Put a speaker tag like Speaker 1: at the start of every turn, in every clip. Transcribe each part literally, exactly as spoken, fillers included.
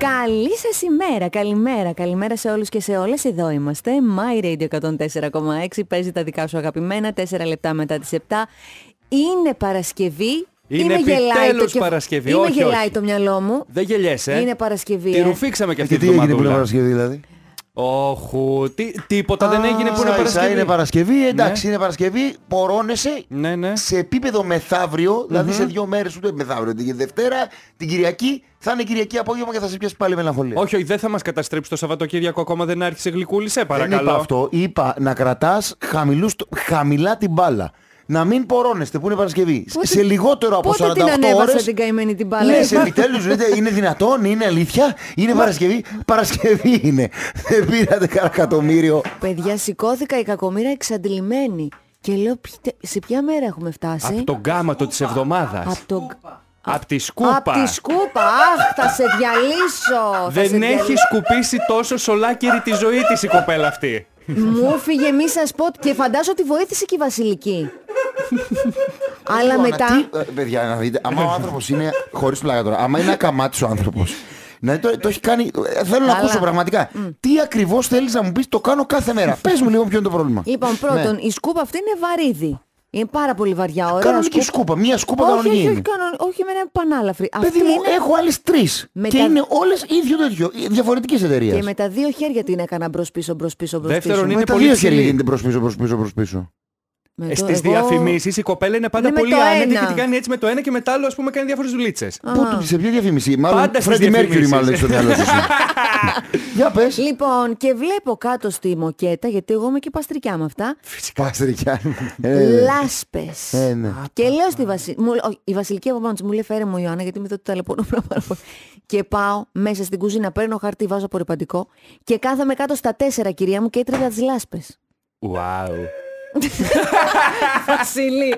Speaker 1: Καλή σας ημέρα, καλημέρα, καλημέρα σε όλους και σε όλες. Εδώ είμαστε, My Radio εκατόν τέσσερα κόμμα έξι, παίζει τα δικά σου αγαπημένα, τέσσερα λεπτά μετά τις επτά. Είναι Παρασκευή.
Speaker 2: Είναι επιτέλους το... Παρασκευή.
Speaker 1: Είμαι
Speaker 2: όχι,
Speaker 1: γελάει
Speaker 2: όχι.
Speaker 1: το μυαλό μου.
Speaker 2: Δεν γελιέσαι.
Speaker 1: Είναι Παρασκευή.
Speaker 2: Τη
Speaker 1: ε.
Speaker 2: ρουφήξαμε και αυτή
Speaker 3: τη
Speaker 2: την
Speaker 3: εβδομάδα. Τι έγινε που είναι
Speaker 2: εβδομαδούλα.
Speaker 3: Παρασκευή δηλαδή?
Speaker 2: Όχου, τι, τίποτα δεν έγινε που είναι
Speaker 3: Σα,
Speaker 2: Παρασκευή.
Speaker 3: είναι Παρασκευή, εντάξει,
Speaker 2: Ναι.
Speaker 3: είναι Παρασκευή, πορώνεσαι
Speaker 2: Ναι, ναι.
Speaker 3: σε επίπεδο μεθαύριο,
Speaker 2: Mm-hmm.
Speaker 3: δηλαδή σε δύο μέρες, ούτε μεθαύριο, την Δευτέρα, την Κυριακή, θα είναι Κυριακή απόγευμα και θα σε πιάσει πάλι μελαγχολία.
Speaker 2: Όχι, όχι, δεν θα μας καταστρέψει το Σαββατοκύριακο, ακόμα δεν άρχισε γλυκούλη, σε
Speaker 3: Δεν
Speaker 2: παρακαλώ.
Speaker 3: είπα αυτό, είπα να κρατάς χαμηλούς, χαμηλά την μπάλα. Να μην πορώνεστε που είναι Παρασκευή.
Speaker 1: Πότε-
Speaker 3: σε λιγότερο από
Speaker 1: Πότε
Speaker 3: σαράντα
Speaker 1: την
Speaker 3: οκτώ
Speaker 1: ανέβασα
Speaker 3: ώρες.
Speaker 1: την καημένη την μπάλα.
Speaker 3: Λες
Speaker 1: είπα.
Speaker 3: επιτέλους, λέτε, είναι δυνατόν, είναι αλήθεια, είναι Παρασκευή. Παρασκευή είναι. Δεν πήρατε κανένα εκατομμύριο.
Speaker 1: Παιδιά, σηκώθηκα η κακομοίρα εξαντλημένη. Και λέω, «Πιτε- σε ποια μέρα έχουμε φτάσει?
Speaker 2: Από τον γκάματο της εβδομάδας.
Speaker 1: Από το...
Speaker 2: Από τη σκούπα.
Speaker 1: Απ' τη σκούπα, αχ, θα σε διαλύσω. θα σε
Speaker 2: Δεν
Speaker 1: διαλύσω.
Speaker 2: έχει σκουπίσει τόσο σολάκερη τη ζωή της η κοπέλα αυτή.
Speaker 1: Μου φύγε, μη σας πω, και φαντάζω ότι βοήθησε και η Βασιλική. Αλλά μετά...
Speaker 3: Τι, ε, παιδιά, να δείτε, άμα ο άνθρωπος είναι, χωρίς πλάκα τώρα, άμα είναι ακαμάτης ο άνθρωπος, να το, το έχει κάνει, ε, θέλω να
Speaker 1: Καλά.
Speaker 3: ακούσω πραγματικά, τι ακριβώς θέλεις να μου πεις, το κάνω κάθε μέρα. Πες μου λίγο ποιο είναι το πρόβλημα.
Speaker 1: Λοιπόν, πρώτον,
Speaker 3: Ναι.
Speaker 1: η σκούπα αυτή είναι βαρύδι. Είναι πάρα πολύ βαριά, ωραία
Speaker 3: Κανονική σκούπα, μία σκούπα
Speaker 1: Όχι,
Speaker 3: κανονική
Speaker 1: όχι, όχι,
Speaker 3: είναι.
Speaker 1: κανονική, όχι, με ένα πανάλαφρη.
Speaker 3: Παιδί
Speaker 1: Αυτή
Speaker 3: μου,
Speaker 1: είναι...
Speaker 3: έχω άλλες τρεις
Speaker 1: Με
Speaker 3: και
Speaker 1: τα-
Speaker 3: είναι όλες ίδιο τέτοιο, διαφορετικές εταιρείες.
Speaker 1: Και με τα δύο χέρια την έκανα μπρος πίσω, μπρος πίσω, μπρος
Speaker 2: Δεύτερον,
Speaker 1: πίσω.
Speaker 2: είναι
Speaker 3: Με τα
Speaker 2: πολύ
Speaker 3: δύο
Speaker 2: ψηλή.
Speaker 3: χέρια γίνεται προς πίσω, προς πίσω, προς πίσω.
Speaker 1: Με
Speaker 2: Ε,
Speaker 1: το-
Speaker 2: Στις
Speaker 1: εγώ-
Speaker 2: διαφημίσεις η κοπέλα είναι πάντα
Speaker 1: Ναι, με
Speaker 2: πολύ
Speaker 1: το
Speaker 2: άνετη και
Speaker 1: ένα.
Speaker 2: την κάνει έτσι με το ένα και με το άλλο, ας πούμε, κάνει διάφορες δουλίτσες.
Speaker 3: Πού, του- σε ποια διαφήμιση, μάλλον
Speaker 2: Πάντα στις
Speaker 3: Freddie Mercury
Speaker 2: διαφημίσεις.
Speaker 3: μάλλον έχεις στο μυαλό σου. εσύ. Για πες.
Speaker 1: Λοιπόν, και βλέπω κάτω στη μοκέτα, γιατί εγώ είμαι και παστρικιά με αυτά,
Speaker 3: Παστρικιά. Ε,
Speaker 1: λάσπες.
Speaker 3: ε, ναι.
Speaker 1: Και λέω στη Βασιλική, η Βασιλική από πάνω της μου λέει, φέρε μου Ιωάννα, γιατί με το ταλαιπωρώ πάρα πολύ. Και πάω μέσα στην κουζίνα, παίρνω χαρτί, βάζω απορριπαντικό και κάθομαι κάτω στα τέσσερα, κυρία μου, και έτρεβα τις λάσπες.
Speaker 2: Wow.
Speaker 1: Βασιλή.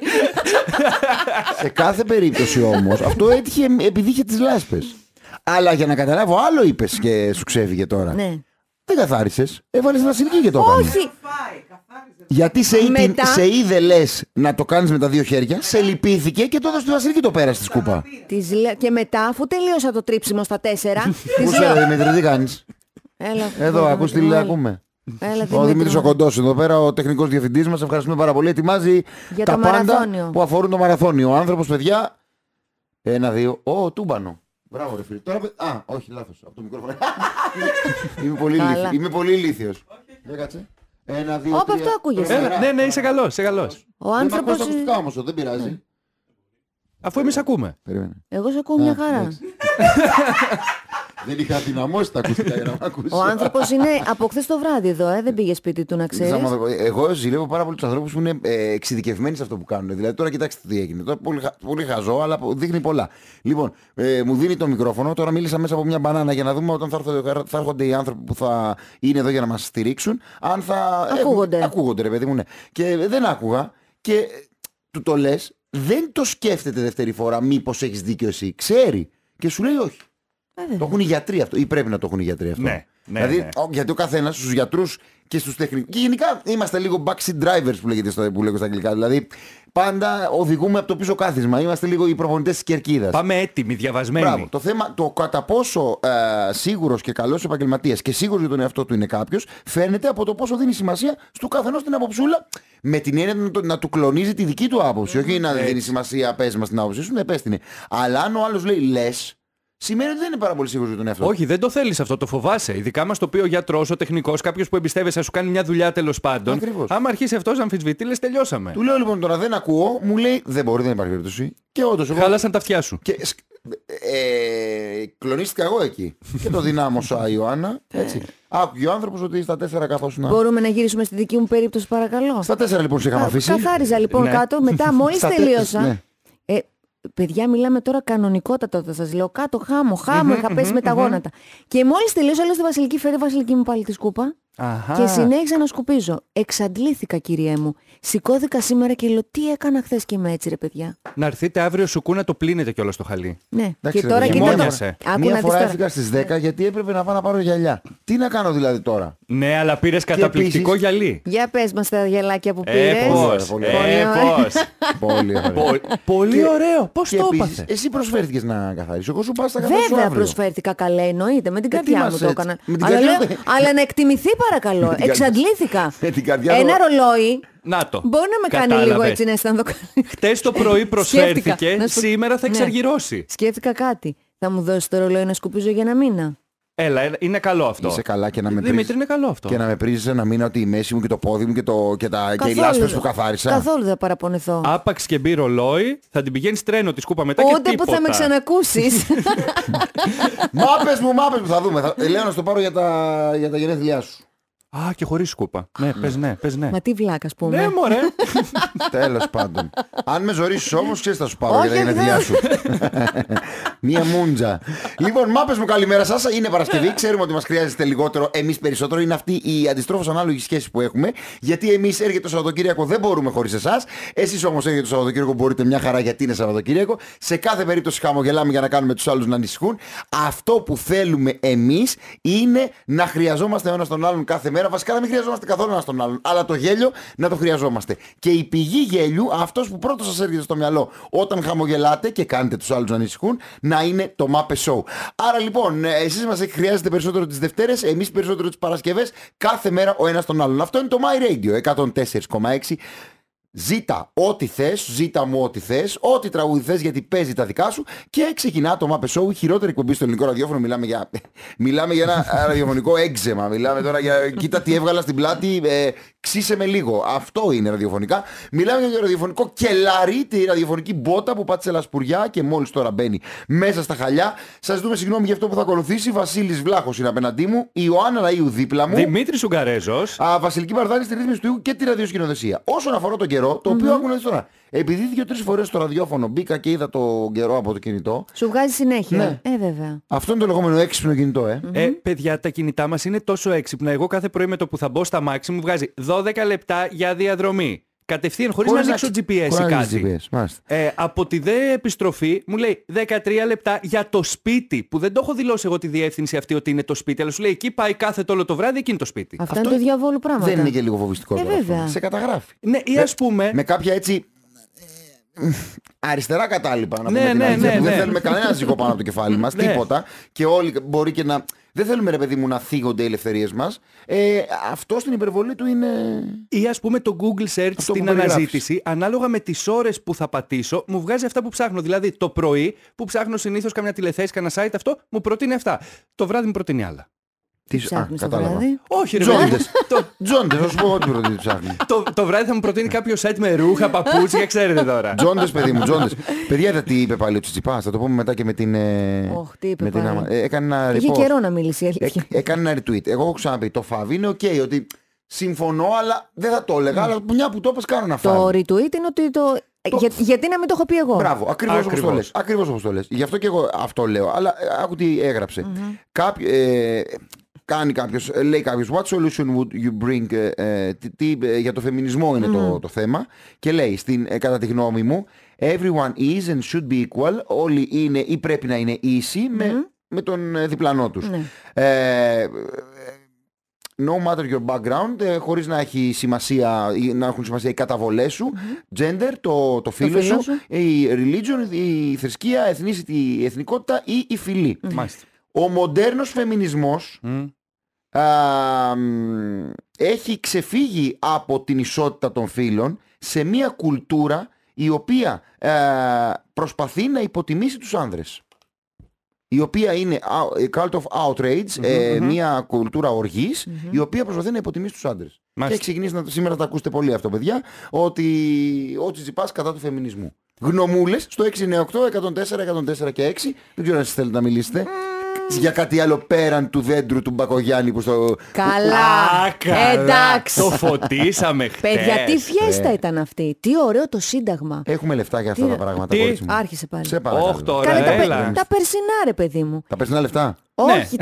Speaker 3: Σε κάθε περίπτωση όμως, αυτό έτυχε επειδή είχε τις λάσπες. Αλλά για να καταλάβω, άλλο είπες και σου ξέφυγε τώρα.
Speaker 1: Ναι.
Speaker 3: Δεν καθάρισες, έβαλες Βασιλική και το έκανε.
Speaker 1: Όχι.
Speaker 3: Γιατί σε, είδε-
Speaker 1: Μετά-
Speaker 3: σε είδε λες να το κάνεις με τα δύο χέρια, σε λυπήθηκε και το έδωσε στη Βασιλική το πέρασε στη σκούπα.
Speaker 1: Της λέω- Και μετά, αφού τελείωσα το τρίψιμο στα τέσσερα,
Speaker 3: Πού
Speaker 1: της
Speaker 3: σε
Speaker 1: λέω,
Speaker 3: Δημήτρη, τι κάνεις?
Speaker 1: έλα,
Speaker 3: Εδώ,
Speaker 1: έλα,
Speaker 3: ακούς τι
Speaker 1: έλα,
Speaker 3: λέει,
Speaker 1: έλα.
Speaker 3: ακούμε.
Speaker 1: Έλα,
Speaker 3: Ο
Speaker 1: Δημήτρη
Speaker 3: Δημήτρης
Speaker 1: μου.
Speaker 3: ο Κοντός εδώ πέρα, ο τεχνικός διευθυντής μας. Ευχαριστούμε πάρα πολύ. Ετοιμάζει
Speaker 1: Για
Speaker 3: τα
Speaker 1: το
Speaker 3: πάντα
Speaker 1: μαραθώνιο.
Speaker 3: που αφορούν το μαραθώνιο. Ο άνθρωπος, παιδιά. Ένα, δύο. Ω, τούμπανο. Μπράβο, ρε φίλε. Τώρα, παι- α, όχι, λάθος. Από το μικρόφωνο. Είμαι πολύ
Speaker 1: Καλά.
Speaker 3: ηλίθιος. Είμαι πολύ ηλίθιος. Για κάτσε. Ένα, δύο,
Speaker 1: Όπα,
Speaker 3: τρία.
Speaker 1: αυτό ακούγεσαι.
Speaker 2: Έλα, ναι, ναι, είσαι καλός, είσαι καλός.
Speaker 1: Ο
Speaker 3: Δεν μ'
Speaker 1: άνθρωπος...
Speaker 3: ακούς τα ακουστικά όμως, δεν πειράζει.
Speaker 2: Αφού εμείς ακούμε.
Speaker 3: Περίμενε.
Speaker 1: Εγώ σε ακούω μια
Speaker 3: Α,
Speaker 1: χαρά.
Speaker 3: εντάξει. Δεν είχα δυναμώσει τα ακουστικά για να μ' ακούσει.
Speaker 1: Ο άνθρωπος είναι από χθες το βράδυ εδώ, ε, δεν πήγε σπίτι του να ξέρεις.
Speaker 3: Εγώ ζηλεύω πάρα πολύ τους ανθρώπους που είναι ε, εξειδικευμένοι σε αυτό που κάνουν. Δηλαδή τώρα κοιτάξτε τι έγινε. Τώρα πολύ, χα- πολύ χαζό, αλλά δείχνει πολλά. Λοιπόν, ε, μου δίνει το μικρόφωνο. Τώρα μίλησα μέσα από μια μπανάνα για να δούμε όταν θα, έρθω, θα έρχονται οι άνθρωποι που θα είναι εδώ για να μας στηρίξουν. Αν θα.
Speaker 1: Ακούγονται.
Speaker 3: Ε, ακούγονται, ρε παιδί μου, ναι. Και δεν άκουγα. Και ε, του το λες, δεν το σκέφτεται δεύτερη φορά. Μήπως έχεις δίκιο εσύ. Ξέρει. Και σου λέει όχι.
Speaker 1: Ε, βέβαια.
Speaker 3: Το έχουν οι γιατροί αυτό, ή πρέπει να το έχουν οι γιατροί αυτό.
Speaker 2: Ναι, ναι,
Speaker 3: δηλαδή,
Speaker 2: ναι.
Speaker 3: ο- γιατί ο καθένα στου γιατρού και στου τεχνικού. Και γενικά είμαστε λίγο backseat drivers που, λέγεται στο, που λέγω στα αγγλικά. Δηλαδή, πάντα οδηγούμε από το πίσω κάθισμα. Είμαστε λίγο οι προπονητές τη κερκίδα.
Speaker 2: Πάμε έτοιμοι, διαβασμένοι.
Speaker 3: Μπράβο. Το θέμα, το κατά πόσο ε, σίγουρος και καλός επαγγελματίας και σίγουρος για τον εαυτό του είναι κάποιος, φαίνεται από το πόσο δίνει σημασία στο καθενός την αποψούλα, με την έννοια να, το- να του κλονίζει τη δική του άποψη. Όχι να δίνει σημασία, πες μας την άποψή σου, ναι, πες την. Αλλά αν ο άλλος λέει λες, σημαίνει ότι δεν είναι πάρα πολύ σίγουρος για τον εαυτό του.
Speaker 2: Όχι, δεν το θέλεις αυτό, το φοβάσαι. Ειδικά μας το πει ο γιατρός, ο τεχνικός, κάποιος που εμπιστεύεσαι, να σου κάνει μια δουλειά τέλος πάντων.
Speaker 3: Ακριβώς.
Speaker 2: Άμα αρχίσει αυτός να αμφισβητεί, λες τελειώσαμε.
Speaker 3: Του λέω λοιπόν τώρα δεν ακούω, μου λέει δεν μπορεί, δεν υπάρχει περίπτωση. Και όντως εγώ.
Speaker 2: Χάλασαν τα αυτιά σου.
Speaker 3: Και, σκ- ε, κλονίστηκα εγώ εκεί. Και το δυνάμωσα η Ιωάννα. Έτσι. Άκουγε ο άνθρωπος ότι στα τέσσερα καθόσουν.
Speaker 1: Μπορούμε να γυρίσουμε στη δική μου περίπτωση, παρακαλώ.
Speaker 3: Στα τέσσερα λοιπόν σε είχαμε
Speaker 1: Κα-
Speaker 3: αφήσει.
Speaker 1: Καθάριζα λοιπόν
Speaker 2: Ναι.
Speaker 1: κάτω, μετά μόλις
Speaker 3: Στα τε-
Speaker 1: τελείωσα.
Speaker 3: ναι.
Speaker 1: Ε, παιδιά, μιλάμε τώρα κανονικότατα όταν σας λέω. Κάτω, χάμω, χάμω, είχα πέσει με τα γόνατα. Και μόλις τελείωσα, λέω στη Βασιλική, φέρε Βασιλική μου πάλι τη σκούπα.
Speaker 2: Αχα.
Speaker 1: Και συνέχισα να σκουπίζω. Εξαντλήθηκα, κυριέ μου. Σηκώθηκα σήμερα και λέω τι έκανα χθες και είμαι έτσι, ρε παιδιά.
Speaker 2: Να έρθετε αύριο σουκού να το πλύνετε κιόλας στο χαλί.
Speaker 1: Ναι,
Speaker 3: Εντάξει,
Speaker 1: και
Speaker 3: ρε,
Speaker 1: τώρα
Speaker 3: παιδιά,
Speaker 1: κοίτα το.
Speaker 2: μόνιασε.
Speaker 1: Άκου
Speaker 3: Μία
Speaker 1: να δεις
Speaker 3: φορά
Speaker 1: τώρα.
Speaker 3: έφυγα στις δέκα γιατί έπρεπε να πάω να πάρω γυαλιά. Τι να κάνω δηλαδή τώρα.
Speaker 2: Ναι, αλλά πήρες καταπληκτικό
Speaker 3: επίσης-
Speaker 2: γυαλί.
Speaker 1: Για πες μας τα γυαλάκια που
Speaker 2: Ε,
Speaker 1: πήρες.
Speaker 2: πώς,
Speaker 3: πολύ
Speaker 2: ε,
Speaker 1: ωραία.
Speaker 2: πώς.
Speaker 3: Πολύ ωραία.
Speaker 2: Πο- Πολύ
Speaker 3: Και-
Speaker 2: ωραίο. Πώς
Speaker 3: Και
Speaker 2: το
Speaker 3: επίσης,
Speaker 2: έπαθε.
Speaker 3: εσύ προσφέρθηκες να καθαρίσεις. Εγώ σου πάω στα καθαρίσω
Speaker 1: Βέβαια
Speaker 3: αύριο.
Speaker 1: προσφέρθηκα καλά, εννοείται. Με την
Speaker 3: Ε, τι
Speaker 1: καρδιά
Speaker 3: μας
Speaker 1: μου το
Speaker 3: έτσι.
Speaker 1: έκανα.
Speaker 3: Με την
Speaker 1: Αλλά,
Speaker 3: καρδιά
Speaker 1: λέω,
Speaker 3: μου-
Speaker 1: αλλά να εκτιμηθεί παρακαλώ.
Speaker 3: την καρδιά-
Speaker 1: Εξαντλήθηκα.
Speaker 3: Με την καρδιά
Speaker 1: Ένα
Speaker 3: του-
Speaker 1: ρολόι
Speaker 2: Να το.
Speaker 1: μπορεί να με κάνει
Speaker 2: Κατάλαβες.
Speaker 1: λίγο έτσι να αισθανθώ καλά.
Speaker 2: Χτες το πρωί προσφέρθηκε,
Speaker 1: Σκέφτηκα. Να σου-
Speaker 2: σήμερα θα
Speaker 1: Ναι.
Speaker 2: εξαργυρώσει.
Speaker 1: Σκέφτηκα κάτι. Θα μου δώσει το ρολόι να σκουπίζω για ένα μήνα.
Speaker 2: Έλα, έλα, είναι καλό αυτό.
Speaker 3: Είσαι καλά και να με
Speaker 2: Δημήτρη,
Speaker 3: πρίζεις-
Speaker 2: είναι καλό αυτό.
Speaker 3: και να με πρίζεις ένα μήνα ότι η μέση μου και το πόδι μου και, το, και, τα, και οι
Speaker 1: Καθόλου
Speaker 3: λάσπες
Speaker 1: δεν-
Speaker 3: που καθάρισα.
Speaker 1: Καθόλου δεν θα παραπονεθώ.
Speaker 2: Άπαξ και μπει ρολόι, θα την πηγαίνεις τρένο τη σκούπα μετά και
Speaker 1: Ούτε που
Speaker 2: τίποτα.
Speaker 1: θα με ξανακούσεις.
Speaker 3: Μάπες μου, μάπες μου, θα δούμε. Θα... ε, Λέω να στο πάρω για τα, για τα γενέθλιά σου.
Speaker 2: Α, και χωρίς σκούπα. Ναι, πες ναι, πες ναι.
Speaker 1: Μα τι βλάκα, ας πούμε.
Speaker 2: Ναι, μωρέ.
Speaker 3: Τέλος πάντων. Αν με ζωρίσεις όμως, ξέρεις θα σου πάρω
Speaker 1: Όχι,
Speaker 3: για τα
Speaker 1: όχι,
Speaker 3: γενέθλιά
Speaker 1: δεν-
Speaker 3: σου. Μία μούντζα. Λοιπόν, μάπες μου, καλημέρα σας. Είναι Παρασκευή. Ξέρουμε ότι μας χρειάζεται λιγότερο, εμείς περισσότερο. Είναι αυτή η αντιστρόφως ανάλογη σχέση που έχουμε. Γιατί εμείς έρχεται το Σαββατοκύριακο, δεν μπορούμε χωρίς εσάς. Εσείς όμως έρχεται το Σαββατοκύριακο, μπορείτε μια χαρά γιατί είναι Σαββατοκύριακο. Σε κάθε περίπτωση χαμογελάμε για να κάνουμε τους άλλους να ανησυχούν. Αυτό που θέλουμε εμείς είναι να χρειαζόμαστε ο ένας τον άλλον κάθε μέρα. Βασικά να μην χρειαζόμαστε καθόλου ένας τον άλλον. Αλλά το γέλιο να το χρειαζόμαστε. Και η πηγή γέλιου, αυτός που πρώτος σας έρχεται στο μυαλό όταν χαμογελάτε και κάνετε τους άλλους να ανησυχούν, να είναι το Muppet Show. Άρα λοιπόν, εσείς μας χρειάζεται περισσότερο τις Δευτέρες, εμείς περισσότερο τις Παρασκευές, κάθε μέρα ο ένας τον άλλον. Αυτό είναι το My Radio εκατόν τέσσερα κόμμα έξι. Ζήτα ό,τι θες, ζήτα μου ό,τι θες, ό,τι τραγούδι θες γιατί παίζει τα δικά σου και ξεκινά το Muppet Show, η χειρότερη εκπομπή στο ελληνικό ραδιόφωνο. Μιλάμε για, μιλάμε για ένα ραδιοφωνικό έξεμα. Μιλάμε τώρα για κοίτα τι έβγαλα στην πλάτη, ε, ξύσε με λίγο. Αυτό είναι ραδιοφωνικά. Μιλάμε για ραδιοφωνικό κελάρι, τη ραδιοφωνική μπότα που πάτησε λασπουριά και μόλις τώρα μπαίνει μέσα στα χαλιά. Σας δούμε συγγνώμη για αυτό που θα ακολουθήσει. Βασίλης Βλάχος είναι απέναντί μου, η Ιωάννα Λαΐου δίπλα μου.
Speaker 2: Δημήτρης Ουγγαρέζος.
Speaker 3: Α, Βασιλική Μπαρδάνη στη ρύθμιση του ήχου και τη ραδιοσκηνοθεσία. Όσον αφορά τον καιρό, το οποίο άκουνε τώρα. Επειδή δύο-τρεις φορές στο ραδιόφωνο μπήκα και είδα το καιρό από το κινητό.
Speaker 1: Σου βγάζει συνέχεια.
Speaker 3: Ναι.
Speaker 1: Ε, βέβαια.
Speaker 3: Αυτό είναι το λεγόμενο έξυπνο κινητό, ε.
Speaker 2: Ε, παιδιά, τα κινητά μας είναι τόσο έξυπνα. Εγώ κάθε πρωί με το που θα μπω στα μάξι μου βγάζει δώδεκα λεπτά για διαδρομή. Κατευθείαν, χωρίς να ανοίξω τζι πι ες ή
Speaker 3: χωρίς να
Speaker 2: κάτι.
Speaker 3: ανοίξεις τζι πι ες, μάλιστα.
Speaker 2: Ε, από τη δε επιστροφή μου λέει δεκατρία λεπτά για το σπίτι. Που δεν το έχω δηλώσει εγώ τη διεύθυνση αυτή ότι είναι το σπίτι, αλλά σου λέει εκεί πάει κάθε όλο το βράδυ, εκεί είναι το σπίτι.
Speaker 1: Αυτά
Speaker 3: Αυτό
Speaker 1: είναι του διαβόλου πράγματα.
Speaker 3: Δεν είναι και λίγο φοβιστικό
Speaker 1: Ε,
Speaker 3: τώρα αυτό.
Speaker 1: βέβαια.
Speaker 3: Σε καταγράφει.
Speaker 2: Ναι, ή ας πούμε.
Speaker 3: Με κάποια έτσι. ε, Αριστερά κατάλοιπα να
Speaker 2: Ναι,
Speaker 3: πούμε την
Speaker 2: ναι,
Speaker 3: αλήθεια,
Speaker 2: ναι,
Speaker 3: που
Speaker 2: ναι.
Speaker 3: Δεν θέλουμε κανένα ζυγό πάνω από το κεφάλι μας,
Speaker 2: Ναι.
Speaker 3: τίποτα. Και όλοι μπορεί και να. Δεν θέλουμε ρε παιδί μου να θίγονται οι ελευθερίες μας. Ε, αυτό στην υπερβολή του είναι.
Speaker 2: Ή ας πούμε το Google Search
Speaker 3: Αυτό που
Speaker 2: στην
Speaker 3: περιγράφεις.
Speaker 2: αναζήτηση, ανάλογα με τις ώρες που θα πατήσω, μου βγάζει αυτά που ψάχνω. Δηλαδή το πρωί που ψάχνω συνήθως καμιά τηλεθέση, κανένα site, αυτό μου προτείνει αυτά. Το βράδυ μου προτείνει άλλα.
Speaker 3: Τι
Speaker 1: Ψάχνεις το
Speaker 3: κατάλαβα.
Speaker 1: βράδυ.
Speaker 2: Όχι, ρε
Speaker 3: Τζόντες.
Speaker 2: παιδί. το,
Speaker 3: Τζόντες, θα σου πω ό,τι πρώτη ψάχνει.
Speaker 2: το, το βράδυ θα μου προτείνει κάποιο site με ρούχα, παπούτσια, ξέρετε τώρα.
Speaker 3: Τζόντες, παιδί μου, τζόντες. Παιδιά, είδα τι είπε πάλι ο Τσιτσιπάς. Θα το πούμε μετά και με την. ε,
Speaker 1: Οχ, τι είπε
Speaker 3: με την
Speaker 1: πάλι.
Speaker 3: άμα- ε, έκανε ένα
Speaker 1: Είχε
Speaker 3: repost.
Speaker 1: καιρό να μιλήσει η αλήθεια.
Speaker 3: Ε, έκανε ένα retweet. Εγώ έχω ξαναπεί. Το φαβ είναι οκ, ότι συμφωνώ, αλλά δεν θα το έλεγα. Αλλά μια που το είπες, κάνω να
Speaker 1: Το
Speaker 3: φάβει.
Speaker 1: retweet είναι ότι το.
Speaker 3: Το-
Speaker 1: Για- γιατί να μην το έχω πει εγώ.
Speaker 3: Μπράβο, ακριβώς όπως το
Speaker 2: Ακριβώς.
Speaker 3: λες. Ακριβώς όπως το λες. Γι' αυτό και εγώ αυτό λέω. Αλλά ε, άκου τι έγραψε. Κάποιο, ε, κάνει κάποιος, ε, λέει κάποιος what solution would you bring ε, ε, τι, τι, ε, για το φεμινισμό είναι το, το θέμα και λέει στην, ε, κατά τη γνώμη μου everyone is and should be equal, όλοι είναι ή πρέπει να είναι ίσοι με, με τον ε, διπλανό τους.
Speaker 1: Ναι.
Speaker 3: Ε, ε, no matter your background, ε, χωρίς να έχει σημασία ή να έχουν σημασία οι καταβολές σου, gender, το, το φύλο
Speaker 1: φύλο
Speaker 3: σου,
Speaker 1: σου.
Speaker 3: η religion, η θρησκεία, ethnicity, η εθνικότητα ή η φυλή.
Speaker 2: Μάλιστα.
Speaker 3: Ο μοντέρνος φεμινισμός
Speaker 2: Μμ.
Speaker 3: α, μ, έχει ξεφύγει από την ισότητα των φύλων σε μια κουλτούρα η οποία α, προσπαθεί να υποτιμήσει τους άνδρες. Η οποία είναι a cult of outrage, ε, μια κουλτούρα οργής, η οποία προσπαθεί να υποτιμήσει τους άντρες. Και
Speaker 2: Μάλιστα.
Speaker 3: έχει ξεκινήσει, να, σήμερα τα ακούσετε πολύ αυτό παιδιά, ότι ο Τσιτσιπάς κατά του φεμινισμού. Γνωμούλες στο έξι εννιά οκτώ, εκατόν τέσσερα, εκατόν τέσσερα και έξι. Δεν ξέρω αν εσείς θέλετε να μιλήσετε. για κάτι άλλο πέραν του δέντρου του Μπακογιάννη που στο...
Speaker 1: Καλά.
Speaker 2: Α, καλά.
Speaker 1: Εντάξει.
Speaker 2: Το φωτίσαμε χτες.
Speaker 1: Παιδιά, τι φιέστα ήταν αυτή. Τι ωραίο το σύνταγμα.
Speaker 3: Έχουμε λεφτά για αυτά
Speaker 1: Τι-
Speaker 3: τα πράγματα,
Speaker 2: Τι?
Speaker 3: κορίτσι μου.
Speaker 1: Άρχισε πάλι.
Speaker 3: Σε παρακαλώ.
Speaker 2: Όχι τώρα,
Speaker 1: Κάνε τα, πε-
Speaker 2: έλα.
Speaker 1: τα περσινά, ρε παιδί μου.
Speaker 3: Τα περσινά λεφτά.
Speaker 1: Όχι.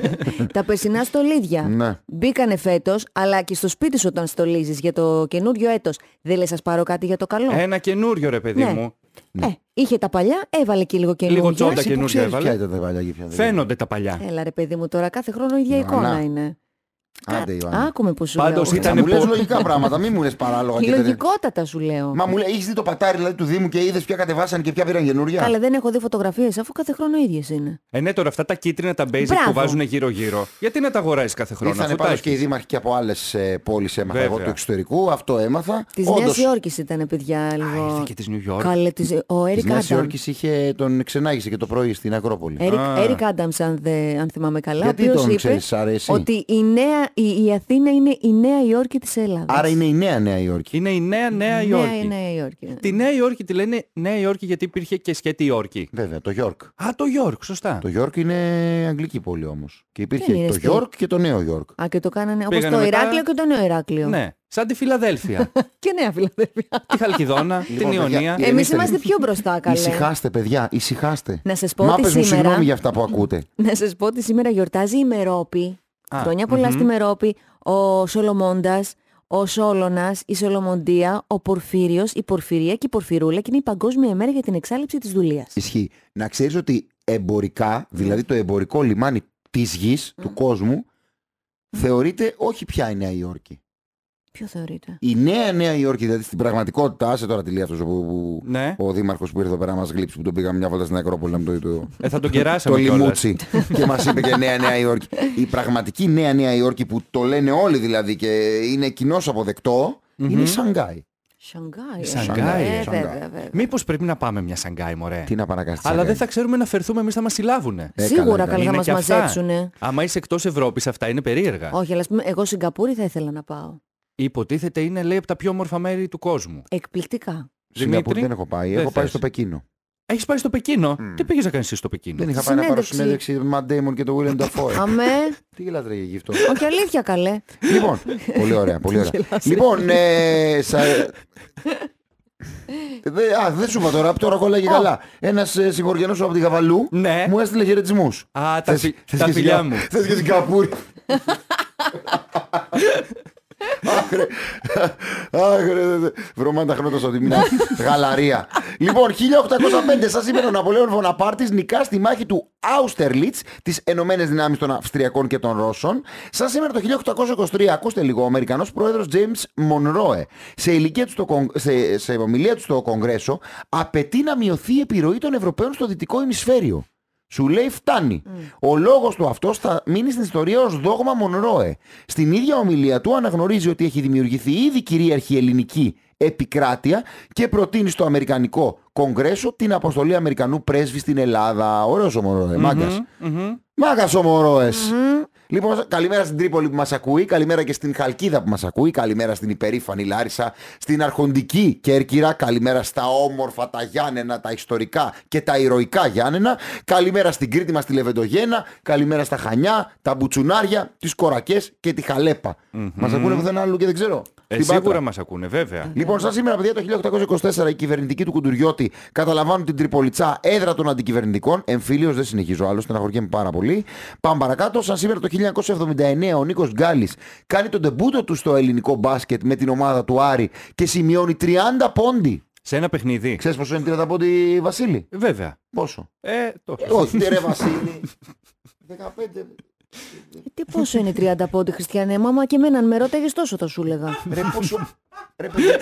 Speaker 1: Τα περσινά στολίδια.
Speaker 3: Ναι.
Speaker 1: Μπήκανε φέτος, αλλά και στο σπίτι σου όταν στολίζεις για το καινούριο έτος. Δεν λες σας πάρω κάτι για το καλό.
Speaker 2: Ένα καινούριο ρε παιδί
Speaker 1: Ναι.
Speaker 2: μου.
Speaker 1: Ε, είχε τα παλιά, έβαλε και λίγο καινούργια.
Speaker 2: Λίγο τσόντα
Speaker 3: Εσύ που
Speaker 2: καινούργια
Speaker 3: ξέρεις
Speaker 2: έβαλε.
Speaker 3: ποια ήταν τα παλιά και ποια δεν
Speaker 2: Φαίνονται τα παλιά.
Speaker 1: Έλα ρε παιδί μου τώρα, κάθε χρόνο η ίδια
Speaker 3: Ιωάννα.
Speaker 1: εικόνα είναι.
Speaker 3: Άντε, Ιωάννα.
Speaker 1: Άκουμε που σου
Speaker 2: Πάντως
Speaker 1: λέω.
Speaker 2: ήταν
Speaker 3: Θα μου λες
Speaker 2: πο-
Speaker 3: λογικά πράγματα, μην μου λες παράλογα και τέτοια.
Speaker 1: Λογικότατα σου λέω.
Speaker 3: Μα μου λέει, έχεις δει το πατάρι δηλαδή, του Δήμου και είδες ποια κατεβάσαν και ποια πήραν καινούρια.
Speaker 1: Καλά, δεν έχω δει φωτογραφίες αφού κάθε χρόνο ίδιες είναι.
Speaker 2: Ε, ναι, τώρα αυτά τα κίτρινα τα basic
Speaker 1: Μπράβο.
Speaker 2: που βάζουν γύρω-γύρω. Γιατί να τα αγοράζεις κάθε χρόνο,
Speaker 3: Ήρθανε
Speaker 2: αφού τα
Speaker 3: πάντως και οι
Speaker 2: έχεις.
Speaker 3: δήμαρχοι και από άλλες ε, πόλεις έμαθα
Speaker 2: Βέβαια.
Speaker 3: εγώ του εξωτερικού, αυτό έμαθα.
Speaker 1: Της
Speaker 3: Όντως,
Speaker 1: Νέας Υόρκης ήταν, παιδιά, λίγο.
Speaker 2: Ήρθε και της New York.
Speaker 1: Καλέ, της... ο
Speaker 3: της
Speaker 1: Έρικ
Speaker 3: Νέας
Speaker 1: Άνταμς.
Speaker 3: Υόρκης είχε, τον ξενάγησε και το πρωί στην Ακρόπολη.
Speaker 1: Έρικ Άνταμς, αν, δε- αν θυμάμαι καλά,
Speaker 3: Γιατί
Speaker 1: ο οποίος
Speaker 3: τον
Speaker 1: είπε
Speaker 3: ξέρεις, αρέσει?
Speaker 1: ότι η, νέα, η, η Αθήνα είναι η Νέα Υόρκη της Ελλάδας.
Speaker 3: Άρα είναι η νέα Νέα Υόρκη.
Speaker 2: Είναι η νέα Νέα
Speaker 1: Νέα,
Speaker 2: Υόρκη.
Speaker 1: Νέα Υόρκη. ναι.
Speaker 2: Τη Νέα Υόρκη τη λένε Νέα Υόρκη γιατί υπήρχε και σκέτη Υόρκη.
Speaker 3: Βέβαια, το Γιόρκ.
Speaker 2: Α, το Υόρκ, σωστά.
Speaker 3: Το Γιόρκ είναι αγγλική πόλη όμως. Και
Speaker 1: Δεν
Speaker 3: υπήρχε
Speaker 1: είναι
Speaker 3: το
Speaker 1: στη-
Speaker 3: Γιόρκ και το Νέο Γιόρκ.
Speaker 1: Α, και το κάνανε όπως
Speaker 2: Πήγανε
Speaker 1: το
Speaker 2: μετά-
Speaker 1: Ηράκλειο και το Νέο Ηράκλειο.
Speaker 2: Ναι, σαν τη Φιλαδέλφια,
Speaker 1: Και Νέα Φιλαδέλφια.
Speaker 2: τη Χαλκιδόνα, την
Speaker 3: Λοιπόν, παιδιά,
Speaker 2: Ιωνία.
Speaker 3: ε,
Speaker 1: Εμείς
Speaker 3: Ηρεμήστε
Speaker 1: είμαστε
Speaker 3: λίγο.
Speaker 1: πιο μπροστά, καλέ.
Speaker 3: Ησυχάστε, παιδιά, ησυχάστε.
Speaker 1: Να σας πω
Speaker 3: Μα
Speaker 1: ότι
Speaker 3: πες μου
Speaker 1: σήμερα-
Speaker 3: συγγνώμη για αυτά που ακούτε.
Speaker 1: Να σας πω ότι σήμερα γιορτάζει η Μερόπη.
Speaker 2: Α,
Speaker 1: Χρόνια πολλά
Speaker 2: μμμ.
Speaker 1: στη Μερόπη. Ο Σολομώντας, ο Σόλωνας, η Σολομοντία, ο Πορφύριος, η Πορφυρία και η Πορφυρούλα και είναι η Παγκόσμια ημέρα για την εξάλληψη της δουλείας.
Speaker 3: Ισχύει. Να ξέρεις ότι εμπορικά, δηλαδή το εμπορικό λιμάνι της γης, του κόσμου, θεωρείται όχι πια η Νέα Υόρκη.
Speaker 1: Ποιο θεωρείτε?
Speaker 3: Η νέα Νέα Υόρκη, δηλαδή στην πραγματικότητα, άσε τώρα τη λέει αυτός που, που-
Speaker 2: Ναι.
Speaker 3: ο δήμαρχος που ήρθε εδώ πέρα να μας γλύψει, που τον πήγαμε μια βόλτα στην Ακρόπολη να μου το, το,
Speaker 2: Ε, θα τον
Speaker 3: το
Speaker 2: κεράσαμε κιόλας.
Speaker 3: λιμούτσι και μας είπε και νέα Νέα Υόρκη. Η πραγματική νέα Νέα Υόρκη που το λένε όλοι δηλαδή και είναι κοινώς αποδεκτό, είναι η Σανγκάη.
Speaker 1: Σανγκάη. ε.
Speaker 2: Σανγκάη,
Speaker 1: Ε,
Speaker 2: ε.
Speaker 1: βέβαια, βέβαια.
Speaker 2: Μήπως πρέπει να πάμε μια Σανγκάη, μωρέ.
Speaker 3: Τι να παρακάσει.
Speaker 2: Αλλά δεν θα ξέρουμε να φερθούμε, εμείς θα μας συλλάβουνε.
Speaker 3: Ε,
Speaker 1: Σίγουρα
Speaker 3: καλά,
Speaker 1: καλά θα
Speaker 2: Είναι
Speaker 1: μας
Speaker 2: και αυτά.
Speaker 1: μαζέψουνε.
Speaker 2: Άμα είσαι εκτός Ευρώπης, αυτά είναι περίεργα.
Speaker 1: Όχι, αλλά ας πούμε, εγώ Σιγκαπούρη θα ήθελα να πάω.
Speaker 2: Υποτίθεται είναι, λέει, από τα πιο όμορφα μέρη του κόσμου.
Speaker 1: Εκπληκτικά.
Speaker 3: Σιγκαπούρη
Speaker 2: Δημήτρη,
Speaker 3: δεν έχω πάει.
Speaker 2: δεν
Speaker 3: Έχω πάει
Speaker 2: θες.
Speaker 3: στο Πεκίνο.
Speaker 2: Έχεις πάει στο Πεκίνο. Τι πήγες να κάνεις εσύ στο Πεκίνο.
Speaker 3: Δεν είχα πάει να πάρω
Speaker 1: Συνέντευξη.
Speaker 3: συνέντευξη με Matt Damon και το William Dafoe.
Speaker 1: Αμέ.
Speaker 3: Τι γελάς ρε γι' αυτό.
Speaker 1: Όχι, αλήθεια καλέ.
Speaker 3: Λοιπόν, πολύ ωραία, πολύ ωραία. Λοιπόν, ε, σα... Δε- Α, δεν σου είπα τώρα, τώρα κολλάγε καλά. Ένας ε, συγχωριανός από τη Γαβαλού
Speaker 2: Ναι.
Speaker 3: μου έστειλε χαιρετισμούς.
Speaker 2: Α, τα,
Speaker 3: Θες-
Speaker 2: φι-
Speaker 3: θες
Speaker 2: τα
Speaker 3: και
Speaker 2: φιλιά
Speaker 3: Σιγκα-
Speaker 2: μου.
Speaker 3: Θες και Σιγκαπούρη. Αχ, ρε. Αχ, ρε, δε, δε. Βρωμάνε τα χρόνια από τη μήνα. Γαλαρία. Λοιπόν, χίλια οκτακόσια πέντε, σαν σήμερα ο Ναπολέον Βοναπάρτης νικά στη μάχη του Άουστερλιτς, τις ενωμένες δυνάμεις των Αυστριακών και των Ρώσων. Σαν σήμερα το χίλια οκτακόσια είκοσι τρία, ακούστε λίγο, ο Αμερικανός πρόεδρος James Monroe σε, ηλικία του στο, κον- σε, σε ομιλία του στο Κογκρέσο απαιτεί να μειωθεί η επιρροή των Ευρωπαίων στο δυτικό ημισφαίριο. Σου λέει φτάνει. Ο λόγος του αυτός θα μείνει στην ιστορία ως δόγμα Μονρόε. Στην ίδια ομιλία του αναγνωρίζει ότι έχει δημιουργηθεί ήδη κυρίαρχη ελληνική επικράτεια και προτείνει στο Αμερικανικό Κογκρέσο την αποστολή Αμερικανού πρέσβη στην Ελλάδα. Ωραίος ο Μονρόε, μάγκας. Μάγκας ο Μονρόες. Λοιπόν, καλημέρα στην Τρίπολη που μας ακούει, καλημέρα και στην Χαλκίδα που μας ακούει, καλημέρα στην υπερήφανη Λάρισα, στην αρχοντική Κέρκυρα, καλημέρα στα όμορφα τα Γιάννενα, τα ιστορικά και τα ηρωικά Γιάννενα, καλημέρα στην Κρήτη μας τη Λεβεντογένα, καλημέρα στα Χανιά, τα Μπουτσουνάρια, τις Κορακές και τη Χαλέπα. Μας ακούνε πουθενά άλλου και δεν ξέρω.
Speaker 2: Ε,
Speaker 3: Στην
Speaker 2: σίγουρα
Speaker 3: Πάτρα.
Speaker 2: μας ακούνε, βέβαια.
Speaker 3: Λοιπόν, σαν σήμερα, παιδιά, το χίλια οκτακόσια είκοσι τέσσερα οι κυβερνητικοί του Κουντουριώτη καταλαμβάνουν την Τριπολιτσά, έδρα των αντικυβερνητικών. Εμφύλιος, δεν συνεχίζω άλλο, στεναχωριέμαι πάρα πολύ. Πάμε παρακάτω. Σαν σήμερα το χίλια εννιακόσια εβδομήντα εννέα ο Νίκος Γκάλης κάνει τον ντεμπούτο του στο ελληνικό μπάσκετ με την ομάδα του Άρη και σημειώνει τριάντα πόντι.
Speaker 2: Σε ένα παιχνίδι.
Speaker 3: Ξέρεις πόσο είναι τριάντα πόντι, Βασίλη?
Speaker 2: Βέβαια.
Speaker 3: Πόσο?
Speaker 2: Ε, το...
Speaker 3: Ε, όχι, ρε Βασίλη. δεκαπέντε.
Speaker 1: Ε, τι πόσο είναι τριάντα πόντι, Χριστιανέ, μάμα, και εμένα αν με ρώταγες τόσο θα σου έλεγα.
Speaker 3: Ρε πόσο. Ρε παιδιά.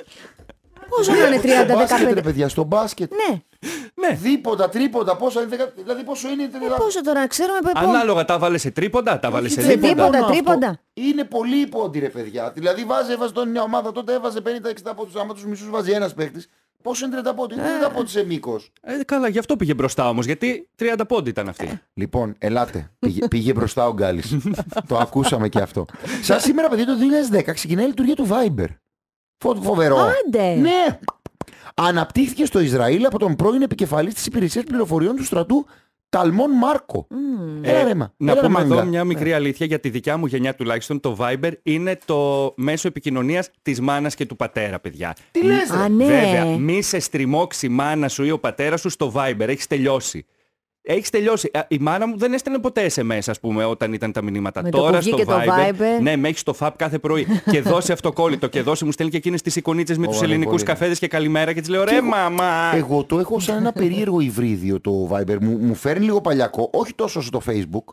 Speaker 1: Πόσο να είναι τριάντα,
Speaker 3: Στο μπάσκετ, ρε
Speaker 1: δεκαπέντε.
Speaker 3: παιδιά, στο μπάσκετ.
Speaker 1: Ναι,
Speaker 2: Ναι.
Speaker 3: Δίποτα, τρίποτα, πόσο είναι, δεκα- δηλαδή πόσο είναι.
Speaker 1: ε,
Speaker 3: τριάντα-
Speaker 1: πόσο τώρα, ξέρουμε πε- πό-
Speaker 2: Ανάλογα τα βάλε σε τρίποντα, τα βάλε σε
Speaker 3: Όχι,
Speaker 1: σε
Speaker 2: δίποντα.
Speaker 1: τίποτα,
Speaker 3: μόνο
Speaker 1: τρίποντα.
Speaker 3: αυτό. Είναι πολύ πόντι, ρε παιδιά. Δηλαδή βάζει, έβαζε τον μια ομάδα, τότε έβαζε πενήντα εξήντα πόντους. Άμα τους μισούς βάζει ένας παίκτης. Πόσο είναι τριάντα πόντι? Είναι τριάντα πόντι σε μήκος.
Speaker 2: Ε, καλά, γι' αυτό πήγε μπροστά όμως, γιατί τριάντα πόντι ήταν αυτή.
Speaker 3: Λοιπόν, ελάτε. Πήγε, πήγε μπροστά ο Γκάλης. Το ακούσαμε και αυτό. Σαν σήμερα, παιδιά, το δύο χιλιάδες δέκα ξεκινάει η λειτουργία του Viber. Φο- Φοβερό.
Speaker 1: Άντε.
Speaker 3: Ναι. Αναπτύχθηκε στο Ισραήλ από τον πρώην επικεφαλής της υπηρεσίας πληροφοριών του στρατού Ταλμόν Μάρκο.
Speaker 1: Mm.
Speaker 3: Έλα, ρε, μα.
Speaker 2: Να
Speaker 3: Έλα,
Speaker 2: πούμε
Speaker 3: μάγκα.
Speaker 2: εδώ μια μικρή αλήθεια για τη δικιά μου γενιά τουλάχιστον. Το Viber είναι το μέσο επικοινωνίας της μάνας και του πατέρα, παιδιά.
Speaker 3: Τι λες, ρε.
Speaker 1: Α, ναι.
Speaker 2: Βέβαια, μη σε στριμώξει η μάνα σου ή ο πατέρας σου στο Viber. Έχεις τελειώσει. Έχεις τελειώσει. Η μάνα μου δεν έστελνε ποτέ ες εμ ες, ας πούμε, όταν ήταν τα μηνύματα.
Speaker 1: Με το
Speaker 2: Τώρα
Speaker 1: που
Speaker 2: στο
Speaker 1: βγήκε το
Speaker 2: Viber,
Speaker 1: Viber.
Speaker 2: ναι, με έχει στο Φαπ κάθε πρωί. Και δώσε αυτοκόλλητο και δώσε, μου στέλνει και εκείνες τις εικονίτσες με τους
Speaker 3: Ωραία,
Speaker 2: ελληνικούς
Speaker 3: πολύ.
Speaker 2: καφέδες και καλημέρα και τις λέω ρε
Speaker 3: εγώ-
Speaker 2: μαμά.
Speaker 3: Εγώ το έχω σαν ένα περίεργο υβρίδιο το Viber. Μου, μου φέρνει λίγο παλιακό, όχι τόσο στο Facebook,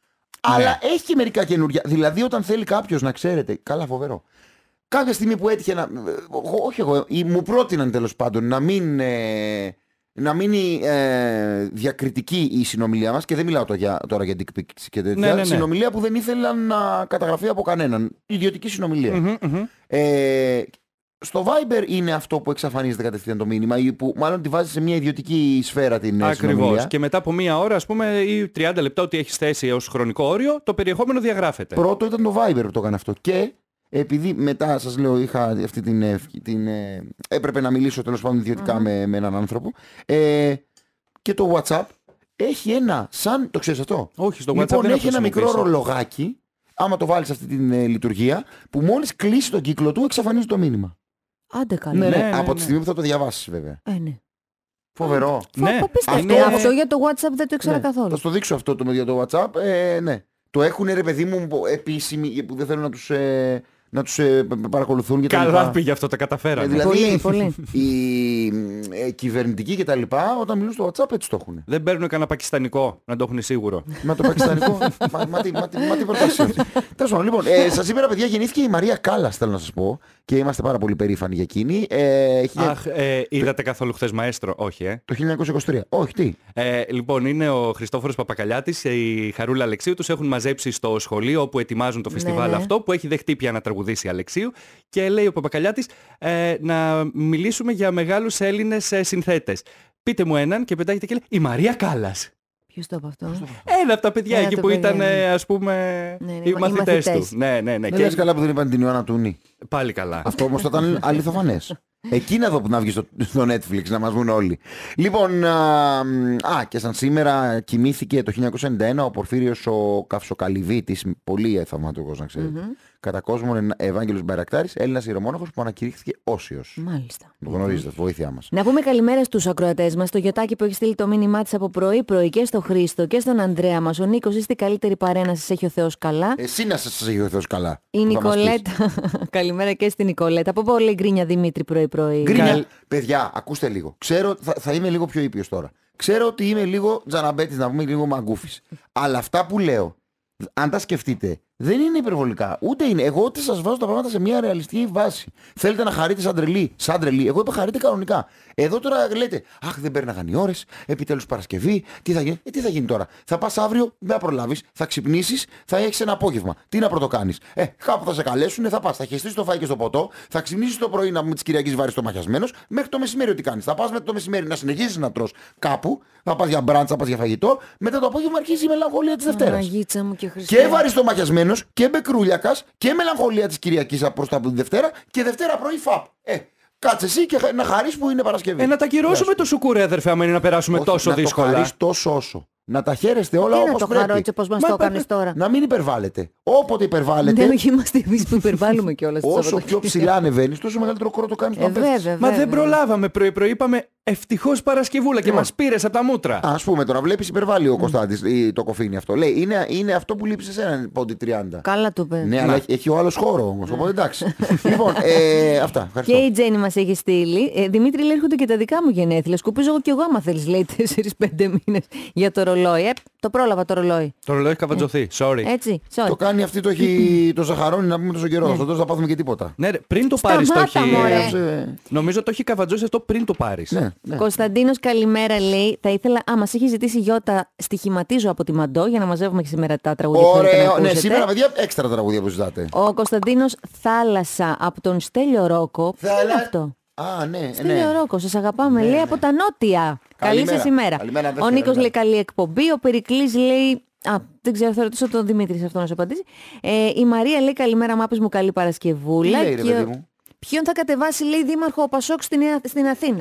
Speaker 3: αλλά έχει και μερικά καινούργια. Δηλαδή, όταν θέλει κάποιος να ξέρετε, καλά, φοβερό. Κάποια στιγμή που έτυχε να. Όχι εγώ, ή μου πρότειναν τέλος πάντων να μην. Ε, να μείνει ε, διακριτική η συνομιλία μας και δεν μιλάω τώρα για, τώρα για dick pics και τέτοια.
Speaker 2: Ναι, ναι, ναι.
Speaker 3: Συνομιλία που δεν ήθελαν να καταγραφεί από κανέναν. Ιδιωτική συνομιλία.
Speaker 2: Μμμ, μμμ.
Speaker 3: Ε, στο Viber είναι αυτό που εξαφανίζεται κατευθείαν το μήνυμα ή που μάλλον τη βάζει σε μια ιδιωτική σφαίρα την ε,
Speaker 2: Ακριβώς.
Speaker 3: συνομιλία.
Speaker 2: Και μετά από μία ώρα, ας πούμε, ή τριάντα λεπτά, ότι έχεις θέσει ως χρονικό όριο, το περιεχόμενο διαγράφεται.
Speaker 3: Πρώτο ήταν το Viber που το έκανε αυτό. Και επειδή μετά σας λέω είχα αυτή την, ε, την ε, έπρεπε να μιλήσω τέλος πάντων ιδιωτικά με, με έναν άνθρωπο. Ε, και το WhatsApp έχει ένα σαν, το ξέρεις αυτό?
Speaker 2: Όχι, στο WhatsApp
Speaker 3: Λοιπόν,
Speaker 2: δεν
Speaker 3: έχει
Speaker 2: έχω
Speaker 3: ένα μικρό
Speaker 2: χρησιμοποιήσει.
Speaker 3: ρολογάκι, άμα το βάλεις αυτή την ε, λειτουργία, που μόλις κλείσει τον κύκλο του εξαφανίζει το μήνυμα.
Speaker 1: Άντε καλά.
Speaker 3: Ναι, ναι,
Speaker 2: ναι,
Speaker 3: από
Speaker 2: ναι.
Speaker 3: τη στιγμή που θα το διαβάσεις βέβαια.
Speaker 1: Ε, ναι.
Speaker 3: Φοβερό.
Speaker 2: Ναι,
Speaker 1: Απίστευτο.
Speaker 2: αυτό-
Speaker 1: Αυτό για το WhatsApp δεν το ήξερα
Speaker 3: Ναι.
Speaker 1: καθόλου.
Speaker 3: Θα στο δείξω αυτό το για το WhatsApp. Ε, ναι. Το έχουν ρε παιδί μου επίσημοι που δεν θέλουν να τους, ε, να τους ε, παρακολουθούν και τα
Speaker 2: Καλά
Speaker 3: λοιπά.
Speaker 2: πήγε αυτό, τα καταφέρανε.
Speaker 3: Ε, δηλαδή
Speaker 1: Πολύ, πολύ.
Speaker 3: οι ε, κυβερνητικοί και τα λοιπά όταν μιλούν στο WhatsApp έτσι το έχουν.
Speaker 2: Δεν παίρνουν κανένα πακιστανικό, να το έχουν σίγουρο.
Speaker 3: Με το πακιστανικό. μα, μα, τι- μα, τι- μα τι προτάσεις είναι αυτές. Τέλος πάντων, λοιπόν, ε, σας σήμερα παιδιά γεννήθηκε η Μαρία Κάλλας, θέλω να σας πω, και είμαστε πάρα πολύ περήφανοι για εκείνη. Ε, έχει γεννη-
Speaker 2: Αχ, ε, είδατε καθόλου χθες μαέστρο? Όχι, ε.
Speaker 3: το χίλια εννιακόσια είκοσι τρία. Όχι, τι.
Speaker 2: Ε, λοιπόν, είναι ο Χριστόφορος Παπακαλιάτης, η Χαρούλα Αλεξίου, τους έχουν μαζέψει στο σχολείο όπου ετοιμάζουν το φεστιβάλ
Speaker 1: ναι.
Speaker 2: αυτό, που έχει δεχτεί πια να τραγουδήσει Αλεξίου, και λέει ο Παπακαλιάτης ε, να μιλήσουμε για μεγάλους Έλληνες ε, συνθέτες. Πείτε μου έναν, και πετάγεται και λέει η Μαρία Κάλλας.
Speaker 1: Ποιος το είπε αυτό?
Speaker 2: Ένα από τα παιδιά
Speaker 1: Ένα
Speaker 2: εκεί
Speaker 1: το
Speaker 2: που
Speaker 1: παιδιά,
Speaker 2: ήταν,
Speaker 1: ναι.
Speaker 2: ε, ας πούμε,
Speaker 1: Ναι, ναι,
Speaker 2: οι
Speaker 1: οι
Speaker 2: μαθητές
Speaker 1: μαθητές.
Speaker 2: του. Ναι, ναι, ναι.
Speaker 3: Δεν
Speaker 2: Και
Speaker 3: λες καλά που δεν είπαν την Ιωάννα Τούνη.
Speaker 2: πάλι καλά.
Speaker 3: Αυτό όμως θα ήταν αληθοφανές. Εκείνα εδώ που να βγει στο, στο Netflix, να μας βγουν όλοι. Λοιπόν, α, α, και σαν σήμερα κοιμήθηκε το χίλια εννιακόσια ενενήντα ένα ο Πορφύριος ο Καυσοκαλυβίτης, πολύ θαυματουργός να ξέρετε. Κατά κόσμον Ευάγγελος Μπαϊρακτάρης, Έλληνας ηρεμόναχος που ανακηρύχθηκε όσιος.
Speaker 1: Μάλιστα.
Speaker 3: Το γνωρίζετε, βοήθειά μας.
Speaker 1: Να πούμε καλημέρα στους ακροατές μας, το Γιωτάκι που έχει στείλει το μήνυμά της από πρωί-πρωί και στο Χρήστο και στον Ανδρέα μας. Ο Νίκος, είστε η καλύτερη παρέα, να σας έχει ο Θεός καλά.
Speaker 3: Εσύ να σας έχει ο Θεός καλά.
Speaker 1: Η
Speaker 3: θα μας πεις.
Speaker 1: Νικολέτα, καλημέρα και στην Νικολέτα. Από πολύ γκρίνια Δημήτρη πρωί-πρωί.
Speaker 3: Γκρίνια.
Speaker 2: Καλ-
Speaker 3: Παιδιά, ακούστε λίγο. Ξέρω, θα, θα είμαι λίγο πιο ήπιος τώρα. Ξέρω ότι είμαι λίγο τζαναμπέτης, να πούμε λίγο μαγκούφης. Αλλά αυτά που λέω, αν τα σκεφτείτε, δεν είναι υπερβολικά. Ούτε είναι. Εγώ ότι σας βάζω τα πράγματα σε μια ρεαλιστική βάση. Θέλετε να χαρείτε σαν τρελή. Σαν τρελή. Εγώ είπα χαρείτε κανονικά. Εδώ τώρα λέτε, αχ, δεν παίρναγαν οι ώρες. Επιτέλους Παρασκευή. Τι θα γίνει. Ε, τι θα γίνει τώρα. Θα πας αύριο, δεν θα προλάβεις. Θα ξυπνήσεις, θα έχεις ένα απόγευμα. Τι να πρωτοκάνεις. Ε, κάπου θα σε καλέσουν, θα πας. Θα χεστείς το φαΐ και στο ποτό. Θα ξυπνήσεις το πρωί να πούμε τη Κυριακή βάρη στο μαχιασμένος. Μέχρι το μεσημέρι ό,τι κάνεις. Θα πας μετά το μεσημέρι να συνεχίσεις να τρως κάπου. Θα πας για μπραντς, θα πας για φαγητό. Μετά το απόγευμα αρχίζει η μελαγχολία της Δευτέρας.
Speaker 1: Παναγίτσα μου και Χριστέ.
Speaker 3: Και βαριστομαχιασμένος και μπεκρούλιακας και μελαγχολία της Κυριακής προς τα Δευτέρα και Δευτέρα πρωί φαπ. Ε, κάτσε εσύ και να χαρείς που είναι Παρασκευή.
Speaker 2: Ε, να τα κυρώσουμε το σουκούρε, αδερφέ, άμα είναι να περάσουμε
Speaker 3: Όχι,
Speaker 2: τόσο
Speaker 3: να
Speaker 2: δύσκολα.
Speaker 3: το χαρείς τόσο όσο. Να τα χαίρεστε όλα
Speaker 1: Τι να
Speaker 3: όπως
Speaker 1: το
Speaker 3: πρέπει.
Speaker 1: χαρώ έτσι όπως μας
Speaker 3: Μα
Speaker 1: το
Speaker 3: πρέπει
Speaker 1: έκανες τώρα.
Speaker 3: Να μην υπερβάλλετε. Όποτε υπερβάλλετε,
Speaker 1: Δεν είμαστε εμείς που υπερβάλλουμε κιόλας. το
Speaker 3: όσο πιο
Speaker 1: Σαββατοκύριακο.
Speaker 3: ψηλά ανεβαίνεις, τόσο μεγαλύτερο κόρο το κάνεις.
Speaker 1: Ε, βέβαια,
Speaker 2: Μα
Speaker 1: βέβαια.
Speaker 2: δεν προλάβαμε πρωί-πρωί, είπαμε ευτυχώς Παρασκευούλα και
Speaker 3: Λοιπόν.
Speaker 2: μας πήρες από τα μούτρα.
Speaker 3: Ας πούμε τώρα, βλέπεις υπερβάλλει ο Κωνσταντής ή το κοφίνι αυτό. Λέει, είναι, είναι αυτό που λείπει σε ένα πόντι τριάντα.
Speaker 1: Καλά το είπε.
Speaker 3: Ναι, αλλά έχει, έχει ο άλλος χώρο όμως, οπότε εντάξει. Λοιπόν, ε, αυτά.
Speaker 1: Και
Speaker 3: Ευχαριστώ.
Speaker 1: η Τζέννη μας έχει στείλει. Ε, Δημήτρη, λέει, έρχονται και τα δικά μου γενέθλια. Σκουπίζω εγώ κι εγώ, άμα θέλεις, λέει, τέσσερις πέντε μήνες για το ρολόι. Ε, το πρόλαβα το ρολόι.
Speaker 2: Το ρολόι έχει καβατζωθεί, sorry.
Speaker 1: Έτσι, sorry.
Speaker 3: Το κάνει αυτή, το έχει το ζαχαρώνει να πούμε τόσο καιρό. Στο τέλος θα πάθουμε και τίποτα.
Speaker 2: Ναι, ρε, πριν το πάρεις το
Speaker 1: Σταμάτα,
Speaker 2: έχει.
Speaker 1: μωρέ.
Speaker 3: Ε,
Speaker 2: Νομίζω το έχει καβατζώσει αυτό πριν το πάρεις.
Speaker 3: Ναι, ναι.
Speaker 1: Κωνσταντίνος, καλημέρα, λέει. Θα ήθελα. Α, μας έχει ζητήσει η Γιώτα στοιχηματίζω από τη Μαντό για να μαζεύουμε και σήμερα τα τραγούδια που θέλετε να
Speaker 3: Ωραίο. Ναι,
Speaker 1: ακούσετε.
Speaker 3: σήμερα παιδιά έξτρα τραγούδια που ζητάτε.
Speaker 1: Ο Κωνσταντίνος, Θάλασσα από τον Στέλιο Ρόκο. Ποιο είναι
Speaker 3: Θάλα-
Speaker 1: αυτό?
Speaker 3: Α, ναι,
Speaker 1: Στέλιο
Speaker 3: ναι.
Speaker 1: Ρόκο, σας αγαπάμε, λέει, από τα νότια. Καλή
Speaker 3: Καλημέρα.
Speaker 1: σας ημέρα.
Speaker 3: Καλημέρα,
Speaker 1: Ο
Speaker 3: αδέρφια,
Speaker 1: Νίκος
Speaker 3: καλημέρα.
Speaker 1: λέει καλή εκπομπή. Ο Περικλής λέει. Α, δεν ξέρω, θα ρωτήσω τον Δημήτρη σε αυτό να σου απαντήσει. Ε, η Μαρία λέει καλημέρα, μάπης μου, καλή
Speaker 3: Τι
Speaker 1: Παρασκευούλα.
Speaker 3: λέει, ρε
Speaker 1: Και
Speaker 3: παιδί
Speaker 1: ο-
Speaker 3: μου.
Speaker 1: Ποιον θα κατεβάσει, λέει, δήμαρχο ο Πασόκ στην, στην Αθήνα. Τι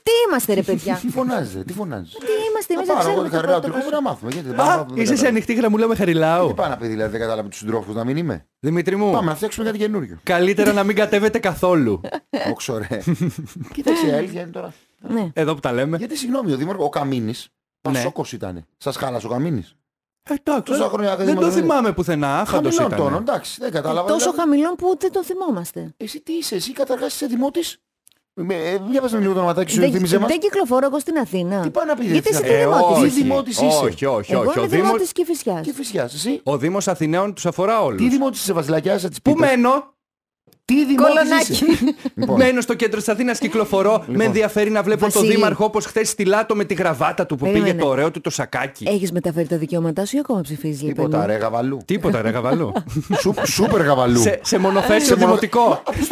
Speaker 1: Τι είμαστε, ρε παιδιά.
Speaker 3: Τι φωνάζετε, τι φωνάζετε.
Speaker 1: Τι είμαστε, εμείς
Speaker 3: Να
Speaker 1: δεν
Speaker 3: πάρω εγώ
Speaker 1: ξέρουμε.
Speaker 3: τη Χαριλάου τηλέφωνο να μάθουμε. Γιατί δεν
Speaker 2: Α,
Speaker 3: πάμε, δεν
Speaker 2: είσαι σε
Speaker 3: κατάλαβα.
Speaker 2: ανοιχτή γραμμούλα με Χαριλάου.
Speaker 3: Τι πάει να πει δηλαδή, δεν κατάλαβε τους συντρόφους να μην είμαι.
Speaker 2: Δημήτρη μου,
Speaker 3: Πάμε να φτιάξουμε κάτι καινούριο.
Speaker 2: καλύτερα να μην κατέβετε καθόλου.
Speaker 3: Όξο ρε. Κοίταξε, η αλήθεια είναι τώρα.
Speaker 1: Ναι.
Speaker 2: Εδώ που τα λέμε.
Speaker 3: Γιατί συγγνώμη, ο Δήμαρχος, ο Καμίνης, Πασόκος ήταν. Σας χάλασε ο Καμίνης.
Speaker 2: Εντάξει,
Speaker 3: Τόσα χρόνια
Speaker 2: δεν το
Speaker 3: δημοκρατία.
Speaker 2: θυμάμαι πουθενά. Άχαντος
Speaker 3: Χαμηλών τόνων,
Speaker 2: ήταν.
Speaker 3: εντάξει, δεν κατάλαβα.
Speaker 1: Τόσο
Speaker 3: δηλαδή.
Speaker 1: χαμηλών που δεν το θυμόμαστε.
Speaker 3: Εσύ τι είσαι, εσύ καταρχάς είσαι δημότης. Διάβασε λίγο το ονοματάκι σου,
Speaker 1: Δεν,
Speaker 3: θύμιζε μας.
Speaker 1: δεν κυκλοφορώ εγώ στην Αθήνα.
Speaker 3: Τι πάει να πει,
Speaker 1: Γιατί
Speaker 3: δεν
Speaker 1: είσαι
Speaker 3: θυμάμαι.
Speaker 1: τι
Speaker 2: Ε,
Speaker 1: δημότης.
Speaker 3: Τι
Speaker 2: όχι,
Speaker 3: δημότης είσαι.
Speaker 2: όχι, όχι,
Speaker 1: Εγώ
Speaker 2: όχι. Ο
Speaker 1: είμαι
Speaker 2: Δήμος,
Speaker 1: δημότης Κηφισιάς.
Speaker 3: Και φυσιάς, εσύ.
Speaker 2: ο Δήμος Αθηναίων τους αφορά όλους.
Speaker 3: Τι δημότης είσαι, Βασιλακιάς, της
Speaker 2: Πού
Speaker 3: Πίπας.
Speaker 2: μένω,
Speaker 3: Τι δημότης είσαι.
Speaker 1: Κολονάκι.
Speaker 3: Λοιπόν,
Speaker 2: μένω στο κέντρο της Αθήνας, κυκλοφορώ. Με ενδιαφέρει να βλέπω τον
Speaker 1: Βασίλη.
Speaker 2: Δήμαρχο όπως χθες στη Λάτο με τη γραβάτα του που πήγε
Speaker 1: Περίμενε.
Speaker 2: το ωραίο του το σακάκι.
Speaker 1: Έχεις μεταφέρει τα δικαιώματά σου ή ακόμα ψηφίζεις, λοιπόν.
Speaker 3: τίποτα ρε γαβαλού.
Speaker 2: Τίποτα ρε Γαβαλού.
Speaker 3: Σου- Σούπερ γαβαλού.
Speaker 2: σε, σε μονοθέσιο
Speaker 3: Σε μονο-
Speaker 2: δημοτικό.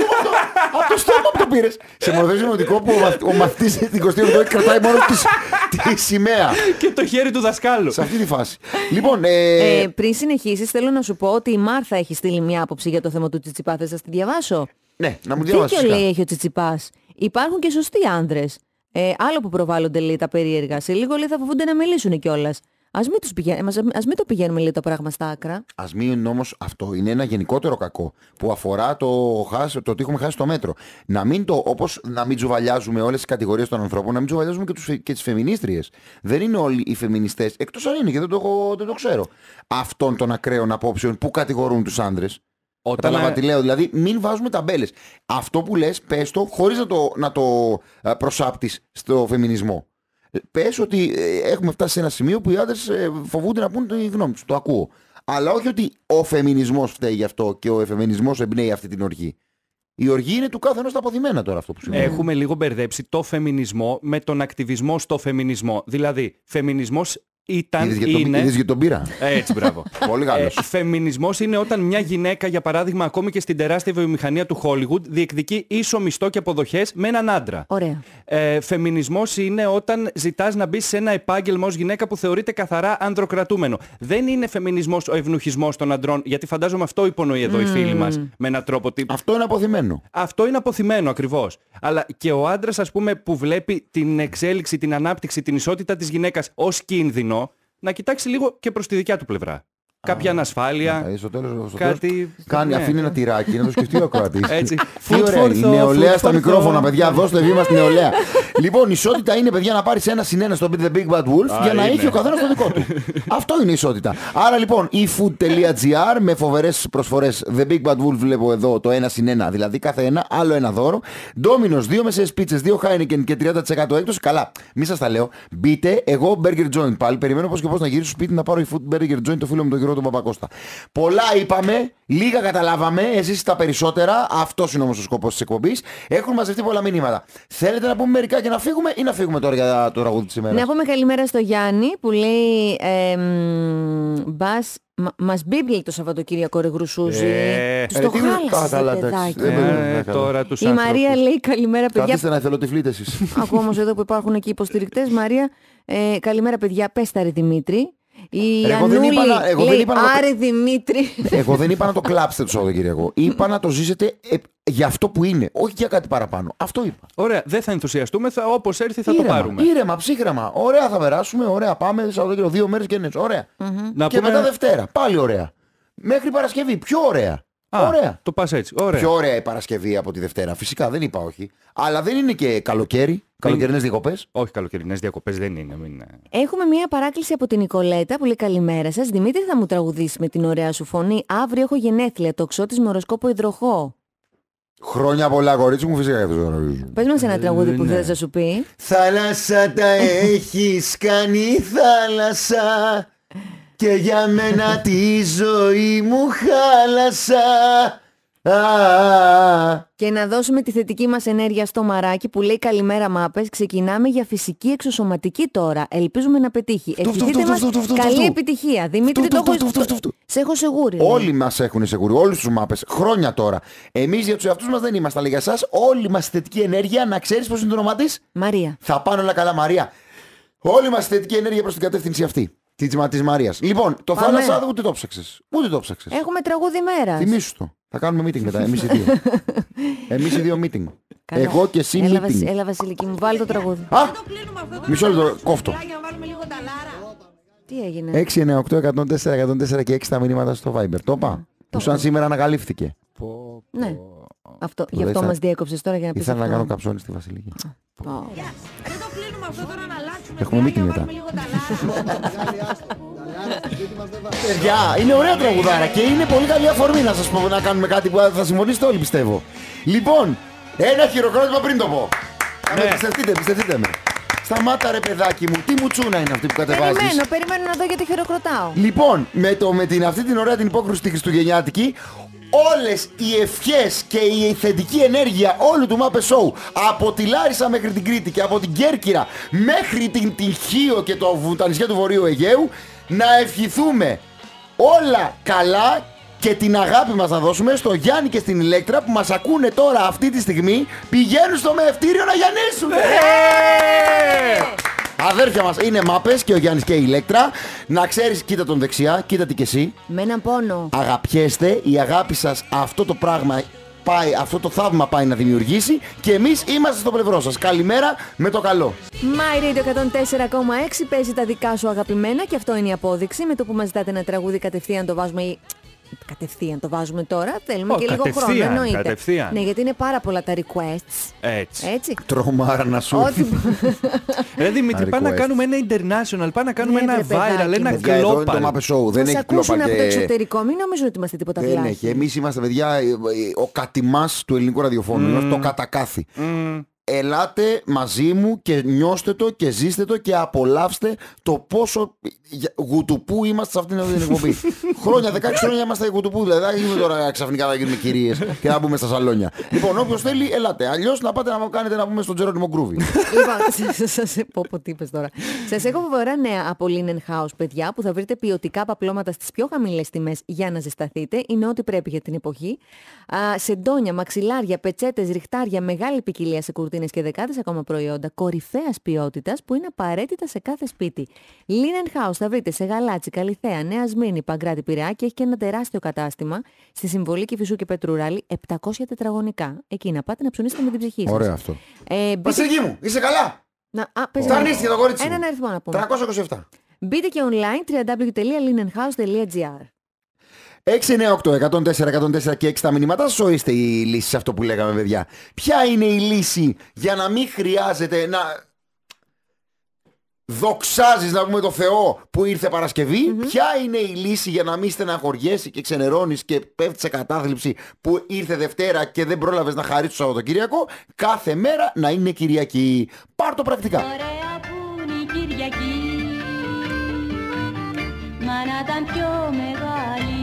Speaker 3: Από το στόμα που το πήρες. Σε μονοθέσιο δημοτικό που ο μαθ- ο μαθητής την εικοστή ογδόη κρατάει μόνο τη- τη σημαία.
Speaker 2: Και το χέρι του δασκάλου.
Speaker 3: Σε αυτή τη φάση. Λοιπόν, ε,
Speaker 1: Ε, πριν συνεχίσεις, θέλω να σου πω ότι η Μάρθα έχει στείλει μια άποψη για το θέμα του Τσιτσιπά. Θες να τη διαβάσω?
Speaker 3: ναι, να μου διαβάσεις.
Speaker 1: Δίκιο
Speaker 3: φυσικά.
Speaker 1: λέει έχει ο Τσιτσιπάς. Υπάρχουν και σωστοί άνδρες. Ε, άλλο που προβάλλονται λέει τα περίεργα. Σε λίγο λέει θα φοβούνται να μιλήσουν κιόλας. Ας μην, τους πηγα... μας- ας μην το πηγαίνουμε λέει το πράγμα στα άκρα.
Speaker 3: Ας μην όμως αυτό είναι ένα γενικότερο κακό που αφορά το, χάσει, το ότι έχουμε χάσει το μέτρο. Να μην το, όπως να μην τζουβαλιάζουμε όλες τις κατηγορίες των ανθρώπων, να μην τζουβαλιάζουμε και, τους, φε- και τις φεμινίστριες. Δεν είναι όλοι οι φεμινιστές, εκτός αν είναι και δεν το, έχω- δεν το ξέρω, αυτών των ακραίων απόψεων που κατηγορούν τους άνδρες.
Speaker 2: Όταν
Speaker 3: Κατάλαβα τι λέω, δηλαδή μην βάζουμε ταμπέλες. Αυτό που λες, πες το χωρίς να το, να το ε, προσάπτεις στο φεμινισμό. Ε, Πες ότι ε, έχουμε φτάσει σε ένα σημείο που οι άντρες ε, φοβούνται να πούν τη γνώμη τους. Το ακούω. Αλλά όχι ότι ο φεμινισμός φταίει γι' αυτό και ο εφεμινισμός εμπνέει αυτή την οργή. Η οργή είναι του κάθε ενός τα αποθυμένα τώρα αυτό που συμβαίνει.
Speaker 2: έχουμε λίγο μπερδέψει το φεμινισμό με τον ακτιβισμό στο φεμινισμό. Δηλαδή, φεμινισμός ήταν,
Speaker 3: Είδες για τον-
Speaker 2: είναι...
Speaker 3: είδες για τον πήρα.
Speaker 2: Έτσι, μπράβο.
Speaker 3: Πολύ
Speaker 2: Ε,
Speaker 3: καλός.
Speaker 2: φεμινισμός είναι όταν μια γυναίκα, για παράδειγμα, ακόμη και στην τεράστια βιομηχανία του Hollywood, διεκδικεί ίσο μισθό και αποδοχές με έναν άντρα.
Speaker 1: Ωραία.
Speaker 2: Ε, φεμινισμός είναι όταν ζητάς να μπεις σε ένα επάγγελμα ως γυναίκα που θεωρείται καθαρά ανδροκρατούμενο. Δεν είναι φεμινισμός ο ευνουχισμός των αντρών, γιατί φαντάζομαι αυτό υπονοεί εδώ η φίλη μας με έναν τρόπο. Ότι...
Speaker 3: Αυτό είναι αποθυμένο.
Speaker 2: Αυτό είναι αποθυμένο ακριβώς. Αλλά και ο άντρας, ας πούμε, που βλέπει την εξέλιξη, την ανάπτυξη, την ισότητα της γυναίκας ως κίνδυνο, να κοιτάξει λίγο και προς τη δικιά του πλευρά. Κάποια ανασφάλεια.
Speaker 3: Ε, στο τέλος, στο
Speaker 2: Κάτι-
Speaker 3: τέλος, κάνει,
Speaker 2: ναι.
Speaker 3: αφήνει ένα τυράκι να το σκεφτεί ο ακροατής.
Speaker 2: Έτσι.
Speaker 3: Τι
Speaker 2: Food
Speaker 3: ωραία,
Speaker 2: for
Speaker 3: η
Speaker 2: thought,
Speaker 3: νεολαία
Speaker 2: food
Speaker 3: στα
Speaker 2: for
Speaker 3: μικρόφωνα,
Speaker 2: thought.
Speaker 3: παιδιά, δώστε βήμα στη νεολαία. Λοιπόν, ισότητα είναι, παιδιά, να πάρεις ένα συν ένα στο The Big Bad Wolf
Speaker 2: Α,
Speaker 3: για να
Speaker 2: είναι.
Speaker 3: έχει ο καθένας το δικό του. Αυτό είναι η ισότητα. Άρα λοιπόν, efood.gr με φοβερές προσφορές. The Big Bad Wolf βλέπω εδώ το ένα συν ένα, δηλαδή κάθε ένα, άλλο ένα δώρο. Domino's, δύο μεσαίες πίτσες, δύο Heineken και τριάντα τοις εκατό έκπτωση. Καλά, μη σας τα λέω. Μπείτε, εγώ Burger Joint πάλι. Περιμένω πώς και πώς να γυρίσω σπίτι να πάρω η Food Burger Joint το φίλο μου τον κύριο τον Παπακώστα. Πολλά είπαμε, λίγα καταλάβαμε, εσείς τα περισσότερα. Αυτός είναι όμως ο σκοπός της εκπομπής. Έχουν μαζευτεί πολλά μηνύματα. Θέλετε να πούμε μερικά και να φύγουμε ή να φύγουμε τώρα για το τραγούδι της ημέρας?
Speaker 1: Να πούμε καλημέρα στο Γιάννη που λέει ε, μ, μπας, μα, μας μπίμπλε το Σαββατοκύριακο ρε Γρουσούζη.
Speaker 2: Ε,
Speaker 1: Τους
Speaker 3: ε,
Speaker 1: το
Speaker 3: τι-
Speaker 1: χάλασες
Speaker 3: Α, καλά,
Speaker 1: ρε
Speaker 3: εντάξει.
Speaker 1: παιδάκι.
Speaker 3: Δεν με-
Speaker 2: Ε,
Speaker 3: Ναι, καλά.
Speaker 2: τώρα τους
Speaker 1: Η Μαρία
Speaker 2: άνθρωπους.
Speaker 1: λέει καλημέρα παιδιά.
Speaker 3: Καθίστε να εθελοτυφλείτε εσείς.
Speaker 1: Ακούω όμως εδώ που υπάρχουν εκεί υποστηρικτές. Μαρία, ε, καλημέρα παιδιά, πες τα ρε Δημήτρη. Η
Speaker 3: Ρε, εγώ δεν
Speaker 1: Ανούλη
Speaker 3: είπα να- εγώ δεν
Speaker 1: λέει
Speaker 3: είπα να το-
Speaker 1: άρε Δημήτρη.
Speaker 3: Εγώ δεν είπα να το κλάψετε το Σαββατοκύριακο. Είπα να το ζήσετε ε, για αυτό που είναι, όχι για κάτι παραπάνω. Αυτό είπα.
Speaker 2: Ωραία, δεν θα ενθουσιαστούμε, θα, όπως έρθει θα το
Speaker 3: Ήρεμα,
Speaker 2: πάρουμε.
Speaker 3: ήρεμα, ψύχρεμα. Ωραία θα περάσουμε, ωραία πάμε Σαββατοκύριακο. Δύο μέρες και νέες. Ωραία.
Speaker 2: Να
Speaker 3: Και
Speaker 2: πούμε...
Speaker 3: μετά Δευτέρα. Πάλι ωραία. Μέχρι Παρασκευή. Πιο ωραία.
Speaker 2: Α,
Speaker 3: ωραία.
Speaker 2: το πας έτσι. Ωραία.
Speaker 3: Πιο ωραία η Παρασκευή από τη Δευτέρα. Φυσικά δεν είπα όχι. Αλλά δεν είναι και καλοκαίρι. Καλοκαιρινές διακοπές.
Speaker 2: Όχι, καλοκαιρινές διακοπές δεν είναι. Μην...
Speaker 1: Έχουμε μία παράκληση από την Νικολέτα που λέει καλημέρα σας. Δημήτρη θα μου τραγουδήσει με την ωραία σου φωνή. Αύριο έχω γενέθλια, το ξώτης με οροσκόπο υδροχό.
Speaker 3: Χρόνια πολλά, κορίτσι μου, φυσικά για αυτό το γνωρίζω.
Speaker 1: Πες μας ένα τραγούδι που
Speaker 2: ναι.
Speaker 1: θες να σου πει.
Speaker 3: Θάλασσα τα έχεις κάνει θάλασσα και για μένα τη ζωή μου χάλασα. Α,
Speaker 1: Και να δώσουμε τη θετική μας ενέργεια στο Μαράκι που λέει καλημέρα μάπες. Ξεκινάμε για φυσική εξωσωματική τώρα. Ελπίζουμε να πετύχει.
Speaker 3: φτου,
Speaker 1: Ευχηθείτε
Speaker 3: φτου,
Speaker 1: μας
Speaker 3: φτου, φτου, φτου,
Speaker 1: καλή
Speaker 3: φτου.
Speaker 1: επιτυχία. Δημήτρη,
Speaker 3: Φτου,
Speaker 1: το
Speaker 3: φτου,
Speaker 1: έχω...
Speaker 3: φτου, φτου, φτου.
Speaker 1: σε έχω σεγούρι. λέει.
Speaker 3: Όλοι μας έχουν σιγουρί, όλους τους μάπες. Χρόνια τώρα. Εμείς για τους εαυτούς μας δεν είμαστε, αλλά για εσάς όλη μας η θετική ενέργεια, να ξέρεις πώς είναι το όνομα της.
Speaker 1: Μαρία.
Speaker 3: Θα πάνε όλα καλά, Μαρία. Όλη μας η θετική ενέργεια προς την κατεύθυνση αυτή. Της Μαρίας. Λοιπόν, το
Speaker 1: Πάμε.
Speaker 3: θάλασσα ούτε το ψάξες. Ούτε το ψάξες.
Speaker 1: Έχουμε τραγούδι μέρας.
Speaker 3: Θυμήσου το. Θα κάνουμε meeting μετά. Εμείς οι δύο. Εμείς οι δύο meeting.
Speaker 1: Καλά.
Speaker 3: Εγώ και εσύ
Speaker 1: Έλα,
Speaker 3: meeting.
Speaker 1: Βασι- έλα Βασιλική μου, βάλει το τραγούδι.
Speaker 3: Α, μισό λεπτό, κόφτω.
Speaker 1: Τι έγινε?
Speaker 3: έξι εννιά οκτώ εκατόν τέσσερα εκατόν τέσσερα και έξι τα μηνύματα στο Viber. Το είπα. Που σαν σήμερα ανακαλύφθηκε.
Speaker 1: Ναι. Αυτό, γι'
Speaker 3: Τώρα
Speaker 1: αυτό
Speaker 3: ήθελα-
Speaker 1: μας διέκοψες τώρα για να πεις
Speaker 3: Ήθελα να
Speaker 1: αυτό.
Speaker 3: κάνω καψόνι στη Βασιλική.
Speaker 1: Ω.
Speaker 3: Έχουμε meeting μετά. Παιδιά, είναι ωραία τραγουδάρα και είναι πολύ καλή αφορμή να σας πω να κάνουμε κάτι που θα συμφωνήσετε όλοι πιστεύω. Λοιπόν, ένα χειροκρότημα πριν το πω.
Speaker 2: Ναι.
Speaker 3: Ναι. Πιστευτείτε, πιστευτείτε με. Σταμάτα ρε παιδάκι μου, τι μουτσούνα είναι αυτή που κατεβάζεις.
Speaker 1: Περιμένω, περιμένω να δω γιατί χειροκροτάω.
Speaker 3: Λοιπόν, με, το, με την, αυτή την ωραία την υπόκρουση τη χριστουγεννιάτικη, όλες οι ευχές και η θετική ενέργεια όλου του Μάπε Show, από τη Λάρισα μέχρι την Κρήτη και από την Κέρκυρα μέχρι την Τυχείο και το, τα νησιά του Βορείου Αιγαίου, να ευχηθούμε όλα καλά και την αγάπη μας να δώσουμε στο Γιάννη και στην Ηλέκτρα που μας ακούνε τώρα αυτή τη στιγμή, πηγαίνουν στο μεευτήριο να γιαννήσουν. Αδέρφια μας είναι Μάπες και ο Γιάννης και η Ηλέκτρα. Να ξέρεις, κοίτα τον δεξιά, κοίτα τι και εσύ.
Speaker 1: Με έναν πόνο.
Speaker 3: Αγαπιέστε, η αγάπη σας αυτό το πράγμα πάει, αυτό το θαύμα πάει να δημιουργήσει και εμείς είμαστε στο πλευρό σας. Καλημέρα με το καλό.
Speaker 1: My Radio εκατόν τέσσερα κόμμα έξι παίζει τα δικά σου αγαπημένα και αυτό είναι η απόδειξη. Με το που μας ζητάτε ένα τραγούδι κατευθείαν το βάζουμε ή... Κατευθείαν το βάζουμε τώρα. Θέλουμε
Speaker 2: Ω,
Speaker 1: και λίγο
Speaker 2: κατευθείαν,
Speaker 1: χρόνο, εννοείται.
Speaker 2: κατευθείαν.
Speaker 1: Ναι, γιατί είναι πάρα πολλά τα requests.
Speaker 2: Έτσι.
Speaker 1: Έτσι.
Speaker 3: Τρομάρα να σου
Speaker 1: Ό,τι.
Speaker 2: Ρε Δημήτρη,
Speaker 3: Τα
Speaker 2: πάμε να
Speaker 3: request.
Speaker 2: κάνουμε ένα international, πάμε να κάνουμε
Speaker 1: Ναι,
Speaker 2: ένα
Speaker 1: βρε, παιδάκι
Speaker 2: viral,
Speaker 1: μου.
Speaker 2: ένα
Speaker 3: Παιδιά, εδώ είναι το
Speaker 2: global.
Speaker 3: Μάπε Show. Δεν
Speaker 1: Μας
Speaker 3: έχει
Speaker 1: ακούσουν
Speaker 3: κλόπα
Speaker 1: από το
Speaker 3: και...
Speaker 1: εξωτερικό, μην νομίζουν ότι είμαστε τίποτα
Speaker 3: Δεν
Speaker 1: βλάχοι.
Speaker 3: έχει. Εμείς είμαστε, παιδιά, ε, ε, ο κατημάς του ελληνικού ραδιοφώνου. Είμαστε το κατακάθι.
Speaker 2: Μμμ.
Speaker 3: Ελάτε μαζί μου και νιώστε το και ζήστε το και απολαύστε το πόσο γουτουπού είμαστε σε αυτήν την εκπομπή. Χρόνια, δεκαέξι χρόνια είμαστε γουτουπού. Δηλαδή, δεν γίνουμε τώρα ξαφνικά να γίνουμε κυρίες και να μπούμε στα σαλόνια. Λοιπόν, όποιος θέλει, ελάτε. Αλλιώς να πάτε να μου κάνετε να πούμε στον Τζερόνιμο Γκρούβι.
Speaker 1: Λοιπόν, σας πω πω τι είπες τώρα. Σας έχω φοβερά νέα από Linen House, παιδιά, που θα βρείτε ποιοτικά παπλώματα στις πιο χαμηλές τιμές για να ζεσταθείτε. Είναι ό,τι πρέπει για την εποχή. Α, σεντόνια, μαξιλάρια, πετσέτες, ριχτάρια, μεγάλη ποικιλία σε κουρτίνες και δεκάδες ακόμα προϊόντα κορυφαίας ποιότητας που είναι απαραίτητα σε κάθε σπίτι. Linen House θα βρείτε σε Γαλάτσι, Καλιθέα, Νέα Σμύρνη, Παγκράτη, Πειραιά και έχει και ένα τεράστιο κατάστημα στη Συμβολή Κηφισού και Πετρουράλη, επτακόσια τετραγωνικά. Εκεί να πάτε να ψωνίσετε με την ψυχή σας.
Speaker 3: Ωραίο αυτό.
Speaker 1: Ε, μπείτε...
Speaker 3: Βασιλική μου, είσαι καλά.
Speaker 1: Να, α, πες
Speaker 3: Τα
Speaker 1: ένα-
Speaker 3: αρνήθηκε το κορίτσι μου.
Speaker 1: Έναν αριθμό να πούμε.
Speaker 3: τριακόσια είκοσι επτά.
Speaker 1: Μπείτε και online double-u double-u double-u τελεία linen house τελεία gr.
Speaker 3: έξι εννιά οκτώ εκατόν τέσσερα εκατόν τέσσερα και έξι τα μηνύματα σας, ορίστε η λύση σε αυτό που λέγαμε, παιδιά. Ποια είναι η λύση για να μην χρειάζεται να δοξάζεις, να πούμε, το Θεό που ήρθε Παρασκευή? Ποια είναι η λύση για να μην στεναχωριέσαι και ξενερώνεις και πέφτεις σε κατάθλιψη που ήρθε Δευτέρα και δεν πρόλαβες να χαρίσεις το Σαββατοκύριακο? Κάθε μέρα να είναι Κυριακή. Πάρ' το πρακτικά.
Speaker 4: Ωραία που είναι η Κυριακή, μα να ήταν πιο μεγάλη,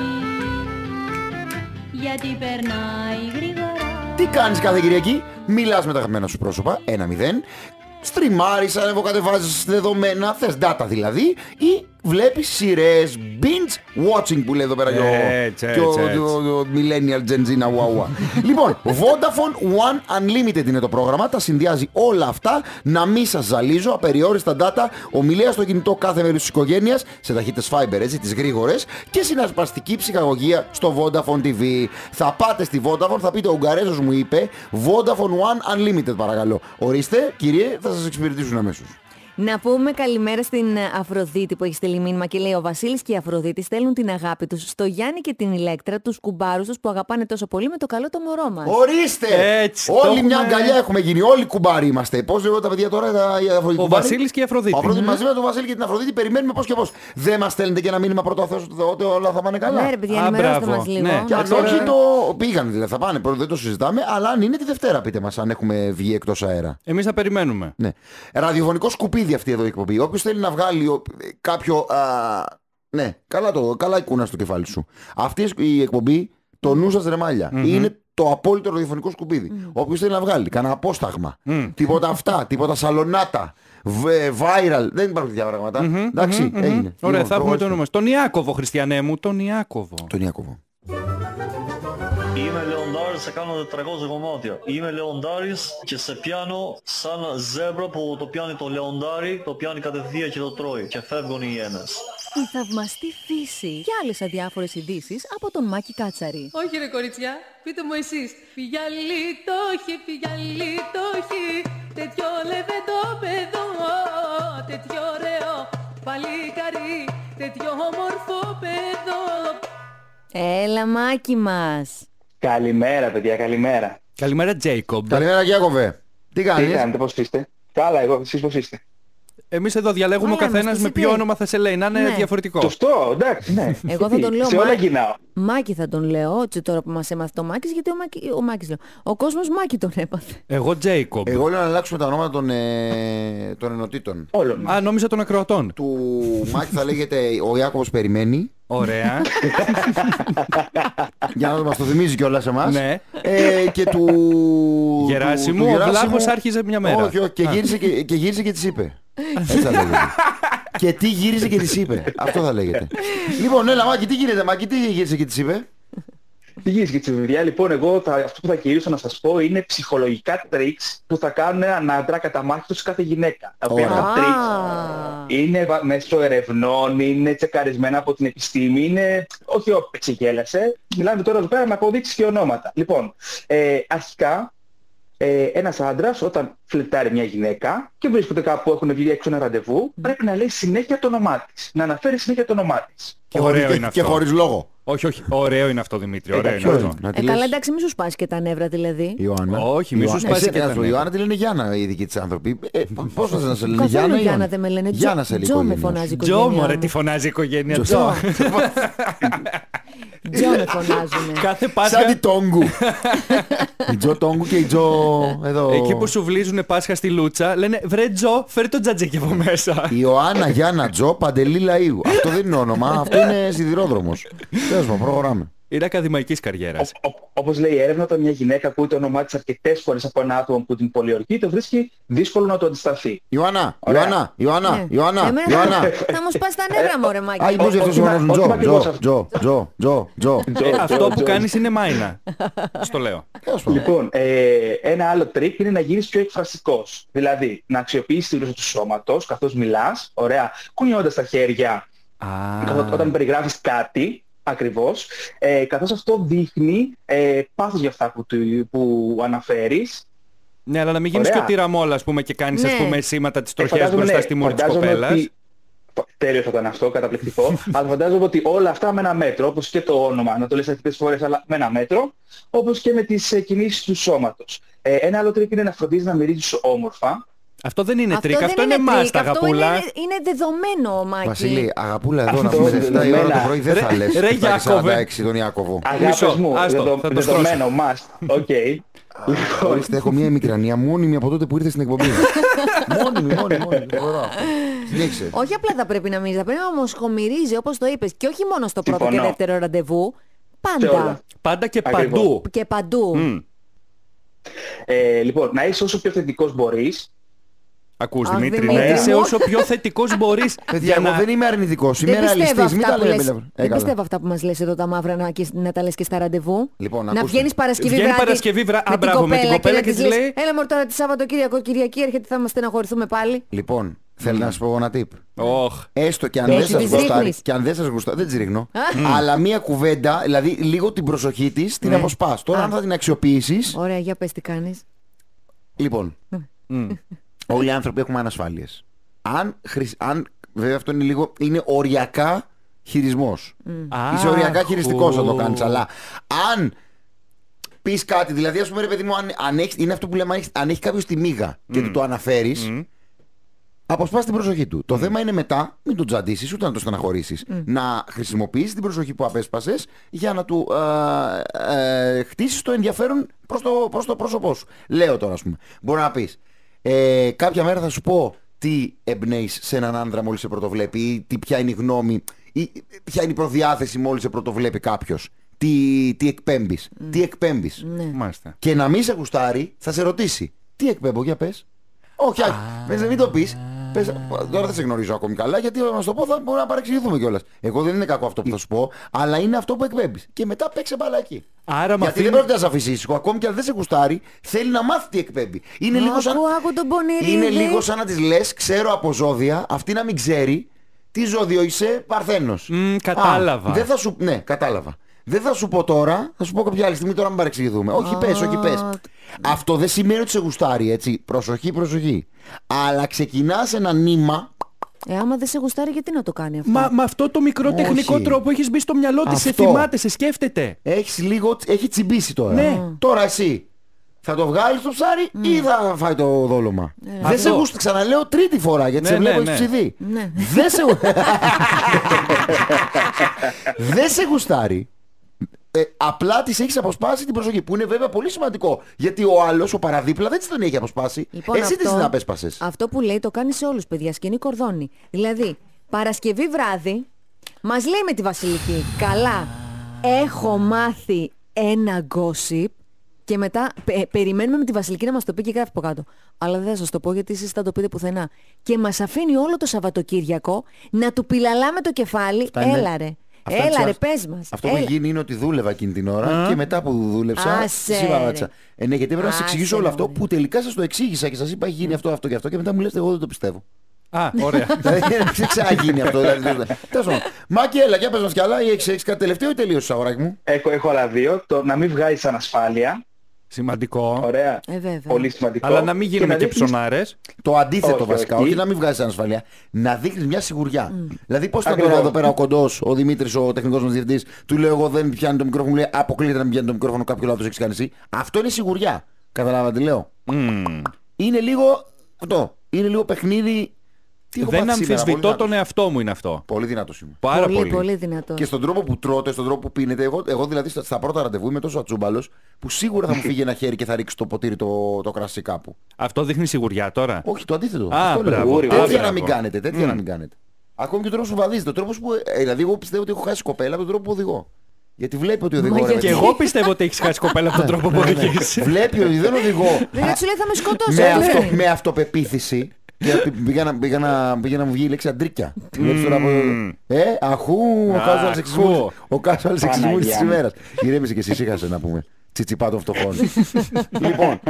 Speaker 4: γιατί περνάει γρήγορα.
Speaker 3: Τι κάνεις κάθε Κυριακή? Μιλάς με τα αγαπημένα σου πρόσωπα, ένα μηδέν. Στριμάρεις, ανεβοκατεβάζεις δεδομένα, θες data δηλαδή, ή βλέπεις σειρές, binge watching που λέει εδώ πέρα και ο-
Speaker 2: Έτσι,
Speaker 3: και ο-
Speaker 2: έτσι, έτσι.
Speaker 3: ο- ο millennial Gen Z να ουαουα. Λοιπόν, Vodafone One Unlimited είναι το πρόγραμμα, τα συνδυάζει όλα αυτά, να μην σας ζαλίζω, απεριόριστα data, ομιλία στο κινητό κάθε μέρους της οικογένειας, σε ταχύτητες Fiber, έτσι, τις γρήγορες, και συναρπαστική ψυχαγωγία στο Vodafone τι βι. Θα πάτε στη Vodafone, θα πείτε ο Ουγγαρέζος μου είπε, Vodafone One Unlimited παρακαλώ. Ορίστε, κύριε, θα σας εξυπηρετήσουν αμέσως.
Speaker 1: Να πούμε καλημέρα στην ε, Αφροδίτη που έχει στείλει μήνυμα και λέει: ο Βασίλης και η Αφροδίτη στέλνουν την αγάπη τους στο Γιάννη και την Ηλέκτρα, τους κουμπάρους τους που αγαπάνε τόσο πολύ με το καλό το μωρό μας.
Speaker 3: Ορίστε!
Speaker 2: Έτσι, το
Speaker 3: Όλοι μια
Speaker 2: έχουμε.
Speaker 3: αγκαλιά έχουμε γίνει. Όλοι κουμπάροι είμαστε. Πώς λέγονται τα παιδιά τώρα, τα, οι Αφροδίτη
Speaker 2: Ο
Speaker 3: κουμπάροι?
Speaker 2: Βασίλης και η Αφροδίτη.
Speaker 3: Ο Αφροδίτη μαζί με τον Βασίλη και την Αφροδίτη περιμένουμε πώς και πώς. Δεν μας στέλνετε και ένα μήνυμα πρώτο Θεός ότι όλα θα πάνε καλά?
Speaker 1: Ναι, ρε παιδιά,
Speaker 2: Α,
Speaker 1: ενημερώστε
Speaker 2: μπράβο.
Speaker 1: μας λίγο.
Speaker 2: Ναι.
Speaker 3: Και αν
Speaker 2: τώρα-
Speaker 3: όχι, το πήγαν δηλαδή. Θα πάνε, πρώτα δεν το συζητάμε. Αλλά αν είναι τη Δευτέρα, πείτε μας αν έχουμε βγει εκτός αέρα.
Speaker 2: Εμείς θα περιμένουμε.
Speaker 3: Ναι. Ραδιοφωνικό σκουπίδι αυτή εδώ η εκπομπή. Όποιος θέλει να βγάλει ο- κάποιο. Α, ναι, καλά, το, καλά η κούνα στο κεφάλι σου. Αυτή η εκπομπή, το νου σας ρεμάλια. Είναι το απόλυτο ραδιοφωνικό σκουπίδι. Mm. Όποιος θέλει να βγάλει, κανένα απόσταγμα.
Speaker 2: Mm.
Speaker 3: Τίποτα αυτά, τίποτα σαλονάτα. β- Viral. Δεν υπάρχουν τέτοια πράγματα. Εντάξει, έγινε.
Speaker 2: Ωραία,
Speaker 3: Λοιπόν,
Speaker 2: θα έχουμε
Speaker 3: προχωρήστε.
Speaker 2: το όνομα. Τον Ιάκωβο, Χριστιανέ μου, τον Ιάκωβο.
Speaker 3: Τον Ιάκωβο.
Speaker 5: Είμαι Λεοντάρης, σε κάνω τετρακόσια κομμάτια. Είμαι Λεοντάρης και σε πιάνω σαν ζέμπρα που το πιάνει το λεοντάρι, το πιάνει κατευθείαν και το τρώει και φεύγουν οι ιένες.
Speaker 1: η θαυμαστή φύση και άλλες αδιάφορες ειδήσεις από τον Μάκη Κάτσαρη.
Speaker 6: Όχι ρε κοριτσιά, πείτε μου εσείς. Φιγιαλί το έχει, φιγιαλί το έχει, τέτοιο λεβέντο παιδό, τέτοιο ωραίο παλικαρί, τέτοιο όμορφο παιδό.
Speaker 1: Έλα Μάκη μας.
Speaker 7: Καλημέρα παιδιά, καλημέρα.
Speaker 2: Καλημέρα Τζέικομπ.
Speaker 3: Καλημέρα Γιάκωβε. Τι
Speaker 7: Τι
Speaker 3: κάνεις?
Speaker 7: κάνετε, πώς είστε? Καλά, εγώ, εσείς πώς είστε?
Speaker 2: Εμείς εδώ διαλέγουμε ο
Speaker 1: Καλά
Speaker 2: καθένας
Speaker 1: είμαστε,
Speaker 2: με
Speaker 1: εσύ
Speaker 2: ποιο
Speaker 1: τι?
Speaker 2: όνομα θα σε λέει, να είναι
Speaker 1: Ναι.
Speaker 2: διαφορετικό.
Speaker 7: Σωστό, εντάξει, ναι.
Speaker 1: Εγώ θα τον λέω
Speaker 7: Σε όλα
Speaker 1: Μάκη.
Speaker 7: γυρνάω.
Speaker 1: Μάκη θα τον λέω, έτσι τώρα που μας έμαθε το Μάκης, γιατί ο, Μάκη, ο Μάκης λέω. Ο κόσμος Μάκη τον έπαθε.
Speaker 2: Εγώ Τζέικομπ.
Speaker 3: Εγώ λέω να αλλάξουμε τα ονόματα των, ε, των ενωτήτων.
Speaker 7: Όλων.
Speaker 2: Α, νόμιζα των ακροατών.
Speaker 3: Του Μάκη θα λέγεται ο Ιάκωβος περιμένει.
Speaker 2: Ωραία.
Speaker 3: Για να μας το θυμίζει κιόλας εμάς.
Speaker 2: Ναι.
Speaker 3: Ε, και του...
Speaker 2: Γεράσιμου,
Speaker 3: του- του
Speaker 2: ο
Speaker 3: Γεράσιμου-
Speaker 2: Βλάχος άρχιζε μια μέρα.
Speaker 3: Όχι, όχι, και γύρισε και, και γύρισε και της είπε. Έτσι θα λέγεται. Και τι γύρισε και της είπε. Αυτό θα λέγεται. Λοιπόν, έλα Μάκη, τι γίνεται Μάκη, τι γύρισε και της είπε.
Speaker 7: Τι γίνεται και παιδιά, λοιπόν, εγώ θα, αυτό που θα κηρύσω να σας πω είναι ψυχολογικά τρίξ που θα κάνουν έναν άντρα κατά μάχη του σε κάθε γυναίκα. Τα οποία
Speaker 3: Ωραία.
Speaker 7: αυτά τρίξ
Speaker 1: Α,
Speaker 7: είναι βα- μέσω ερευνών, είναι τσεκαρισμένα από την επιστήμη, είναι... όχι ο εξεγέλασε, μιλάμε τώρα εδώ πέρα με αποδείξεις και ονόματα. Λοιπόν, ε, αρχικά, ε, ένας άντρας όταν φλερτάρει μια γυναίκα και βρίσκονται κάπου που έχουν βγει έξω ένα ραντεβού, πρέπει να λέει συνέχεια το όνομά της, να αναφέρει συνέχεια το όνομά της.
Speaker 3: Και
Speaker 2: Ωραίο
Speaker 3: χωρίς-
Speaker 2: είναι
Speaker 3: και
Speaker 2: αυτό.
Speaker 3: χωρίς λόγο.
Speaker 2: Όχι, όχι. Ωραίο είναι αυτό, Δημήτρη. Ωραίο
Speaker 7: Εντάξει,
Speaker 2: είναι
Speaker 7: ωραίο.
Speaker 2: αυτό.
Speaker 3: Να τη
Speaker 1: ε,
Speaker 3: λες,
Speaker 1: καλά, εντάξει, μη σου σπάσει και τα νεύρα δηλαδή.
Speaker 3: Ιωάννα.
Speaker 2: Όχι, μη σου
Speaker 3: Ιωάννα.
Speaker 2: σπάσει
Speaker 3: Εσύ
Speaker 2: και τα
Speaker 3: και σου,
Speaker 2: νεύρα.
Speaker 3: Ιωάννα τη λένε Γιάννα οι δικοί της άνθρωποι. Ε, πώς θα σε λένε
Speaker 1: Καθόλου
Speaker 3: Γιάννα ή
Speaker 1: Γιάννα δεν με λένε. Τζο-
Speaker 3: Γιάννα σε λέει η
Speaker 1: Τζο με
Speaker 3: οικογένεια
Speaker 1: φωνάζει η
Speaker 3: σου.
Speaker 2: Τζο,
Speaker 1: οικογένειά
Speaker 2: μωρέ,
Speaker 1: μου.
Speaker 2: τι φωνάζει η οικογένεια.
Speaker 3: Τζο.
Speaker 2: Τζο.
Speaker 1: Τζο με φωνάζουνε.
Speaker 2: Κάθε
Speaker 3: Σαν
Speaker 2: Πάσχα.
Speaker 3: τη Τόγκου. Η Τζο Τόγκου και η Τζο εδώ.
Speaker 2: Εκεί που σου βλίζουνε Πάσχα στη Λούτσα, λένε βρε Τζο, φέρει το τζατζίκι από μέσα.
Speaker 3: Ιωάννα Γιάννα Τζο Παντελή Λαΐου. Αυτό δεν είναι όνομα, αυτό είναι σιδηρόδρομος. Τέλος πάντων, προχωράμε.
Speaker 2: Είναι ακαδημαϊκής καριέρας.
Speaker 7: Ο- ο- Όπως λέει η έρευνα, όταν μια γυναίκα ακούει το όνομά της αρκετές φορές από ένα άτομο που την πολιορκεί, το βρίσκει δύσκολο να το αντισταθεί.
Speaker 3: Ιωάννα,
Speaker 7: Ωραία.
Speaker 3: Ιωάννα, Ιωάννα,
Speaker 1: Ναι.
Speaker 3: Ιωάννα,
Speaker 1: Εμένα θα-
Speaker 3: Ιωάννα.
Speaker 1: Θα μου σπάσει τα νεύρα μου, ρε
Speaker 3: Α,
Speaker 1: Μάκη.
Speaker 3: πώς γι' αυτό
Speaker 7: όχι
Speaker 3: σε
Speaker 7: μα-
Speaker 3: φωνάζουν
Speaker 7: όχι
Speaker 3: Τζο,
Speaker 7: ακριβώς
Speaker 3: Τζο,
Speaker 7: αυτό.
Speaker 3: Τζο, Τζο, Τζο, Τζο.
Speaker 7: Τζο,
Speaker 2: Αυτό
Speaker 7: Τζο,
Speaker 2: που
Speaker 7: Τζο.
Speaker 2: κάνεις είναι μάινα. Στο λέω.
Speaker 3: Τέλος πάντων.
Speaker 7: Λοιπόν, ε, ένα άλλο τρίκ είναι να γίνεις πιο εκφραστικός. Δηλαδή, να αξιοποιήσεις τη γλώσσα του σώματος καθώς μιλάς, ωραία, κουνιώντας τα χέρια, καθώς- όταν περιγράφεις κάτι, ακριβώς, ε, καθώς αυτό δείχνει ε, πάθος για αυτά που, του- που αναφέρεις.
Speaker 2: Ναι, αλλά να μην γίνεις
Speaker 7: Ωραία.
Speaker 2: και ο τυραμόλα, ας πούμε, και κάνεις, ας
Speaker 1: Ναι.
Speaker 2: πούμε, σήματα της
Speaker 7: Ε,
Speaker 2: τροχιάς
Speaker 7: φαντάζομαι,
Speaker 2: μπροστά
Speaker 7: ναι,
Speaker 2: στη μούρη της
Speaker 7: φαντάζομαι
Speaker 2: κοπέλας.
Speaker 7: ότι- Τέλειο θα ήταν αυτό, καταπληκτικό. Αλλά φαντάζομαι ότι όλα αυτά με ένα μέτρο, όπως και το όνομα, να το λες αρκετές φορές, αλλά με ένα μέτρο, όπως και με τις ε, κινήσεις του σώματος. Ε, ένα άλλο τρίκ είναι να φροντίζεις να μυρίζεις όμορφα.
Speaker 2: Αυτό δεν είναι τρίκ,
Speaker 1: δεν
Speaker 2: αυτό είναι must,
Speaker 1: τρίκ, αυτό
Speaker 2: αγαπούλα.
Speaker 1: είναι, είναι δεδομένο, Μάκη.
Speaker 3: Βασίλη, αγαπούλα εδώ να
Speaker 7: Αυτό
Speaker 3: πούμε εφτά η ώρα το
Speaker 7: δεδομένα.
Speaker 3: πρωί δεν θα
Speaker 2: Ρε-
Speaker 3: λες
Speaker 2: ρε,
Speaker 3: επτά και
Speaker 2: Γιάκωβε.
Speaker 3: σαράντα έξι τον Ιάκωβο.
Speaker 2: Μισό,
Speaker 7: Αγάπες μου,
Speaker 2: άστο,
Speaker 7: δεδο-
Speaker 2: θα το
Speaker 7: δεδομένο, must. Οκ. Λοιπόν,
Speaker 3: Ορίστε, έχω μία μικρανία μόνιμη από τότε που ήρθε στην εκπομπή. Μόνιμη, μόνιμη, μόνιμη. Φοβερά. Συνέχισε.
Speaker 1: Όχι απλά θα πρέπει να μυρίζει, θα πρέπει να μοσχομυρίζει όπως το είπες. Και όχι μόνο στο πρώτο και
Speaker 7: Συμφωνώ.
Speaker 1: δεύτερο ραντεβού.
Speaker 7: σε όλα.
Speaker 1: Πάντα.
Speaker 2: Πάντα και
Speaker 7: Ακριβώς.
Speaker 2: παντού.
Speaker 1: Και παντού.
Speaker 2: Μμ.
Speaker 7: Ε, λοιπόν, να είσαι όσο πιο θετικός μπορείς.
Speaker 2: Ακούς,
Speaker 1: Αχ,
Speaker 2: Δημήτρη,
Speaker 1: Δημήτρη
Speaker 2: να είσαι
Speaker 1: μου.
Speaker 2: όσο πιο θετικός μπορείς.
Speaker 3: Παιδιά,
Speaker 2: για
Speaker 3: εγώ
Speaker 2: να-
Speaker 3: δεν είμαι αρνητικός, είμαι
Speaker 1: Δεν πιστεύω,
Speaker 3: ρεαλιστής. Μην
Speaker 1: αυτά
Speaker 3: τα
Speaker 1: που
Speaker 3: λέμε.
Speaker 1: λες,
Speaker 3: Ε,
Speaker 1: δεν
Speaker 3: καλά.
Speaker 1: πιστεύω αυτά που μας λες εδώ τα μαύρα να, και- να τα λες και στα ραντεβού.
Speaker 3: Λοιπόν,
Speaker 1: να
Speaker 3: ακούστε.
Speaker 1: βγαίνεις Παρασκευή
Speaker 2: Βγαίνει
Speaker 1: βράδυ.
Speaker 2: Παρασκευή βράδυ,
Speaker 1: με
Speaker 2: α,
Speaker 1: την
Speaker 2: μπράβο, με την κοπέλα
Speaker 1: να
Speaker 2: και
Speaker 1: της
Speaker 2: της
Speaker 1: λες,
Speaker 2: λέει-
Speaker 1: έλα μωρέ τώρα τη Σαββατοκύριακο, Κυριακή έρχεται, θα μας στεναχωρηθούμε πάλι.
Speaker 3: Λοιπόν, θέλω να σου πω εγώ ένα tip.
Speaker 2: Ωχ.
Speaker 3: Έστω και αν
Speaker 1: Όχι,
Speaker 3: δεν σας
Speaker 1: της
Speaker 3: γουστάρει,
Speaker 1: ρίχνεις.
Speaker 3: και αν δεν σας γουστάρει, δεν τις ρίχνω, αλλά μία κουβέντα, δηλαδή λίγο την προσοχή της, την
Speaker 1: Ναι.
Speaker 3: αποσπάς. Τώρα
Speaker 1: Α.
Speaker 3: αν θα την αξιοποιήσεις,
Speaker 1: Ωραία, για πες τι κάνεις.
Speaker 3: λοιπόν, όλοι οι άνθρωποι έχουμε ανασφάλειες. Αν, χρησ- αν, βέβαια αυτό είναι λίγο, είναι οριακά χειρισμός. Είσαι οριακά χειριστικός να το κάνεις, αλλά αν πεις κάτι, δηλαδή ας πούμε ρε παιδί μου, αν, αν έχεις, είναι αυτό που λέμε, αν έχεις- αν έχει κάποιος τη μύγα και του το αναφέρεις, αποσπάς την προσοχή του. Το θέμα είναι μετά, μην τον τζαντήσεις ούτε να τον στεναχωρήσεις. Να χρησιμοποιήσεις την προσοχή που απέσπασες για να του ε, ε, χτίσεις το ενδιαφέρον προς το, προς το πρόσωπό σου. Λέω τώρα, ας πούμε, μπορεί να πεις, ε, κάποια μέρα θα σου πω τι εμπνέεις σε έναν άντρα μόλις σε πρωτοβλέπει ή τι, ποια είναι η γνώμη ή ποια είναι η προδιάθεση μόλις σε πρωτοβλέπει κάποιος. Τι, τι εκπέμπεις. Τι εκπέμπεις.
Speaker 2: Μάλιστα.
Speaker 3: Και να μην σε γουστάρει, θα σε ρωτήσει. Τι εκπέμπω, για πες. Όχι, ah. πες, μην το πεις. Πες, τώρα δεν σε γνωρίζω ακόμη καλά, γιατί να σου το πω θα μπορούμε να παρεξηγηθούμε κιόλας. Εγώ δεν είναι κακό αυτό που θα σου πω, αλλά είναι αυτό που εκπέμπεις. Και μετά παίξε μπάλα εκεί.
Speaker 2: Άρα με
Speaker 3: Γιατί
Speaker 2: αυτήν-
Speaker 3: δεν πρόκειται να σε αφήσει ήσυχο. Ακόμη και αν δεν σε γουστάρει, θέλει να μάθει τι εκπέμπει. Είναι, λίγο σαν...
Speaker 1: Άκου, άκου τον πονηρίδη.
Speaker 3: είναι λίγο σαν να της λες, ξέρω από ζώδια, αυτή να μην ξέρει. Τι ζώδιο είσαι, Παρθένος.
Speaker 2: Μ, κατάλαβα.
Speaker 3: Α, δεν θα σου... Ναι, κατάλαβα. Δεν θα σου πω τώρα, θα σου πω κάποια άλλη στιγμή, τώρα μην παρεξηγηθούμε. Όχι πες, όχι πες. Αυτό δεν σημαίνει ότι σε γουστάρει, έτσι. Προσοχή, προσοχή. Αλλά ξεκινάς ένα νήμα.
Speaker 1: Ε, άμα δεν σε γουστάρει, γιατί να το κάνει αυτό.
Speaker 2: Μα με αυτό το μικρό
Speaker 3: Όχι.
Speaker 2: τεχνικό τρόπο έχεις μπει στο μυαλό της, σε
Speaker 3: Αυτό.
Speaker 2: θυμάται, σε σκέφτεται.
Speaker 3: Έχεις λίγο, έχει τσιμπήσει τώρα.
Speaker 2: Ναι.
Speaker 3: Τώρα εσύ θα το βγάλεις το ψάρι ή θα φάει το δόλωμα. Δεν
Speaker 2: Αυτό.
Speaker 3: σε γουστάρει, ξαναλέω τρίτη φορά γιατί
Speaker 2: Ναι,
Speaker 3: σε βλέπω
Speaker 2: ναι,
Speaker 3: έχεις
Speaker 2: ναι.
Speaker 3: ψηθεί.
Speaker 1: Ναι.
Speaker 3: Δεν σε... Δεν σε γουστάρει. Ε, απλά της έχεις αποσπάσει την προσοχή, που είναι βέβαια πολύ σημαντικό. Γιατί ο άλλος, ο παραδίπλα, δεν της τον έχει αποσπάσει.
Speaker 1: Λοιπόν,
Speaker 3: Εσύ
Speaker 1: αυτό-
Speaker 3: της την απέσπασες.
Speaker 1: Αυτό που λέει το κάνει σε όλους, παιδιά. Σκηνή κορδόνι. Δηλαδή, Παρασκευή βράδυ, μας λέει με τη Βασιλική, καλά, έχω μάθει ένα gossip. Και μετά πε- περιμένουμε με τη Βασιλική να μας το πει και γράφει από κάτω. Αλλά δεν θα σας το πω γιατί εσείς θα το πείτε πουθενά. Και μας αφήνει όλο το Σαββατοκύριακο να του πιλαλάμε το κεφάλι.
Speaker 3: Αυτά είναι-
Speaker 1: Έλα ρε.
Speaker 3: Αυτά
Speaker 1: Έλα
Speaker 3: ξέρω-
Speaker 1: ρε, πες μας.
Speaker 3: Αυτό που
Speaker 1: Έλα.
Speaker 3: έχει γίνει είναι ότι δούλευα εκείνη την ώρα και μετά που δούλεψα.
Speaker 1: Άσε,
Speaker 3: συμβαβάτσα.
Speaker 1: ρε.
Speaker 3: Ε, ναι, γιατί πρέπει να σα
Speaker 1: Άσε,
Speaker 3: εξηγήσω όλο
Speaker 1: ρε,
Speaker 3: αυτό
Speaker 1: μωρέ.
Speaker 3: που τελικά σας το εξήγησα και σας είπα έχει γίνει αυτό, αυτό και αυτό και μετά μου λέτε εγώ δεν το πιστεύω.
Speaker 2: Α, ωραία.
Speaker 3: Δηλαδή δεν ξαναγίνει αυτό. Δηλαδή, τέλος πάντων. Μάκη, έλα, για πες μας κι άλλα ή έχεις έχεις κάτι τελευταίο ή τελείωσες, αγοράκι μου.
Speaker 7: Έχω, έχω άλλα δύο. Το να μην βγάζεις ανασφάλεια.
Speaker 2: Σημαντικό.
Speaker 7: Ωραία.
Speaker 1: Ε, βέβαια.
Speaker 7: Πολύ σημαντικό.
Speaker 2: Αλλά να μην γίνουμε
Speaker 7: να
Speaker 2: και
Speaker 7: δείχνεις-
Speaker 2: ψωνάρες.
Speaker 3: Το αντίθετο
Speaker 7: Όχι,
Speaker 3: βασικά,
Speaker 7: όχι.
Speaker 3: όχι να μην βγάζεις ανασφαλεία, να δείχνεις μια σιγουριά. Δηλαδή πώς ήταν
Speaker 7: Ακριβώς.
Speaker 3: τώρα εδώ πέρα ο κοντός, ο Δημήτρης, ο τεχνικός μας διευθυντής, του λέω εγώ δεν πιάνει το μικρόφωνο, μου λέει αποκλείται να μην πιάνει το μικρόφωνο, κάποιο λάθος έχεις κάνει εσύ. Αυτό είναι σιγουριά. Καταλάβατε τι λέω.
Speaker 2: Μμμ.
Speaker 3: Είναι λίγο αυτό. Είναι λίγο παιχνίδι. Τι έχω
Speaker 2: Δεν
Speaker 3: πάθει σήμερα,
Speaker 2: αμφισβητώ
Speaker 3: πολύ
Speaker 2: τον
Speaker 3: δυνατός.
Speaker 2: εαυτό μου είναι αυτό.
Speaker 3: Πολύ δυνατός είμαι.
Speaker 2: Πάρα
Speaker 1: πολύ,
Speaker 2: πολύ.
Speaker 1: πολύ δυνατό.
Speaker 3: Και στον τρόπο που τρώτε, στον τρόπο που πίνετε, εγώ, εγώ δηλαδή στα, στα πρώτα ραντεβού είμαι τόσο ατσούμπαλος που σίγουρα θα μου φύγει ένα χέρι και θα ρίξει το ποτήρι το, το κρασί κάπου.
Speaker 2: Αυτό δείχνει σιγουριά τώρα.
Speaker 3: Όχι, το αντίθετο.
Speaker 2: Α,
Speaker 3: Αυτό λέω.
Speaker 2: μπράβο.
Speaker 3: Τέτοια
Speaker 2: Α,
Speaker 3: να
Speaker 2: μπράβο.
Speaker 3: μην κάνετε, τέτοια να μην κάνετε. Ακόμη και ο τρόπος που βαδίζετε. Ο τρόπος που. Ε, δηλαδή, εγώ πιστεύω ότι έχω χάσει κοπέλα από τον τρόπο που οδηγώ. Γιατί βλέπει ότι οδηγώ.
Speaker 1: Μα
Speaker 3: ρε
Speaker 1: γιατί-
Speaker 2: Και
Speaker 3: παιδί.
Speaker 2: εγώ πιστεύω ότι έχεις χάσει κοπέλα από τον τρόπο που οδηγείς.
Speaker 3: Βλέπει ότι δεν οδηγώ.
Speaker 1: Δηλαδή σου λέει θα με σκοτώσει.
Speaker 3: με,
Speaker 1: ε,
Speaker 3: αυτό,
Speaker 1: ναι.
Speaker 3: με αυτοπεποίθηση. Και πήγα να, πήγα, να, πήγα να μου βγει η λέξη αντρίκια. Βλέπεις τώρα από... Ε, αχού, ο
Speaker 2: Α,
Speaker 3: casual
Speaker 2: αχού.
Speaker 3: σεξισμός. Ο casual σεξισμός της
Speaker 7: Παναγιά μου.
Speaker 3: ημέρας. Ηρέμησε και εσύ, ήσυχασε να πούμε. Τσιτσιπά των φτωχών. Λοιπόν,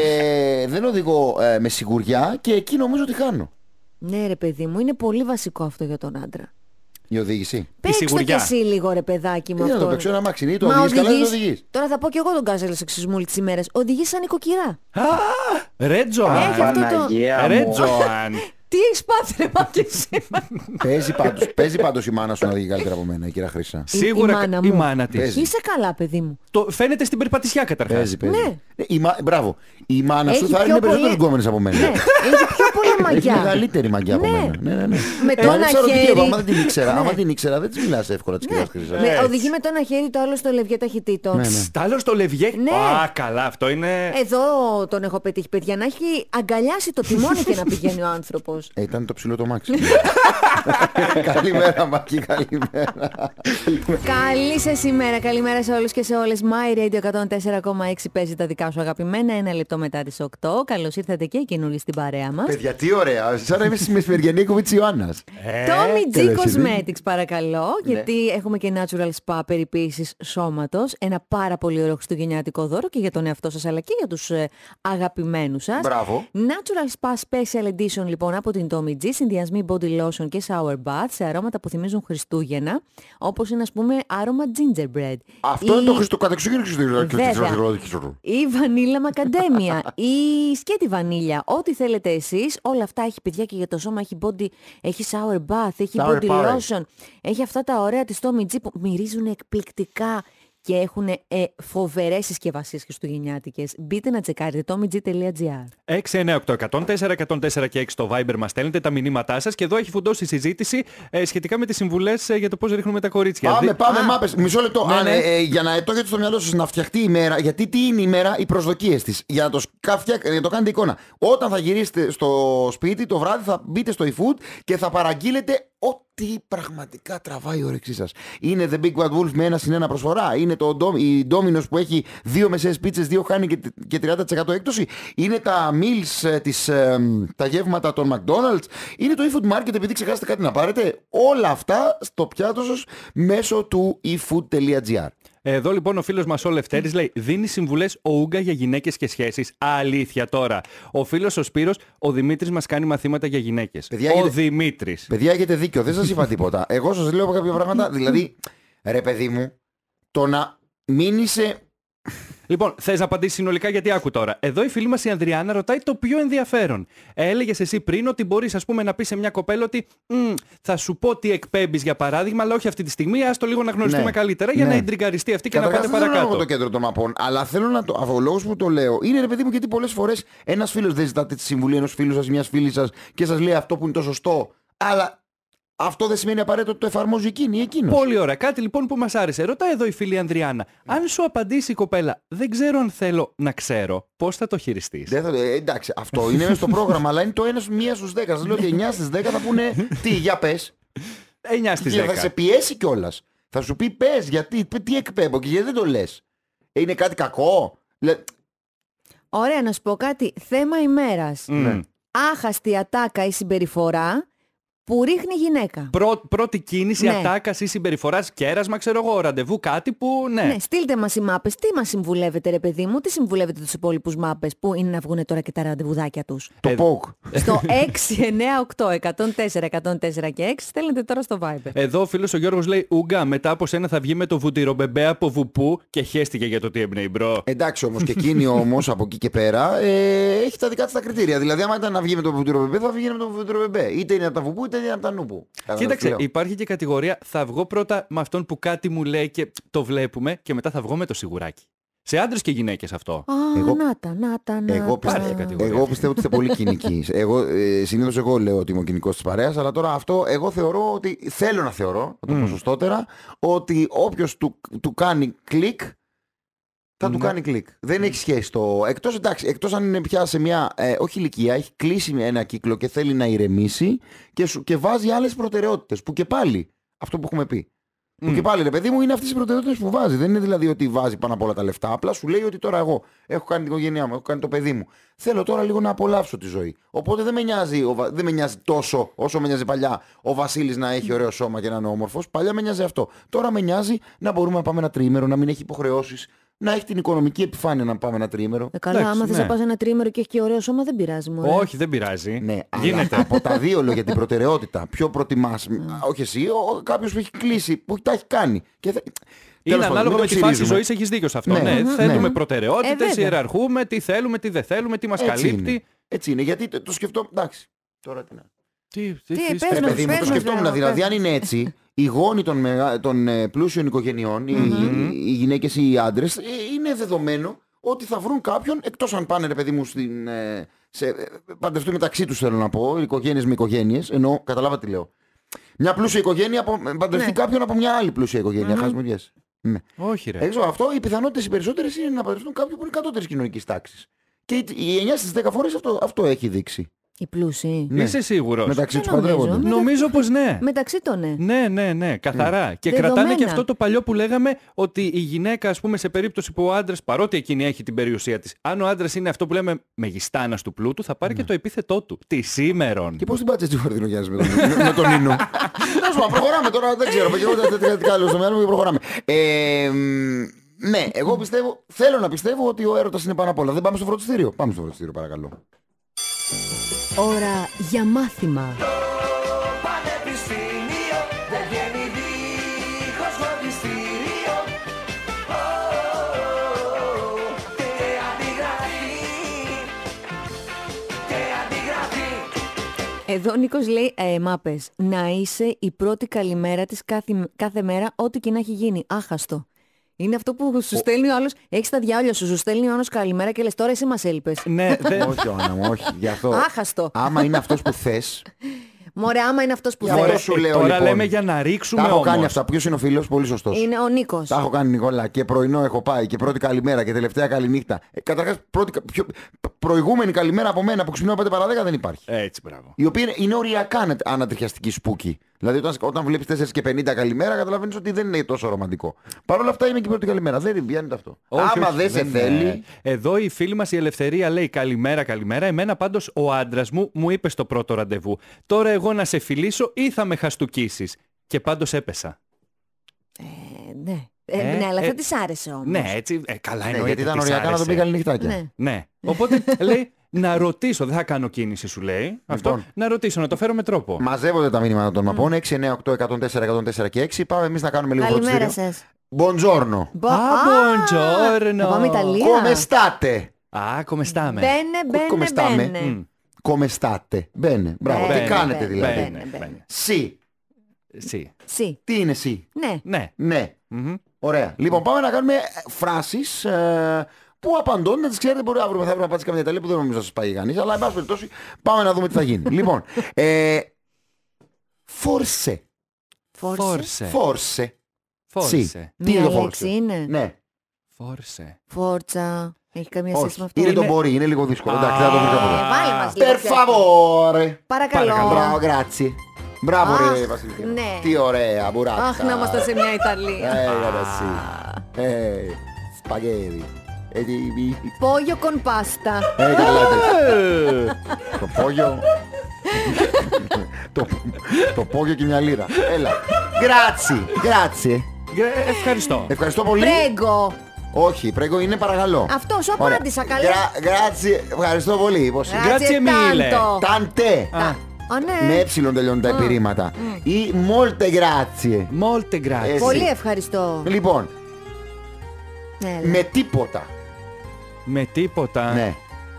Speaker 3: ε, δεν οδηγώ ε, με σιγουριά και εκεί νομίζω ότι χάνω.
Speaker 1: Ναι ρε παιδί μου, είναι πολύ βασικό αυτό για τον άντρα.
Speaker 3: Η οδήγηση.
Speaker 1: Παίξτε κι
Speaker 2: σιγουριά.
Speaker 1: εσύ λίγο ρε παιδάκι μου
Speaker 3: Τι να
Speaker 1: αυτό.
Speaker 3: το παίξω ένα αμάξι, ή το
Speaker 1: Μα
Speaker 3: οδηγείς καλά ή δεν το
Speaker 1: οδηγείς-
Speaker 3: οδηγείς.
Speaker 1: Τώρα θα πω κι εγώ τον κάζελο σεξισμούλη της ημέρας. Οδηγείς σαν νοικοκυρά.
Speaker 2: Ρε
Speaker 1: Έχει
Speaker 2: Τζοάν.
Speaker 1: αυτό το-
Speaker 7: Παναγία
Speaker 2: Ρε
Speaker 7: μου.
Speaker 2: Τζοάν.
Speaker 1: Τι έχεις πάθει ρε Μάκη σήμερα.
Speaker 3: Παίζει πάντως, παίζει πάντως η μάνα σου να οδηγεί καλύτερα από μένα, η κυρία Χρύσα.
Speaker 2: Σίγουρα
Speaker 1: η μάνα
Speaker 2: η
Speaker 1: μου.
Speaker 2: μάνα της.
Speaker 3: Παίζει.
Speaker 1: Είσαι καλά παιδί μου.
Speaker 2: Το φαίνεται στην περπατησιά καταρχάς.
Speaker 3: Παίζει, παίζει.
Speaker 1: Ναι.
Speaker 3: Ε, η μα... Μπράβο. Η μάνα σου
Speaker 1: Έχει
Speaker 3: θα
Speaker 1: πιο
Speaker 3: είναι
Speaker 1: πολύ-
Speaker 3: περισσότερες γκόμενες από μένα.
Speaker 1: Ναι, έχει πιο πολύ
Speaker 3: Έχει
Speaker 1: μαγιά.
Speaker 3: μεγαλύτερη μαγιά από
Speaker 1: Ναι.
Speaker 3: μένα. Ναι, ναι, ναι.
Speaker 1: Με
Speaker 3: Ε,
Speaker 1: το
Speaker 3: μα
Speaker 1: ένα
Speaker 3: δεν ξέρω τι
Speaker 1: χέρι.
Speaker 3: λέω, άμα δεν την ήξερα,
Speaker 1: Ναι.
Speaker 3: άμα την ήξερα δεν της μιλάς εύκολα της
Speaker 1: Ναι.
Speaker 3: κυρίας Χρύσας.
Speaker 1: Με-
Speaker 2: Έτσι.
Speaker 1: οδηγεί με το ένα χέρι, το άλλο στο λευγέ ταχυτήτων.
Speaker 3: Ναι, ναι.
Speaker 2: Στάλω στο λευγέ.
Speaker 1: Ναι.
Speaker 2: Α, καλά, αυτό είναι.
Speaker 1: Εδώ τον έχω πετύχει παιδιά, να έχει αγκαλιάσει το τιμόνι και να πηγαίνει ο άνθρωπος.
Speaker 3: Ε, ήταν το ψηλό το μάξι. Καλημέρα Μάκη, καλημέρα.
Speaker 1: Καλή σας ημέρα, καλημέρα σε όλους και σε όλες. My Radio εκατόν τέσσερα κόμμα έξι παίζει τα δικά σου αγαπημένα, ένα λεπτό μετά τις οκτώ. Καλώς ήρθατε και καινούριοι στην παρέα μας.
Speaker 3: Παιδιά, τι ωραία. Σαν να είμαι στη μεσημεριανή εκπομπή της Ιωάννας.
Speaker 1: Tommy G
Speaker 3: καλώς ήρθατε.
Speaker 1: Cosmetics παρακαλώ, γιατί έχουμε και Natural Spa περιποίησης σώματος. Ένα πάρα πολύ ωραίο χριστουγεννιάτικο δώρο και για τον εαυτό σας αλλά και για τους ε, αγαπημένους σας.
Speaker 3: Μπράβο.
Speaker 1: Natural Spa Special Edition λοιπόν από την Tommy G, συνδυασμοί body lotion και shower bath σε αρώματα που θυμίζουν Χριστούγεννα, όπως είναι ας πούμε άρωμα gingerbread.
Speaker 3: Αυτό
Speaker 1: Ή-
Speaker 3: είναι το Χριστοκατεξούγεννο
Speaker 1: Βέβαια. Ή βανίλα μακαντέμια ή σκέτη βανίλια. Ό,τι θέλετε εσείς. Όλα αυτά έχει παιδιά και για το σώμα. Έχει body, έχει shower bath, έχει
Speaker 3: Shower
Speaker 1: body
Speaker 3: power.
Speaker 1: lotion. Έχει αυτά τα ωραία της Tommy G που μυρίζουν εκπληκτικά και έχουν ε, φοβερές συσκευασίες χριστουγεννιάτικες. Μπείτε να τσεκάρετε tommy g τελεία gr.
Speaker 2: έξι εννιά οκτώ εκατόν τέσσερα εκατόν τέσσερα και έξι στο Viber μας στέλνετε τα μηνύματά σας και εδώ έχει φουντώσει η συζήτηση ε, σχετικά με τις συμβουλές ε, για το πώς ρίχνουμε τα κορίτσια.
Speaker 3: Πάμε,
Speaker 2: Δι-
Speaker 3: πάμε,
Speaker 1: Α.
Speaker 3: μάπες. Μισό λεπτό.
Speaker 2: Ναι,
Speaker 3: Αν,
Speaker 2: ναι.
Speaker 3: ε, ε, για να το έχετε στο μυαλό σας να φτιαχτεί η μέρα, γιατί τι είναι η μέρα, οι προσδοκίες της. Για να το, σκαφτια... για να το κάνετε εικόνα. Όταν θα γυρίσετε στο σπίτι το βράδυ, θα μπείτε στο eFood και θα παραγγείλετε ό,τι πραγματικά τραβάει η όρεξή σας. Είναι The Big Bad Wolf με ένα συν ένα προσφορά. Είναι το, Dom- η Domino's που έχει δύο μεσαίες πίτσες, δύο χάνει και, και τριάντα τοις εκατό έκπτωση. Είναι τα meals, ε, της, ε, τα γεύματα των McDonald's. Είναι το eFood Market επειδή ξεχάσετε κάτι να πάρετε. Όλα αυτά στο πιάτο σας μέσω του e food τελεία gr.
Speaker 2: Εδώ λοιπόν ο φίλος μας ο Λευτέρης λέει: δίνει συμβουλές ο Ούγκα για γυναίκες και σχέσεις. Αλήθεια τώρα. Ο φίλος ο Σπύρος, ο Δημήτρης μας κάνει μαθήματα για γυναίκες.
Speaker 3: Παιδιά,
Speaker 2: ο
Speaker 3: έχετε...
Speaker 2: Δημήτρης.
Speaker 3: Παιδιά, έχετε δίκιο, δεν σας είπα τίποτα. Εγώ σας λέω κάποια πράγματα. Δηλαδή, ρε παιδί μου, το να μην είσαι.
Speaker 2: Λοιπόν, θες να απαντήσεις συνολικά, γιατί άκου τώρα. Εδώ η φίλη μας η Ανδριάννα ρωτάει το πιο ενδιαφέρον. Έλεγες εσύ πριν ότι μπορείς, ας πούμε, να πεις σε μια κοπέλα ότι θα σου πω τι εκπέμπεις για παράδειγμα, αλλά όχι αυτή τη στιγμή, άστο λίγο να γνωριστούμε
Speaker 3: Ναι.
Speaker 2: καλύτερα για
Speaker 3: Ναι.
Speaker 2: να εντριγκαριστεί αυτή και
Speaker 3: Καταρχάς,
Speaker 2: να πάτε
Speaker 3: δεν θέλω να
Speaker 2: παρακάτω.
Speaker 3: έχω το κέντρο των μαπών, αλλά θέλω να το. Ο λόγος που το λέω είναι, ρε παιδί μου, γιατί πολλές φορές ένας φίλος δεν ζητάτε τη συμβουλή ενός φίλου σας, μιας φίλης σας και σας λέει αυτό που είναι το σωστό. Αλλά αυτό δεν σημαίνει απαραίτητο ότι το εφαρμόζει εκείνη ή εκείνος.
Speaker 2: Πολύ ωραία. Κάτι λοιπόν που μας άρεσε. Ρωτάει εδώ η φίλη Ανδριάννα. Αν σου απαντήσει η κοπέλα, δεν ξέρω αν θέλω να ξέρω, πώς θα το χειριστείς.
Speaker 3: Δεν θα, ε, εντάξει, αυτό είναι μέσα στο πρόγραμμα, αλλά είναι το ένα μία στους δέκα. Σας λέω ότι εννιά στις δέκα θα πούνε τι, για πες.
Speaker 2: εννιά στις
Speaker 3: Και
Speaker 2: δέκα.
Speaker 3: θα σε πιέσει κιόλας. Θα σου πει πες, γιατί, τι εκπέμπω και γιατί δεν το λες. Ε, είναι κάτι κακό. Λε...
Speaker 1: Ωραία, να σου πω κάτι. Θέμα ημέρας.
Speaker 2: Mm.
Speaker 1: Άχαστη ατάκα ή συμπεριφορά που ρίχνει γυναίκα.
Speaker 2: Πρω, πρώτη κίνηση,
Speaker 1: Ναι.
Speaker 2: ατάκας ή συμπεριφοράς, κέρασμα, ξέρω εγώ, ραντεβού, κάτι που. Ναι.
Speaker 1: Ναι, στείλτε μας οι μάπες. Τι μας συμβουλεύετε, ρε παιδί μου, τι συμβουλεύετε τους υπόλοιπους μάπες που είναι να βγουν τώρα και τα ραντεβουδάκια τους.
Speaker 3: Το
Speaker 2: Ε,
Speaker 3: ποκ.
Speaker 1: Στο έξι εννιά οκτώ εκατόν τέσσερα εκατόν τέσσερα και έξι στέλνετε τώρα στο Viber.
Speaker 2: Εδώ ο φίλος ο Γιώργος λέει: Ούγκα, μετά από σένα θα βγει με το βουτυρομπεμπέ από βουπού και χέστηκε για το τι έμπνεε, μπρο.
Speaker 3: Εντάξει όμως και εκείνη όμως από εκεί και πέρα ε, έχει τα δικά της τα κριτήρια. Δηλαδή, άμα ήταν να βγει με το βουτυρομπεμπέ, θα βγει με το βουτυρομπεμπέ. Είτε είναι από τα βουπού, είτε είναι από τα νούπου.
Speaker 2: Κοίταξε, υπάρχει και κατηγορία θα βγω πρώτα με αυτόν που κάτι μου λέει και το βλέπουμε και μετά θα βγω με το σιγουράκι. Σε άντρες και γυναίκες αυτό.
Speaker 1: Α,
Speaker 3: Εγώ-
Speaker 1: να τα, να τα, να
Speaker 3: Εγώ,
Speaker 1: τα.
Speaker 2: Υπάρχει κατηγορία.
Speaker 3: εγώ πιστεύω ότι είστε πολύ κοινικοί. Εγώ, ε, συνήθως εγώ λέω ότι είμαι ο κοινικός της παρέας, αλλά τώρα αυτό εγώ θεωρώ ότι θέλω να θεωρώ, θα το πω σωστότερα, ότι όποιος του, του κάνει κλικ, θα του
Speaker 2: Ναι.
Speaker 3: κάνει κλικ. Δεν έχει σχέση το. Εκτός, εντάξει, εκτός αν είναι πια σε μια. Ε, όχι ηλικία, έχει κλείσει ένα κύκλο και θέλει να ηρεμήσει και, σου, και βάζει άλλες προτεραιότητες. Που και πάλι αυτό που έχουμε πει. Που και πάλι, ρε παιδί μου, είναι αυτές οι προτεραιότητες που βάζει. Δεν είναι δηλαδή ότι βάζει πάνω απ' όλα τα λεφτά. Απλά σου λέει ότι τώρα εγώ έχω κάνει την οικογένειά μου, έχω κάνει το παιδί μου. Θέλω τώρα λίγο να απολαύσω τη ζωή. Οπότε δεν με νοιάζει, ο Βα- δεν με νοιάζει τόσο όσο με νοιάζει παλιά ο Βασίλης να έχει ωραίο σώμα και να είναι όμορφος. Παλιά με νοιάζει αυτό. Τώρα με νοιάζει να μπορούμε να πάμε ένα τριήμερο, να μην έχει υποχρεώσεις, να έχει την οικονομική επιφάνεια να πάμε ένα τριήμερο.
Speaker 1: Ε, καλά,
Speaker 2: Εντάξει,
Speaker 1: άμα θες
Speaker 2: ναι.
Speaker 1: να πας ένα τρίμερο και έχει και ωραίο σώμα, δεν πειράζει μου.
Speaker 2: Όχι, δεν πειράζει.
Speaker 3: Ναι,
Speaker 2: Γίνεται.
Speaker 3: αλλά από τα δύο λέω για την προτεραιότητα. Ποιο προτιμάς, όχι εσύ, ο, κάποιος που έχει κλείσει, που τα έχει κάνει. Και θε...
Speaker 2: Είναι
Speaker 3: Τέλος πάντων,
Speaker 2: ανάλογα
Speaker 3: μην
Speaker 2: με
Speaker 3: το
Speaker 2: τη φάση
Speaker 3: ξυρίζουμε.
Speaker 2: ζωής, έχεις δίκιο σε αυτό.
Speaker 3: Ναι.
Speaker 2: Ναι,
Speaker 3: Μμμ,
Speaker 2: θέλουμε
Speaker 3: ναι.
Speaker 1: Ε,
Speaker 2: προτεραιότητες,
Speaker 1: βέβαια.
Speaker 2: ιεραρχούμε, τι θέλουμε, τι δεν θέλουμε, τι μας
Speaker 3: Έτσι
Speaker 2: καλύπτει.
Speaker 3: είναι. Έτσι είναι, γιατί το, το σκεφτόμουν. Εντάξει. Τώρα τι να.
Speaker 2: Τι,
Speaker 1: Τι, πες
Speaker 3: Ρε
Speaker 1: μας,
Speaker 3: παιδί μου,
Speaker 1: πες
Speaker 3: το
Speaker 1: μας,
Speaker 3: σκεφτόμουν.
Speaker 1: λέω,
Speaker 3: Δηλαδή,
Speaker 1: πες
Speaker 3: αν
Speaker 1: μας.
Speaker 3: είναι έτσι, οι γόνοι των, μεγα... των ε, πλούσιων οικογενειών, οι, οι γυναίκες ή οι άντρες, ε, είναι δεδομένο ότι θα βρουν κάποιον, εκτός αν πάνε, ρε παιδί μου, στην, ε, σε, ε, παντρευτούν μεταξύ τους, θέλω να πω, οικογένειες με οικογένειες, ενώ καταλάβατε τι λέω. Μια πλούσια οικογένεια απο... παντρευτεί
Speaker 1: Ναι.
Speaker 3: κάποιον από μια άλλη πλούσια οικογένεια. Mm-hmm. Χασμουριές. Ναι.
Speaker 2: Όχι, ρε.
Speaker 3: Έξω αυτό, οι πιθανότητες οι περισσότερες είναι να παντρευτούν κάποιον που είναι κατώτερης κοινωνικής τάξης. Και οι- οι εννιά στις δέκα φορές αυτό, αυτό έχει δείξει.
Speaker 1: Οι πλούσιοι.
Speaker 3: Ναι.
Speaker 2: Είσαι σίγουρος?
Speaker 3: Μεταξύ
Speaker 1: Δεν
Speaker 3: τους παντρεύονται.
Speaker 1: νομίζω.
Speaker 2: Νομίζω πως ναι.
Speaker 1: Μεταξύ των ναι.
Speaker 2: Ναι, ναι, ναι, καθαρά. Και
Speaker 1: Δεδομένα.
Speaker 2: κρατάνε και αυτό το παλιό που λέγαμε ότι η γυναίκα, ας πούμε, σε περίπτωση που ο άντρας, παρότι εκείνη έχει την περιουσία της, αν ο άντρας είναι αυτό που λέμε μεγιστάνας του πλούτου, θα πάρει και το επίθετό του. Τη σήμερον.
Speaker 3: Και πώς την πάτησε έτσι φορτίνο Γιάννης με τον, με- με τον Νίνο. Να σου πω, προχωράμε τώρα, δεν ξέρω. Και εγώ δεν δεν- τι άλλο στο μυαλό μου και προχωράμε. Ε, μ, ναι, εγώ πιστεύω, θέλω να πιστεύω ότι ο έρωτας είναι πάνω απ' όλα. Δεν πάμε στο φροντιστήριο. Πάμε στο φροντιστήριο, παρακαλώ.
Speaker 1: Ώρα για μάθημα.
Speaker 8: Πανεπιστήμιο δεν βγαίνει δίχως φροντιστήριο. Και αντιγραφή. Και αντιγραφή.
Speaker 1: Εδώ ο Νίκος λέει, ε, μάπες, να είσαι η πρώτη καλημέρα της κάθε, κάθε μέρα, ό,τι και να έχει γίνει. Άχαστο. Είναι αυτό που σου στέλνει ο άλλος, έχεις τα διάολια σου, σου στέλνει ο άλλος καλημέρα και λες τώρα εσύ μας έλειπες.
Speaker 2: Ναι, δεν.
Speaker 3: Όχι, Άννα μου, όχι. Γι' αυτό.
Speaker 1: Άχαστο.
Speaker 3: Άμα είναι αυτός που θες.
Speaker 1: Μωρέ, άμα είναι αυτός που
Speaker 3: Για
Speaker 1: θέλει.
Speaker 3: αυτό σου λέω,
Speaker 2: Τώρα
Speaker 3: λοιπόν.
Speaker 2: λέμε για να
Speaker 3: Τα
Speaker 2: ρίξουμε
Speaker 3: έχω κάνει
Speaker 2: όμως.
Speaker 3: αυτά. Ποιος είναι ο φίλος, πολύ σωστός.
Speaker 1: Είναι ο Νίκος.
Speaker 3: Τα έχω κάνει, Νικόλα, και πρωινό έχω πάει και πρώτη καλημέρα και τελευταία καληνύχτα. Ε, καταρχάς, πρώτη, κα- πιο, προηγούμενη καλημέρα από μένα που ξυπνάω πέντε παρά δέκα δεν υπάρχει.
Speaker 2: Έτσι, μπράβο.
Speaker 3: Η οποία είναι, είναι οριακά ανα- ανατριχιαστική σπούκι. Δηλαδή, όταν, όταν βλέπει τέσσερα και πενήντα καλημέρα, καταλαβαίνει ότι δεν είναι τόσο ρομαντικό. Παρ' όλα αυτά είμαι και πρώτη καλημέρα. Δεν πιάνει αυτό.
Speaker 2: Όχι,
Speaker 3: Άμα
Speaker 2: όχι,
Speaker 3: δεν σε
Speaker 2: είναι.
Speaker 3: θέλει.
Speaker 2: Εδώ η φίλη μας η Ελευθερία λέει καλημέρα, καλημέρα. Εμένα πάντως ο άντρας μου μου είπε στο πρώτο ραντεβού. Τώρα εγώ να σε φιλήσω ή θα με χαστούκίσεις. Και πάντως έπεσα.
Speaker 1: Ε, ναι. Ε,
Speaker 2: Ε,
Speaker 1: ναι, αλλά
Speaker 2: ε,
Speaker 1: θα της άρεσε όμως.
Speaker 2: Ναι, έτσι. Ε, καλά,
Speaker 3: Ναι,
Speaker 2: εννοείται.
Speaker 3: γιατί ήταν
Speaker 2: της
Speaker 3: οριακά να τον
Speaker 2: άρεσε.
Speaker 3: πει καληνυχτάκια.
Speaker 1: Ναι.
Speaker 2: Ναι. Οπότε λέει να ρωτήσω, δεν θα κάνω κίνηση, σου λέει. Αυτό.
Speaker 3: Λοιπόν.
Speaker 2: Να ρωτήσω, να το φέρω με τρόπο.
Speaker 3: Μαζεύονται τα μηνύματα των μαπών. έξι εννιά οκτώ εκατόν τέσσερα εκατόν τέσσερα και έξι. Πάμε εμείς να κάνουμε λίγο
Speaker 1: Καλημέρα
Speaker 3: φροντιστήριο.
Speaker 1: σας.
Speaker 3: Buongiorno.
Speaker 1: Μπο-
Speaker 2: Α, buongiorno.
Speaker 1: Θα πάμε Ιταλία.
Speaker 3: Come state?
Speaker 2: Α, κομεστάμε.
Speaker 1: Μπαίνε,
Speaker 3: Come
Speaker 1: μπαίνε,
Speaker 3: stame?
Speaker 1: μπαίνε.
Speaker 3: Come state? Μπαίνε. Μπράβο.
Speaker 1: Μπαίνε,
Speaker 3: Τι κάνετε
Speaker 1: μπαίνε,
Speaker 3: δηλαδή.
Speaker 1: μπαίνε.
Speaker 2: Μπαίνε, μπαίνε.
Speaker 3: Συ.
Speaker 2: Εσύ.
Speaker 1: Συ.
Speaker 3: Τι είναι συ?
Speaker 1: Ναι.
Speaker 2: Ναι.
Speaker 3: Ναι.
Speaker 2: Μμμ.
Speaker 3: Ωραία. Λοιπόν, πάμε να κάνουμε φράσεις ε, που απαντώνται, να τις ξέρετε. Μπορεί αύριο μεθαύριο να πατήσει καμιά Ιταλία που δεν νομίζω να σας πάει κανείς. Αλλά εν πάση περιπτώσει πάμε να δούμε τι θα γίνει. Λοιπόν, ε, forse.
Speaker 1: Φόρσε.
Speaker 2: Φόρσε.
Speaker 3: Forse.
Speaker 2: Φόρσε.
Speaker 3: Sì. Τι είναι
Speaker 1: Μία
Speaker 3: το
Speaker 1: λέξη
Speaker 3: forse?
Speaker 1: είναι.
Speaker 3: Ναι.
Speaker 2: Φόρσε.
Speaker 1: Φόρτσα. Έχει καμία σχέση
Speaker 3: Όχι.
Speaker 1: με αυτό.
Speaker 3: Είναι το
Speaker 2: Είναι-
Speaker 3: μπορεί, είναι λίγο δύσκολο.
Speaker 2: Α.
Speaker 3: Εντάξει, δεν θα το βρήκα
Speaker 1: Ε,
Speaker 3: ποτέ.
Speaker 1: βάλε μας λίγο
Speaker 3: Per
Speaker 1: πιο
Speaker 3: favore.
Speaker 1: Παρακαλώ.
Speaker 3: Μπράβο, grazie. Μπράβο
Speaker 1: Αχ,
Speaker 3: ρε Βασιλική.
Speaker 1: ναι.
Speaker 3: Τι ωραία, μπουράτα.
Speaker 1: Αχ, να είμαστε σε μια Ιταλία.
Speaker 3: Ε, ragazzi. Ε, σπαγγέλι. Ε, τι- τι-
Speaker 1: Πόγιο κον πάστα.
Speaker 3: Ε, καλά τέτοια. Το πόγιο. το, το πόγιο και μια λίρα. Έλα. Grazie, grazie.
Speaker 2: Ε, Ευχαριστώ.
Speaker 3: Ευχαριστώ πολύ.
Speaker 1: Πρέγκο.
Speaker 3: Όχι, πρέπει είναι παρακαλώ.
Speaker 1: Αυτό σου
Speaker 3: Ωραία.
Speaker 1: απάντησα καλά.
Speaker 3: Gra- grazie, ευχαριστώ πολύ. Πώς είναι?
Speaker 2: Grazie mille.
Speaker 3: Τάντε.
Speaker 1: Α, ναι.
Speaker 3: Με έψιλον τελειώνουν τα επιρρήματα. Ή molte grazie.
Speaker 2: Molte grazie.
Speaker 3: Εσύ.
Speaker 1: Πολύ ευχαριστώ.
Speaker 3: Λοιπόν,
Speaker 1: Ναι,
Speaker 3: με τίποτα.
Speaker 2: Με τίποτα.
Speaker 3: Ναι.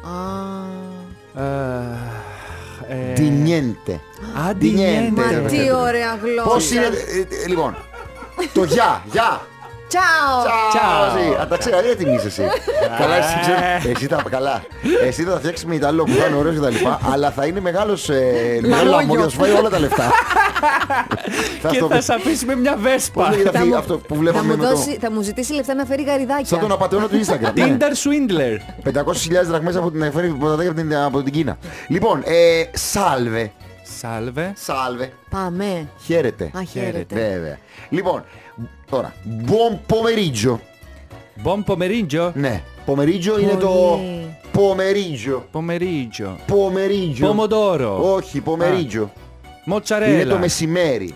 Speaker 1: Α,
Speaker 2: Ε, ε,
Speaker 3: Di niente.
Speaker 2: Άντι
Speaker 3: Di niente.
Speaker 1: μα
Speaker 3: Ε,
Speaker 1: τι ωραία γλώσσα.
Speaker 3: Πώς είναι. ε, ε, Λοιπόν, το γεια, γεια.
Speaker 1: Τσάω.
Speaker 3: Τσάω.
Speaker 2: Ciao.
Speaker 3: εσύ. Α, τα ξέρω, γιατί τιμής εσύ. Καλά, εσύ ξέρω. Εσύ τα καλά. Εσύ θα φτιάξεις με Ιταλό που θα είναι ωραίος και τα λοιπά, αλλά θα είναι μεγάλος ε, μεγάλο λαμό και θα σου φάει όλα τα λεφτά. Θα
Speaker 2: Και
Speaker 3: στο
Speaker 2: θα
Speaker 3: πει.
Speaker 2: σε αφήσει με μια
Speaker 3: Πώς
Speaker 2: βέσπα.
Speaker 3: λέγεται
Speaker 1: Θα
Speaker 3: αυτή-
Speaker 1: μου-
Speaker 3: αυτό που
Speaker 1: Θα
Speaker 3: βλέπαμε
Speaker 1: μου,
Speaker 3: με το...
Speaker 1: δώσει, θα μου ζητήσει λεφτά να φέρει γαριδάκια.
Speaker 3: Σαν τον απατεώνα του Instagram. ναι.
Speaker 2: Tinder Swindler.
Speaker 3: πεντακόσιες χιλιάδες δραχμές από την φέρει από την, από την Κίνα. Λοιπόν, ε, σάλβε.
Speaker 2: Salve.
Speaker 3: Σάλβε.
Speaker 1: Πάμε.
Speaker 3: Χαίρετε.
Speaker 1: Α, χαίρετε.
Speaker 3: Βέβαια. Λοιπόν, τώρα. Buon pomeriggio.
Speaker 2: Buon pomeriggio.
Speaker 3: Ναι. Pomeriggio είναι το
Speaker 1: Πολύ.
Speaker 3: pomeriggio.
Speaker 2: Pomeriggio.
Speaker 3: Pomeriggio.
Speaker 2: Pomodoro.
Speaker 3: Όχι, pomeriggio.
Speaker 2: Mozzarella.
Speaker 3: Είναι το μεσημέρι.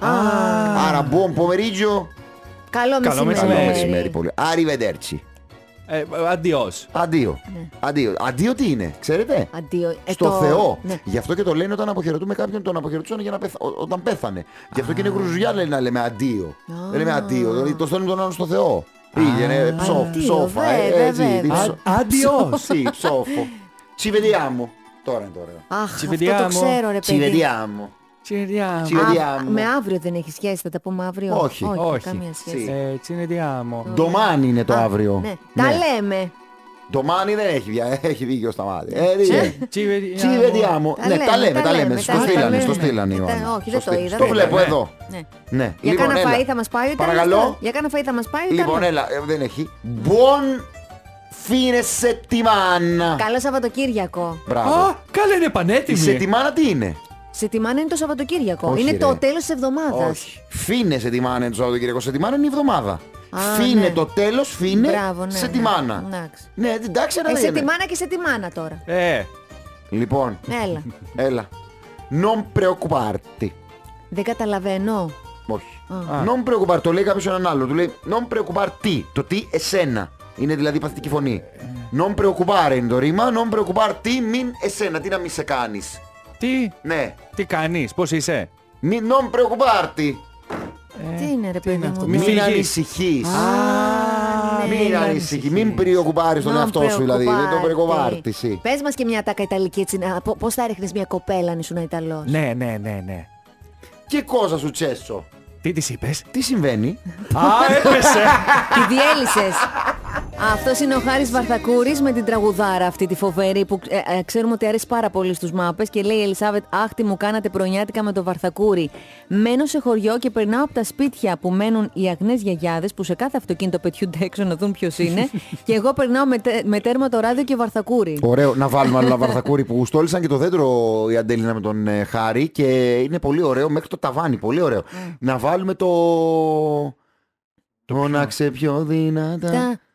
Speaker 3: Άρα buon pomeriggio.
Speaker 1: Καλό
Speaker 2: Καλό
Speaker 1: μεσημέρι.
Speaker 3: Καλό
Speaker 2: μεσημέρι.
Speaker 3: μεσημέρι πολύ. Arrivederci.
Speaker 2: Ε, Adios.
Speaker 3: Αντίο. Αντίο. Αντίο τι είναι, ξέρετε?
Speaker 1: Αντίο. Ε,
Speaker 3: Στο
Speaker 1: το-
Speaker 3: Θεό.
Speaker 1: Ναι.
Speaker 3: Γι' αυτό και το λένε όταν αποχαιρετούμε κάποιον, τον αποχαιρετούσαν για να πεθ... ό- όταν πέθανε. Γι' αυτό και είναι γρουζιά λένε να λέμε αντίο. Δεν λέμε αντίο, δηλαδή το στέλνουμε τον άλλον στο Θεό. Πήγαινε, ψόφ,
Speaker 1: Αντίο,
Speaker 3: ψόφα, ε,
Speaker 1: βέβαια,
Speaker 3: έτσι. τι
Speaker 1: βέβαια.
Speaker 3: ψο-
Speaker 2: Α- Adios.
Speaker 3: Sì, ψόφο. Ci vediamo. Τώρα είναι το ωραίο.
Speaker 1: Αχ,
Speaker 2: Ci
Speaker 1: αυτό το
Speaker 2: vediamo.
Speaker 1: ξέρω ρε
Speaker 3: Ci
Speaker 1: παιδί.
Speaker 3: vediamo.
Speaker 2: Ci vediamo.
Speaker 3: Ci
Speaker 1: Α,
Speaker 3: vediamo.
Speaker 1: με αύριο δεν έχει σχέση, θα τα πούμε αύριο.
Speaker 3: Όχι.
Speaker 2: Όχι.
Speaker 1: καμία σχέση.
Speaker 2: Ε, ci vediamo.
Speaker 3: Ντομάνι είναι το
Speaker 1: Α,
Speaker 3: αύριο.
Speaker 1: Ναι. Τα λέμε.
Speaker 3: Ντομάνι δεν έχει, βια- έχει δίκιο στα μάτια. Ε, τι είναι.
Speaker 2: Ci
Speaker 3: Ci
Speaker 2: vediamo.
Speaker 3: vediamo.
Speaker 1: Τα
Speaker 3: Ναι,
Speaker 1: λέμε,
Speaker 3: τα λέμε,
Speaker 1: τα
Speaker 3: τα λέμε.
Speaker 1: λέμε,
Speaker 3: Στο
Speaker 1: τα
Speaker 3: στείλανε,
Speaker 1: λέμε.
Speaker 3: στο στείλανε η
Speaker 1: Τα-
Speaker 3: Ιωάννα.
Speaker 1: όχι, δεν
Speaker 3: Στο
Speaker 1: το
Speaker 3: στείλ-
Speaker 1: είδα,
Speaker 3: Το
Speaker 1: δεν
Speaker 3: βλέπω
Speaker 2: είδα.
Speaker 3: εδώ.
Speaker 1: Ναι.
Speaker 3: Ναι.
Speaker 1: Για
Speaker 3: Λοιπόν,
Speaker 1: κάνα
Speaker 3: έλα.
Speaker 1: φαΐ θα μας πάει ο Ιταλός.
Speaker 3: Παρακαλώ.
Speaker 1: Για κάνα φαΐ θα μας πάει ο
Speaker 3: Λοιπόν,
Speaker 1: Ιταλός.
Speaker 3: έλα, ε, δεν έχει. Buon fine settimana.
Speaker 1: Καλό Σαββατοκύριακο.
Speaker 3: Μπράβο.
Speaker 2: Α, καλά είναι
Speaker 3: Η
Speaker 2: πανέτοιμη.
Speaker 3: settimana τι είναι?
Speaker 1: Σε τιμάνε είναι το Σαββατοκύριακο.
Speaker 3: Όχι,
Speaker 1: είναι
Speaker 3: ρε.
Speaker 1: το τέλος της εβδομάδας.
Speaker 3: Όχι. Fine settimana είναι το Σαββατοκύριακο. Settimana είναι η εβδομάδα.
Speaker 1: Α,
Speaker 3: Fine
Speaker 1: ναι.
Speaker 3: το τέλος, fine
Speaker 1: Μπράβο, ναι,
Speaker 3: settimana.
Speaker 1: ναι. Εντάξει.
Speaker 3: Ναι, εντάξει,
Speaker 1: Ε,
Speaker 3: ρε,
Speaker 1: σε
Speaker 3: ναι.
Speaker 1: τιμάνα και σε τιμάνα τώρα.
Speaker 2: Ε,
Speaker 3: Λοιπόν,
Speaker 1: Έλα.
Speaker 3: έλα. Non preoccuparti.
Speaker 1: Δεν καταλαβαίνω.
Speaker 3: Όχι.
Speaker 2: Α.
Speaker 3: Non preoccupare, το λέει κάποιος έναν άλλο. Του λέει non preoccuparti. Το τι εσένα. Είναι δηλαδή παθητική φωνή. Non preoccupare είναι το ρήμα. Non preoccuparti, μην εσένα. Τι να μην σε κάνεις.
Speaker 2: τι,
Speaker 3: Ναι.
Speaker 2: τι κάνεις, πώς είσαι.
Speaker 3: Μην non preoccuparti.
Speaker 1: Τι είναι ρε παιδί μου.
Speaker 2: Μη
Speaker 3: Μην
Speaker 2: φύγεις.
Speaker 3: ανησυχείς.
Speaker 1: ναι,
Speaker 3: Μην
Speaker 1: ναι.
Speaker 3: ανησυχείς. Μην preoccupare τον
Speaker 1: Non
Speaker 3: εαυτό σου δηλαδή. Δεν το
Speaker 1: preoccuparti.
Speaker 3: preoccuparti, εσύ.
Speaker 1: Πες μας και μια τάκα Ιταλική έτσι. να- πο- Πώς θα έριχνες μια κοπέλα αν ήσουν Ιταλός.
Speaker 2: Ναι, ναι, ναι, ναι.
Speaker 3: Και cosa successo.
Speaker 2: Τι της είπες.
Speaker 3: Τι συμβαίνει.
Speaker 2: Α, έπεσε.
Speaker 1: Τη διέλυσες. Αυτός είναι ο Χάρης Βαρθακούρης με την τραγουδάρα αυτή τη φοβερή που ε, ε, ξέρουμε ότι αρέσει πάρα πολύ στους μάπες και λέει η Ελισάβετ «Αχ, τι μου κάνατε προνιάτικα με το Βαρθακούρη. Μένω σε χωριό και περνάω από τα σπίτια που μένουν οι αγνές γιαγιάδες που σε κάθε αυτοκίνητο πετιούνται έξω να δουν ποιος είναι και εγώ περνάω με, τε- με τέρμα το ράδιο και Βαρθακούρη».
Speaker 3: Ωραίο, να βάλουμε άλλο ένα βαρθακούρι που στόλισαν και το δέντρο η Αντέλινα με τον ε, Χάρη και είναι πολύ ωραίο μέχρι το ταβάνι, πολύ ωραίο. Να βάλουμε το... Το να ξε πιο δυνατά.
Speaker 1: Τα-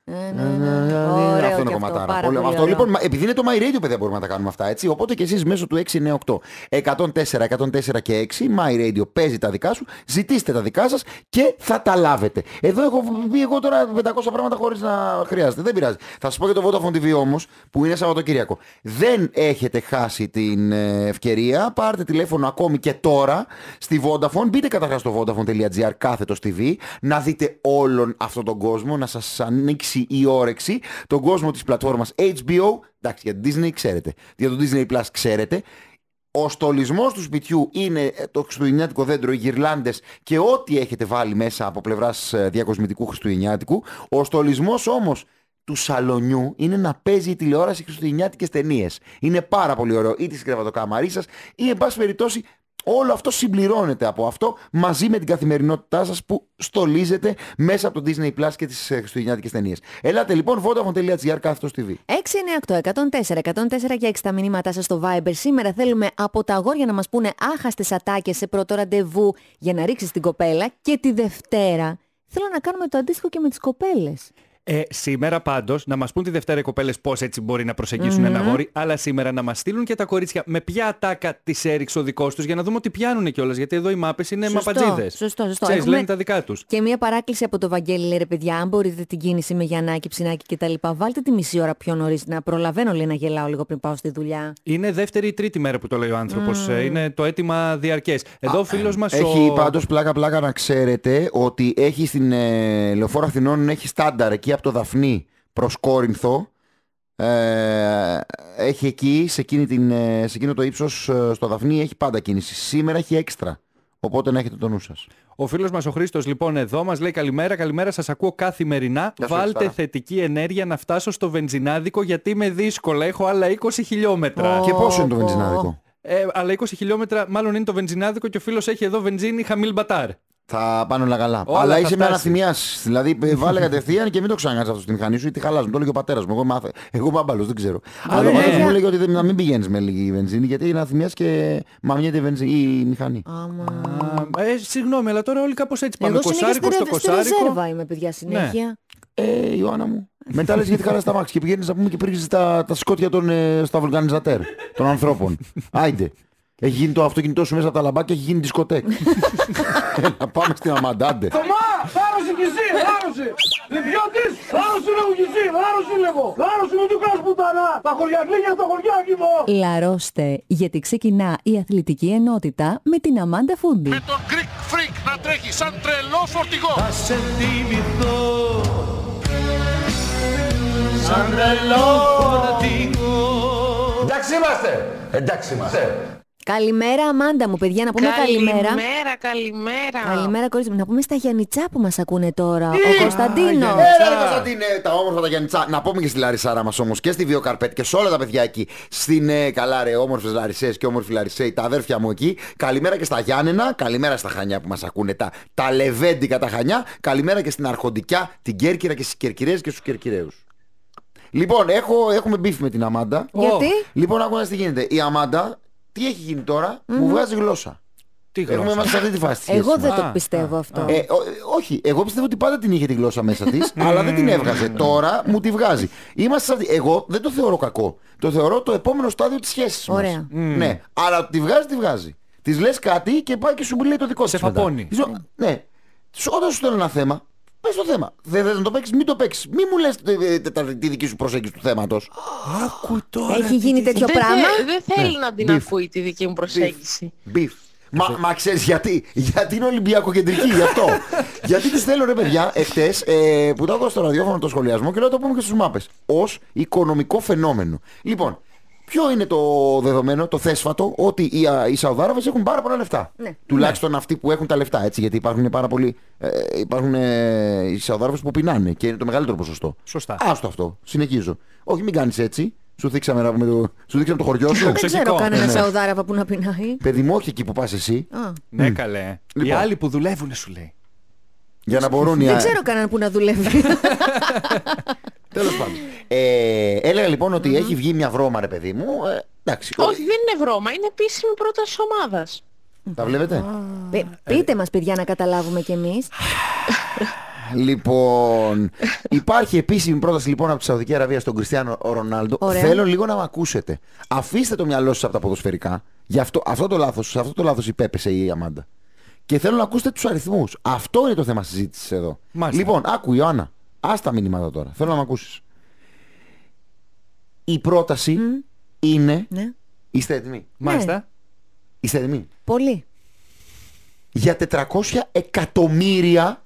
Speaker 1: Ωραίο
Speaker 3: Αυτό είναι
Speaker 1: και αυτό,
Speaker 3: κομματάρα.
Speaker 1: πάρα
Speaker 3: Πολύ-
Speaker 1: πολύ
Speaker 3: Αυτό
Speaker 1: ωραίο.
Speaker 3: λοιπόν, μα- επειδή είναι το My Radio, παιδιά, μπορούμε να τα κάνουμε αυτά έτσι. Οπότε και εσείς μέσω του έξι εννιά οκτώ εκατόν τέσσερα εκατόν τέσσερα και έξι, My Radio παίζει τα δικά σου, ζητήστε τα δικά σας και θα τα λάβετε. Εδώ έχω πει εγώ τώρα πεντακόσια πράγματα χωρίς να χρειάζεται. Δεν πειράζει. Θα σας πω για το Vodafone τι βι όμως, που είναι Σαββατοκύριακο. Δεν έχετε χάσει την ε, ευκαιρία. Πάρτε τηλέφωνο ακόμη και τώρα στη Vodafone. Μπείτε καταρχάς στο vodafone.gr κάθετος τι βι, να δείτε όλον αυτόν τον κόσμο, να σας ανοίξει η όρεξη, τον κόσμο της πλατφόρμας έιτς μπι ο. Εντάξει, για την Disney ξέρετε, για το Disney Plus ξέρετε. Ο στολισμός του σπιτιού είναι το χριστουγεννιάτικο δέντρο, οι γυρλάντες και ό,τι έχετε βάλει μέσα από πλευράς ε, διακοσμητικού χριστουγεννιάτικου. Ο στολισμός όμως του σαλονιού είναι να παίζει η τηλεόραση χριστουγεννιάτικες ταινίες. Είναι πάρα πολύ ωραίο, είτε στην κρεβατοκάμαρή σας ή εν πάση περιπτώσει όλο αυτό συμπληρώνεται από αυτό μαζί με την καθημερινότητά σας που στολίζετε μέσα από το Disney Plus και τις ε, χριστουγεννιάτικες ταινίες. Ελάτε λοιπόν vodafone.gr κάθετος τι βι.
Speaker 1: έξι εννιά οκτώ εκατόν τέσσερα εκατόν τέσσερα και έξι τα μηνύματά σας στο Viber. Σήμερα θέλουμε από τα αγόρια να μας πούνε άχαστες ατάκες σε πρώτο ραντεβού για να ρίξεις την κοπέλα. Και τη Δευτέρα θέλω να κάνουμε το αντίστοιχο και με τις κοπέλες.
Speaker 2: Ε, σήμερα πάντως, να μας πούν τη Δευτέρα οι κοπέλες πώς έτσι μπορεί να προσεγγίσουν ένα αγόρι, αλλά σήμερα να μας στείλουν και τα κορίτσια με ποια ατάκα τις έριξε ο δικός τους για να δούμε ότι πιάνουν κιόλας. Γιατί εδώ οι μάπες είναι
Speaker 1: Σωστό,
Speaker 2: μαπατζίδες.
Speaker 1: σωστό, σωστό.
Speaker 2: Ξέρεις,
Speaker 1: Έχουμε-
Speaker 2: λένε τα δικά τους.
Speaker 1: Και μια παράκληση από το Βαγγέλη, λέει ρε παιδιά, αν μπορείτε την κίνηση με Γιαννάκη, Ψινάκη κτλ. Βάλτε τη μισή ώρα πιο νωρίς, να προλαβαίνω λέει να γελάω λίγο πριν πάω στη δουλειά.
Speaker 2: Είναι δεύτερη ή τρίτη μέρα που το λέει ο άνθρωπος. Ε, Είναι το αίτημα διαρκές. Εδώ ο φίλος μας
Speaker 3: Έχει
Speaker 2: ο...
Speaker 3: πάντως πλάκα πλάκα να ξέρετε ότι έχει στην ε, Λεωφόρο Αθηνών έχει στάνταρ εκεί από το Δαφνί προς Κόρινθο. Ε, έχει εκεί σε, εκείνη την, ε, σε εκείνο το ύψος ε, στο Δαφνί έχει πάντα κίνηση. Σήμερα έχει έξτρα. Οπότε να έχετε το νου σας.
Speaker 2: Ο φίλος μας ο Χρήστος λοιπόν εδώ μας λέει καλημέρα, καλημέρα, σας ακούω καθημερινά.
Speaker 3: Γεια σου,
Speaker 2: Βάλτε
Speaker 3: Χριστάρα.
Speaker 2: θετική ενέργεια να φτάσω στο βενζινάδικο γιατί είμαι δύσκολα, έχω άλλα είκοσι χιλιόμετρα.
Speaker 3: Και πόσο είναι το βενζινάδικο?
Speaker 2: Ε, αλλά είκοσι χιλιόμετρα μάλλον είναι το βενζινάδικο και ο φίλος έχει εδώ βενζίνη χαμήλ μπατάρ.
Speaker 3: Θα πάνε όλα καλά.
Speaker 2: Όλα
Speaker 3: Αλλά
Speaker 2: θα
Speaker 3: είσαι με
Speaker 2: φτάσει.
Speaker 3: αναθυμιάς. Δηλαδή ε, βάλε κατευθείαν και μην το ξανακάνεις αυτό στη μηχανή σου ή τη χαλάζουν. Το έλεγε ο πατέρας μου. Εγώ, μάθε... Εγώ είμαι άμπαλος, δεν ξέρω. Αλλά ο
Speaker 2: ναι.
Speaker 3: πατέρας μου λέγει ότι δεν- να μην πηγαίνεις με λίγη βενζίνη γιατί είναι αναθυμιάς και μαμιέται η, βενζίνη, η μηχανή.
Speaker 1: Άμα.
Speaker 2: Α, ε, συγγνώμη, αλλά τώρα όλοι κάπως έτσι πάμε.
Speaker 1: Εγώ συνέχεια
Speaker 2: Κοσάρικο
Speaker 1: στη,
Speaker 2: στο
Speaker 1: ρε- στη
Speaker 2: κοσάρικο.
Speaker 1: ρεζέρβα είμαι, παιδιά, συνέχεια.
Speaker 3: Ε, Ιωάννα μου. Μετά λες γιατί χαλάς τα μάξι και πηγαίνεις να πούμε και πρίξεις τα, τα σκότια των, ε, στα βουλκανιζατέρ των ανθρώπων. Άιντε. Έχει γίνει το αυτοκίνητό σου μέσα από τα λαμπάκια, έχει γίνει δισκοτέκ. Να πάμε στην Αμαντάντε.
Speaker 8: Θωμά, θάρρωσε κι εσύ, θάρρωσε. Λιπιώτης, θάρρωσε λέγω κι εσύ, θάρρωσε λέγω. Θάρρωσε με του κράτους πουτανά. Τα χωριακλίνια στο χωριάκι μου.
Speaker 9: Λαρώστε, γιατί ξεκινά η αθλητική ενότητα με την Αμάντα Φούντι.
Speaker 10: Με τον Greek Freak να τρέχει σαν τρελό φορτηγό.
Speaker 8: Θα σε θυμηθώ σαν τρελό φορτηγό. Εντάξει είμαστε, εντάξει είμαστε.
Speaker 1: Καλημέρα, Αμάντα μου, παιδιά, να πούμε καλημέρα.
Speaker 11: Καλημέρα, καλημέρα.
Speaker 1: Καλημέρα, κορίτσι μου. Να πούμε στα Γιαννιτσά που μας ακούνε τώρα. Ο Κωνσταντίνος.
Speaker 3: Έλα ρε Κωνσταντίνε, τα όμορφα τα Γιαννιτσά. Να πούμε και στη Λαρισάρα μας όμως και στη Βιοκαρπέτ και σε όλα τα παιδιά εκεί. Στην ε, καλά ρε, όμορφες Λαρισαίες και όμορφοι Λαρισαίοι, τα αδέρφια μου εκεί. Καλημέρα και στα Γιάννενα, καλημέρα στα Χανιά που μας ακούνε, τα, τα λεβέντικα τα Χανιά. Καλημέρα και στην Αρχοντικιά, την Κέρκυρα και στις Κερκυρές και στους Κερκυραίους. Λοιπόν, έχω, έχουμε μπιφ με την Αμάντα.
Speaker 1: Γιατί?
Speaker 3: Λοιπόν, άκουγα τι γίνεται. Η Αμάντα, τι έχει γίνει τώρα, μου βγάζει γλώσσα.
Speaker 2: Τι
Speaker 3: Έχουμε
Speaker 2: γλώσσα.
Speaker 3: είμαστε σε αυτή τη φάση της
Speaker 1: Εγώ
Speaker 3: σχέσης
Speaker 1: δεν
Speaker 3: μας.
Speaker 1: το πιστεύω αυτό.
Speaker 3: Ε, ο- όχι, εγώ πιστεύω ότι πάντα την είχε τη γλώσσα μέσα της, αλλά δεν την έβγαζε. Τώρα μου τη βγάζει. Είμαστε σε αυτή... Εγώ δεν το θεωρώ κακό. Το θεωρώ το επόμενο στάδιο της σχέσης μας.
Speaker 1: Ωραία.
Speaker 3: Ναι, αλλά ότι τη βγάζει, τη βγάζει. Της λες κάτι και πάει και σου λέει το δικό της.
Speaker 2: Σε
Speaker 3: μετά.
Speaker 2: φαπώνει.
Speaker 3: Της λέω, ναι. Σου- Όταν σου θέλω ένα θέμα, πες το θέμα. Δεν θες να το παίξεις, μην το παίξεις. Μην μου λες ε, ε, τα- τη δική σου προσέγγιση του θέματος.
Speaker 2: Άκου τώρα.
Speaker 1: Έχει γίνει τέτοιο
Speaker 11: Δεν
Speaker 1: πράγμα.
Speaker 11: θε- δεν θέλει να την
Speaker 3: Beef.
Speaker 11: ακούει τη δική μου προσέγγιση.
Speaker 3: Μπιφ. Μα, μα ξέρεις γιατί, γιατί είναι Ολυμπιακοκεντρική, γι' αυτό. Γιατί τις θέλω ρε παιδιά, εχθές ε, που το άκουγα στο ραδιόφωνο το σχολιασμό και λέω το πούμε και στους μάπες. Ως οικονομικό φαινόμενο. Λοιπόν, ποιο είναι το δεδομένο, το θέσφατο, ότι οι, α, οι Σαουδάραβες έχουν πάρα πολλά λεφτά.
Speaker 1: Ναι.
Speaker 3: Τουλάχιστον αυτοί που έχουν τα λεφτά, έτσι, γιατί υπάρχουν πάρα πολλοί, ε, υπάρχουν ε, οι Σαουδάραβες που πεινάνε και είναι το μεγαλύτερο ποσοστό.
Speaker 2: Σωστά.
Speaker 3: Άστο αυτό, συνεχίζω. Όχι, μην κάνεις έτσι. Σου δείξαμε, να πούμε το, σου δείξαμε το χωριό σου.
Speaker 1: Δεν ξέρω
Speaker 2: Ξωτικό.
Speaker 1: κανένα
Speaker 3: Ναι.
Speaker 1: Σαουδάραβα που να πεινάει.
Speaker 3: Παιδί μου, όχι εκεί που πας εσύ.
Speaker 1: Α,
Speaker 2: Ναι, καλέ. Οι
Speaker 3: Λοιπόν.
Speaker 2: άλλοι που δουλεύουν σου λέει.
Speaker 3: Για να μπορούν οι
Speaker 1: δεν
Speaker 3: α-
Speaker 1: ξέρω κανέναν που να δουλεύει.
Speaker 3: Τέλος πάντων. Ε, έλεγα λοιπόν ότι έχει βγει μια βρώμα, ρε παιδί μου. Ε, εντάξει.
Speaker 11: Όχι, δεν είναι βρώμα, είναι επίσημη πρόταση ομάδας.
Speaker 3: Τα βλέπετε.
Speaker 1: Πε- Πείτε μας, παιδιά, να καταλάβουμε κι εμείς.
Speaker 3: Λοιπόν, υπάρχει επίσημη πρόταση λοιπόν από τη Σαουδική Αραβία στον Κριστιάνο Ρονάλντο.
Speaker 1: Ωραία.
Speaker 3: Θέλω λίγο να με ακούσετε. Αφήστε το μυαλό σας από τα ποδοσφαιρικά. Γι' αυτό, αυτό το λάθος, σε αυτό το λάθος υπέπεσε η Αμάντα. Και θέλω να ακούσετε τους αριθμούς. Αυτό είναι το θέμα συζήτησης εδώ.
Speaker 2: Μάλιστα.
Speaker 3: Λοιπόν, άκου Ιωάννα, ας τα μηνύματα τώρα. Θέλω να με ακούσεις. Η πρόταση mm. είναι...
Speaker 1: Ναι.
Speaker 3: Είστε έτοιμοι?
Speaker 2: Μάλιστα.
Speaker 3: Είστε έτοιμοι?
Speaker 1: Πολύ.
Speaker 3: Για τετρακόσια εκατομμύρια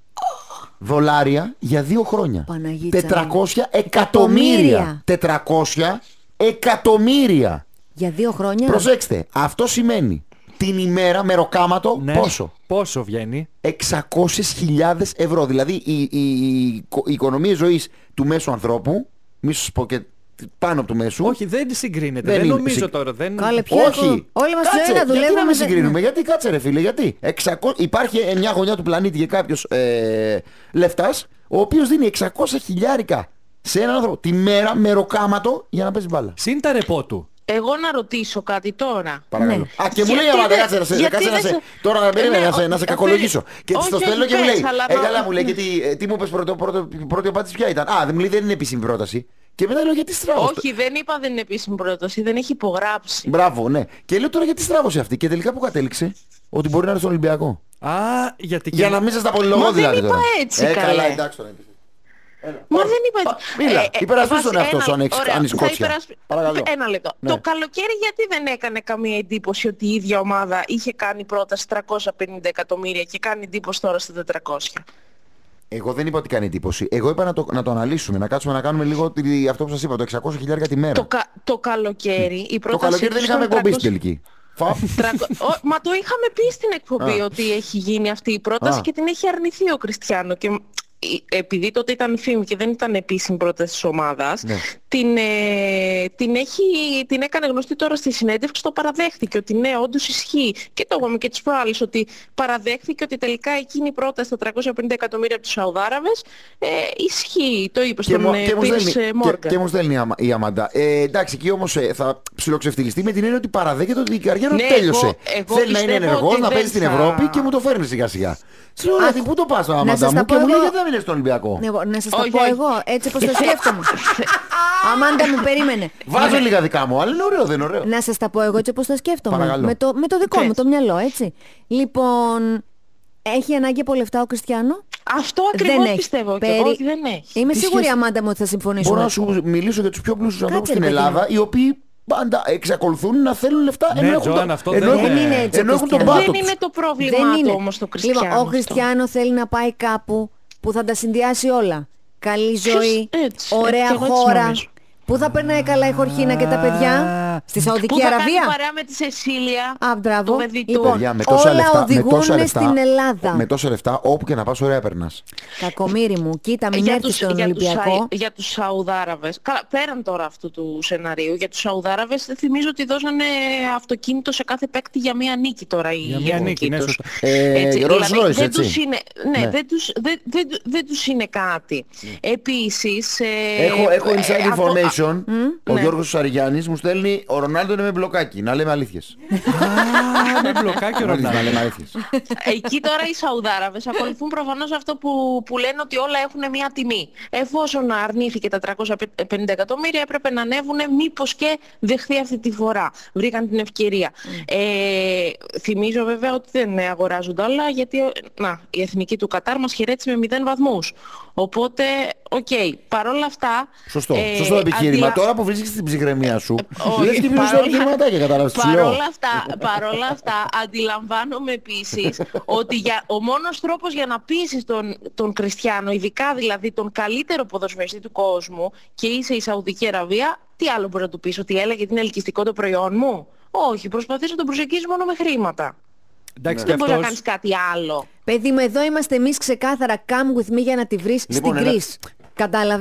Speaker 3: δολάρια για δύο χρόνια.
Speaker 1: Παναγίτσα.
Speaker 3: τετρακόσια εκατομμύρια. τετρακόσια εκατομμύρια.
Speaker 1: Για δύο χρόνια.
Speaker 3: Προσέξτε, αυτό σημαίνει την ημέρα μεροκάματο
Speaker 2: Ναι.
Speaker 3: πόσο?
Speaker 2: Πόσο βγαίνει?
Speaker 3: εξακόσιες χιλιάδες ευρώ. Δηλαδή η, η, η, η οικονομία ζωής του μέσου ανθρώπου, μη σας πω και πάνω από του μέσου.
Speaker 2: Όχι, δεν συγκρίνεται.
Speaker 3: Δεν
Speaker 2: Δεν,
Speaker 3: είναι.
Speaker 2: νομίζω
Speaker 3: Συ-
Speaker 2: τώρα. Δεν...
Speaker 1: Κάλε, ποιο
Speaker 3: Όχι.
Speaker 1: έχω- Όλοι μας
Speaker 3: Κάτσε,
Speaker 1: ζωή να
Speaker 3: γιατί
Speaker 1: δουλεύουμε.
Speaker 3: να μην
Speaker 1: δεν-
Speaker 3: συγκρίνουμε, γιατί κάτσε ρε φίλε, γιατί εξακόσια υπάρχει μια γωνιά του πλανήτη και κάποιος ε, λεφτάς, ο οποίος δίνει εξακόσια χιλιάρικα σε έναν άνθρωπο τη μέρα μεροκάματο για να παίζει μπάλα.
Speaker 2: Συν τα ρεπό του.
Speaker 11: Εγώ να ρωτήσω κάτι τώρα.
Speaker 3: Παρακαλώ.
Speaker 1: Ναι.
Speaker 3: Α, και μου λέει
Speaker 11: Γιατί
Speaker 3: Αμάντα,
Speaker 11: δεν-
Speaker 3: κάτσε να σε,
Speaker 11: γιατί
Speaker 3: κάτσε να
Speaker 11: δεν
Speaker 3: σε,
Speaker 11: σε-
Speaker 3: τώρα να περίμενε
Speaker 11: Ναι,
Speaker 3: να σε, να σε
Speaker 11: ο-
Speaker 3: κακολογήσω. Και
Speaker 11: όχι,
Speaker 3: στο
Speaker 11: όχι,
Speaker 3: στέλνω και μου
Speaker 11: πες,
Speaker 3: λέει,
Speaker 11: αλλά
Speaker 3: ε
Speaker 11: να-
Speaker 3: καλά μου λέει, γιατί, ε, τι μου είπες πρώτο, πρώτο, πρώτη απάντηση ποια ήταν? Α, δεν μου λέει δεν είναι επίσημη πρόταση. Και μετά λέω γιατί στράβωσε.
Speaker 11: Όχι, δεν είπα δεν είναι επίσημη πρόταση, δεν έχει υπογράψει.
Speaker 3: Μπράβο, ναι. Και λέω τώρα γιατί στράβωσε αυτή. Και τελικά που κατέληξε ότι μπορεί να είναι στον Ολυμπιακό.
Speaker 2: Α, γιατί...
Speaker 3: Για να μην σας τα πολυλογώ
Speaker 11: Μα
Speaker 3: δηλαδή
Speaker 11: δεν είπα
Speaker 3: τώρα.
Speaker 11: έτσι,
Speaker 3: ε,
Speaker 11: καλέ.
Speaker 3: καλά, εντάξει τώρα.
Speaker 11: Μα δεν είπα.
Speaker 3: Μίλα, υπερασπίσου τον
Speaker 11: βασι-
Speaker 3: εαυτό σου
Speaker 11: ένα-
Speaker 3: αν έχεις-
Speaker 11: ωραία,
Speaker 3: αν είσαι
Speaker 11: θα
Speaker 3: κότσια.
Speaker 11: υπερασπι-
Speaker 3: Παρακαλώ.
Speaker 11: Ένα λεπτό.
Speaker 3: Ναι.
Speaker 11: Το καλοκαίρι γιατί δεν έκανε καμία εντύπωση ότι η ίδια ομάδα είχε κάνει πρόταση τριακόσια πενήντα εκατομμύρια και κάνει εντύπωση τώρα στα τετρακόσια.
Speaker 3: Εγώ δεν είπα ότι κάνει εντύπωση. Εγώ είπα να το, να το αναλύσουμε, να κάτσουμε να κάνουμε λίγο τη- αυτό που σας είπα, το εξακόσια χιλιάδες τη μέρα.
Speaker 11: Το, κα- το καλοκαίρι η
Speaker 3: Το
Speaker 11: πρόταση
Speaker 3: καλοκαίρι δεν
Speaker 11: τους
Speaker 3: είχαμε
Speaker 11: ήταν
Speaker 3: εκπομπή στην
Speaker 11: τριακόσια
Speaker 3: τελική. Φα.
Speaker 11: τρακο- Ω, Μα το είχαμε πει στην εκπομπή
Speaker 3: Α.
Speaker 11: ότι έχει γίνει αυτή η πρόταση
Speaker 3: Α.
Speaker 11: και την έχει αρνηθεί ο Κριστιάνο. Και ε, επειδή τότε ήταν φήμη και δεν ήταν επίσημη πρόταση της ομάδας,
Speaker 3: Ναι.
Speaker 11: την, ε, την, έχει, την έκανε γνωστή τώρα στη συνέντευξη, το παραδέχθηκε ότι ναι, όντως ισχύει. Και το είπαμε και τις προάλλες ότι παραδέχθηκε ότι τελικά εκείνη η πρόταση στα τριακόσια πενήντα εκατομμύρια από τους Σαουδάραβες ε, ισχύει. Το είπε
Speaker 3: Και
Speaker 11: στον
Speaker 3: μου-
Speaker 11: ε,
Speaker 3: και μου
Speaker 11: Piers
Speaker 3: στέλνει- και-
Speaker 11: Morgan.
Speaker 3: και μου στέλνει η Αμα- η Αμαντά. Ε, εντάξει, εκεί όμως ε, θα ψιλοξεφτυλιστεί με την έννοια ότι παραδέχεται ότι η καριέρα
Speaker 11: Ναι,
Speaker 3: του τέλειωσε.
Speaker 11: εγώ- εγώ
Speaker 3: Θέλει να είναι
Speaker 11: πιστεύω
Speaker 3: ενεργός,
Speaker 11: ότι
Speaker 3: να
Speaker 11: δεν
Speaker 3: παίζει στην
Speaker 11: θα-
Speaker 3: Ευρώπη και μου το φέρνει σιγά σιγά. Σου λέω, «Ρε, πού το πας τώρα, Αμαντά
Speaker 1: σας
Speaker 3: μου?»
Speaker 1: τα
Speaker 3: Και
Speaker 1: πω
Speaker 3: μου λέει
Speaker 1: εγώ-
Speaker 3: γιατί δεν μείνες στον Ολυμπιακό.
Speaker 1: Ναι, εγώ- να σας τα
Speaker 11: Όχι,
Speaker 1: πω
Speaker 11: όχι.
Speaker 1: εγώ, έτσι όπως το σκέφτομαι. Αμάντα μου, περίμενε.
Speaker 3: Βάζω λίγα δικά μου, αλλά είναι ωραίο, δεν είναι ωραίο.
Speaker 1: Να σας τα πω εγώ έτσι όπως το σκέφτομαι.
Speaker 3: Παρακαλώ.
Speaker 1: Με το, με το δικό μου
Speaker 11: Πες.
Speaker 1: το μυαλό, έτσι. Λοιπόν, έχει ανάγκη από λεφτά ο Κριστιάνο?
Speaker 11: Αυτό ακριβώς
Speaker 1: Δεν έχει.
Speaker 11: πιστεύω και
Speaker 1: Περί-
Speaker 11: εγώ ότι δεν έχει.
Speaker 1: Είμαι
Speaker 3: Τι
Speaker 1: σίγουρη,
Speaker 3: σχέση-
Speaker 1: Αμάντα μου, ότι θα συμφωνήσουμε.
Speaker 3: Μπορώ να σου μιλήσω για τους πιο πλούσιους ανθρώπους
Speaker 1: Κάτσε,
Speaker 3: στην
Speaker 1: ρε, παιδί
Speaker 3: Ελλάδα, οι οποίοι πάντα εξακολουθούν να θέλουν λεφτά
Speaker 2: Ναι,
Speaker 3: ενώ έχουν,
Speaker 2: Τζοάν,
Speaker 3: το,
Speaker 2: αυτό
Speaker 3: ενώ
Speaker 2: δεν
Speaker 3: έχουν,
Speaker 1: είναι έτσι ο
Speaker 3: ενώ έχουν τον
Speaker 1: Κριστιάνο.
Speaker 3: πάτο
Speaker 11: Δεν
Speaker 3: τους.
Speaker 11: είναι το πρόβλημά
Speaker 1: Δεν
Speaker 11: του
Speaker 1: είναι.
Speaker 11: όμως το Κριστιάνο.
Speaker 1: Λοιπόν, ο
Speaker 11: αυτό.
Speaker 1: Κριστιάνο θέλει να πάει κάπου που θα τα συνδυάσει όλα. Καλή ζωή,
Speaker 11: έτσι,
Speaker 1: ωραία
Speaker 11: έτσι, εγώ έτσι
Speaker 1: χώρα.
Speaker 11: νομίζω.
Speaker 1: Πού θα περνάει καλά η Χορχίνα και τα παιδιά? Στη
Speaker 11: Που
Speaker 1: Σαουδική
Speaker 11: θα κάνει
Speaker 1: Αραβία?
Speaker 11: παρέα με τη Σεσίλια,
Speaker 1: Α, μπράβο.
Speaker 11: το παιδί του.
Speaker 1: Λοιπόν,
Speaker 3: Παιδιά, με τόσα
Speaker 1: όλα
Speaker 3: λεφτά, με
Speaker 1: οδηγούν
Speaker 3: τόσα λεφτά,
Speaker 1: στην Ελλάδα.
Speaker 3: με τόσα λεφτά, όπου και να πας ωραία περνάς.
Speaker 1: Κακομοίρη μου, κοίτα, μην
Speaker 11: για
Speaker 1: έρθεις
Speaker 11: τους,
Speaker 1: στον
Speaker 11: για, τους,
Speaker 1: Ολυμπιακό.
Speaker 11: Σα- για τους Σαουδάραβες. Καλά, πέραν τώρα αυτού του σεναρίου, για τους Σαουδάραβες δεν θυμίζω ότι δώσανε αυτοκίνητο σε κάθε παίκτη για μία νίκη τώρα οι
Speaker 2: Για μία νίκη, ναι,
Speaker 11: τους.
Speaker 2: σωστά.
Speaker 3: Ε,
Speaker 11: Έτσι,
Speaker 3: Rolls
Speaker 11: δηλαδή,
Speaker 3: Royce,
Speaker 11: δεν
Speaker 3: έτσι.
Speaker 11: τους είναι, ναι,
Speaker 3: Ναι.
Speaker 11: Δεν, τους, δεν, δεν, δεν τους είναι κάτι. Επίσης... ε,
Speaker 3: Έχω, έχω
Speaker 11: ε,
Speaker 3: inside
Speaker 11: αυτό-
Speaker 3: information. Ο
Speaker 11: ναι.
Speaker 3: Γιώργος Σαριγιάννης μου στέλνει ο Ρονάλντο είναι με μπλοκάκι. Να λέμε αλήθειες.
Speaker 2: Α, με μπλοκάκι ο
Speaker 3: Να
Speaker 2: Ρονάλντο.
Speaker 3: λέμε αλήθειες.
Speaker 11: Εκεί τώρα οι Σαουδάραβες ακολουθούν προφανώς αυτό που, που λένε ότι όλα έχουν μια τιμή. Εφόσον αρνήθηκε τα τριακόσια πενήντα εκατομμύρια έπρεπε να ανέβουν μήπως και δεχθεί αυτή τη φορά. Βρήκαν την ευκαιρία. Ε, θυμίζω βέβαια ότι δεν αγοράζονται όλα γιατί να, η εθνική του Κατάρ μας χαιρέτησε με μηδέν βαθμούς. Οπότε, οκ, okay, παρόλα αυτά...
Speaker 3: Σωστό,
Speaker 11: ε,
Speaker 3: σωστό επιχείρημα.
Speaker 11: αντιλα-
Speaker 3: Τώρα που βρίσκεις την ψυχραιμία σου,
Speaker 11: όχι,
Speaker 3: λες και πήρες τα
Speaker 11: παρόλα-
Speaker 3: επιχειρηματάκια, κατάλαβες τι σου λέω.
Speaker 11: Παρόλα αυτά, παρόλα αυτά αντιλαμβάνομαι επίσης ότι για, ο μόνος τρόπος για να πείσεις τον, τον Κριστιάνο, ειδικά δηλαδή τον καλύτερο ποδοσφαιριστή του κόσμου και είσαι η Σαουδική Αραβία, τι άλλο μπορεί να του πεις, ότι έλεγε ότι είναι ελκυστικό το προϊόν μου? Όχι, προσπαθείς να τον προσεγγίσεις μόνο με χρήματα.
Speaker 2: Εντάξει, και
Speaker 11: Δεν μπορεί να
Speaker 2: αυτός...
Speaker 11: κάνεις κάτι άλλο.
Speaker 1: Παιδί μου, εδώ είμαστε εμείς ξεκάθαρα come with me για να τη βρεις
Speaker 3: Λοιπόν,
Speaker 1: στην
Speaker 3: ένα-
Speaker 1: Κρίς. Κατάλαβες.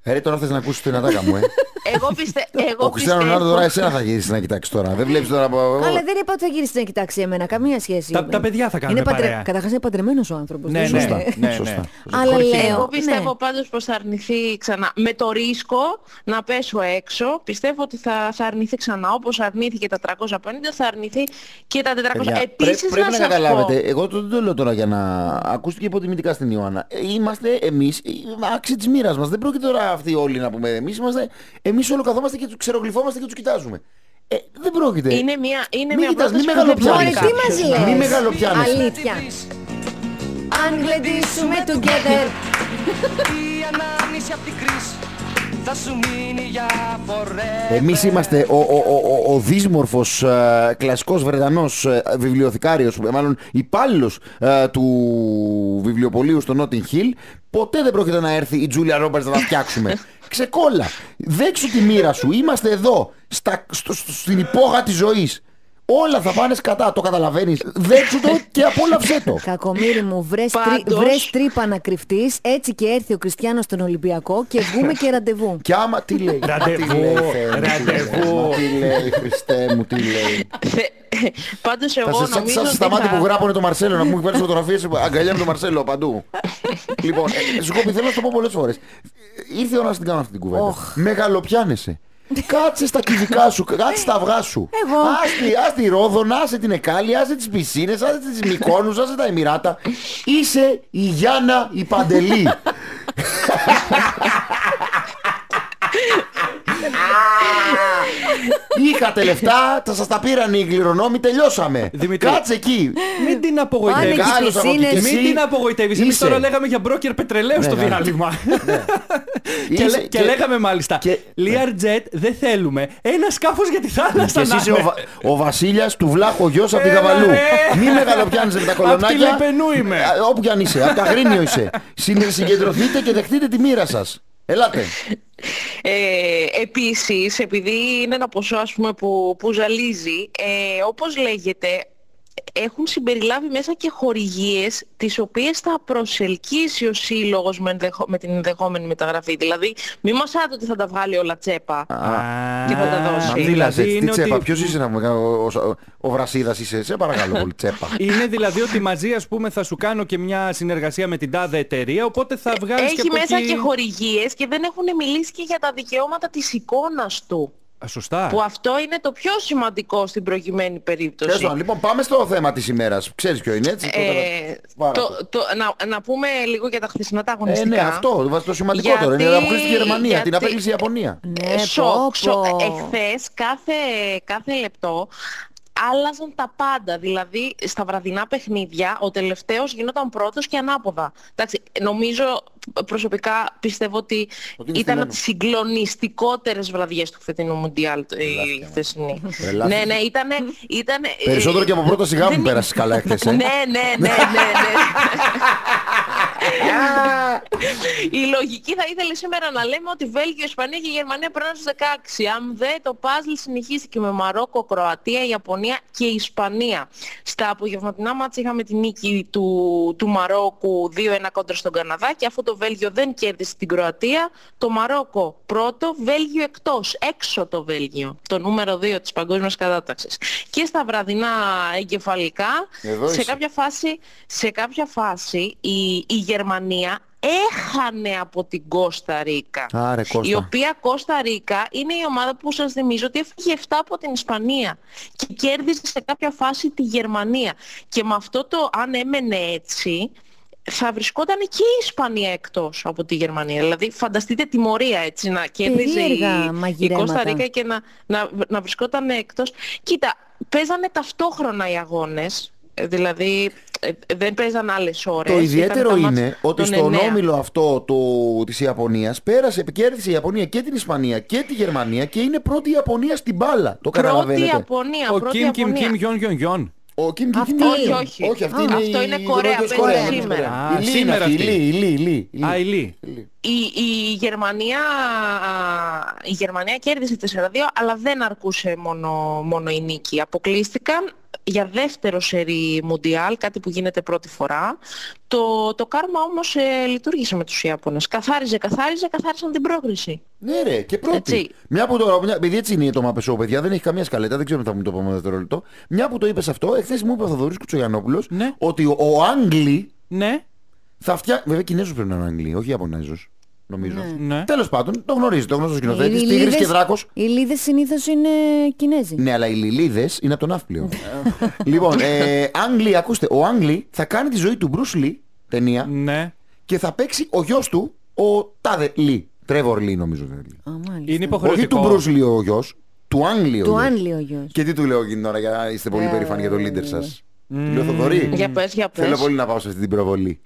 Speaker 3: Ρε, τώρα θες να ακούσεις την ατάκα μου, ε.
Speaker 11: Εγώ, πιστε... Εγώ
Speaker 3: Ο Κριστιάνο
Speaker 11: πιστεύω...
Speaker 3: Ρονάλντο τώρα εσένα θα γυρίσεις να κοιτάξεις τώρα. Δεν βλέπεις τώρα...
Speaker 1: Αλλά δεν είπα ότι θα γυρίσεις να κοιτάξει εμένα. Καμία σχέση.
Speaker 2: Τα, τα παιδιά θα κάνουν παρέα.
Speaker 1: Παντρε... Καταρχάς είναι παντρεμένος ο άνθρωπος.
Speaker 2: Ναι, ναι,
Speaker 3: σωστά.
Speaker 2: ναι, ναι,
Speaker 3: σωστά.
Speaker 2: ναι.
Speaker 1: Αλλά λέω,
Speaker 11: Εγώ πιστεύω
Speaker 1: ναι.
Speaker 11: πάντως πως θα αρνηθεί ξανά. Με το ρίσκο να πέσω έξω, πιστεύω ότι θα, θα αρνηθεί ξανά. Όπως αρνήθηκε τα τριακόσια πενήντα, θα αρνηθεί και τα τετρακόσια.
Speaker 3: Παιδιά,
Speaker 11: Επίσης
Speaker 3: πρέ, πρέπει
Speaker 11: να,
Speaker 3: να
Speaker 11: σας
Speaker 3: καταλάβετε,
Speaker 11: πω...
Speaker 3: εγώ το, δεν το λέω τώρα για να ακούστηκε υποτιμητικά στην Ιωάννα. Ε, Είμαστε εμείς άξιοι της μοίρας μας. Δεν πρόκειται τώρα αυτοί όλοι να πούμε. Εμείς είμαστε, εμείς όλο καθόμαστε και τους ξερογλυφόμαστε και τους κοιτάζουμε. Ε, δεν πρόκειται.
Speaker 11: Είναι μια, είναι
Speaker 3: Μην
Speaker 11: μια
Speaker 3: κοιτάς,
Speaker 11: πρόταση
Speaker 3: μη
Speaker 11: που δεν
Speaker 3: μεγαλοπιάνεις.
Speaker 11: μπορεί
Speaker 1: Τι μας
Speaker 11: κάποιος.
Speaker 1: λες.
Speaker 3: Μη μεγαλοπιάνεις.
Speaker 1: Αλήθεια. Αν γλεντήσουμε together.
Speaker 12: Η ανάμνηση απ' την κρίση θα σου μείνει για forever.
Speaker 3: Εμείς είμαστε ο, ο, ο, ο, ο δύσμορφος ε, κλασικός Βρετανός ε, βιβλιοθηκάριος, ε, μάλλον υπάλληλος ε, του βιβλιοπωλείου στο Notting Hill. Ποτέ δεν πρόκειται να έρθει η Τζούλια Ρόμπερτς να τα φτιάξουμε. Ξεκόλα. Δέξου τη μοίρα σου. Είμαστε εδώ, στα, στο, στο, στην υπόγα της ζωής. Όλα θα πάνε σκατά, το καταλαβαίνεις. Δέξου το και απόλαυσέ το.
Speaker 1: Κακομοίρη μου, βρες,
Speaker 11: Πάντως-
Speaker 1: τρί, βρες τρύπα να κρυφτείς, έτσι και έρθει ο Κριστιάνος στον Ολυμπιακό και βγούμε και ραντεβού.
Speaker 3: Κι άμα τι λέει.
Speaker 2: Ραντεβού,
Speaker 3: Τι λέει, Θεέ μου, τι λέει,
Speaker 2: ραντεβού.
Speaker 3: Τι λέει, Χριστέ μου, τι λέει.
Speaker 11: Πάντως
Speaker 3: Θα
Speaker 11: εγώ
Speaker 3: σε σαν
Speaker 11: νομίζω
Speaker 3: σαν
Speaker 11: ότι
Speaker 3: στα μάτια
Speaker 11: θα...
Speaker 3: που γράπωνε το Μαρσέλο να μου έχει βάλει φωτογραφίες αγκαλιά με το Μαρσέλο παντού. Λοιπόν, ε, σου κόβει, θέλω να σου το πω πολλές φορές. Ήρθε η ώρα να την κάνω αυτή την κουβέντα.
Speaker 1: Οχ.
Speaker 3: Μεγαλοπιάνεσαι. Κάτσε στα κυβικά σου, κάτσε στα αυγά σου.
Speaker 1: Εγώ.
Speaker 3: Άστη, άστη Ρόδονα, άσε την Εκάλη, άσε τις πισίνες, άσε τις Μυκόνους, άσε τα Εμιράτα. Είσαι η Γιάννα η Παντελή. Είχατε λεφτά, θα σας τα πήραν οι κληρονόμοι, τελειώσαμε.
Speaker 2: Δημήτρη,
Speaker 3: Κάτσε εκεί.
Speaker 2: Μην την απογοητεύεις.
Speaker 1: Άνοιξε
Speaker 3: Άλλος από
Speaker 1: πισίνες.
Speaker 3: εκεί και
Speaker 2: Μην
Speaker 3: εσύ
Speaker 2: την απογοητεύεις. Εμείς
Speaker 3: είσαι.
Speaker 2: τώρα λέγαμε για μπρόκερ πετρελαίου στο
Speaker 3: ναι.
Speaker 2: διάλειμμα. Και,
Speaker 3: Είσαι
Speaker 2: λέ- και
Speaker 3: και-
Speaker 2: λέγαμε μάλιστα,
Speaker 3: και-
Speaker 2: Learjet δεν θέλουμε. Ένα σκάφος για τη
Speaker 3: Και
Speaker 2: θάλασσα
Speaker 3: εσύ
Speaker 2: να
Speaker 3: είσαι ο,
Speaker 2: είναι.
Speaker 3: Βα- ο Βασίλιας του Βλάχου γιος από τη
Speaker 2: Έλα,
Speaker 3: Γαβαλού.
Speaker 2: ρε.
Speaker 3: Μη μεγαλοπιάνεις με τα
Speaker 2: Απ' τη
Speaker 3: κολονάκια.
Speaker 2: Λεπενού είμαι.
Speaker 3: Α, Όπου κι αν είσαι, από τα Αγρίνιο είσαι. Συν- Συγκεντρωθείτε και δεχτείτε τη μοίρα σας. Ελάτε.
Speaker 11: Ε, επίσης, επειδή είναι ένα ποσό ας πούμε που, που ζαλίζει, ε, όπως λέγεται, έχουν συμπεριλάβει μέσα και χορηγίες τις οποίες θα προσελκύσει ο σύλλογος με, ενδεχο- με την ενδεχόμενη μεταγραφή. Δηλαδή, μη μας άτε ότι θα τα βγάλει όλα τσέπα και θα τα δώσει.
Speaker 3: Μα
Speaker 2: Δηλαδή
Speaker 3: μιλάς έτσι, τι
Speaker 2: είναι
Speaker 3: τσέπα,
Speaker 2: ότι-
Speaker 3: ποιος είσαι να μου κάνει, ο, ο, ο Βρασίδας είσαι, σε παρακαλώ πολύ, τσέπα.
Speaker 2: Είναι δηλαδή ότι μαζί, ας πούμε, θα σου κάνω και μια συνεργασία με την τάδε εταιρεία, οπότε θα βγάλεις και
Speaker 11: Έχει
Speaker 2: από
Speaker 11: μέσα
Speaker 2: εκεί...
Speaker 11: και χορηγίες και δεν έχουν μιλήσει και για τα δικαιώματα της εικόνας του.
Speaker 2: Α, σωστά.
Speaker 11: Που αυτό είναι το πιο σημαντικό στην προκειμένη περίπτωση.
Speaker 3: Τέλος πάντων, λοιπόν, πάμε στο θέμα της ημέρας. Ξέρεις ποιο είναι, έτσι.
Speaker 11: Ε,
Speaker 3: Πάρα
Speaker 11: το,
Speaker 3: πολύ.
Speaker 11: το, να, να πούμε λίγο για τα χθεσινά τα
Speaker 3: Ε,
Speaker 11: αγωνιστικά.
Speaker 3: ναι, αυτό, το σημαντικότερο.
Speaker 11: Γιατί-
Speaker 3: Είναι να αποκλείσει τη Γερμανία,
Speaker 11: γιατί-
Speaker 3: την απέκλεισε η Ιαπωνία.
Speaker 1: Ναι,
Speaker 11: Σοκ,
Speaker 1: πω,
Speaker 11: σοκ.
Speaker 1: πω.
Speaker 11: Εχθές κάθε, κάθε λεπτό άλλαζαν τα πάντα. Δηλαδή στα βραδινά παιχνίδια ο τελευταίος γινόταν πρώτος και ανάποδα. Εντάξει, νομίζω προσωπικά πιστεύω ότι,
Speaker 3: Ότι είναι
Speaker 11: ήταν
Speaker 3: στημένο.
Speaker 11: από τις συγκλονιστικότερες βραδιές του φετινού Μουντιάλ η χθεσινή.
Speaker 3: Τρελάθηκα.
Speaker 11: Ναι, ναι, ήτανε... ήτανε
Speaker 3: Περισσότερο και από πρώτα σιγά
Speaker 11: δεν
Speaker 3: μου πέρασες καλά εχθές, ε.
Speaker 11: Ναι, ναι, ναι, ναι, ναι. Η λογική θα ήθελε σήμερα να λέμε ότι Βέλγιο, Ισπανία και Γερμανία περνάνε στους δεκαέξι. Αν δε το παζλ συνεχίστηκε με Μαρόκο, Κροατία, Ιαπωνία και Ισπανία. Στα απογευματινά μάτς είχαμε τη νίκη του, του Μαρόκου δύο ένα κόντρα στον Καναδά και αφού το Βέλγιο δεν κέρδισε την Κροατία, το Μαρόκο πρώτο, Βέλγιο εκτός, έξω το Βέλγιο, το νούμερο δύο της παγκόσμιας κατάταξης. Και στα βραδινά εγκεφαλικά,
Speaker 3: Εδώ
Speaker 11: σε
Speaker 3: είσαι.
Speaker 11: κάποια φάση, σε κάποια φάση η, η Γερμανία έχανε από την Κώστα Ρίκα.
Speaker 3: Άρε, Κώστα.
Speaker 11: Η οποία Κώστα Ρίκα είναι η ομάδα που σας θυμίζω ότι έφυγε επτά από την Ισπανία και κέρδισε σε κάποια φάση τη Γερμανία. Και με αυτό το αν έμενε έτσι θα βρισκόταν και η Ισπανία εκτός από τη Γερμανία. Δηλαδή φανταστείτε τιμωρία έτσι να κέρδιζε η,
Speaker 1: Περίεργα
Speaker 11: η
Speaker 1: μαγειρέματα.
Speaker 11: Κώστα Ρίκα και να, να, να βρισκόταν εκτός. Κοίτα, παίζανε ταυτόχρονα οι αγώνες. Ε, Δηλαδή ε, δεν παίζαν άλλες ώρες.
Speaker 3: Το
Speaker 11: Ήταν
Speaker 3: ιδιαίτερο
Speaker 11: τα μάτς
Speaker 3: είναι ότι
Speaker 11: των
Speaker 3: στον
Speaker 11: εννέα.
Speaker 3: όμιλο αυτό του, της Ιαπωνίας πέρασε, κέρδισε η Ιαπωνία και την Ισπανία και τη Γερμανία και είναι πρώτη η Ιαπωνία στην μπάλα. Το
Speaker 11: Πρώτη
Speaker 3: καταλαβαίνετε.
Speaker 11: Ιαπωνία,
Speaker 2: Ο
Speaker 11: πρώτη
Speaker 2: Κιμ Κιμ
Speaker 11: Ιαπωνία.
Speaker 2: Κιμ Γιον Γιον Γιον.
Speaker 3: Ο Κιμ Κιμ
Speaker 1: Αυτή-
Speaker 3: Κιμ
Speaker 11: όχι,
Speaker 3: Γιον.
Speaker 11: όχι.
Speaker 3: όχι, αυτή
Speaker 11: Α,
Speaker 3: είναι
Speaker 11: αυτό
Speaker 3: η
Speaker 11: είναι
Speaker 3: η
Speaker 11: Κορέα,
Speaker 3: Νότιος
Speaker 11: παίζει
Speaker 3: Κορέα.
Speaker 11: σήμερα.
Speaker 2: Α,
Speaker 3: Η Λί είναι
Speaker 2: σήμερα
Speaker 3: αυτή, η
Speaker 2: αυτή.
Speaker 3: Λί, η Λί, η Λί, η Λί.
Speaker 2: Α, η Λί.
Speaker 11: Η, η, Γερμανία, α, η Γερμανία κέρδισε τέσσερα δύο, αλλά δεν αρκούσε μόνο, μόνο η νίκη. Αποκλείστηκαν για δεύτερο σερί Μουντιάλ, κάτι που γίνεται πρώτη φορά. Το, το κάρμα όμως ε, λειτουργήσε με τους Ιάπωνες. Καθάριζε, καθάριζε, καθάρισαν την πρόκριση.
Speaker 3: Ναι ρε, και πρώτη. Έτσι. Μια που τώρα, μια, επειδή έτσι είναι το Μαπεσό, παιδιά, δεν έχει καμία σκαλέτα, δεν ξέρω αν θα μου το πούμε δευτερόλεπτο. Μια που το είπες αυτό, εχθές μου είπε ο Θοδωρής Κουτσογιαννόπουλος, ναι, ότι ο, ο Άγγλι, ναι, θα φτιάξει. Βέβαια Κινέζος πρέπει να είναι ο Άγγλι, όχι Ιαπωνέζος. Νομίζω. Ναι. Τέλος πάντων, το γνωρίζει, το γνωρίζει ο σκηνοθέτης. Τίγρης και Δράκος.
Speaker 1: Οι Λίδες συνήθως είναι Κινέζοι.
Speaker 3: Ναι, αλλά οι Λιλίδες είναι από τον Ναύπλιο. Λοιπόν, ε, Άγγλι, ακούστε, ο Άγγλι θα κάνει τη ζωή του Μπρους Λι, ταινία, ναι, και θα παίξει ο γιος του, ο Τάδε Λι. Τρέβορ Λι, νομίζω.
Speaker 2: Είναι υποχρεωτικό.
Speaker 3: Όχι του Μπρους Λι ο γιος, του Άγγλι ο
Speaker 1: του
Speaker 3: γιος.
Speaker 1: Άγγλι ο γιος.
Speaker 3: Και τι του λέω εκείνη ώρα, για είστε πολύ περήφανοι για το leader σας. Του λέω Θοδωρή.
Speaker 11: Για πες, για πες.
Speaker 3: Θέλω πολύ να πάω σε αυτή την προβολή.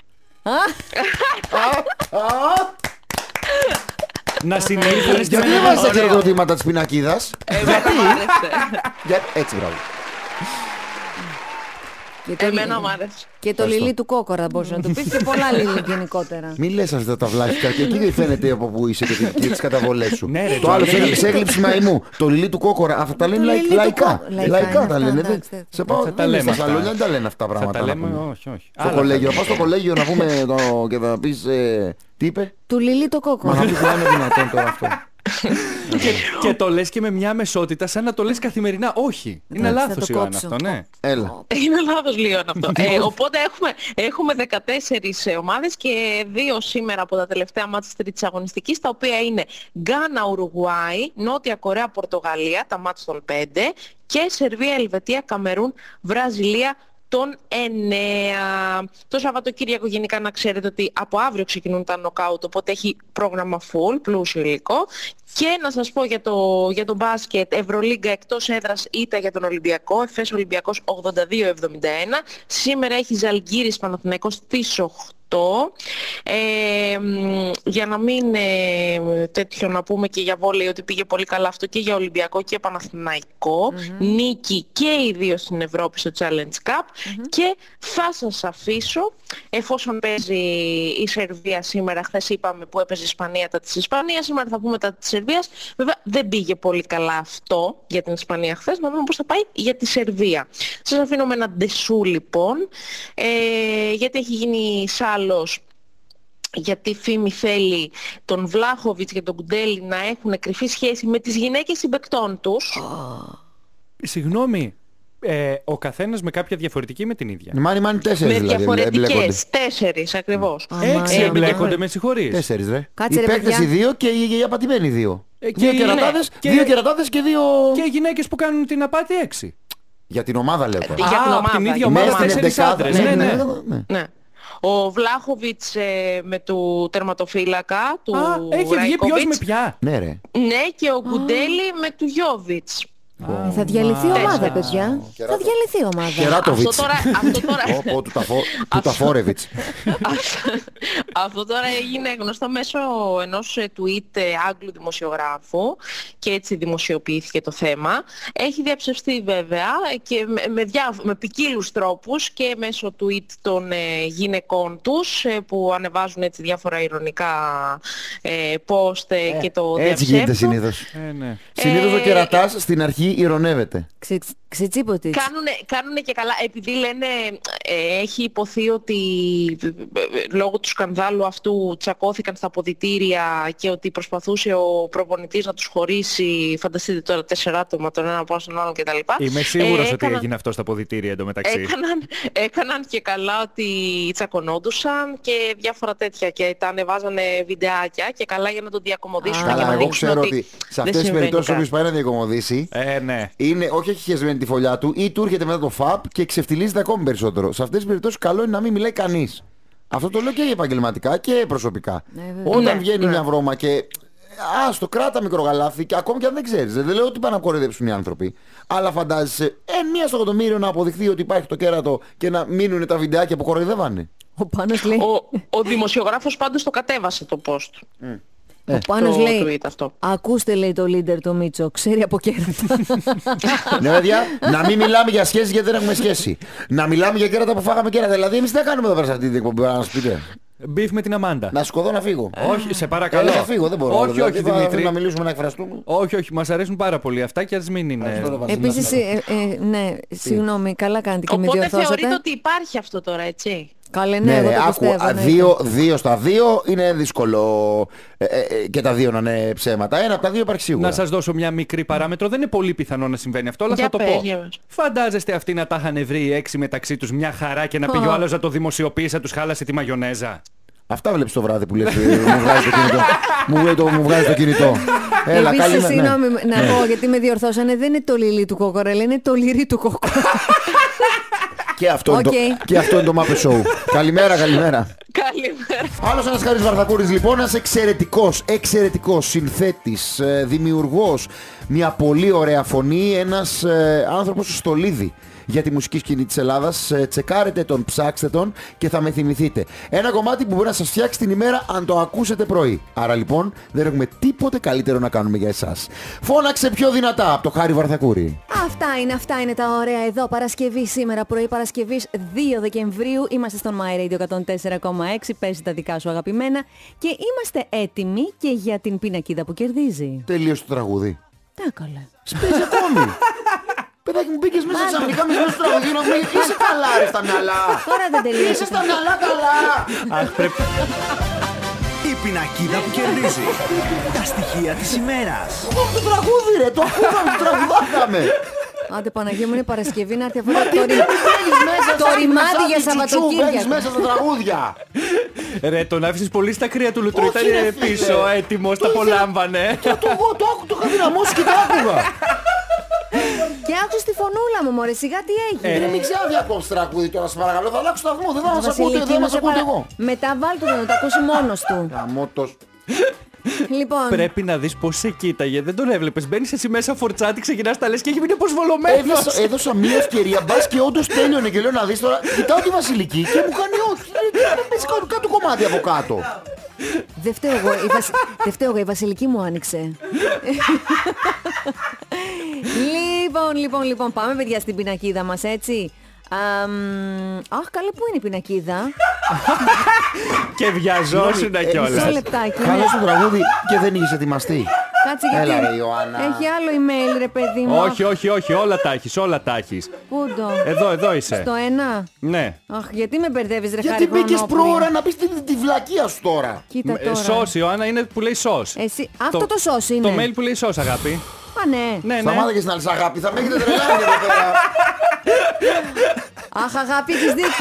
Speaker 2: Να συνεχίσεις.
Speaker 3: Γιατί δεν βάζεις τα χειροκροτήματα της πινακίδας? Γιατί? Έτσι, μπράβο.
Speaker 11: Εμένα μου άρεσε.
Speaker 1: Και το Λιλί του Κόκορα μπορείς να του πεις, και πολλά Λιλί γενικότερα.
Speaker 3: Μην λες αυτά τα βλάχικα, και εκεί φαίνεται από που είσαι και τις καταβολές σου. Το άλλο σε έγλειψη μαϊμού. Το Λιλί του Κόκορα, αυτά τα λένε λαϊκά. Λαϊκά τα λένε. Σε πάω στα σαλόνια, δεν τα λένε αυτά τα πράγματα. Στο κολέγιο, πας στο κολέγιο να πούμε και θα πεις, τι είπε?
Speaker 1: Του Λιλί το Κόκορα.
Speaker 3: Μα να πεις να είναι δυνατόν τώρα αυτό.
Speaker 2: και, και το λες και με μια μεσότητα σαν να το λες καθημερινά. Όχι. Είναι λάθος, Ιωάννα, αυτό, ναι.
Speaker 3: Έλα.
Speaker 11: Είναι λάθος, Λιώνα, αυτό. ε, οπότε έχουμε, έχουμε δεκατέσσερις ομάδες και δύο σήμερα από τα τελευταία μάτς της τρίτης αγωνιστικής, τα οποία είναι Γκάνα, Ουρουγουάη, Νότια Κορέα, Πορτογαλία, τα μάτς των πέντε, και Σερβία, Ελβετία, Καμερούν, Βραζιλία, τον εννέα. Το Σαββατοκύριακο γενικά να ξέρετε ότι από αύριο ξεκινούν τα νοκάουτ, οπότε έχει πρόγραμμα full, πλούσιο υλικό. Και να σας πω για το, για το μπάσκετ, Ευρωλίγκα εκτός έδρας ήττα για τον Ολυμπιακό, Εφές Ολυμπιακός ογδόντα δύο εβδομήντα ένα. Σήμερα έχει Ζαλγκίρις Παναθηναϊκός στις οκτώ. Ε, για να μην ε, τέτοιο να πούμε και για βόλεϊ ότι πήγε πολύ καλά αυτό και για Ολυμπιακό και Παναθηναϊκό. Mm-hmm. Νίκη και οι δύο στην Ευρώπη στο Challenge Cup. Mm-hmm. Και θα σας αφήσω, εφόσον παίζει η Σερβία σήμερα, χθες είπαμε που έπαιζε η Ισπανία τα της Ισπανίας, σήμερα θα πούμε τα της Σερβίας. Βέβαια δεν πήγε πολύ καλά αυτό για την Ισπανία χθες, να δούμε πώς θα πάει για τη Σερβία. Σας αφήνω με ένα ντεσού λοιπόν, ε, γιατί έχει γίνει σάλος, γιατί φήμη θέλει τον Βλάχοβιτς και τον Κουντέλη να έχουν κρυφή σχέση με τις γυναίκες συμπαικτών τους.
Speaker 2: Oh. Συγγνώμη, ε, ο καθένας με κάποια διαφορετική με την ίδια.
Speaker 3: Μάνι μάνι τέσσερις
Speaker 11: με
Speaker 3: δηλαδή
Speaker 11: διαφορετικές, τέσσερις ακριβώς.
Speaker 2: Mm. Έξι ε, εμπλέκονται, με συγχωρείς.
Speaker 3: Τέσσερις ρε.
Speaker 1: Κάτσε,
Speaker 3: οι παίκτες οι δύο και οι, οι απατημένοι δύο. Ε, δύο κερατάδες και... δύο κερατάδες και δύο...
Speaker 2: Και οι γυναίκες που κάνουν την απάτη έξι.
Speaker 3: Για την ομάδα λέω τώρα.
Speaker 11: Για την ομάδα.
Speaker 2: Από την ίδια ομάδα τέσσερις άντρες.
Speaker 3: Ναι, ναι, ναι.
Speaker 11: ναι. Ο Βλάχοβιτς ε, με του τερματοφύλακα, του
Speaker 2: Α, έχει βγει ποιος με ποια.
Speaker 3: Ναι, ρε.
Speaker 11: Ναι, και ο Κουντέλη με του Γιόβιτς.
Speaker 1: Oh. Θα διαλυθεί η ομάδα, παιδιά. Θα διαλυθεί η ομάδα.
Speaker 3: Κεράτοβιτς.
Speaker 11: Αυτό τώρα... Αυτό τώρα...
Speaker 3: Πω, του τα φόρεβιτς.
Speaker 11: Αυτό τώρα έγινε γνωστό μέσω ενός tweet Άγγλου δημοσιογράφου και έτσι δημοσιοποιήθηκε το θέμα. Έχει διαψευστεί βέβαια και με, με, διά, με ποικίλους τρόπους και μέσω tweet των ε, γυναικών τους ε, που ανεβάζουν έτσι διάφορα ηρωνικά ε, post ε, ε, και το διαψεύδουν.
Speaker 3: Έτσι γίνεται συνήθως. Ε, ναι. Συνήθως ο κερατάς στην αρχή ηρωνεύεται.
Speaker 1: Ξε, ξετσίπωτη.
Speaker 11: Κάνουνε, κάνουνε και καλά, επειδή λένε, ε, έχει υποθεί ότι ε, λόγω του σκανδάλου αυτού τσακώθηκαν στα αποδυτήρια και ότι προσπαθούσε ο προπονητής να τους χωρίσει, φανταστείτε τώρα, τέσσερα άτομα, τον ένα πάνω στον άλλον κτλ.
Speaker 2: Είμαι σίγουρος ε, ότι έκαναν, έγινε αυτό στα αποδυτήρια εντωμεταξύ.
Speaker 11: Έκαναν, έκαναν και καλά ότι τσακωνόντουσαν και διάφορα τέτοια και τα ανεβάζανε βιντεάκια και καλά για να το διακομωδήσουν.
Speaker 3: Καλά, εγώ ξέρω ότι σε αυτές τις περιπτώσεις όποιος πάει να διακομωδήσει,
Speaker 2: ε, ναι.
Speaker 3: είναι όχι έχει χεσμένη τη φωλιά του ή του έρχεται μετά το φαπ και ξεφτιλίζεται ακόμη περισσότερο. Σε αυτές τις περιπτώσεις καλό είναι να μην μιλάει κανείς. Αυτό το λέω και επαγγελματικά και προσωπικά. Ναι, όταν ναι, βγαίνει ναι. μια βρώμα και άστο, κράτα μικρογαλάθι και ακόμη και αν δεν ξέρεις. Δεν λέω ότι πάνε να κοροϊδέψουν οι άνθρωποι. Αλλά φαντάζεσαι, ε, μία στο εκατομμύριο να αποδειχθεί ότι υπάρχει το κέρατο και να μείνουν τα βιντεάκια που κοροϊδεύανε.
Speaker 1: Ο Πάνος λέει.
Speaker 11: Ο, ο δημοσιογράφος πάντως το κατέβασε το post.
Speaker 3: Mm.
Speaker 1: Ο ε, Πάνος το, λέει, το ακούστε λέει το leader το Μίτσο, ξέρει από κέρατα.
Speaker 3: Ναι παιδιά, να μην μιλάμε για σχέσεις γιατί δεν έχουμε σχέση. Να μιλάμε για κέρατα που φάγαμε κέρατα. Δηλαδή εμείς τι θα κάνουμε εδώ πέρα σε αυτή την εκπομπή, να μας πείτε.
Speaker 2: Μπιφ με την Αμάντα.
Speaker 3: Να σηκωθώ να φύγω.
Speaker 2: Όχι, σε παρακαλώ.
Speaker 3: Ε, θα φύγω, δεν μπορώ.
Speaker 2: Όχι,
Speaker 3: δηλαδή,
Speaker 2: όχι,
Speaker 3: θα,
Speaker 2: Δημήτρη.
Speaker 3: Να μιλήσουμε, να εκφραστούμε.
Speaker 2: Όχι, όχι, μας αρέσουν πάρα πολύ αυτά και ας μην είναι.
Speaker 1: Επίσης, ε, ε, ναι, συγγνώμη, καλά κάνετε και με
Speaker 11: Οπότε
Speaker 1: διορθώσατε.
Speaker 11: θεωρείτε ότι υπάρχει αυτό τώρα, έτσι.
Speaker 1: Καλέ, ναι,
Speaker 3: Ναι,
Speaker 1: εγώ
Speaker 3: ρε,
Speaker 1: το
Speaker 3: άκου,
Speaker 1: πιστεύω.
Speaker 3: α,
Speaker 1: ναι.
Speaker 3: δύο, δύο στα δύο είναι δύσκολο ε, ε, ε, και τα δύο να είναι ψέματα. Ένα από τα δύο υπάρχει σίγουρα.
Speaker 2: Να σας δώσω μια μικρή παράμετρο. Δεν είναι πολύ πιθανό να συμβαίνει αυτό, αλλά
Speaker 11: Για
Speaker 2: θα το
Speaker 11: πες,
Speaker 2: πω.
Speaker 11: για πες.
Speaker 2: Φαντάζεστε αυτοί να τα είχαν βρει οι έξι μεταξύ τους μια χαρά και να πήγε ο άλλος να το δημοσιοποιήσει, να τους χάλασε τη μαγιονέζα.
Speaker 3: Αυτά βλέπεις το βράδυ που λες, ε, μου βγάζει το κινητό. Μου, βγάζει το, μου βγάζει το κινητό. Έλα,
Speaker 1: Επίσης,
Speaker 3: καλή, ναι.
Speaker 1: συγγνώμη να πω, γιατί με διορθώσανε, δεν είναι το λιλί του κόκορελ, είναι το λιρί του κόκορελ.
Speaker 3: Και αυτό, είναι το,
Speaker 1: Okay.
Speaker 3: και αυτό είναι το Muppet Show. Καλημέρα, καλημέρα.
Speaker 11: Καλημέρα.
Speaker 3: Άλλος ένας Χάρης Βαρδακούρης λοιπόν, ένας εξαιρετικός, εξαιρετικός συνθέτης, ε, δημιουργός, μια πολύ ωραία φωνή, ένας ε, άνθρωπος στολίδι για τη μουσική σκηνή της Ελλάδας. Ε, τσεκάρετε τον, ψάξτε τον και θα με θυμηθείτε. Ένα κομμάτι που μπορεί να σας φτιάξει την ημέρα αν το ακούσετε πρωί. Άρα λοιπόν δεν έχουμε τίποτε καλύτερο να κάνουμε για εσάς. Φώναξε πιο δυνατά από το Χάρη Βαρδακούρη.
Speaker 1: Αυτά είναι, αυτά είναι τα ωραία εδώ. Παρασκευή σήμερα, πρωί Παρασκευής δύο Δεκεμβρίου. Είμαστε στον My Radio εκατόν τέσσερα κόμμα έξι. Παίζει τα δικά σου αγαπημένα. Και είμαστε έτοιμοι και για την πινακίδα που κερδίζει.
Speaker 3: Τελείωσε το τραγούδι.
Speaker 1: Τα καλά.
Speaker 3: Σπέζει ακόμη. Παιδάκι μου μπήκες μέσα ξαφνικά μέσα στο τραγούδι. Είσαι καλά ρε στα μυαλά.
Speaker 1: Τώρα δεν τελείωσε.
Speaker 3: Είσαι στα μυαλά καλά.
Speaker 2: Αχ, πρέπει...
Speaker 13: Η πινακίδα που κερδίζει. Τα στοιχεία της ημέρας.
Speaker 3: Εγώ το τραγούδι ρε, το ακούγαμε, το τραγουδάκαμε.
Speaker 1: Άντε Παναγία μου, είναι Παρασκευή να έρθει αυτό
Speaker 3: Μα
Speaker 1: το,
Speaker 3: τι
Speaker 1: ρη...
Speaker 3: μπαίνεις μέσα
Speaker 1: το
Speaker 3: σαν
Speaker 1: ρημάδι για
Speaker 3: τσουτσού, μπαίνεις
Speaker 1: Σαββατοκύριακο.
Speaker 3: μέσα στα τραγούδια.
Speaker 2: Ρε, τον άφησες πολύ στα κρύα του λουτρού.
Speaker 3: Όχι,
Speaker 2: Ήταν
Speaker 3: ρε, φίλε.
Speaker 2: πίσω, έτοιμος, τα απολάμβανε.
Speaker 3: Και το εγώ το άκου, το είχα δυναμώσει και το άκουγα.
Speaker 1: Και άκουσες τη φωνούλα μου, μωρέ, σιγά τι έγινε.
Speaker 3: Ε, μην ξαναδιακόψεις τραγούδι τώρα, σε παρακαλώ, θα αλλάξω σταθμό, δεν θα μας ακούτε,
Speaker 1: Βασιλική
Speaker 3: δεν
Speaker 1: μου,
Speaker 3: μας
Speaker 1: σε
Speaker 3: ακούτε
Speaker 1: παρα-
Speaker 3: εγώ.
Speaker 1: Μετά βάλ' του να το ακούσει μόνος του.
Speaker 3: Γαμώτος.
Speaker 1: Λοιπόν,
Speaker 2: Πρέπει να δεις πώς σε κοίταγε. Δεν τον έβλεπες. Μπαίνεις εσύ μέσα φορτσάτη, ξεκινάς τα λες και έχει μείνει αποσβολωμένος.
Speaker 3: Έδωσα, έδωσα μία ευκαιρία, μπας και όντως τέλειωνε και λέω να δεις τώρα. Κοιτάω τη Βασιλική και μου κάνει όχι. Πες κάτω, κάτω κομμάτι από κάτω.
Speaker 1: δεν φταίω εγώ, η, Βασ... δεν φταίω εγώ, η Βασιλική μου άνοιξε. λοιπόν, λοιπόν, λοιπόν, πάμε παιδιά στην πινακίδα μας, έτσι. Αμ, αχ, καλέ, πού είναι η πινακίδα.
Speaker 2: Και βιαζόσουν
Speaker 3: Ε,
Speaker 2: κιόλας.
Speaker 1: Μισό λεπτάκι.
Speaker 3: Χάλασε
Speaker 1: ναι.
Speaker 3: το τραγούδι και δεν είχες ετοιμαστεί.
Speaker 1: Κάτσε γιατί
Speaker 3: Έλα, ρε, Ιωάννα.
Speaker 1: έχει άλλο email, ρε παιδί μου.
Speaker 2: Όχι, όχι, όχι, όλα τα έχεις, όλα τα έχεις.
Speaker 1: Πού το.
Speaker 2: Εδώ, εδώ είσαι.
Speaker 1: Στο ένα.
Speaker 2: Ναι.
Speaker 1: Αχ, γιατί με μπερδεύεις ρε
Speaker 3: Γιατί
Speaker 1: Χάρη
Speaker 3: μπήκες
Speaker 1: Χρονόπουλε.
Speaker 3: πρόωρα να πεις τη, τη βλακεία σου τώρα.
Speaker 1: Κοίτα
Speaker 2: Ε,
Speaker 1: τώρα.
Speaker 2: Σως, Ιωάννα, είναι που λέει σως.
Speaker 1: Εσύ... Αυτό το σως είναι.
Speaker 2: Το mail που λέει σως, αγάπη.
Speaker 1: Α, ναι.
Speaker 2: Ναι, ναι.
Speaker 3: Σταμάτα και στην άλλη αγάπη, θα με έχετε τρελάνει εδώ πέρα.
Speaker 1: Αχ, αγάπη, έχεις δίκιο.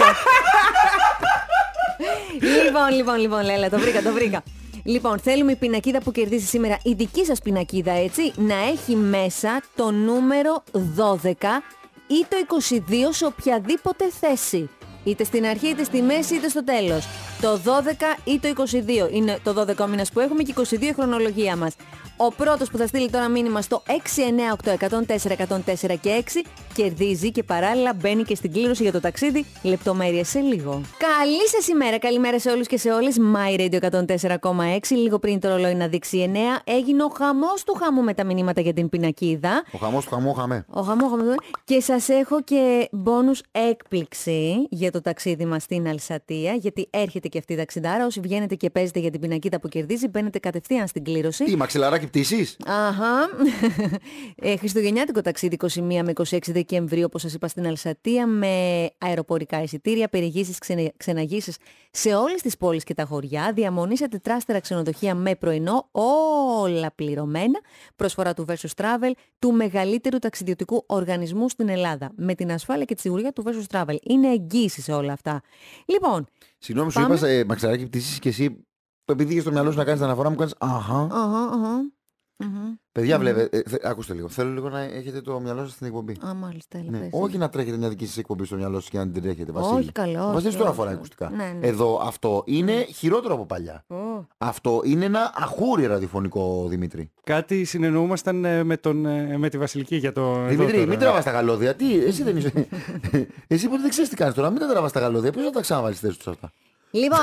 Speaker 1: λοιπόν, λοιπόν, λοιπόν, Λέλα, το βρήκα, το βρήκα. Λοιπόν, θέλουμε η πινακίδα που κερδίζει σήμερα, η δική σας πινακίδα, έτσι, να έχει μέσα το νούμερο δώδεκα ή το είκοσι δύο σε οποιαδήποτε θέση. Είτε στην αρχή, είτε στη μέση, είτε στο τέλος. Το δώδεκα ή το είκοσι δύο. Είναι το δώδεκα ο μήνας που έχουμε και είκοσι δύο η χρονολογία μας. Ο πρώτος που θα στείλει τώρα μήνυμα στο έξι εννιά οκτώ εκατόν τέσσερα εκατόν τέσσερα και έξι κερδίζει και παράλληλα μπαίνει και στην κλήρωση για το ταξίδι. Λεπτομέρειες σε λίγο. Καλή σας ημέρα, καλημέρα σε όλους και σε όλες. My Radio εκατόν τέσσερα κόμμα έξι. Λίγο πριν το ρολόι να δείξει εννιά, έγινε ο χαμός του χαμού με τα μηνύματα για την πινακίδα.
Speaker 3: Ο χαμός του χαμό χαμέ.
Speaker 1: Ο χαμό, χαμό. Και σας έχω και μπόνους έκπληξη για το ταξίδι μας στην Αλσατία, γιατί έρχεται και αυτή η ταξιδάρα. Όσοι βγαίνετε και παίζετε για την πινακίδα που κερδίζει, μπαίνετε κατευθείαν στην κλήρωση.
Speaker 3: Τι, μαξιλαράκι πτήσης.
Speaker 1: Αχα. ε, Χριστουγεννιάτικο ταξίδι είκοσι μία με είκοσι έξι Δεκεμβρίου, όπως σας είπα, στην Αλσατία, με αεροπορικά εισιτήρια, περιηγήσεις, ξενε, ξεναγήσεις σε όλες τις πόλεις και τα χωριά, διαμονή σε τετράστερα ξενοδοχεία με πρωινό, όλα πληρωμένα. Προσφορά του Versus Travel, του μεγαλύτερου ταξιδιωτικού οργανισμού στην Ελλάδα, με την ασφάλεια και τη σιγουριά του Versus Travel. Είναι εγγύηση σε όλα αυτά. Λοιπόν.
Speaker 3: Συγγνώμη, σου
Speaker 1: πάμε...
Speaker 3: είπα ε, μαξιλαράκι πτήσης και εσύ, επειδή είχες στο μυαλό σου να κάνεις την αναφορά μου, κάνεις αχα.
Speaker 1: Αχα, αχα. Mm-hmm.
Speaker 3: Παιδιά,
Speaker 1: mm-hmm.
Speaker 3: βλέπετε, ε, θε, ακούστε λίγο. Θέλω λίγο να έχετε το μυαλό σας στην εκπομπή.
Speaker 1: Α, μάλιστα,
Speaker 3: ναι.
Speaker 1: πες.
Speaker 3: Όχι να τρέχετε μια δική σας εκπομπή στο μυαλό σας και να την τρέχετε, Βασίλη.
Speaker 1: Όχι, καλό.
Speaker 3: Ο Βασίλης τώρα φοράει ακουστικά.
Speaker 1: Ναι, ναι.
Speaker 3: Εδώ αυτό είναι χειρότερο από παλιά.
Speaker 1: Oh.
Speaker 3: Αυτό είναι ένα αχούρι ραδιοφωνικό, Δημήτρη.
Speaker 2: Κάτι συνεννοούμασταν ε, με, τον, ε, με τη Βασιλική για το.
Speaker 3: Δημήτρη, μην τραβάς τα καλώδια. Τι, εσύ δεν είσαι. Εσύ ποτέ δεν ξέρεις τι κάνεις τώρα. Μην τα τραβάς τα καλώδια. Ποιος θα τα ξαναβάλεις θέσεις τους αυτά.
Speaker 1: Λοιπόν.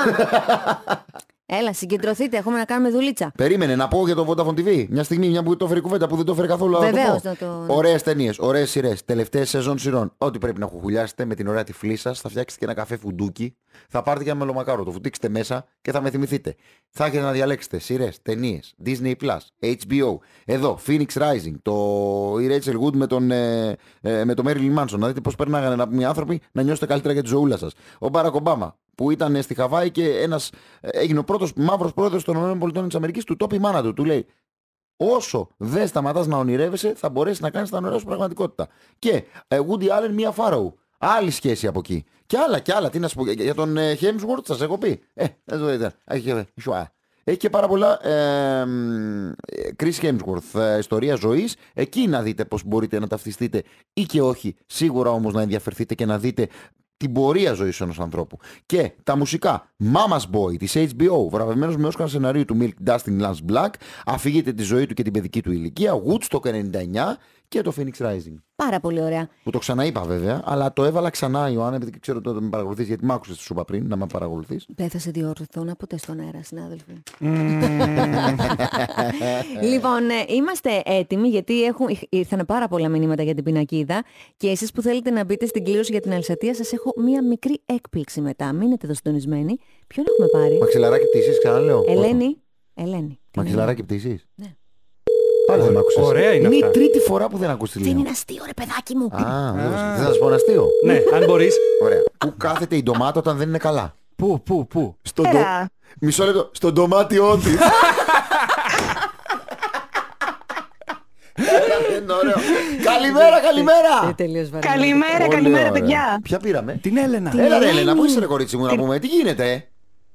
Speaker 1: Έλα, συγκεντρωθείτε, έχουμε να κάνουμε δουλίτσα.
Speaker 3: Περίμενε να πω για το Vodafone τι βι. Μια στιγμή, μια που το έφερε κουβέντα που δεν το έφερε καθόλου.
Speaker 1: Βεβαίως να το.
Speaker 3: Ωραίες ταινίες, ωραίες σειρές, τελευταίες σεζόν σειρών. Ό,τι πρέπει να χουχουλιάσετε με την ωραία τυφλή σας. Θα φτιάξετε και ένα καφέ φουντούκι. Θα πάρετε και ένα μελομακάρο, το βουτήξετε μέσα και θα με θυμηθείτε. Θα έχετε να διαλέξετε σειρές, ταινίες, Disney Plus, έιτς μπι ο. Εδώ, Phoenix Rising, το η Rachel Wood με τον, ε, ε, με τον Marilyn Manson. Να δείτε πώς περνάγανε κάποιοι άνθρωποι να νιώσετε καλύτερα για τη ζωούλα σας. Ο Μπάρακ Ομπάμα, που ήταν στη Χαβάη και ένας, έγινε ο πρώτος μαύρος πρόεδρος των ΗΠΑ, του τόπι μάνα του. Του λέει: όσο δεν σταματάς να ονειρεύεσαι, θα μπορέσεις να κάνεις τα όνειρά σου πραγματικότητα. Και ε, Woody Allen, Mia Farrow. Άλλη σχέση από εκεί. Και άλλα και άλλα. Τι να σου πω, για τον ε, Hemsworth σας έχω πει. Ε, δεν το δείτε. Έχει και πάρα πολλά ε, Chris Hemsworth, ε, ιστορία ζωής. Εκεί να δείτε πώς μπορείτε να ταυτιστείτε ή και όχι. Σίγουρα όμως να ενδιαφερθείτε και να δείτε την πορεία ζωής ενός ανθρώπου. Και τα μουσικά Mama's Boy της έιτς μπι ο, βραβευμένος με Όσκαρ σεναρίου του Milk Dustin Lance Black, αφηγείται τη ζωή του και την παιδική του ηλικία, Woodstock ενενήντα εννιά και το Phoenix Rising.
Speaker 1: Πάρα πολύ ωραία.
Speaker 3: Που το ξαναείπα βέβαια, αλλά το έβαλα ξανά, Ιωάννα, επειδή ξέρω ότι με παρακολουθείς, γιατί μ' άκουσες, σου είπα πριν, να με παρακολουθείς.
Speaker 1: Δεν θα σε διορθώ να ποτέ στον αέρα, συνάδελφοι. Λοιπόν, είμαστε έτοιμοι, γιατί έχουν, ήρθαν πάρα πολλά μηνύματα για την πινακίδα και εσείς που θέλετε να μπείτε στην κλήρωση για την Αλσατία, σας έχω μία μικρή έκπληξη μετά. Μείνετε εδώ συντονισμένοι. Ποιον έχουμε πάρει?
Speaker 3: Μαξιλαράκι πτήσης, ξαναλέω.
Speaker 1: Ελένη. Ελένη.
Speaker 3: Μαξιλαράκι πτήσης.
Speaker 1: Ναι.
Speaker 3: Πάλι δεν μ' άκουσες.
Speaker 2: Ωραία είναι
Speaker 3: Είναι
Speaker 2: αυτά.
Speaker 3: η τρίτη φορά που δεν ακούς τη Λίνα.
Speaker 1: Δεν είναι αστείο, ρε παιδάκι μου.
Speaker 3: Α, δεν θα σας πω ένα αστείο.
Speaker 2: Ναι, αν μπορείς.
Speaker 3: Ωραία. Πού κάθεται η ντομάτα όταν δεν είναι καλά?
Speaker 2: Πού, πού, πού?
Speaker 3: Στον ντο... Μισό λεπτό. Στον ντομάτιό της. Είναι ωραίο. Καλημέρα, καλημέρα.
Speaker 11: Καλημέρα, καλημέρα, παιδιά.
Speaker 3: Ποια πήραμε?
Speaker 2: Την Έλενα.
Speaker 3: Έλα ρε Έλενα, πού είσαι ρε κορίτσι μου να πούμε, τι γίνεται?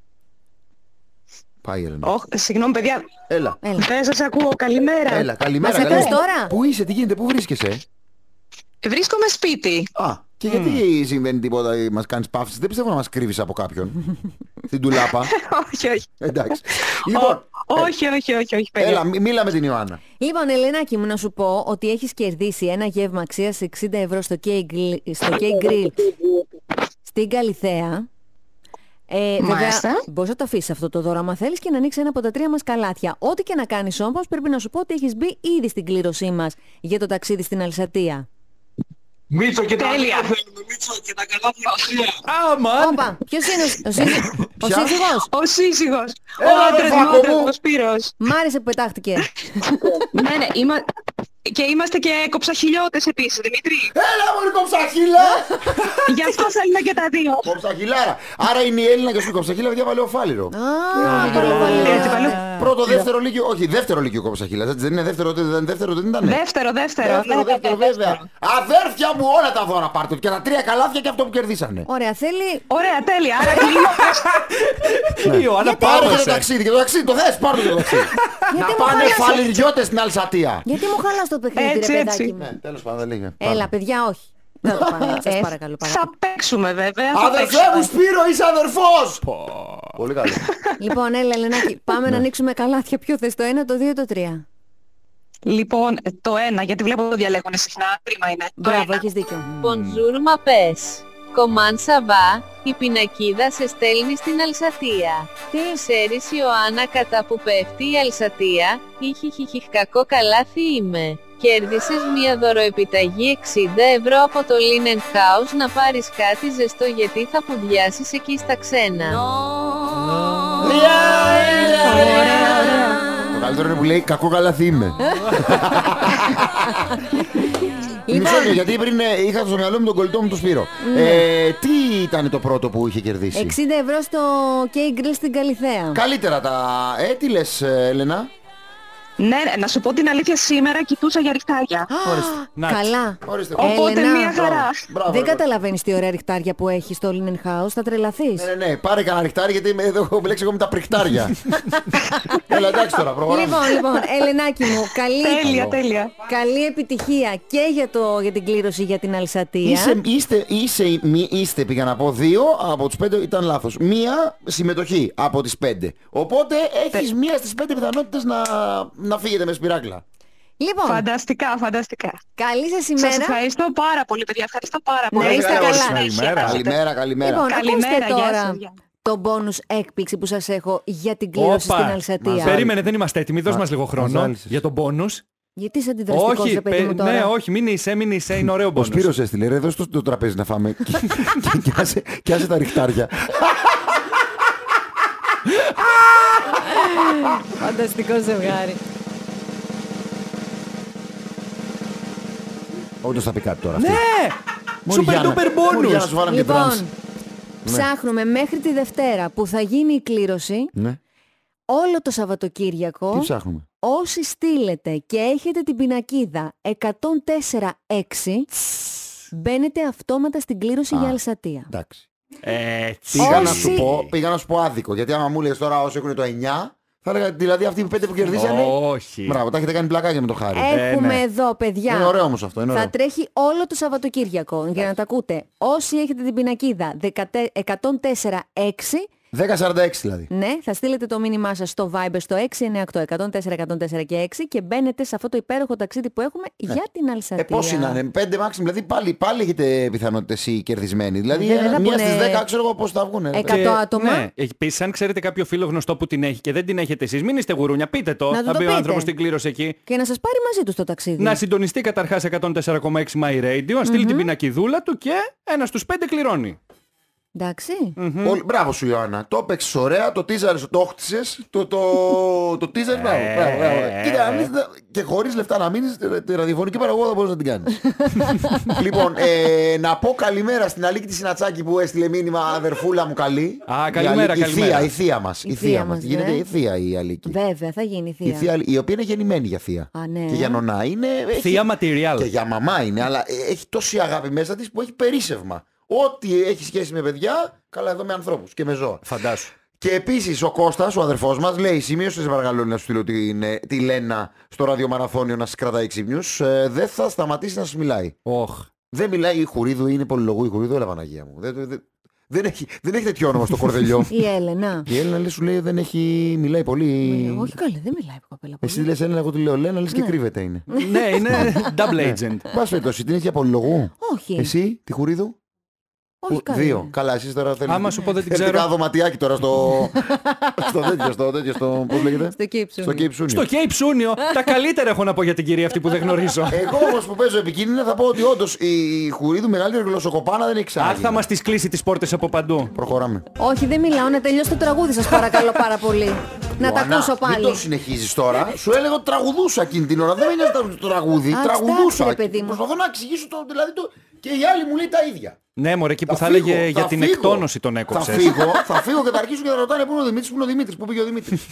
Speaker 3: Πάει η Έλενα.
Speaker 11: Oh, συγγνώμη παιδιά.
Speaker 3: Έλα.
Speaker 11: Δεν σας ακούω, καλημέρα.
Speaker 3: Έλα, καλημέρα.
Speaker 1: Μας ακούς τώρα?
Speaker 3: Πού είσαι, τι γίνεται, πού βρίσκεσαι?
Speaker 11: Βρίσκομαι σπίτι.
Speaker 3: Α, και mm. γιατί συμβαίνει τίποτα, μας κάνεις παύσεις? Δεν πιστεύω να μας κρύβεις από κάποιον. Στην τουλάπα.
Speaker 11: Όχι, όχι.
Speaker 3: Εντάξει. Λοιπόν,
Speaker 11: όχι, όχι, όχι, όχι, παιδιά.
Speaker 3: Έλα, μίλα με την Ιωάννα.
Speaker 1: Λοιπόν, Ελενάκη μου, να σου πω ότι έχεις κερδίσει ένα γεύμα αξίας εξήντα ευρώ στο K-Grill στην Καλιθέα. Ε, βέβαια, μπορείς να το αφήσεις αυτό το δώρο άμα θέλεις και να ανοίξεις ένα από τα τρία μας καλάθια. Ό,τι και να κάνεις όμως, πρέπει να σου πω ότι έχεις μπει ήδη στην κλήρωσή μας για το ταξίδι στην Αλσατία.
Speaker 8: Μίτσο και τα
Speaker 11: Τέλεια.
Speaker 8: θέλουμε, Μίτσο και τα καλάθια τρία.
Speaker 2: Άμαν!
Speaker 1: Όπα, ποιος είναι ο, ο, σύζυ... ο σύζυγος?
Speaker 11: Ο σύζυγος. Ο
Speaker 3: Έλα, ρε,
Speaker 11: άντρας μου,
Speaker 3: Φάκο
Speaker 11: ο άντρας
Speaker 3: μου.
Speaker 11: μου, ο Σπύρος.
Speaker 1: Μ' άρεσε που πετάχτηκε.
Speaker 11: Ναι, ναι, είμα... και είμαστε και κοψαχιλιώτες επίσης, Δημήτρη.
Speaker 3: Έλα μωρή κοψαχίλα!
Speaker 11: Γι' αυτό θέλουμε και τα δύο.
Speaker 3: Κοψαχίλαρα. Άρα είναι η Έλληνα και σου κοψαχίλα, παιδιά παλαιοφάλιρο.
Speaker 11: Έτσι, παλαιό.
Speaker 3: Πρώτο, δεύτερο λύκειο, όχι δεύτερο λύκειο κοψαχίλα. Δεν είναι δεύτερο, δεν δεύτερο, δεν ήταν.
Speaker 11: Δεύτερο, δεύτερο.
Speaker 3: Δεύτερο,
Speaker 11: Ναι,
Speaker 3: δεύτερο,
Speaker 11: ναι,
Speaker 3: βέβαια. Αδέρφια μου όλα τα δώρα πάρτε. Και τα τρία καλάθια και αυτό που κερδίσανε.
Speaker 1: Ωραία, θέλει...
Speaker 11: Ωραία, τέλεια. Άρα κλείνω.
Speaker 2: Η Ιωάννα
Speaker 3: Πάρε και το
Speaker 2: πάγωσε.
Speaker 3: ταξίδι, και το ταξίδίδι, το θες, πάρε και το ταξίδι. Να
Speaker 1: μου
Speaker 3: πάνε
Speaker 1: χάλασε.
Speaker 3: φαλιριώτες στην Αλσατία.
Speaker 1: Γιατί μου χαλάς το παιχνίδι,
Speaker 11: Έτσι,
Speaker 1: ρε
Speaker 11: έτσι.
Speaker 1: παιδάκι μου.
Speaker 3: Ναι, τέλος πάντων, δεν λέγε.
Speaker 1: Έλα, παιδιά, όχι. Δεν το πάμε, σας
Speaker 11: Ε,
Speaker 1: παρακαλώ. παρακαλώ.
Speaker 11: Θα παίξουμε βέβαια. θα
Speaker 3: Αδερφέ
Speaker 11: παίξουμε.
Speaker 3: μου Σπύρο, είσαι αδερφός! Πολύ καλό.
Speaker 1: Λοιπόν, έλα, Ελενάκη, πάμε να ανοίξουμε καλάθια. Ποιο θες, το ένα, το δύο, το τρία?
Speaker 11: Λοιπόν, το ένα, γιατί βλέπω το διαλέγουν συχνά. Κρίμα είναι. Το
Speaker 1: Μπράβο,
Speaker 11: ένα.
Speaker 1: έχεις δίκιο.
Speaker 14: Bonjour ma pes. Comment ça va? Η πινακίδα σε στέλνει στην Αλσατία. Ξέρεις Ιωάννα κατά που πέφτει η Αλσατία? Ιχιχιχιχ κακό καλάθι είμαι. Κέρδισες μια δωροεπιταγή εξήντα ευρώ από το Linen House να πάρεις κάτι ζεστό γιατί θα πουδιάσεις εκεί στα ξένα.
Speaker 3: Το καλύτερο είναι που λέει κακό καλάθι είμαι. Μισό, γιατί πριν ε, είχα στο μυαλό μου τον κολλητό μου τον Σπύρο. Ε, τι ήταν το πρώτο που είχε κερδίσει?
Speaker 1: εξήντα ευρώ στο K-Grill στην Καλιθέα.
Speaker 3: Καλύτερα τα... Ε, τι λες ε, Έλενα?
Speaker 11: Ναι, ναι, να σου πω την αλήθεια, σήμερα κοιτούσα για ριχτάρια.
Speaker 1: Καλά.
Speaker 3: Ορίστε.
Speaker 11: Οπότε
Speaker 1: Έλενα,
Speaker 11: μια χαρά.
Speaker 3: Μπράβο,
Speaker 1: δεν
Speaker 3: ρε.
Speaker 1: καταλαβαίνεις τι ωραία ριχτάρια που έχει στο Linen House. Θα τρελαθείς.
Speaker 3: Ναι, ναι, ναι, πάρε κανένα ριχτάρι γιατί είμαι- εδώ έχω μπλέξει εγώ με τα πριχτάρια. Έλα, εντάξει τώρα, προχωράμε.
Speaker 1: Λοιπόν, λοιπόν, Ελενάκη μου, καλή,
Speaker 11: Τέλεια, τέλεια.
Speaker 1: καλή επιτυχία και για, το, για την κλήρωση για την Αλσατία.
Speaker 3: Είσαι, είστε, είσαι, μη, είστε, πήγα να πω, δύο από τους πέντε ήταν λάθος. Μία συμμετοχή από τις πέντε. Οπότε έχεις μία στις πέντε πιθανότητες να, να φύγετε με σπυράκλα.
Speaker 1: Λοιπόν,
Speaker 11: Φανταστικά, φανταστικά.
Speaker 1: καλή σας
Speaker 11: Σας
Speaker 1: ημέρα.
Speaker 11: ευχαριστώ πάρα πολύ, παιδιά. Ευχαριστώ πάρα πολύ.
Speaker 1: Να είστε καλά.
Speaker 2: Καλημέρα.
Speaker 3: Καλημέρα, καλημέρα.
Speaker 1: Λοιπόν,
Speaker 11: Καλημέρα,
Speaker 1: ακούστε
Speaker 11: γεια
Speaker 1: τώρα
Speaker 11: σας, γεια.
Speaker 1: το μπόνους έκπληξη που σας έχω για την κλήρωση
Speaker 2: Όπα.
Speaker 1: στην Αλσατία.
Speaker 2: Περίμενε, δεν είμαστε έτοιμοι. Δώσ' μας λίγο
Speaker 3: Μας
Speaker 2: χρόνο
Speaker 3: ζάλισες.
Speaker 2: για τον πόνους.
Speaker 1: Γιατί είσαι αντιδραστικός,
Speaker 2: Όχι,
Speaker 1: ρε παιδί μου, τώρα.
Speaker 2: ναι, όχι, μην είσαι, μην είσαι, είναι ωραίο
Speaker 3: Ο
Speaker 2: πόνος.
Speaker 3: Σπύρος έστειλε, ρε, δώσ' το, το τραπέζι να φάμε. και, και, και, άσε, και άσε τα ριχτάρια.
Speaker 1: Φανταστικό ζευγάρι.
Speaker 3: Όντως θα πει κάτι τώρα. Αυτή.
Speaker 2: Ναι! Super duper bonus!
Speaker 1: Λοιπόν, ψάχνουμε μέχρι τη Δευτέρα που θα γίνει η κλήρωση.
Speaker 3: Ναι.
Speaker 1: Όλο το Σαββατοκύριακο.
Speaker 3: Τι ψάχνουμε?
Speaker 1: Όσοι στείλετε και έχετε την πινακίδα εκατόν τέσσερα έξι, μπαίνετε αυτόματα στην κλήρωση
Speaker 3: Α,
Speaker 1: για Αλσατία.
Speaker 3: Εντάξει.
Speaker 2: Έτσι.
Speaker 3: Πήγα,
Speaker 1: Όσοι...
Speaker 3: να σου πω, πήγα να σου πω άδικο, γιατί άμα μου λες τώρα όσοι έχουν το εννιά, θα έλεγα δηλαδή αυτοί οι πέντε που κερδίσανε.
Speaker 2: Όχι.
Speaker 3: Μπράβο, τα έχετε κάνει πλακάκια με το χάρι.
Speaker 1: Έχουμε
Speaker 3: ε, ναι.
Speaker 1: εδώ, παιδιά.
Speaker 3: Είναι ωραίο όμως αυτό. Είναι ωραίο.
Speaker 1: Θα τρέχει όλο το Σαββατοκύριακο. Για να τα ακούτε. Όσοι έχετε την πινακίδα εκατόν τέσσερα έξι.
Speaker 3: δέκα σαράντα έξι δηλαδή.
Speaker 1: Ναι, θα στείλετε το μήνυμά σας στο Viber στο έξι εννιά οκτώ εκατόν τέσσερα εκατόν τέσσερα και έξι και μπαίνετε σε αυτό το υπέροχο ταξίδι που έχουμε
Speaker 3: ε.
Speaker 1: για την Αλσατία.
Speaker 3: Ε, πώς είναι, πέντε maximum, δηλαδή πάλι, πάλι έχετε πιθανότητες οι κερδισμένοι. Δηλαδή,
Speaker 1: Δεν
Speaker 3: μία
Speaker 1: πούνε...
Speaker 3: στις δέκα ξέρω εγώ πώς θα βγουν.
Speaker 1: εκατό άτομα.
Speaker 2: Ναι, επίσης, αν ξέρετε κάποιο φίλο γνωστό που την έχει και δεν την έχετε εσείς, μην είστε γουρούνια, πείτε το.
Speaker 1: Να
Speaker 2: Θα
Speaker 1: το
Speaker 2: μπει ο
Speaker 1: πείτε.
Speaker 2: άνθρωπος στην κλήρωση εκεί.
Speaker 1: Και να σας πάρει μαζί του στο ταξίδι.
Speaker 2: Να συντονιστεί καταρχάς εκατόν τέσσερα κόμμα έξι My Radio, να στείλει
Speaker 1: Mm-hmm.
Speaker 2: την πινακιδούλα του και ένα στους πέντε κληρώνει.
Speaker 1: Εντάξει.
Speaker 2: Mm-hmm.
Speaker 3: Πολύ, μπράβο σου Ιωάννα. Το έπαιξες ωραία, το τίζαρες, το όχτισες, το, το, το τίζαρες, μπράβο, μπράβο, μπράβο. Κοίτα, να μείνεις, και χωρίς λεφτά να μείνεις, τη ραδιοφωνική παραγωγή θα μπορείς να την κάνεις. Λοιπόν, ε, να πω καλημέρα στην Αλίκη τη Συνατσάκη που έστειλε μήνυμα αδερφούλα μου καλή.
Speaker 2: Α, καλημέρα,
Speaker 3: η
Speaker 2: καλημέρα.
Speaker 3: θεία, η θεία μας.
Speaker 1: Η
Speaker 3: Η
Speaker 1: θεία
Speaker 3: θεία
Speaker 1: μας,
Speaker 3: μας. Γίνεται
Speaker 1: ναι.
Speaker 3: η θεία η Αλίκη.
Speaker 1: Βέβαια, θα γίνει η
Speaker 3: Η,
Speaker 1: θεία.
Speaker 3: θεία, η οποία είναι γεννημένη για θεία.
Speaker 1: Α, ναι.
Speaker 3: Και για νονά είναι.
Speaker 2: Θεία material.
Speaker 3: Και για μαμά είναι, αλλά έχει τόση αγάπη μέσα της που έχει περίσσευμα. Ό,τι έχει σχέση με παιδιά, καλά εδώ με ανθρώπους και με ζώα.
Speaker 2: Φαντάσου.
Speaker 3: Και επίσης ο Κώστας, ο αδερφός μας, λέει: σημείωσε σε παρακαλώ να σου στείλω την, τη Λένα στο ραδιομαραθώνιο να σας κρατάει ξύπνιους. Ε, δεν θα σταματήσει να σας μιλάει.
Speaker 2: Oh.
Speaker 3: Δεν μιλάει η Χουρίδου, είναι πολυλογού η Χουρίδου, έλα Παναγία μου. Δεν, δεν, δεν, έχει, δεν έχει τέτοιο όνομα στο κορδελιό.
Speaker 1: Η Έλενα.
Speaker 3: Η Έλενα λέει, σου λέει δεν έχει. Μιλάει πολύ.
Speaker 1: Όχι καλά, δεν μιλάει κοπέλα.
Speaker 3: Εσύ λες Έλενα, εγώ του λέω Λένα, λες και κρύβεται είναι.
Speaker 2: Ναι, είναι double agent.
Speaker 3: Πας φέτος, την έχει για πολυλογού.
Speaker 1: Όχι.
Speaker 3: Εσύ, τη Χουρίδου.
Speaker 1: Όχι καλά.
Speaker 3: Δύο. Καλά, εσείς τώρα θέλετε.
Speaker 2: Άμα σου πω δεν την
Speaker 3: Θέλετε
Speaker 2: ξέρω.
Speaker 3: κάνα δωματιάκι τώρα στο. στο τέτοιο, στο τέτοιο, στο. Πώς λέγεται?
Speaker 1: Στο Κίψουνιο.
Speaker 3: Στο Κίψουνιο.
Speaker 2: Στο Cape Σούνιο. Τα καλύτερα έχω να πω για την κυρία αυτή που δεν γνωρίζω.
Speaker 3: Εγώ όμως που παίζω επικίνδυνα θα πω ότι όντως η Χουρίδου μεγαλύτερη γλωσσοκοπάνα δεν έχει ξανά.
Speaker 2: Αχ, θα μας τις κλείσει τις πόρτες από παντού.
Speaker 3: Προχωράμε.
Speaker 1: Όχι, δεν μιλάω, να τελειώσει το τραγούδι σας παρακαλώ πάρα πολύ. Να τα
Speaker 3: Ιωάννα,
Speaker 1: ακούσω
Speaker 3: μην
Speaker 1: πάλι.
Speaker 3: το συνεχίζεις τώρα. Σου έλεγα ότι τραγουδούσα εκείνη την ώρα. Δεν με νοιάζει το τραγούδι.
Speaker 1: Α,
Speaker 3: Τραγουδούσα.
Speaker 1: εντάξει, ρε παιδί μου.
Speaker 3: Προσπαθώ να εξηγήσω το. Δηλαδή το. Και η άλλη μου λέει τα ίδια.
Speaker 2: Ναι, μωρέ, εκεί που θα
Speaker 3: φύγω,
Speaker 2: έλεγε για
Speaker 3: θα
Speaker 2: την
Speaker 3: φύγω.
Speaker 2: εκτόνωση τον
Speaker 3: Θα
Speaker 2: έκοψες.
Speaker 3: φύγω, θα φύγω και θα αρχίσουν και θα ρωτάνε πού είναι ο Δημήτρης, πού είναι ο Δημήτρης, πού πήγε ο Δημήτρης.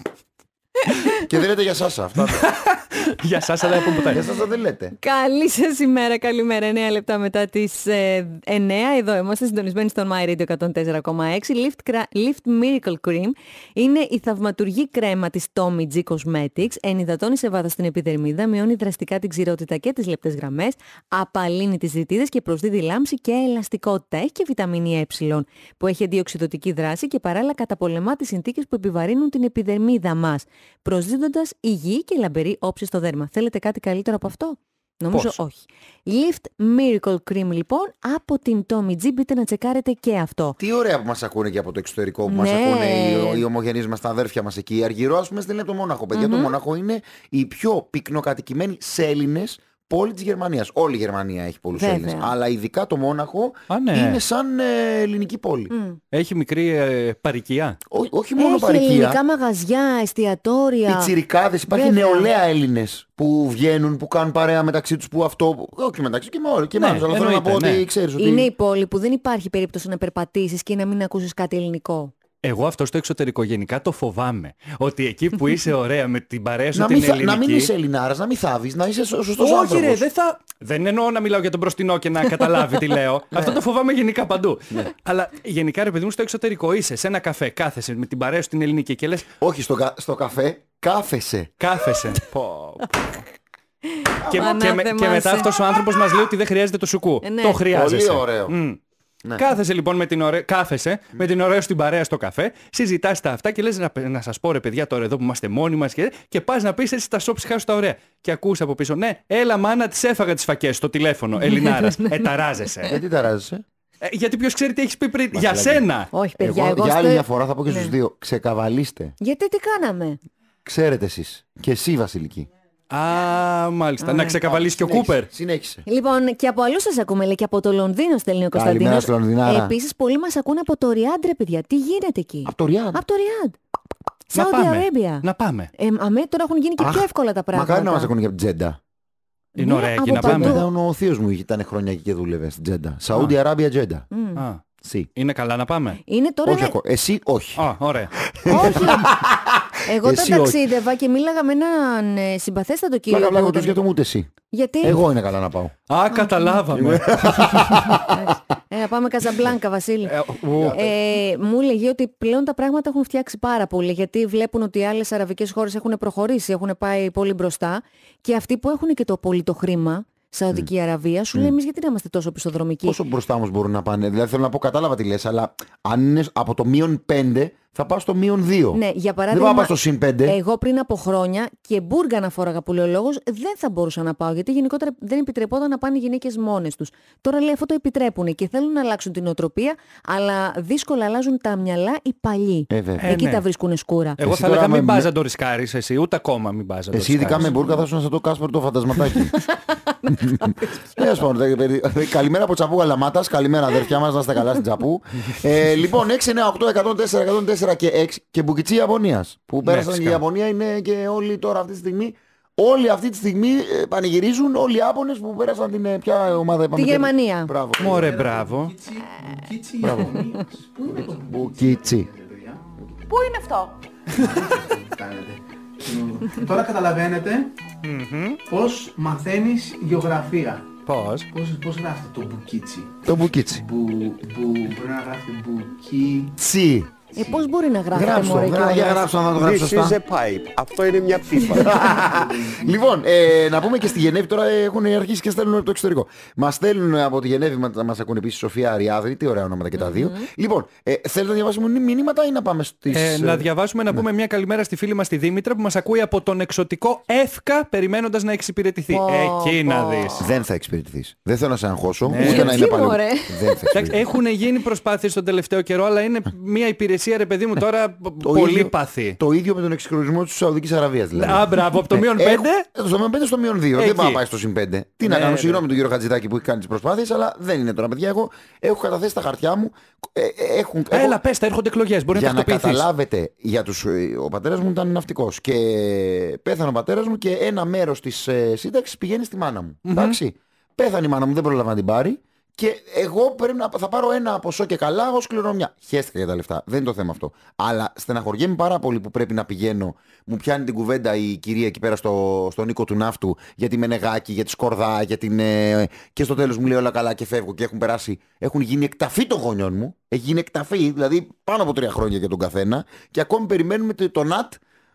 Speaker 3: Και δεν λέτε για Σάσα αυτά.
Speaker 2: Για σας, αλλά από πουτάκι.
Speaker 3: Για Σάσα δεν λέτε.
Speaker 1: Καλή σας ημέρα, καλημέρα. εννέα λεπτά μετά τις ε, εννέα. Εδώ είμαστε συντονισμένοι στον My Radio εκατόν τέσσερα κόμμα έξι. Lift, Lift Miracle Cream είναι η θαυματουργή κρέμα της Tommy G Cosmetics. Ενυδατώνει σε βάθος την επιδερμίδα, μειώνει δραστικά την ξηρότητα και τις λεπτές γραμμές, απαλύνει τις ρητίδες και προσδίδει λάμψη και ελαστικότητα. Έχει και βιταμίνη Ε που έχει αντιοξυδοτική δράση και παράλληλα καταπολεμά τις συνθήκες που επιβαρύνουν την επιδερμίδα μας, προσδίδοντας υγιή και λαμπερή όψη στο δέρμα. Θέλετε κάτι καλύτερο από αυτό? Νομίζω
Speaker 2: Πώς?
Speaker 1: όχι. Lift Miracle Cream λοιπόν από την Tommy G. Μπείτε να τσεκάρετε και αυτό.
Speaker 3: Τι ωραία που μας ακούνε και από το εξωτερικό, που μας
Speaker 1: Ναι.
Speaker 3: ακούνε οι, οι ομογενείς μας, τα αδέρφια μας εκεί. Η Αργυρό, ας πούμε, στέλνει από το Μόναχο. Παιδιά, το Μόναχο είναι η πιο πυκνοκατοικημένη σε Έλληνες πόλη της Γερμανίας. Όλη η Γερμανία έχει πολλούς
Speaker 1: Βέβαια.
Speaker 3: Έλληνες. Αλλά ειδικά το Μόναχο
Speaker 2: Α, ναι.
Speaker 3: είναι σαν ε, ελληνική πόλη.
Speaker 2: Έχει μικρή ε, παροικία.
Speaker 3: Ό, όχι μόνο
Speaker 1: Έχει
Speaker 3: παροικία.
Speaker 1: ελληνικά μαγαζιά, εστιατόρια.
Speaker 3: Πιτσιρικάδες, υπάρχει
Speaker 1: Βέβαια.
Speaker 3: νεολαία Έλληνες που βγαίνουν, που κάνουν παρέα μεταξύ τους, που αυτό. Όχι μεταξύ και με όλους. Και
Speaker 2: Ναι,
Speaker 3: με άλλους, αλλά θέλω να
Speaker 2: εννοείται,
Speaker 3: πω ότι
Speaker 2: ναι.
Speaker 3: ξέρεις ότι.
Speaker 1: Είναι η πόλη που δεν υπάρχει περίπτωση να περπατήσεις και να μην ακούσεις κάτι ελληνικό.
Speaker 2: Εγώ αυτό στο εξωτερικό γενικά το φοβάμαι. Ότι εκεί που είσαι ωραία με την παρέα σου
Speaker 3: Να
Speaker 2: την
Speaker 3: μην, θα-
Speaker 2: ελληνική.
Speaker 3: να μην είσαι Ελληνάρας, να μην θάβεις, να είσαι σω- σωστός
Speaker 2: Όχι
Speaker 3: άνθρωπος.
Speaker 2: ρε, δεν θα... Δεν εννοώ να μιλάω για τον μπροστινό και να καταλάβει τι λέω. Αυτό το φοβάμαι γενικά παντού. Αλλά γενικά ρε παιδί μου στο εξωτερικό είσαι σε ένα καφέ, κάθεσαι με την παρέα σου την ελληνική και λες
Speaker 3: Όχι, στο, κα- στο καφέ κάθεσαι.
Speaker 2: κάθεσαι. Πω, πω. και,
Speaker 1: Μάνα,
Speaker 2: και, με- και
Speaker 1: θεμάσαι.
Speaker 2: μετά αυτός ο άνθρωπος μας λέει ότι δεν χρειάζεται το σουκού.
Speaker 1: Ε, ναι.
Speaker 2: Το χρειάζεσαι.
Speaker 3: Πολύ ωραίο.
Speaker 2: Μμ.
Speaker 3: Ναι.
Speaker 2: Κάθεσαι λοιπόν με την ωραία, κάθεσαι με την ωραία στην παρέα στο καφέ, συζητάς τα αυτά και λες να, να σας πω ρε παιδιά τώρα εδώ που είμαστε μόνοι μας και, και πας να πεις έτσι τα σώψυχα σου τα ωραία. Και ακούς από πίσω, ναι, έλα μάνα, τις έφαγα τις φακές στο τηλέφωνο, Ελληνάρας, εταράζεσαι.
Speaker 3: Γιατί ταράζεσαι.
Speaker 2: Ε, γιατί ποιος ξέρει τι έχεις πει πριν, για
Speaker 3: Βασιλάκη.
Speaker 2: σένα.
Speaker 1: Όχι παιδιά,
Speaker 3: Εγώ,
Speaker 1: εγώ,
Speaker 3: για
Speaker 1: στο-
Speaker 3: άλλη μια φορά θα πω και στους
Speaker 1: Ναι.
Speaker 3: δύο. Ξεκαβαλίστε.
Speaker 1: Γιατί τι κάναμε?
Speaker 3: Ξέρετε εσείς. Και εσύ Βασιλική.
Speaker 2: Α, μάλιστα. Να ξεκαβαλήσει και ο Κούπερ.
Speaker 3: Συνέχισε.
Speaker 1: Λοιπόν, και από αλλού σας ακούμε, λέει, και από το Λονδίνο στέλνει ο Κωνσταντίνος. Επίσης, πολλοί μας ακούνε από το Ριάντ, ρε παιδιά. Τι γίνεται εκεί?
Speaker 3: Από το Ριάντ.
Speaker 1: Από το Ριάντ.
Speaker 2: Να
Speaker 1: Saudi
Speaker 2: πάμε.
Speaker 1: Arabia.
Speaker 2: Να πάμε.
Speaker 1: Ε, αμέ, τώρα έχουν γίνει και πιο εύκολα τα πράγματα.
Speaker 3: Μακάρι να μας ακούνε και από την Τζέντα.
Speaker 2: Είναι ωραία εκεί να πάμε.
Speaker 3: Ήταν ο θείος μου, ήταν χρόνια εκεί και δούλευε στην Τζέντα. Σαούντι Αράβια Τζέντα.
Speaker 2: Είναι καλά να πάμε?
Speaker 1: Είναι τώρα.
Speaker 3: Όχι, είναι... Εσύ όχι.
Speaker 2: Α, ωραία.
Speaker 1: Όχι. Εγώ όταν ταξίδευα και μίλαγα με έναν συμπαθέστατο κύριο.
Speaker 3: Πλάκα, πλάκα, τους γιατί μου ούτε εσύ.
Speaker 1: Γιατί?
Speaker 3: Εγώ είναι καλά να πάω.
Speaker 2: Α, καταλάβαμε.
Speaker 1: Ε, να πάμε Καζαμπλάνκα, Βασίλη. ε, μου έλεγε ότι πλέον τα πράγματα έχουν φτιάξει πάρα πολύ, γιατί βλέπουν ότι οι άλλες αραβικές χώρες έχουν προχωρήσει, έχουν πάει πολύ μπροστά, και αυτοί που έχουν και το πολύ το χρήμα, Σαουδική mm. Αραβία, σου mm. λέει εμείς γιατί να είμαστε τόσο πισωδρομικοί.
Speaker 3: Πόσο μπροστά όμως μπορούν να πάνε? Δηλαδή θέλω να πω, κατάλαβα τι λες, αλλά αν είναι από το μείον πέντε θα πάω στο μείον δύο.
Speaker 1: Ναι, για παράδειγμα,
Speaker 3: δεν πάω να πάω στο συν πέντε.
Speaker 1: Εγώ πριν από χρόνια και μπούργα να φόραγα που λέει ο λόγος, δεν θα μπορούσα να πάω, γιατί γενικότερα δεν επιτρεπόταν να πάνε οι γυναίκες μόνες τους. Τώρα λέει αυτό το επιτρέπουν και θέλουν να αλλάξουν την οτροπία, αλλά δύσκολα αλλάζουν τα μυαλά οι παλιοί.
Speaker 3: Ε,
Speaker 1: Εκεί
Speaker 2: ε, ναι.
Speaker 1: τα βρίσκουν σκούρα.
Speaker 2: Εγώ
Speaker 3: εσύ
Speaker 2: θα έλεγα μην
Speaker 3: με...
Speaker 2: πας να το ρισκάρεις εσύ, ούτε ακόμα μην πας να το
Speaker 3: εσύ ειδικά με μπουρκα θα σου να το Κάσπερ το φαντασματάκι. Καλημέρα από Τσαπού Γαλαμάτας, καλημέρα αδέρφια μας, να είστε καλά στην Τσαπού. Λοιπόν, έξι εννιά οκτώ εκατόν τέσσερα εκατόν τέσσερα και έξι και Μπουκιτσί Ιαπωνίας. Που πέρασαν και η Ιαπωνία είναι και όλοι τώρα αυτή τη στιγμή. Όλοι αυτή τη στιγμή πανηγυρίζουν όλοι οι Ιάπωνες που πέρασαν την ποια ομάδα είπαμε?
Speaker 1: Τη Γερμανία.
Speaker 3: Μπράβο.
Speaker 2: Μωρέ, μπράβο.
Speaker 3: Μπουκιτσί.
Speaker 15: Πού είναι αυτό? Τώρα καταλαβαίνετε πώς μαθαίνεις γεωγραφία.
Speaker 2: Πώς?
Speaker 15: Πώς, πώς γράφεται το μπουκίτσι?
Speaker 3: Το μπουκίτσι.
Speaker 15: Που, που μπορεί να γράφεται μπουκίτσι.
Speaker 1: Ε, πώς μπορεί να γράφεται,
Speaker 3: γράψω,
Speaker 1: μωρέ,
Speaker 3: γρά, για γράψω να το γράψω σωστά.
Speaker 16: This is a pipe. Αυτό είναι μια πίπα.
Speaker 3: Λοιπόν, ε, να πούμε και στη Γενέβη τώρα έχουν αρχίσει και στέλνουν από το εξωτερικό. Μας στέλνουν από τη Γενέβη, μας ακούν επίσης Σοφία Αριάδρη, τι ωραία ονόματα και τα δύο. Mm-hmm. Λοιπόν, ε, θέλετε να διαβάσουμε μηνύματα ή να πάμε στις...
Speaker 2: Ε, να διαβάσουμε, να ναι. πούμε μια καλημέρα στη φίλη μας τη Δήμητρα που μας ακούει από τον εξωτικό Εύκα, περιμένοντας να εξυπηρετηθεί. Oh, Εκεί oh. να δεις.
Speaker 3: Δεν θα εξυπηρετηθείς. Δεν θέλω να σε αγχώσω,
Speaker 2: ναι.
Speaker 3: ούτε να είναι πάλι.
Speaker 2: Έχουν γίνει προσπάθειες τον τελευταίο καιρό, αλλά είναι μια υπηρεσία, ρε παιδί μου, τώρα πολύ παθή.
Speaker 3: Το ίδιο με τον εξυγχρονισμό της Σαουδικής Αραβίας δηλαδή.
Speaker 2: Α, μπράβο, από το μείον πέντε.
Speaker 3: Στο μείον πέντε στο μείον δύο. Δεν πάω να πάει στο συν πέντε. Τι να κάνω, συγγνώμη τον κύριο Χατζηδάκη που έχει κάνει τις προσπάθειες, αλλά δεν είναι τώρα, παιδιά. Εγώ έχω καταθέσει τα χαρτιά μου. Έχουν,
Speaker 2: Έλα, έχω... πες, τα έρχονται εκλογές. Μπορεί
Speaker 3: για
Speaker 2: να,
Speaker 3: να καταλάβετε, για τους, ο πατέρας μου ήταν ναυτικός και πέθανε ο πατέρας μου και ένα μέρος της ε, σύνταξης πηγαίνει στη μάνα μου. Mm-hmm. Εντάξει. Πέθανε η μάνα μου, δεν πρόλαβα να την πάρει. Και εγώ πρέπει να, θα πάρω ένα ποσό και καλά ως κληρονομιά. Χαίστηκα για τα λεφτά, δεν είναι το θέμα αυτό. Αλλά στεναχωριέμαι πάρα πολύ που πρέπει να πηγαίνω. Μου πιάνει την κουβέντα η κυρία εκεί πέρα στο, στον οίκο του ναύτου για τη Μενεγάκη, για τη Σκορδά, για την, ε, και στο τέλος μου λέει όλα καλά και φεύγω και έχουν περάσει. Έχουν γίνει εκταφή των γονιών μου. Έχει γίνει εκταφή, δηλαδή πάνω από τρία χρόνια για τον καθένα. Και ακόμη περιμένουμε το ΝΑΤ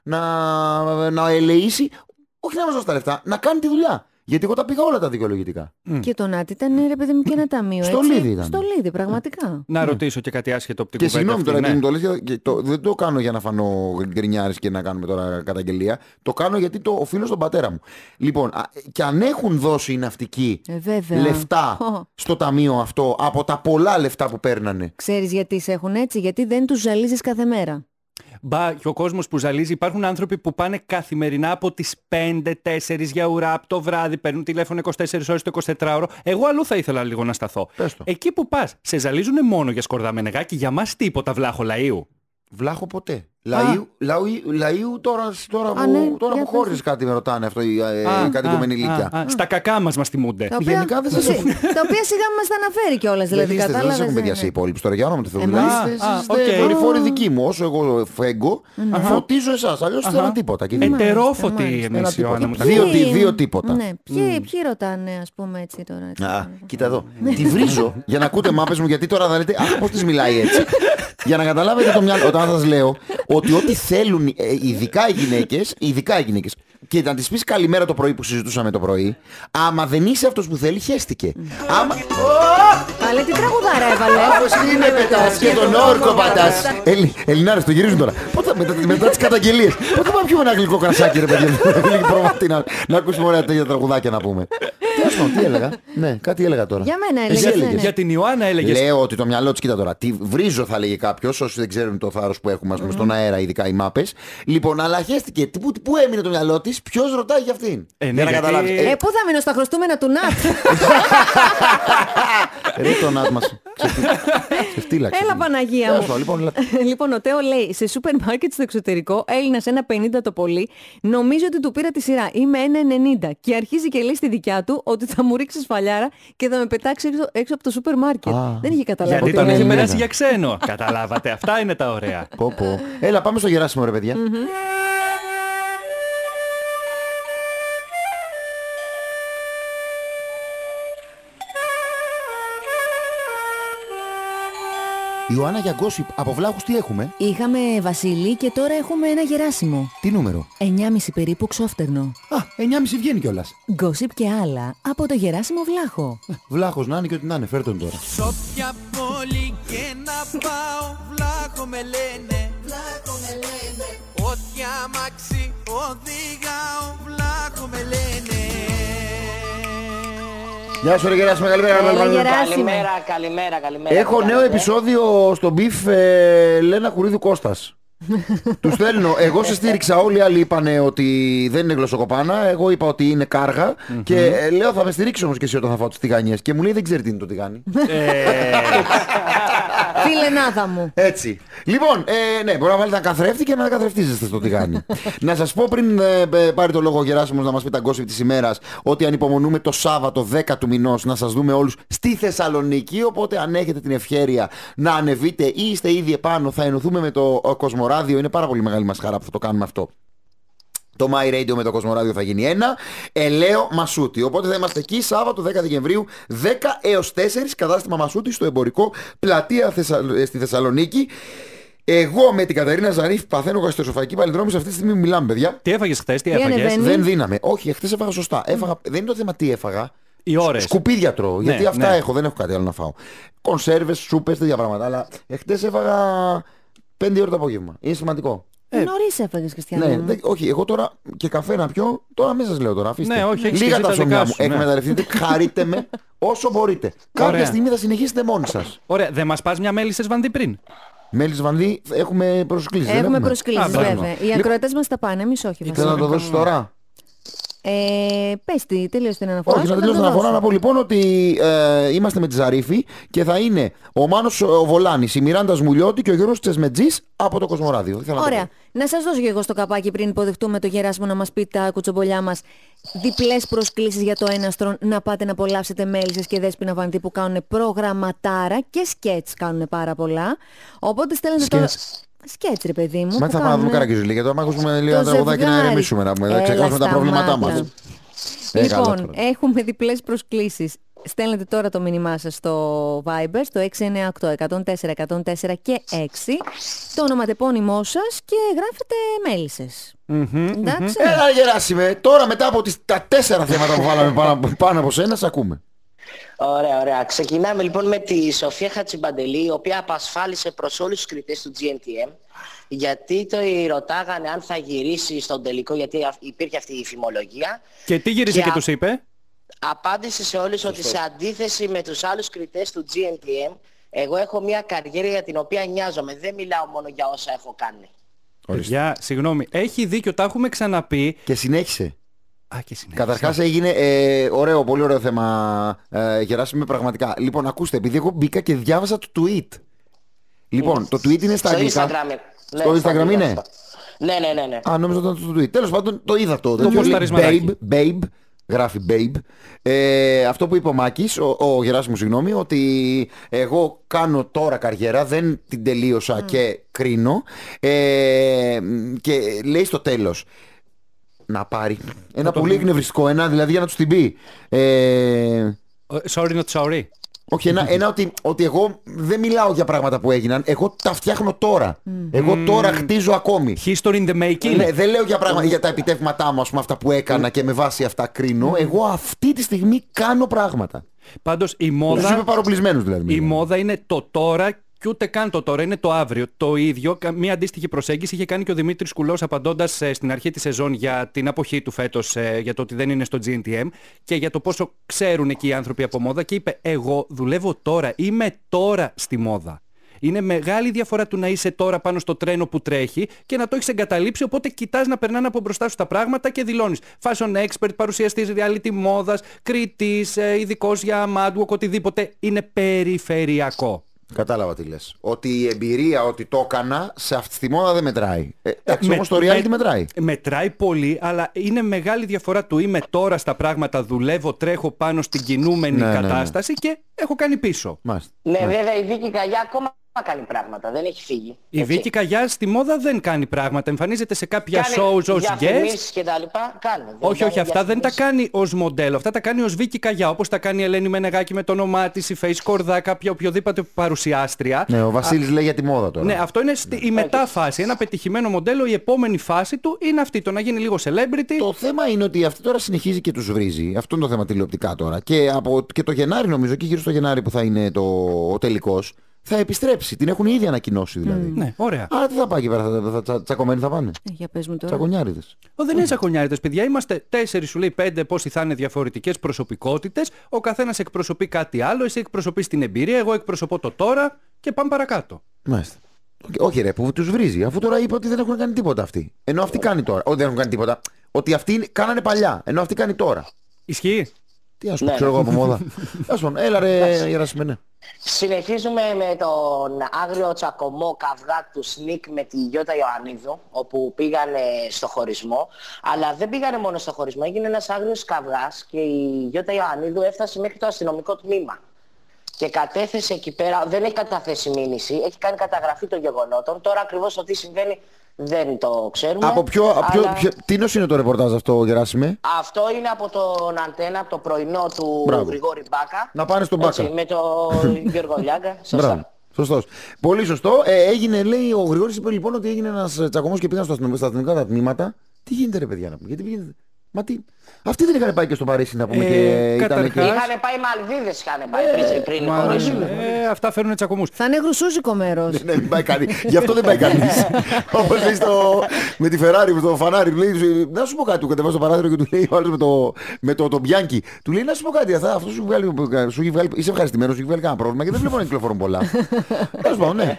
Speaker 3: να, να ελεήσει, όχι να μας δώσει τα λεφτά, να κάνει τη δουλειά. Γιατί εγώ τα πήγα όλα τα δικαιολογητικά.
Speaker 1: Mm. Και το ΝΑΤ ήταν, ρε παιδί μου, και ένα ταμείο.
Speaker 3: Στο Λίδι ήταν.
Speaker 1: Στο Λίδι, πραγματικά.
Speaker 2: Να mm. ρωτήσω και κάτι άσχετο από την
Speaker 3: και
Speaker 2: κουβέντα.
Speaker 3: Και συγγνώμη τώρα,
Speaker 2: ναι.
Speaker 3: το λες, το, δεν το κάνω για να φανώ γκρινιάρης και να κάνουμε τώρα καταγγελία. Το κάνω γιατί το οφείλω στον πατέρα μου. Λοιπόν, α, και αν έχουν δώσει οι ναυτικοί
Speaker 1: ε,
Speaker 3: λεφτά oh. στο ταμείο αυτό από τα πολλά λεφτά που παίρνανε.
Speaker 1: Ξέρεις γιατί σε έχουν έτσι? Γιατί δεν τους ζαλίζεις κάθε μέρα.
Speaker 2: Μπα, και ο κόσμος που ζαλίζει, υπάρχουν άνθρωποι που πάνε καθημερινά από τις πέντε τέσσερις για ουρά από το βράδυ, παίρνουν τηλέφωνο είκοσι τέσσερις ώρες το εικοσιτετράωρο. Εγώ αλλού θα ήθελα λίγο να σταθώ. Εκεί που πας, σε ζαλίζουνε μόνο για Σκορδά Μενεγάκη, για μας τίποτα, βλάχο λαΐου.
Speaker 3: Βλάχο ποτέ. Λαΐου, λαΐου, λαΐου τώρα, τώρα, α, που, ναι, τώρα που χώριζε κάτι με ρωτάνε αυτό οι κατοικούμενοι ηλικία.
Speaker 2: Στα κακά μας μας τιμούνται.
Speaker 1: Τα οποία,
Speaker 3: γενικά δεν σας...
Speaker 1: τα οποία σιγά μας τα αναφέρει κιόλας. Δηλαδή,
Speaker 3: δεν δεν σας έχουν παιδιά σε υπόλοιπους τώρα, για όνομα του Θεού. Είστε δορυφόροι δικοί μου. Όσο εγώ φέγγω, φωτίζω εσάς. Αλλιώς δεν θέλω τίποτα.
Speaker 2: Ετερόφωτοι εμείς, Ιωάννα μου.
Speaker 3: Δύο τίποτα.
Speaker 1: Ποιοι ρωτάνε, ας πούμε, έτσι τώρα?
Speaker 3: Κοίτα εδώ. Τη βρίζω για να ακούτε μάπες μου, γιατί τώρα θα λέτε αχ, πώς της μιλάει έτσι. Για να καταλάβετε το μυαλό, όταν σας λέω ότι ό,τι θέλουν, ειδικά οι γυναίκες, ειδικά οι γυναίκες, και να της πεις καλημέρα το πρωί που συζητούσαμε το πρωί, άμα δεν είσαι αυτός που θέλει, χέστηκε. Άμα...
Speaker 1: Καλέ, τι τραγουδάρα έβαλε.
Speaker 3: Όπως είναι πετάς και τον όρκο πατάς. Ελληνάρες, το γυρίζουν τώρα. Μετά τις καταγγελίες. Πότε πάμε πιούμε ένα γλυκό κρασάκι, ρε παιδιά, να ακούσουμε ωραία τέτοια τραγουδάκια να πούμε. Άστο, τι έλεγα. Ναι, κάτι έλεγα τώρα.
Speaker 1: Για μένα
Speaker 2: Εσύ
Speaker 1: έλεγες. Ναι, ναι.
Speaker 2: Για την Ιωάννα έλεγες.
Speaker 3: Λέω ότι το μυαλό της, κοίτα τώρα, τι βρίζω θα λέγει κάποιος, όσοι δεν ξέρουν το θάρρος που έχουμε, ας πούμε, στον αέρα, ειδικά οι μάπες. Λοιπόν, αλλά χέστηκε. Πού, πού έμεινε το μυαλό της, ποιος ρωτάει για αυτήν.
Speaker 2: Ε, ναι,
Speaker 3: για να
Speaker 2: γιατί-
Speaker 3: καταλάβεις.
Speaker 1: Ε, πού θα μείνω στα χρωστούμενα του Νατ.
Speaker 3: Ρε το Νατ μας. Ξεφτύλαξε.
Speaker 1: Έλα Παναγία
Speaker 3: Τέλος
Speaker 1: μου.
Speaker 3: πάντων, λοιπόν, λα-
Speaker 1: Λοιπόν, ο Τέο λέει, σε σούπερ μάρκετ στο εξωτερικό, Έλληνας ένα πενήντα το πολύ, νομίζω ότι του πήρα τη σειρά. Είμαι ένα ενενήντα. Και αρχίζει και λέει στη δικιά του ότι θα μου ρίξει σφαλιάρα και θα με πετάξει έξω, έξω από το σούπερ μάρκετ.
Speaker 3: Α.
Speaker 1: Δεν είχε καταλάβει.
Speaker 2: Γιατί
Speaker 1: τι
Speaker 2: τον έχει
Speaker 1: λέει.
Speaker 2: περάσει για ξένο. Καταλάβατε. Αυτά είναι τα ωραία.
Speaker 3: Πω, πω. Έλα, πάμε στο Γεράσιμο, ρε παιδιά. Ιωάννα, για γκόσιπ, από βλάχους τι έχουμε?
Speaker 9: Είχαμε Βασίλη και τώρα έχουμε ένα Γεράσιμο.
Speaker 3: Τι νούμερο?
Speaker 9: εννιάμιση περίπου ξόφτερνο.
Speaker 3: Α, εννιάμιση βγαίνει κιόλας.
Speaker 9: Γκόσιπ και άλλα από το Γεράσιμο Βλάχο.
Speaker 3: Βλάχος να είναι και ό,τι να είναι, φέρ' τον τώρα.
Speaker 12: Σ' όποια πόλη και να πάω, Βλάχο με λένε. Βλάχο με λένε. Ό,τι αμάξι οδηγάω, Βλάχο με λένε.
Speaker 3: Γεια σου ρε Γεράσιμο, καλημέρα.
Speaker 1: Έλα,
Speaker 3: καλημέρα.
Speaker 1: Γεράσιμε.
Speaker 17: Καλημέρα, καλημέρα, καλημέρα.
Speaker 3: Έχω
Speaker 17: Τι
Speaker 3: νέο
Speaker 17: κάνετε?
Speaker 3: επεισόδιο στο μπιφ ε, Λένα Κουρίδου Κώστας. Τους στέλνω, εγώ σε στήριξα, όλοι οι άλλοι είπανε ότι δεν είναι γλωσσοκοπάνα, εγώ είπα ότι είναι κάργα και ε, λέω θα με στηρίξεις όμως και εσύ όταν θα φάω τις τηγάνιες και μου λέει δεν ξέρει τι είναι το τηγάνι.
Speaker 1: Φιλενάδα μου.
Speaker 3: Έτσι. Λοιπόν, ε, ναι, μπορεί να βάλετε ένα καθρέφτη και να καθρεφτίζεστε στο τηγάνι. Να σας πω πριν ε, ε, πάρει το λόγο ο Γεράσιμος να μας πει τα γκόσιπ της ημέρας ότι ανυπομονούμε το Σάββατο δέκα του μηνός να σας δούμε όλους στη Θεσσαλονίκη. Οπότε αν έχετε την ευχέρεια να ανεβείτε ή είστε ήδη επάνω, θα ενωθούμε με το ε, Κοσμοράδιο. Είναι πάρα πολύ μεγάλη μας χαρά που θα το κάνουμε αυτό. Το My Radio με το Κοσμοράδιο θα γίνει ένα. Ελαίο Μασούτη. Οπότε θα είμαστε εκεί Σάββατο δέκα Δεκεμβρίου δέκα έως τέσσερα κατάστημα Μασούτη στο εμπορικό πλατεία Θεσσα... στη Θεσσαλονίκη. Εγώ με την Κατερίνα Ζαρίφ παθαίνω γαστροσοφαγική παλινδρόμηση. Αυτή τη στιγμή μιλάμε, παιδιά.
Speaker 2: Τι έφαγες χθες, τι
Speaker 1: Τι
Speaker 2: έφαγες?
Speaker 1: ανεβαίνει?
Speaker 3: Δεν δίναμε. Όχι, χθες έφαγα σωστά. Έφαγα... Δεν είναι το θέμα τι έφαγα.
Speaker 2: Οι ώρες.
Speaker 3: Σκουπίδια τρώω.
Speaker 2: Ναι,
Speaker 3: γιατί αυτά
Speaker 2: ναι.
Speaker 3: έχω, δεν έχω κάτι άλλο να φάω. Κονσέρβες, σούπες, τέτοια πράγματα. Αλλά χθες έφαγα πέντε ώρα το απόγευμα. Είναι σημαντικό.
Speaker 2: Ε,
Speaker 1: Νωρίς έφαγες, Χριστιανό.
Speaker 3: Ναι,
Speaker 1: μου.
Speaker 3: δε, όχι, εγώ τώρα και καφέ να πιω, τώρα μην σας λέω τώρα, αφήστε.
Speaker 2: Ναι, όχι, έχεις
Speaker 3: Λίγα
Speaker 2: και
Speaker 3: τα
Speaker 2: εσύ τα
Speaker 3: ψωμιά
Speaker 2: δικά
Speaker 3: μου,
Speaker 2: σου, ναι.
Speaker 3: εκμεταλλευτείτε, χαρείτε με όσο μπορείτε. Κάποια
Speaker 2: Ωραία.
Speaker 3: στιγμή θα συνεχίσετε μόνοι σας.
Speaker 2: Ωραία, δεν μας πας μια μέλισσες βανδύ πριν?
Speaker 3: Μέλης Βανδύ, έχουμε προσκλήσεις. δεν
Speaker 1: Έχουμε
Speaker 3: έχουμε?
Speaker 1: προσκλήσεις,
Speaker 2: Α, μπράβο.
Speaker 1: βέβαια. Οι ακροατές μας τα πάνε, εμείς όχι.
Speaker 3: Θέλω
Speaker 1: βασικά.
Speaker 3: να το δώσεις τώρα.
Speaker 1: Ε, πες τι, τελείωσε την αναφορά.
Speaker 3: Όχι,
Speaker 1: σου
Speaker 3: να
Speaker 1: και
Speaker 3: τελειώσω την
Speaker 1: το
Speaker 3: αναφορά
Speaker 1: δώσω.
Speaker 3: να πω λοιπόν ότι ε, είμαστε με τη Ζαρίφη και θα είναι ο Μάνος ο Βολάνης, η Μιράντα Σμουλιώτη και ο Γιώργος Τσεσμετζής από το Κοσμοράδιο. Ήθελα να το
Speaker 1: Ωραία.
Speaker 3: πω.
Speaker 1: Να σας δώσω και εγώ στο καπάκι πριν υποδεχτούμε το Γεράσιμο να μας πει τα κουτσομπολιά μας. Διπλές προσκλήσεις για το έναστρο να πάτε να απολαύσετε Μέλισσες και Δέσποινα Βανδύ που κάνουν προγραμματάρα και σκέτς κάνουν πάρα πολλά. Οπότε στέλνετε τώρα.
Speaker 3: Σκέτς.
Speaker 1: Σκέτς, ρε παιδί μου.
Speaker 3: Μα
Speaker 1: που
Speaker 3: θα πάμε να δούμε
Speaker 1: κάνουν-
Speaker 3: Καρακιουζίλη, γιατί άμα ακούσουμε λίγο
Speaker 1: Το
Speaker 3: ένα τραγουδάκι να
Speaker 1: ζευγάρι.
Speaker 3: ηρεμήσουμε, να πούμε, να
Speaker 1: Έλα,
Speaker 3: ξεχνάσουμε τα προβλήματά
Speaker 1: σταμάτα.
Speaker 3: μας. Ε, καλά
Speaker 1: Λοιπόν,
Speaker 3: τώρα.
Speaker 1: έχουμε διπλές προσκλήσεις. Στέλνετε τώρα το μήνυμά σας στο Viber, στο έξι εννιά οκτώ εκατόν τέσσερα εκατόν τέσσερα και έξι, το ονοματεπώνυμό σας και γράφετε Μέλισσες. Εντάξει.
Speaker 3: Έλα Γεράσιμε, τώρα μετά από τις, τα τέσσερα θέματα που βάλαμε πάνω, πάνω από σένα, σε ακούμε.
Speaker 17: Ωραία, ωραία. Ξεκινάμε λοιπόν με τη Σοφία Χατσιμπαντελή, η οποία απασφάλισε προς όλους τους κριτές του τζι εν τι εμ, γιατί το ρωτάγανε αν θα γυρίσει στον τελικό, γιατί α- υπήρχε αυτή η φημολογία.
Speaker 2: Και τι γύρισε και
Speaker 17: α-
Speaker 2: τους είπε?
Speaker 17: Απάντησε σε όλους ότι σε αντίθεση με τους άλλους κριτές του τζι εν τι εμ, εγώ έχω μια καριέρα για την οποία νοιάζομαι. Δεν μιλάω μόνο για όσα έχω κάνει.
Speaker 2: Παιδιά, συγγνώμη, έχει δίκιο, τα έχουμε ξαναπεί.
Speaker 3: Και συνέχισε.
Speaker 2: Α, και συνέχισε.
Speaker 3: Καταρχάς έγινε ε, ωραίο, πολύ ωραίο θέμα, ε, Γεράσιμε, πραγματικά. Λοιπόν, ακούστε, επειδή εγώ μπήκα και διάβασα το tweet. Λοιπόν, το tweet είναι στα
Speaker 17: Στο
Speaker 3: αγγλικά.
Speaker 17: Instagram. Ναι,
Speaker 3: Στο
Speaker 17: στα
Speaker 3: Instagram
Speaker 17: αγγλικά.
Speaker 3: είναι.
Speaker 17: Ναι, ναι, ναι, ναι.
Speaker 3: Α, νόμιζα ότι ήταν το tweet. Τέλος πάντων, το είδα το.
Speaker 2: Το
Speaker 3: Δεν λέει
Speaker 2: ποσταρισμαδάκι.
Speaker 3: babe, babe, γράφει babe. Ε, αυτό που είπε ο Μάκης, ο, ο Γεράσιμος, συγγνώμη, ότι εγώ κάνω τώρα καριέρα, δεν την τελείωσα και κρίνω. Ε, και λέει στο τέλος, να πάρει ένα
Speaker 2: το
Speaker 3: πολύ
Speaker 2: πούμε.
Speaker 3: εκνευριστικό, ένα δηλαδή για να τους την πει. Ε,
Speaker 2: Sorry not sorry.
Speaker 3: όχι, ένα, ένα ότι, ότι εγώ δεν μιλάω για πράγματα που έγιναν, εγώ τα φτιάχνω τώρα. Εγώ τώρα χτίζω ακόμη.
Speaker 2: History in the making.
Speaker 3: Ναι, δεν λέω για, πράγμα, για τα επιτεύγματά μου, ας πούμε, αυτά που έκανα και με βάση αυτά κρίνω. Εγώ αυτή τη στιγμή κάνω πράγματα.
Speaker 2: Πάντως η
Speaker 3: Τους
Speaker 2: μόδα,
Speaker 3: είπε παροπλισμένους δηλαδή.
Speaker 2: η μόδα είναι το τώρα και ούτε καν το τώρα, είναι το αύριο. Το ίδιο, μια αντίστοιχη προσέγγιση είχε κάνει και ο Δημήτρης Κουλός απαντώντας ε, στην αρχή της σεζόν για την αποχή του φέτος, ε, για το ότι δεν είναι στο τζι εν τι εμ και για το πόσο ξέρουν εκεί οι άνθρωποι από μόδα και είπε εγώ δουλεύω τώρα, είμαι τώρα στη μόδα. Είναι μεγάλη διαφορά του να είσαι τώρα πάνω στο τρένο που τρέχει και να το έχεις εγκαταλείψει, οπότε κοιτάς να περνάνε από μπροστά σου τα πράγματα και δηλώνεις fashion expert, παρουσιαστής reality μόδας, κριτής, ε, ειδικός για mad walk, οτιδήποτε. Είναι περιφερειακό.
Speaker 3: Κατάλαβα τι λες. Ότι η εμπειρία ότι το έκανα σε αυτή τη μόδα δεν μετράει. Ε, εντάξει,
Speaker 2: με,
Speaker 3: όμως το reality
Speaker 2: με,
Speaker 3: μετράει.
Speaker 2: Μετράει πολύ, αλλά είναι μεγάλη διαφορά του είμαι τώρα στα πράγματα, δουλεύω, τρέχω πάνω στην κινούμενη
Speaker 3: ναι,
Speaker 2: κατάσταση
Speaker 3: ναι, ναι.
Speaker 2: και έχω κάνει πίσω.
Speaker 3: Μάλιστα.
Speaker 17: Ναι, βέβαια η Βίκη Καγιά ακόμα κάνει πράγματα, δεν έχει φύγει.
Speaker 2: Η
Speaker 17: έτσι.
Speaker 2: Βίκη Καγιά στη μόδα δεν κάνει πράγματα. Εμφανίζεται σε κάποια
Speaker 17: κάνει
Speaker 2: shows ως guest.
Speaker 17: Διαφημίσεις και τα λοιπά, κάνει.
Speaker 2: Όχι, όχι, αυτά δεν τα κάνει ως μοντέλο. Αυτά τα κάνει ως Βίκη Καγιά. Όπως τα κάνει η Ελένη Μενεγάκη με το όνομά της, η Face Κορδά, κάποια οποιοδήποτε παρουσιάστρια.
Speaker 3: Ναι, ο Βασίλης Α... λέει για τη μόδα τώρα.
Speaker 2: Ναι, αυτό είναι στη... η μετάφαση. Ένα πετυχημένο μοντέλο, η επόμενη φάση του είναι αυτή. Το να γίνει λίγο celebrity.
Speaker 3: Το θέμα είναι ότι αυτή τώρα συνεχίζει και τους βρίζει. Αυτό είναι το θέμα τηλεοπτικά τώρα. Και, από... και το Γενάρη, νομίζω, και γύρω στο Γενάρη που θα είναι το... ο τελικός. Θα επιστρέψει, την έχουν ήδη ανακοινώσει δηλαδή.
Speaker 2: Mm. Ναι, ωραία.
Speaker 3: Άρα τι θα πάει εκεί πέρα, θα, θα, θα, τσακωμένοι θα πάνε.
Speaker 1: Ε, για πες μου τώρα.
Speaker 3: Τσακονιάριδες.
Speaker 2: Ο, δεν είναι τσακονιάριδες, παιδιά. Είμαστε τέσσερις, σου λέει πέντε, πόσοι θα είναι διαφορετικές προσωπικότητες. Ο καθένας εκπροσωπεί κάτι άλλο. Εσύ εκπροσωπείς την εμπειρία, εγώ εκπροσωπώ το τώρα και πάμε παρακάτω.
Speaker 3: Μάλιστα. Όχι, ρε, που τους βρίζει. Αφού τώρα είπε ότι δεν έχουν κάνει τίποτα αυτοί. Ενώ αυτοί κάνει τώρα. Ότι δεν έχουν κάνει τίποτα. Ότι αυτοί κάνανε παλιά. Ενώ αυτοί κάνει τώρα.
Speaker 2: Ισχύει.
Speaker 3: Τι ας πω, ξέρω εγώ από μόδα. Ας πω, έλα ρε Γερασιμένε.
Speaker 17: Συνεχίζουμε με τον άγριο τσακωμό καυγά του Σνικ με τη Γιώτα Ιωαννίδου, όπου πήγανε στο χωρισμό. Αλλά δεν πήγανε μόνο στο χωρισμό, έγινε ένας άγριος καυγάς και η Γιώτα Ιωαννίδου έφτασε μέχρι το αστυνομικό τμήμα. Και κατέθεσε εκεί πέρα, δεν έχει καταθέσει μήνυση, έχει κάνει καταγραφή των γεγονότων. Τώρα ακριβώς το τι συμβαίνει δεν το ξέρουμε.
Speaker 3: Από ποιο,
Speaker 17: αλλά...
Speaker 3: ποιο, ποιο, τι νος είναι το ρεπορτάζ αυτό, Γεράσιμε?
Speaker 17: Αυτό είναι από τον Αντένα, από το πρωινό του
Speaker 3: Μπράβο.
Speaker 17: Γρηγόρη Μπάκα.
Speaker 3: Να πάνε στον Μπάκα.
Speaker 17: Έτσι, με τον Γιώργο Λιάγκα. Σωστά.
Speaker 3: Μπράβο. Σωστός. Πολύ σωστό. Ε, έγινε, λέει, ο Γρηγόρης είπε λοιπόν ότι έγινε ένας τσακωμός και πήγαν στο αστυνομικό, στα αστυνομικά τα τμήματα. Τι γίνεται ρε παιδιά να πούμε, γιατί πήγαινε... Μα τι... Αυτοί δεν είχαν πάει και στο Παρίσι να πούμε ε, και
Speaker 2: καταρχάς...
Speaker 3: ήταν...
Speaker 17: Είχαν πάει Μαλδίβες, είχαν πάει ε, πριν, πριν
Speaker 2: μα,
Speaker 17: χωρίσουν.
Speaker 2: Ε, αυτά φέρνουν τσακωμούς.
Speaker 1: Θα είναι γρουσούζικο μέρος.
Speaker 3: Ναι, δεν πάει κανείς. Γι' αυτό δεν πάει κανείς. Όπως λέει στο... με τη Ferrari, στο φανάρι, του λέει, να σου πω κάτι, του κατεβάζει στο παράθυρο και του λέει ο άλλος με το, με το, το Bianchi. Του λέει, να σου πω κάτι, αυτά, αυτό σου βγάλει, σου έχει βγάλει, είσαι ευχαριστημένος, σου έχει βγάλει κανένα πρόβλημα και δεν βλέπω να κυκλοφορούν πολλά. Τέλος πάντων, ναι.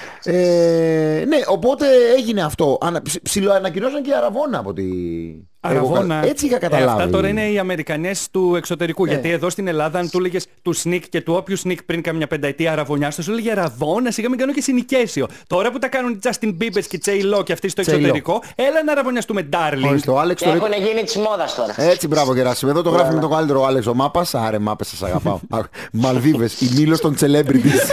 Speaker 3: Ε, ναι, οπότε έγινε αυτό. Ψιλοανακοινώσαν και η Αραβώνα από τη...
Speaker 2: Αραβώνα.
Speaker 3: Έτσι είχα καταλάβει.
Speaker 2: Ε, αυτά τώρα είναι οι Αμερικανές του εξωτερικού.
Speaker 3: Ε.
Speaker 2: Γιατί εδώ στην Ελλάδα, αν του έλεγες του Σνικ και του όποιου Σνικ πριν καμιά πενταετία αραβωνιά, θα σου έλεγε Αραβώνα, σιγά μην κάνω και συνοικέσιο. Τώρα που τα κάνουν οι Justin Bieber και J Lo και αυτοί στο εξωτερικό, έλα να αραβωνιαστούμε, darling.
Speaker 17: Και έχουν γίνει της μόδας τώρα.
Speaker 3: Έτσι, μπράβο, Γεράσιμο. Εδώ το γράφει με τον καλύτερο Άλεξ ο Μάπας. Άρε, Μάπες, σας αγαπάω. Μαλδίβες, η Μήλος των celebrities.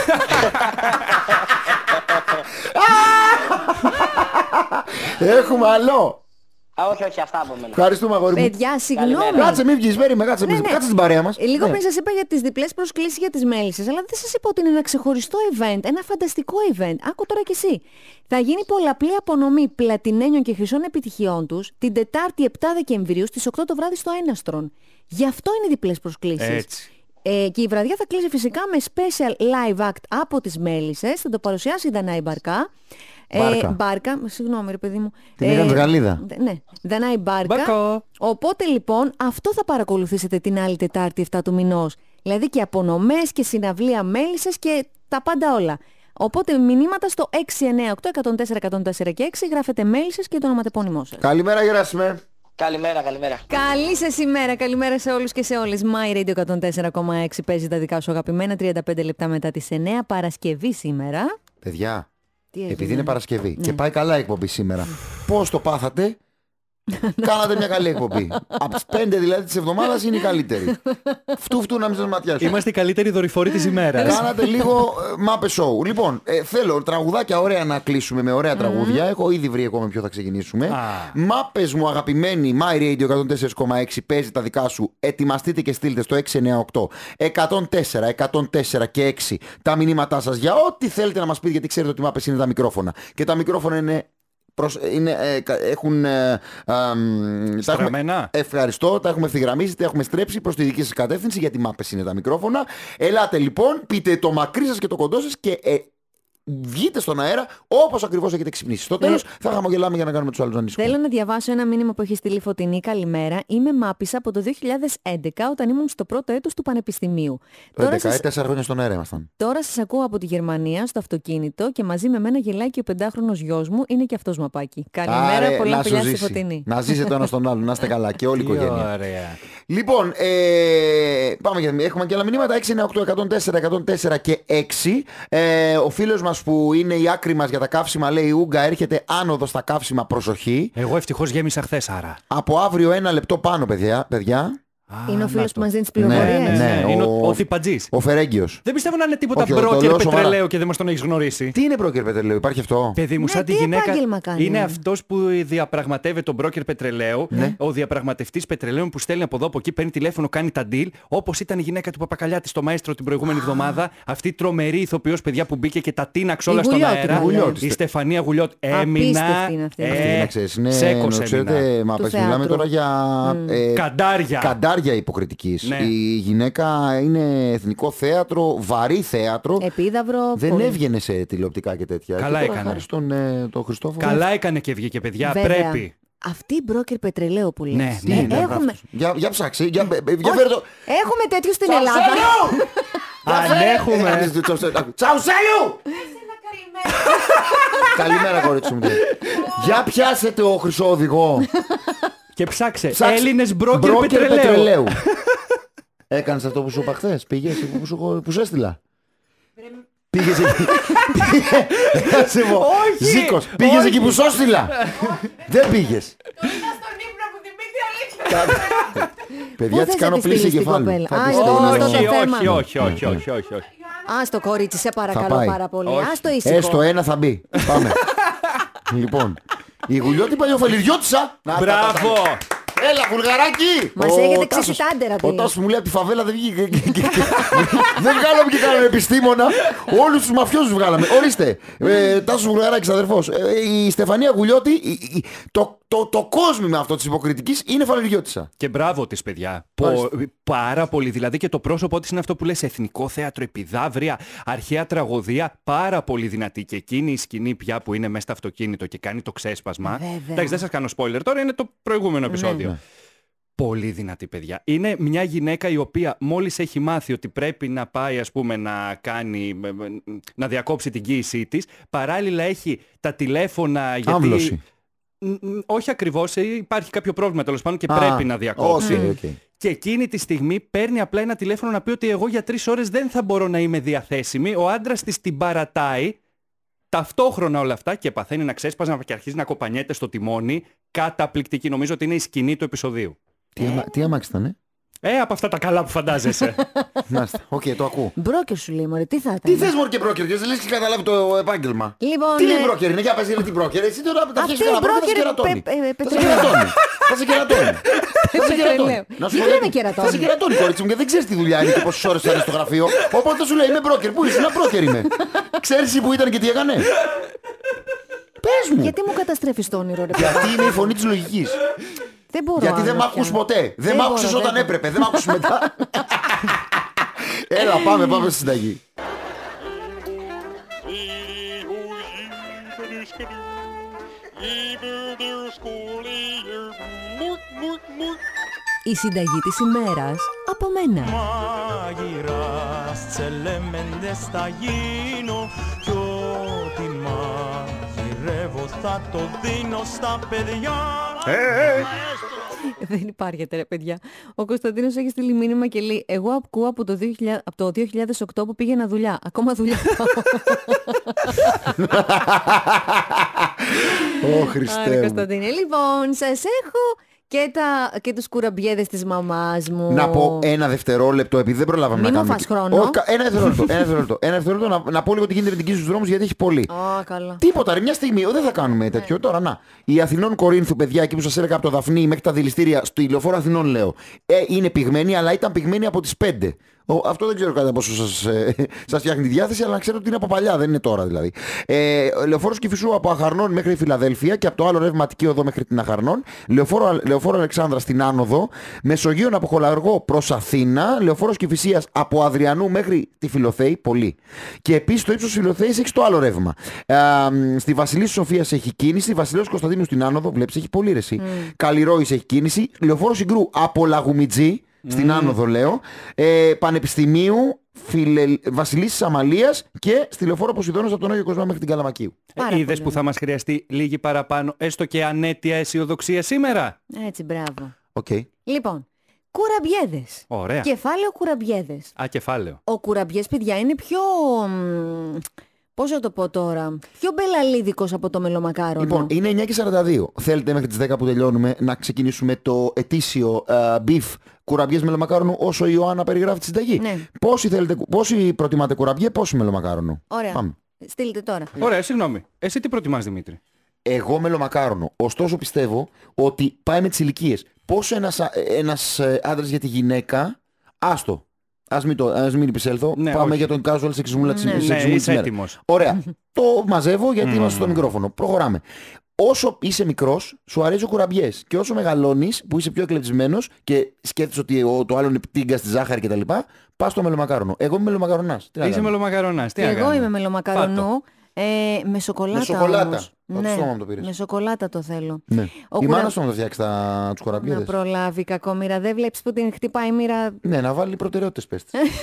Speaker 3: Έχουμε άλλο.
Speaker 17: Α, όχι, όχι, αυτά από μένα.
Speaker 3: Ευχαριστούμε, αγόρι μου.
Speaker 1: Παιδιά, συγγνώμη.
Speaker 3: Κάτσε, μην βγεις, περίμενε, κάτσε, ναι, ναι. κάτσε στην παρέα μας.
Speaker 1: Λίγο
Speaker 3: ναι.
Speaker 1: πριν σας είπα για τις διπλές προσκλήσεις για τις μέλισσες, αλλά δεν σας είπα ότι είναι ένα ξεχωριστό event, ένα φανταστικό event. Άκου τώρα κι εσύ. Θα γίνει πολλαπλή απονομή πλατινένιων και χρυσών επιτυχιών τους την Τετάρτη επτά Δεκεμβρίου στις οκτώ το βράδυ στο Έναστρον. Γι' αυτό είναι διπλές προσκλήσεις.
Speaker 2: Έτσι.
Speaker 1: Ε, και η βραδιά θα κλείσει φυσικά με special live act από τις μέλισσες. Θα το παρουσιάσει η Δανάη Μπαρκά.
Speaker 3: Μπάρκα.
Speaker 1: Ε, μπάρκα, συγγνώμη ρε παιδί μου.
Speaker 3: Την είχαν Γαλλίδα.
Speaker 1: Ναι, Δανάη Μπάρκα.
Speaker 2: Μπάρκα.
Speaker 1: Οπότε λοιπόν αυτό θα παρακολουθήσετε την άλλη Τετάρτη επτά του μηνός. Δηλαδή και απονομές και συναυλία μέλισσες και τα πάντα όλα. Οπότε μηνύματα στο έξι εννιά οκτώ εκατόν τέσσερα εκατόν τέσσερα και έξι γράφετε μέλισσες και το ονοματεπώνυμό σας.
Speaker 3: Καλημέρα, Γεράσιμε.
Speaker 17: Καλημέρα, καλημέρα.
Speaker 1: Καλή σας ημέρα, καλημέρα σε όλους και σε όλες. My Radio εκατόν τέσσερα κόμμα έξι παίζει τα δικά σου αγαπημένα, τριάντα πέντε λεπτά μετά τις εννιά, Παρασκευή σήμερα.
Speaker 3: Παιδιά,
Speaker 1: Τι
Speaker 3: επειδή είναι Παρασκευή
Speaker 1: ναι.
Speaker 3: και πάει καλά η εκπομπή σήμερα, πώς το πάθατε? Κάνατε μια καλή εκπομπή. Από τις πέντε δηλαδή της εβδομάδας είναι η καλύτερη. Φτού φτού να μην σας ματιάσω.
Speaker 2: Είμαστε οι καλύτεροι δορυφοροί της ημέρας.
Speaker 3: Κάνατε λίγο μάπε σοου. Λοιπόν, ε, θέλω τραγουδάκια ωραία να κλείσουμε με ωραία τραγούδια. Έχω ήδη βρει εγώ με ποιο θα ξεκινήσουμε. Μάπες μου αγαπημένοι, My Radio εκατόν τέσσερα κόμμα έξι παίζει τα δικά σου. Ετοιμαστείτε και στείλτε στο έξι εννιά οκτώ εκατόν τέσσερα εκατόν τέσσερα και έξι τα μηνύματά σας για ό,τι θέλετε να μας πείτε, γιατί ξέρετε ότι οι μάπες είναι τα μικρόφωνα. Και τα μικρόφωνα είναι... Είναι, ε, έχουν ε, ε,
Speaker 2: στραμμένα.
Speaker 3: Ευχαριστώ, τα έχουμε ευθυγραμμίσει, τα έχουμε στρέψει προς τη δική σας κατεύθυνση, γιατί μάπες είναι τα μικρόφωνα. Ελάτε λοιπόν, πείτε το μακρύ σας και το κοντό σας και ε, βγείτε στον αέρα όπως ακριβώς έχετε ξυπνήσει. Στο τέλος θα χαμογελάμε για να κάνουμε τους άλλους να ανησυχούν.
Speaker 1: Θέλω να διαβάσω ένα μήνυμα που έχει στείλει Φωτεινή. Καλημέρα. Είμαι μάπισσα από το δύο χιλιάδες έντεκα όταν ήμουν στο πρώτο έτος του Πανεπιστημίου.
Speaker 3: Το έντεκα, σας... τέσσερα χρόνια στον αέρα ήμασταν.
Speaker 1: Τώρα σας ακούω από τη Γερμανία στο αυτοκίνητο και μαζί με μένα γελάει και ο πεντάχρονος γιος μου. Είναι και αυτός μαπάκι. Καλημέρα, Άρε, πολλά φιλιά στη Φωτεινή.
Speaker 3: Να ζήσετε ένα στον άλλο, να είστε καλά και όλη η οικογένεια. Ωραία. Λοιπόν, ε, πάμε για έχουμε και άλλα μηνύματα. έξι εννιά οκτώ εκατόν τέσσερα εκατόν τέσσερα και έξι. Ε, ο φίλος μας που είναι η άκρη μας για τα καύσιμα λέει: Ούγκα, έρχεται άνοδο στα καύσιμα, προσοχή.
Speaker 2: Εγώ ευτυχώς γέμισα χθες, άρα.
Speaker 3: Από αύριο ένα λεπτό πάνω, παιδιά. παιδιά.
Speaker 1: Είναι ο φίλος που μας δίνει τις πληροφορίες.
Speaker 3: Ναι, ναι,
Speaker 2: είναι
Speaker 3: ο,
Speaker 2: ο, ο Τιπατζής.
Speaker 3: Ο Φερέγγιος.
Speaker 2: Δεν πιστεύω να είναι τίποτα μπρόκερ πετρελαίου και δεν μας τον έχεις γνωρίσει.
Speaker 3: Τι είναι μπρόκερ πετρελαίου, υπάρχει αυτό?
Speaker 2: Παιδί μου,
Speaker 1: ναι,
Speaker 2: σαν τη
Speaker 1: τι
Speaker 2: γυναίκα.
Speaker 1: κάνει?
Speaker 2: Είναι αυτός που διαπραγματεύεται τον μπρόκερ πετρελαίου. Ναι. Ο διαπραγματευτής πετρελαίου που στέλνει από εδώ από εκεί, παίρνει τηλέφωνο, κάνει τα deal. Όπως ήταν η γυναίκα του Παπακαλιάτη στο Μαέστρο την προηγούμενη εβδομάδα. Αυτή η τρομερή ηθοποιός, παιδιά, που μπήκε και τα τίναξε όλα στον αέρα. Η Στεφανία Γουλιώτη. Έμεινα.
Speaker 3: Σέκωσε. Μιλάμε τώρα για καντάρια υποκριτική. Ναι. Η γυναίκα είναι εθνικό θέατρο, βαρύ θέατρο.
Speaker 1: Επίδαυρο.
Speaker 3: Δεν πολύ. Έβγαινε σε τηλεοπτικά και τέτοια.
Speaker 2: Καλά
Speaker 3: και
Speaker 2: έκανε.
Speaker 3: Στον ε, το Χριστόφορο.
Speaker 2: Καλά έκανε και βγήκε, παιδιά.
Speaker 1: Βέβαια.
Speaker 2: Πρέπει.
Speaker 1: Αυτή η μπρόκερ πετρελαίου που λες.
Speaker 2: Ναι,
Speaker 3: ναι, ναι,
Speaker 1: έχουμε...
Speaker 3: για, για ψάξει. Για, για φέρε το...
Speaker 1: Έχουμε τέτοιους στην Ελλάδα.
Speaker 2: Αν έχουμε.
Speaker 3: Τσαουσέλιου! Καλημέρα, κορίτσι μου. Για πιάσετε ο χρυσό οδηγό.
Speaker 2: Και ψάξε. Έλληνες μπρόκερ πετρελαίου.
Speaker 3: πετρελαίου. Έκανες αυτό που σου είπα χθες? Πήγες που σου, που σου έστειλα? Πήγες εκεί.
Speaker 2: Όχι.
Speaker 3: Ζήκος. Πήγες εκεί που σου έστειλα? Δεν πήγες. Παιδιά, της κάνω πλήση κεφάλου.
Speaker 2: Όχι, όχι, όχι, όχι, όχι.
Speaker 1: Ας το κορίτσι, σε παρακαλώ πάρα πολύ. Ας το ήσυχο.
Speaker 3: Έστω ένα θα μπει. Πάμε. Λοιπόν, η Γουλιώτη παλιοφαλιριώτησα.
Speaker 2: Μπράβο.
Speaker 3: Έλα, βουλγαράκι!
Speaker 1: Μας έχετε ξύσει τα άντερα.
Speaker 3: Ο Τάσος μου λέει από τη φαβέλα δεν βγήκε. Δεν βγάλαμε και κανέναν επιστήμονα. Όλους τους μαφιόζους βγάλαμε. Ορίστε. Τάσος Βουλγαράκης, αδερφός. Η Στεφανία Γουλιώτη, το κόσμημα αυτό της υποκριτικής είναι φαλιριώτησα.
Speaker 2: Και μπράβο της, παιδιά. Πάρα πολύ. Δηλαδή και το πρόσωπό της είναι αυτό που λες: εθνικό θέατρο, επιδαύρια, αρχαία τραγωδία. Πάρα πολύ δυνατή. Και εκείνη η σκηνή πια που είναι μέσα στο αυτοκίνητο και κάνει το ξέσπασμα. Εντάξει, δεν σας κάνω spoiler τώρα, είναι το προηγούμενο επεισόδιο. Ναι. Πολύ δυνατή, παιδιά. Είναι μια γυναίκα η οποία μόλις έχει μάθει ότι πρέπει να πάει, ας πούμε, να κάνει, να διακόψει την κοίησή της. Παράλληλα έχει τα τηλέφωνα γιατί...
Speaker 3: Άμβλωση.
Speaker 2: Όχι ακριβώς, υπάρχει κάποιο πρόβλημα τέλος πάντων και Α, πρέπει να διακόψει.
Speaker 3: Okay, okay.
Speaker 2: Και εκείνη τη στιγμή παίρνει απλά ένα τηλέφωνο να πει ότι εγώ για τρεις ώρες δεν θα μπορώ να είμαι διαθέσιμη. Ο άντρας της την παρατάει. Ταυτόχρονα όλα αυτά και παθαίνει να ξέσπαζε και αρχίζει να κοπανιέται στο τιμόνι. Καταπληκτική. Νομίζω ότι είναι η σκηνή του επεισοδίου.
Speaker 3: Τι, αμα... Τι αμάξι ήταν, ε?
Speaker 2: Ε, από αυτά τα καλά που φαντάζεσαι.
Speaker 3: Μάλιστα. Οκ, το ακούω.
Speaker 1: Μπρόκερ σου λέει, μωρέ, τι θα ήταν?
Speaker 3: Τι θες, μωρέ, και μπρόκερ, και δεν λες και καταλάβει το επάγγελμα.
Speaker 1: Λοιπόν,
Speaker 3: τι είναι μπρόκερ, είναι για πες τι μπρόκερ. Εσύ τώρα τα φτιάχνεις καλά μπρόκερ, θα σε κερατώνει. Θα σε κερατώνει. Θα σε κερατώνει. Να σου πω, θα σε κερατώνει, κορίτσι μου, και δεν ξέρεις τι δουλειά είναι και πόσες ώρες θα είναι στο γραφείο. Οπότε θα σου λέει, είμαι μπρόκερ. Πού είσαι? Ένα μπρόκερ είμαι. Ξέρεις που ήταν και τι έκανε? Πες μου.
Speaker 1: Γιατί μου καταστρέφεις το όνειρο, ρε?
Speaker 3: Γιατί είναι η φωνή της λογικής.
Speaker 1: Δεν μπορώ.
Speaker 3: Γιατί δεν μ' άκουσες ποτέ. Δεν μ' άκουσες όταν έπρεπε. Δεν μ' άκουσες μετά. Έλα, πάμε, πάμε στη συνταγή.
Speaker 9: Η συνταγή της ημέρας από μένα.
Speaker 12: Μάγειρας τσελέμεντες θα γίνω κι ό,τι μαγειρεύω θα το δίνω στα παιδιά.
Speaker 1: Δεν υπάρχει, ρε παιδιά. Ο Κωνσταντίνος έχει στείλει μήνυμα και λέει: εγώ ακούω από το, δύο χιλιάδες, από το δύο χιλιάδες οκτώ που πήγαινα δουλειά. Ακόμα δουλειά.
Speaker 3: Ω Χριστέ μου.
Speaker 1: Κωνσταντίνε, λοιπόν, σας έχω και, τα, και τους κουραμπιέδες της μαμάς μου.
Speaker 3: Να πω ένα δευτερόλεπτο, επειδή δεν προλάβαμε
Speaker 1: Μη
Speaker 3: να κάνουμε.
Speaker 1: Μη μου φας χρόνο.
Speaker 3: Ο, ένα δευτερόλεπτο, ένα δευτερόλεπτο, ένα δευτερόλεπτο να, να πω λίγο τι γίνεται με την κίνηση στους δρόμους, γιατί έχει πολύ.
Speaker 1: Oh, καλά.
Speaker 3: Τίποτα, ρε, μια στιγμή, δεν θα κάνουμε τέτοιο. Yeah. Τώρα, να. Η Αθηνών Κορίνθου, παιδιά, εκεί που σας έλεγα από το Δαφνί μέχρι τα δηληστήρια, στο ηλιοφόρο Αθηνών λέω, ε, είναι πυγμένη, αλλά ήταν πυγμένη από τις πέντε. Ο, αυτό δεν ξέρω κατά πόσο σας, ε, σας φτιάχνει τη διάθεση, αλλά να ξέρετε ότι είναι από παλιά, δεν είναι τώρα δηλαδή. Ε, λεωφόρος Κηφισού από Αχαρνών μέχρι Φιλαδέλφια και από το άλλο ρεύμα Αττική Οδό μέχρι την Αχαρνών. Λεωφόρο, λεωφόρο Αλεξάνδρα στην Άνοδο. Μεσογείων από Χολαργό προς Αθήνα. Λεωφόρος Κηφισίας από Αδριανού μέχρι τη Φιλοθέη. Πολύ. Και επίσης το ύψος Φιλοθέης έχει το άλλο ρεύμα. Ε, στη Βασιλής Σοφίας έχει κίνηση. Βασιλέως Κωνσταντίνου στην Άνοδο. Βλέπεις έχει πολύ ρεσί. Mm. Καλλιρόης έχει κίνηση. Λεωφόρος Συγκρού από Λαγουμιτζή. Στην mm. Άνοδο λέω. Ε, Πανεπιστημίου, Φιλε... Βασιλίσσης Αμαλίας και στη λεωφόρο Ποσειδώνος από τον Άγιο Κοσμά μέχρι την Καλαμακίου.
Speaker 2: Ε, είδες που θα μας χρειαστεί λίγη παραπάνω, έστω και ανέτεια αισιοδοξία σήμερα.
Speaker 1: Έτσι, μπράβο.
Speaker 3: Okay.
Speaker 1: Λοιπόν, κουραμπιέδες.
Speaker 2: Ωραία.
Speaker 1: Κεφάλαιο κουραμπιέδες.
Speaker 2: Α, κεφάλαιο.
Speaker 1: Ο κουραμπιές, παιδιά, είναι πιο... Πώς θα το πω τώρα, πιο μπελαλίδικος από το μελομακάρονο.
Speaker 3: Λοιπόν, είναι εννιά και σαράντα δύο. Θέλετε μέχρι τις δέκα που τελειώνουμε να ξεκινήσουμε το ετήσιο uh, beef κουραμπιές μελομακάρονο όσο η Ιωάννα περιγράφει τη συνταγή.
Speaker 1: Ναι.
Speaker 3: Πόσοι, θέλετε, πόσοι προτιμάτε κουραμπιέ, πόσοι μελομακάρονο.
Speaker 1: Ωραία.
Speaker 3: Πάμε.
Speaker 1: Στείλτε τώρα.
Speaker 2: Ωραία, συγγνώμη. Εσύ τι προτιμάς, Δημήτρη?
Speaker 3: Εγώ μελομακάρονο. Ωστόσο πιστεύω ότι πάει με τις ηλικίες. Πόσο ένας, ένας άντρας για τη γυναίκα, άστο. Ας μην, το, ας μην επισέλθω, ναι, πάμε όχι. για τον casual σεξισμούλα της ημέρας.
Speaker 2: Ναι, είσαι έτοιμος.
Speaker 3: Ωραία, το μαζεύω γιατί mm. είμαστε στο μικρόφωνο. Προχωράμε. Όσο είσαι μικρός, σου αρέσει ο κουραμπιές. Και όσο μεγαλώνεις, που είσαι πιο εκλεπτισμένος και σκέφτεσαι ότι το άλλο είναι πτίγκα στη ζάχαρη κτλ., πας στο μελομακάρονο. Εγώ είμαι μελομακαρονάς.
Speaker 2: Είσαι μελομακαρονάς. Τι
Speaker 1: Εγώ είμαι μελομακαρονού. Ε, με σοκολάτα.
Speaker 3: Με σοκολάτα.
Speaker 1: Όμως. Ναι,
Speaker 3: το πήρες.
Speaker 1: με σοκολάτα το θέλω.
Speaker 3: Ναι.
Speaker 1: Ο
Speaker 3: η
Speaker 1: κουρα...
Speaker 3: μάνα σου να το φτιάξει τα... τους κουραμπιέδες.
Speaker 1: Να προλάβει κακόμοιρα. Δεν βλέπεις που την χτυπάει η μοίρα.
Speaker 3: Ναι, να βάλει προτεραιότητες πες.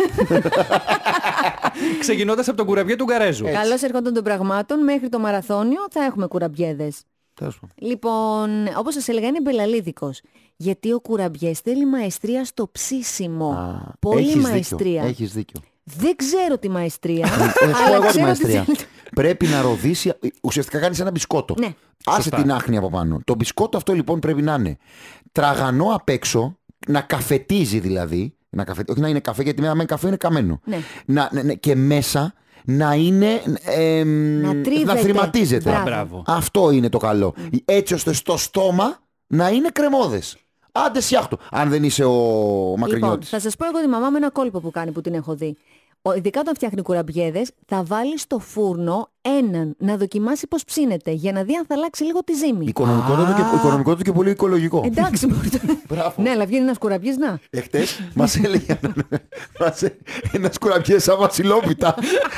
Speaker 2: Ξεκινώντας από τον κουραμπιέ του Γκαρέζου.
Speaker 1: Καλώς ερχόντων των πραγμάτων μέχρι το μαραθώνιο θα έχουμε κουραμπιέδες. Λοιπόν, όπως σας έλεγα, είναι μπελαλίδικος. Γιατί ο κουραμπιές θέλει μαεστρία στο ψήσιμο. Α, πολύ
Speaker 3: έχεις
Speaker 1: μαεστρία.
Speaker 3: Δίκιο, έχεις δίκιο.
Speaker 1: Δεν ξέρω τη μαεστρία.
Speaker 3: αλλά ξέρω μαεστρία. Τη... Πρέπει να ροδίσει. Ουσιαστικά κάνεις ένα μπισκότο.
Speaker 1: Ναι.
Speaker 3: Άσε την άχνη από πάνω. Το μπισκότο αυτό λοιπόν πρέπει να είναι τραγανό απ' έξω, να καφετίζει δηλαδή. Να καφε... Όχι να είναι καφέ, γιατί με καφέ είναι καμένο. Ναι. Να, ναι, ναι, και μέσα να είναι. Ε,
Speaker 1: να,
Speaker 3: να θρηματίζεται.
Speaker 2: Μπράβο.
Speaker 3: Αυτό είναι το καλό. Mm. Έτσι ώστε στο στόμα να είναι κρεμώδες. Άντε σιάχτου, αν δεν είσαι ο Μακρινιώτης.
Speaker 1: Λοιπόν, θα σας πω εγώ τη μαμά με ένα κόλπο που κάνει που την έχω δει. Ο, ειδικά όταν φτιάχνει κουραμπιέδες, θα βάλει στο φούρνο έναν να δοκιμάσει πώς ψήνεται για να δει αν θα αλλάξει λίγο τη ζύμη.
Speaker 3: Οικονομικότατο και, οικονομικότατο και πολύ οικολογικό.
Speaker 1: Εντάξει, μπορείτε. Ναι, αλλά βγαίνει ένας κουραμπιές, να.
Speaker 3: Εχθές μας έλεγε ένας κουραμπιές σαν βασιλόπιτα.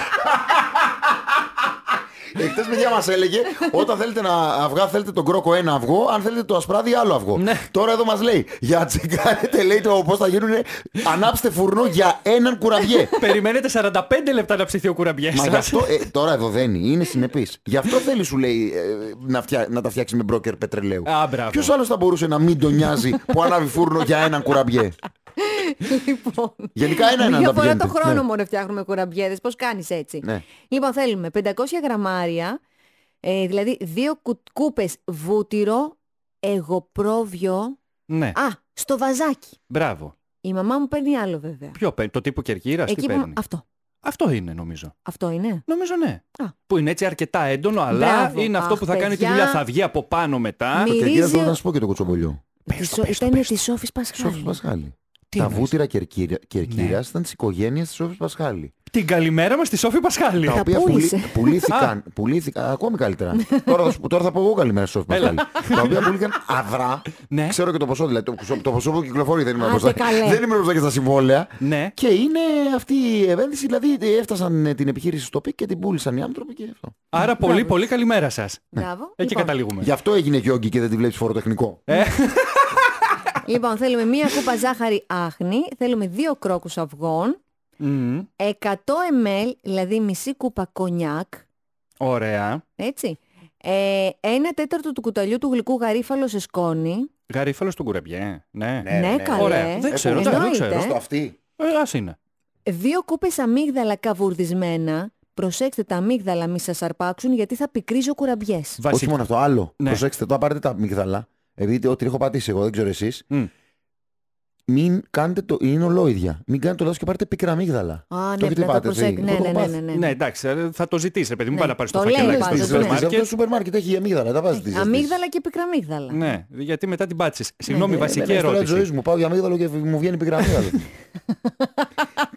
Speaker 3: Εχθές παιδιά μας έλεγε όταν θέλετε να αυγά θέλετε τον κρόκο ένα αυγό, αν θέλετε το ασπράδι άλλο αυγό. Ναι. Τώρα εδώ μας λέει για τσεκάρετε, λέει το πώς θα γίνουν, ανάψτε φουρνό για έναν κουραμπιέ.
Speaker 2: Περιμένετε σαράντα πέντε λεπτά να ψηθεί ο κουραμπιές.
Speaker 3: Μα γι' αυτό, ε, τώρα εδώ δένει, είναι συνεπής. Γι' αυτό θέλει σου λέει ε, να, φτιά, να τα φτιάξει με μπρόκερ πετρελαίου. Ποιος άλλος θα μπορούσε να μην τον νοιάζει που ανάβει φούρνο για έναν κουραμπιέ.
Speaker 1: Λοιπόν,
Speaker 3: γενικά ένα ένα
Speaker 1: μία φορά το χρόνο ναι. μόνο φτιάχνουμε κουραμπιέδες. Πώς κάνεις έτσι?
Speaker 3: Ναι.
Speaker 1: Λοιπόν, θέλουμε πεντακόσια γραμμάρια, ε, δηλαδή δύο κου, κούπες βούτυρο, εγωπρόβιο.
Speaker 2: Ναι.
Speaker 1: Α, στο βαζάκι.
Speaker 2: Μπράβο.
Speaker 1: Η μαμά μου παίρνει άλλο βέβαια.
Speaker 2: Ποιο παίρνει? Το τύπου Κερκύρας? Τι παίρνει?
Speaker 1: Αυτό.
Speaker 2: Αυτό είναι νομίζω.
Speaker 1: Αυτό είναι.
Speaker 2: Νομίζω ναι.
Speaker 1: Α.
Speaker 2: Που είναι έτσι αρκετά έντονο, αλλά
Speaker 1: Μπράβο.
Speaker 2: είναι αυτό
Speaker 1: Αχ,
Speaker 2: που θα
Speaker 1: παιδιά.
Speaker 2: κάνει τη δουλειά. Θα βγει από πάνω μετά.
Speaker 1: Μυρίζει...
Speaker 3: Το Κερκύρας θέλω να σου πω και το κοτσομπολιό.
Speaker 1: Ήταν τη Σόφης Πασχάλη.
Speaker 3: Σόφης Πασχάλη. Τι τα βούτυρα Κερκύρας ναι. ήταν της οικογένειας της Σόφης Πασχάλη.
Speaker 2: Την καλημέρα μας στη Σόφη Πασχάλη.
Speaker 3: Τα οποία πουλή, πουλήθηκαν, πουλήθηκαν ακόμη καλύτερα. τώρα, θα, τώρα θα πω εγώ καλημέρα στη Σόφη Πασχάλη. Τα οποία πουλήθηκαν αδρά. Ναι. Ξέρω και το ποσό, δηλαδή το, το ποσό που κυκλοφορεί δεν είμαι μπροστά. Δεν είμαι μπροστά και στα συμβόλαια.
Speaker 2: Ναι.
Speaker 3: Και είναι αυτή η επένδυση, δηλαδή έφτασαν την επιχείρηση στο πικ και την πούλησαν οι άνθρωποι και αυτό.
Speaker 2: Άρα πολύ Μπράβο. πολύ καλημέρα σας.
Speaker 1: Μπράβο.
Speaker 2: Εκεί λοιπόν. καταλήγουμε.
Speaker 3: Γι' αυτό έγινε γιόγκι και δεν τη βλέπεις φοροτεχνικό.
Speaker 1: Λοιπόν, θέλουμε μία κούπα ζάχαρη άχνη, θέλουμε δύο κρόκους αυγών, mm. εκατό μιλιλίτρα, δηλαδή μισή κούπα κονιάκ.
Speaker 2: Ωραία.
Speaker 1: Έτσι. Ε, ένα τέταρτο του κουταλιού του γλυκού γαρίφαλο σε σκόνη.
Speaker 2: Γαρίφαλο στον κουραμπιέ, ναι.
Speaker 1: Ναι, ναι, καλέ.
Speaker 2: Ωραία. Δεν ξέρω, δεν ξέρω.
Speaker 3: Στο αυτή.
Speaker 2: Ε, ας είναι.
Speaker 1: Δύο κούπες αμύγδαλα καβουρδισμένα. Προσέξτε, τα αμύγδαλα μη σας αρπάξουν γιατί θα πικρίζει ο κουραμπιές.
Speaker 3: Όχι μόνο αυτό, άλλο. Ναι. Προσέξτε, τώρα πάρετε τα αμύγδαλα. Επειδή ό,τι έχω πατήσει εγώ, δεν ξέρω εσείς. Mm. Μην κάνετε το. Είναι ολόιδια. Μην κάνετε το λάθος και πάρετε πίκρα αμύγδαλα.
Speaker 1: Α, ναι, το να το προσέξτε. Ναι, ναι, ναι, ναι, ναι.
Speaker 2: Ναι, εντάξει, θα το ζητήσει, παιδί μου,
Speaker 1: ναι.
Speaker 2: πάει να πάρει το φακελάκι στο σούπερ μάρκετ.
Speaker 3: Το σούπερ μάρκετ έχει αμύγδαλα, τα βάζετε.
Speaker 1: Αμύγδαλα και πίκρα αμύγδαλα.
Speaker 2: Ναι, γιατί μετά την πάτησες. Συγγνώμη,
Speaker 3: ναι,
Speaker 2: βασική
Speaker 3: ναι,
Speaker 2: ερώτηση.
Speaker 3: Ζωή μου πάω για αμύγδαλο και μου βγαίνει πίκρα αμύγδαλο.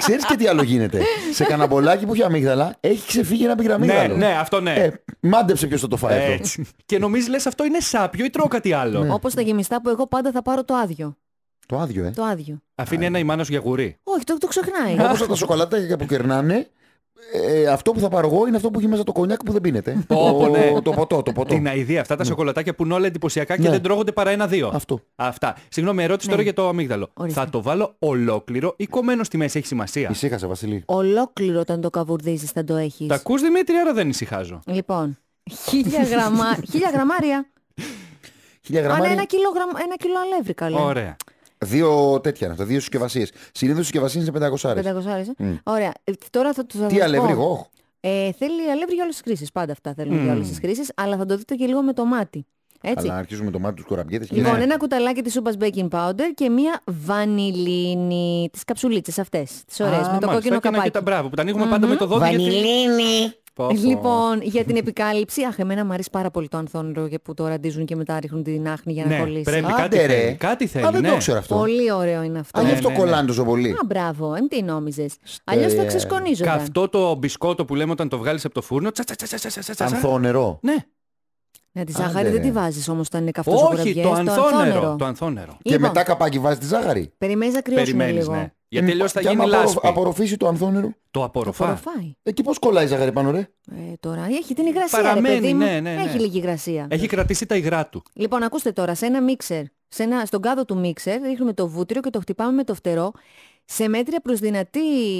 Speaker 3: Ξέρεις και τι άλλο γίνεται. Σε κανένα μπολάκι που έχει αμύγδαλα, έχει ξεφύγει ένα πυραμίδαλο.
Speaker 2: Ναι, ναι, αυτό ναι.
Speaker 3: Ε, μάντεψε ποιος θα το φάει αυτό.
Speaker 2: Έτσι. Και νομίζεις λες αυτό είναι σάπιο ή τρώω κάτι άλλο.
Speaker 1: Ναι. Όπως τα γεμιστά που εγώ πάντα θα πάρω το άδειο.
Speaker 3: Το άδειο, ε.
Speaker 1: Το άδειο.
Speaker 2: Αφήνει ένα η μάνα σου για γουρί.
Speaker 1: Όχι, το, το ξεχνάει.
Speaker 3: Όπως τα σοκολατάκια που κερνάνε. Ε, αυτό που θα πάρω εγώ είναι αυτό που έχει μέσα το κονιάκ που δεν πίνεται.
Speaker 2: Πω, ναι.
Speaker 3: το, το ποτό, το ποτό.
Speaker 2: Την αηδία, αυτά τα
Speaker 3: ναι.
Speaker 2: σοκολατάκια που είναι όλα εντυπωσιακά και
Speaker 3: ναι.
Speaker 2: δεν τρώγονται παρά ένα-δύο.
Speaker 3: Αυτό.
Speaker 2: Αυτά. Συγγνώμη, ερώτηση
Speaker 1: ναι.
Speaker 2: τώρα για το αμύγδαλο.
Speaker 1: Ορίστε.
Speaker 2: Θα το βάλω ολόκληρο ή κομμένο στη μέση, έχει σημασία.
Speaker 3: Ησύχασε, Βασιλή.
Speaker 1: Ολόκληρο όταν το καβουρδίζεις θα το έχεις.
Speaker 2: Τα ακούς, Δημήτρη, άρα δεν ησυχάζω.
Speaker 1: Λοιπόν, χίλια, γραμμα... χίλια γραμμάρια.
Speaker 3: Χίλια γραμμάρια.
Speaker 1: Αν ένα κιλό, γραμ... ένα κιλό αλεύρι, λέει.
Speaker 2: Ωραία.
Speaker 3: Δύο τέτοια είναι αυτά, δύο συσκευασίες. Συνήθως συσκευασίες είναι πεντακόσια.
Speaker 1: πεντακόσια.
Speaker 3: Mm.
Speaker 1: Ωραία. Ε, τώρα θα, θα
Speaker 3: Τι
Speaker 1: θα
Speaker 3: αλεύρι,
Speaker 1: πω.
Speaker 3: εγώ.
Speaker 1: Ε, θέλει αλεύρι για όλες τις κρίσεις. Πάντα αυτά θέλουν
Speaker 2: Mm.
Speaker 1: για όλες τις κρίσεις. Αλλά θα το δείτε και λίγο με το μάτι. Έτσι.
Speaker 3: Αλλά αρχίζουμε με το μάτι τους κουραμπιέτες.
Speaker 1: Λοιπόν,
Speaker 3: ναι.
Speaker 1: ένα κουταλάκι της σούπας baking powder και μία βανιλίνη. Τις καψουλίτσες αυτές. Τις ωραίες.
Speaker 2: Α,
Speaker 1: με το
Speaker 2: μάλιστα,
Speaker 1: κόκκινο
Speaker 2: και να
Speaker 1: καπάκι.
Speaker 2: κοιτά, μπράβο, που τα ανοίγουμε πάντα με το δόντι.
Speaker 17: Βανιλίνη.
Speaker 2: Πω, πω.
Speaker 1: Λοιπόν, για την επικάλυψη, αχ, εμένα μου αρέσει πάρα πολύ το ανθόνυρο που το ραντίζουν και μετά ρίχνουν την άχνη για να
Speaker 2: Ναι,
Speaker 1: κολλήσει.
Speaker 2: πρέπει
Speaker 3: Άντε,
Speaker 2: κάτι
Speaker 3: ρε.
Speaker 2: θέλει. Κάτι θέλει,
Speaker 3: Α, δεν
Speaker 2: ναι.
Speaker 3: το ξέρω αυτό.
Speaker 1: Πολύ ωραίο είναι αυτό.
Speaker 3: Α, γι'
Speaker 2: Ναι,
Speaker 3: αυτό
Speaker 2: ναι,
Speaker 3: κολλάνε
Speaker 2: ναι.
Speaker 3: τόσο πολύ.
Speaker 1: Α, μπράβο, εμ τι νόμιζες. Αλλιώς θα ξεσκονίζονταν.
Speaker 2: Καυτό το μπισκότο που λέμε όταν το βγάλεις από το φούρνο. Τσα, τσα, τσα, τσα, τσα, τσα, τσα.
Speaker 3: Ανθό
Speaker 2: Ναι.
Speaker 1: Ναι, τη
Speaker 3: Άντε,
Speaker 1: ζάχαρη
Speaker 3: ρε.
Speaker 1: δεν τη βάζεις όμως όταν είναι καυτός ο
Speaker 2: Όχι,
Speaker 1: κουραμπιές,
Speaker 2: το ανθόνερο. Το ανθόνερο.
Speaker 3: Και
Speaker 1: Λοιπόν.
Speaker 3: μετά καπάκι βάζει τη ζάχαρη.
Speaker 1: Περιμένεις να κρυώσουμε
Speaker 2: Περιμένεις,
Speaker 1: λίγο.
Speaker 2: ναι. Γιατί αλλιώς θα
Speaker 3: Και
Speaker 2: γίνει
Speaker 3: άμα απορροφ-
Speaker 2: λάσπη.
Speaker 3: απορροφήσει το ανθόνερο.
Speaker 2: Το απορροφά.
Speaker 1: Απορροφάει.
Speaker 3: Εκεί πώς κολλάει η ζάχαρη πάνω, ρε.
Speaker 1: Ε, τώρα έχει την υγρασία,
Speaker 2: Παραμένει,
Speaker 1: ρε παιδί μου.
Speaker 2: ναι, ναι, ναι.
Speaker 1: Έχει λίγη υγρασία.
Speaker 2: Έχει κρατήσει τα υγρά του.
Speaker 1: Λοιπόν, ακούστε τώρα, σε ένα μίξερ, σε ένα, στον κάδο του μίξερ, ρίχνουμε το βούτυρο και το χτυπάμε με το φτερό σε μέτρια προς δυνατή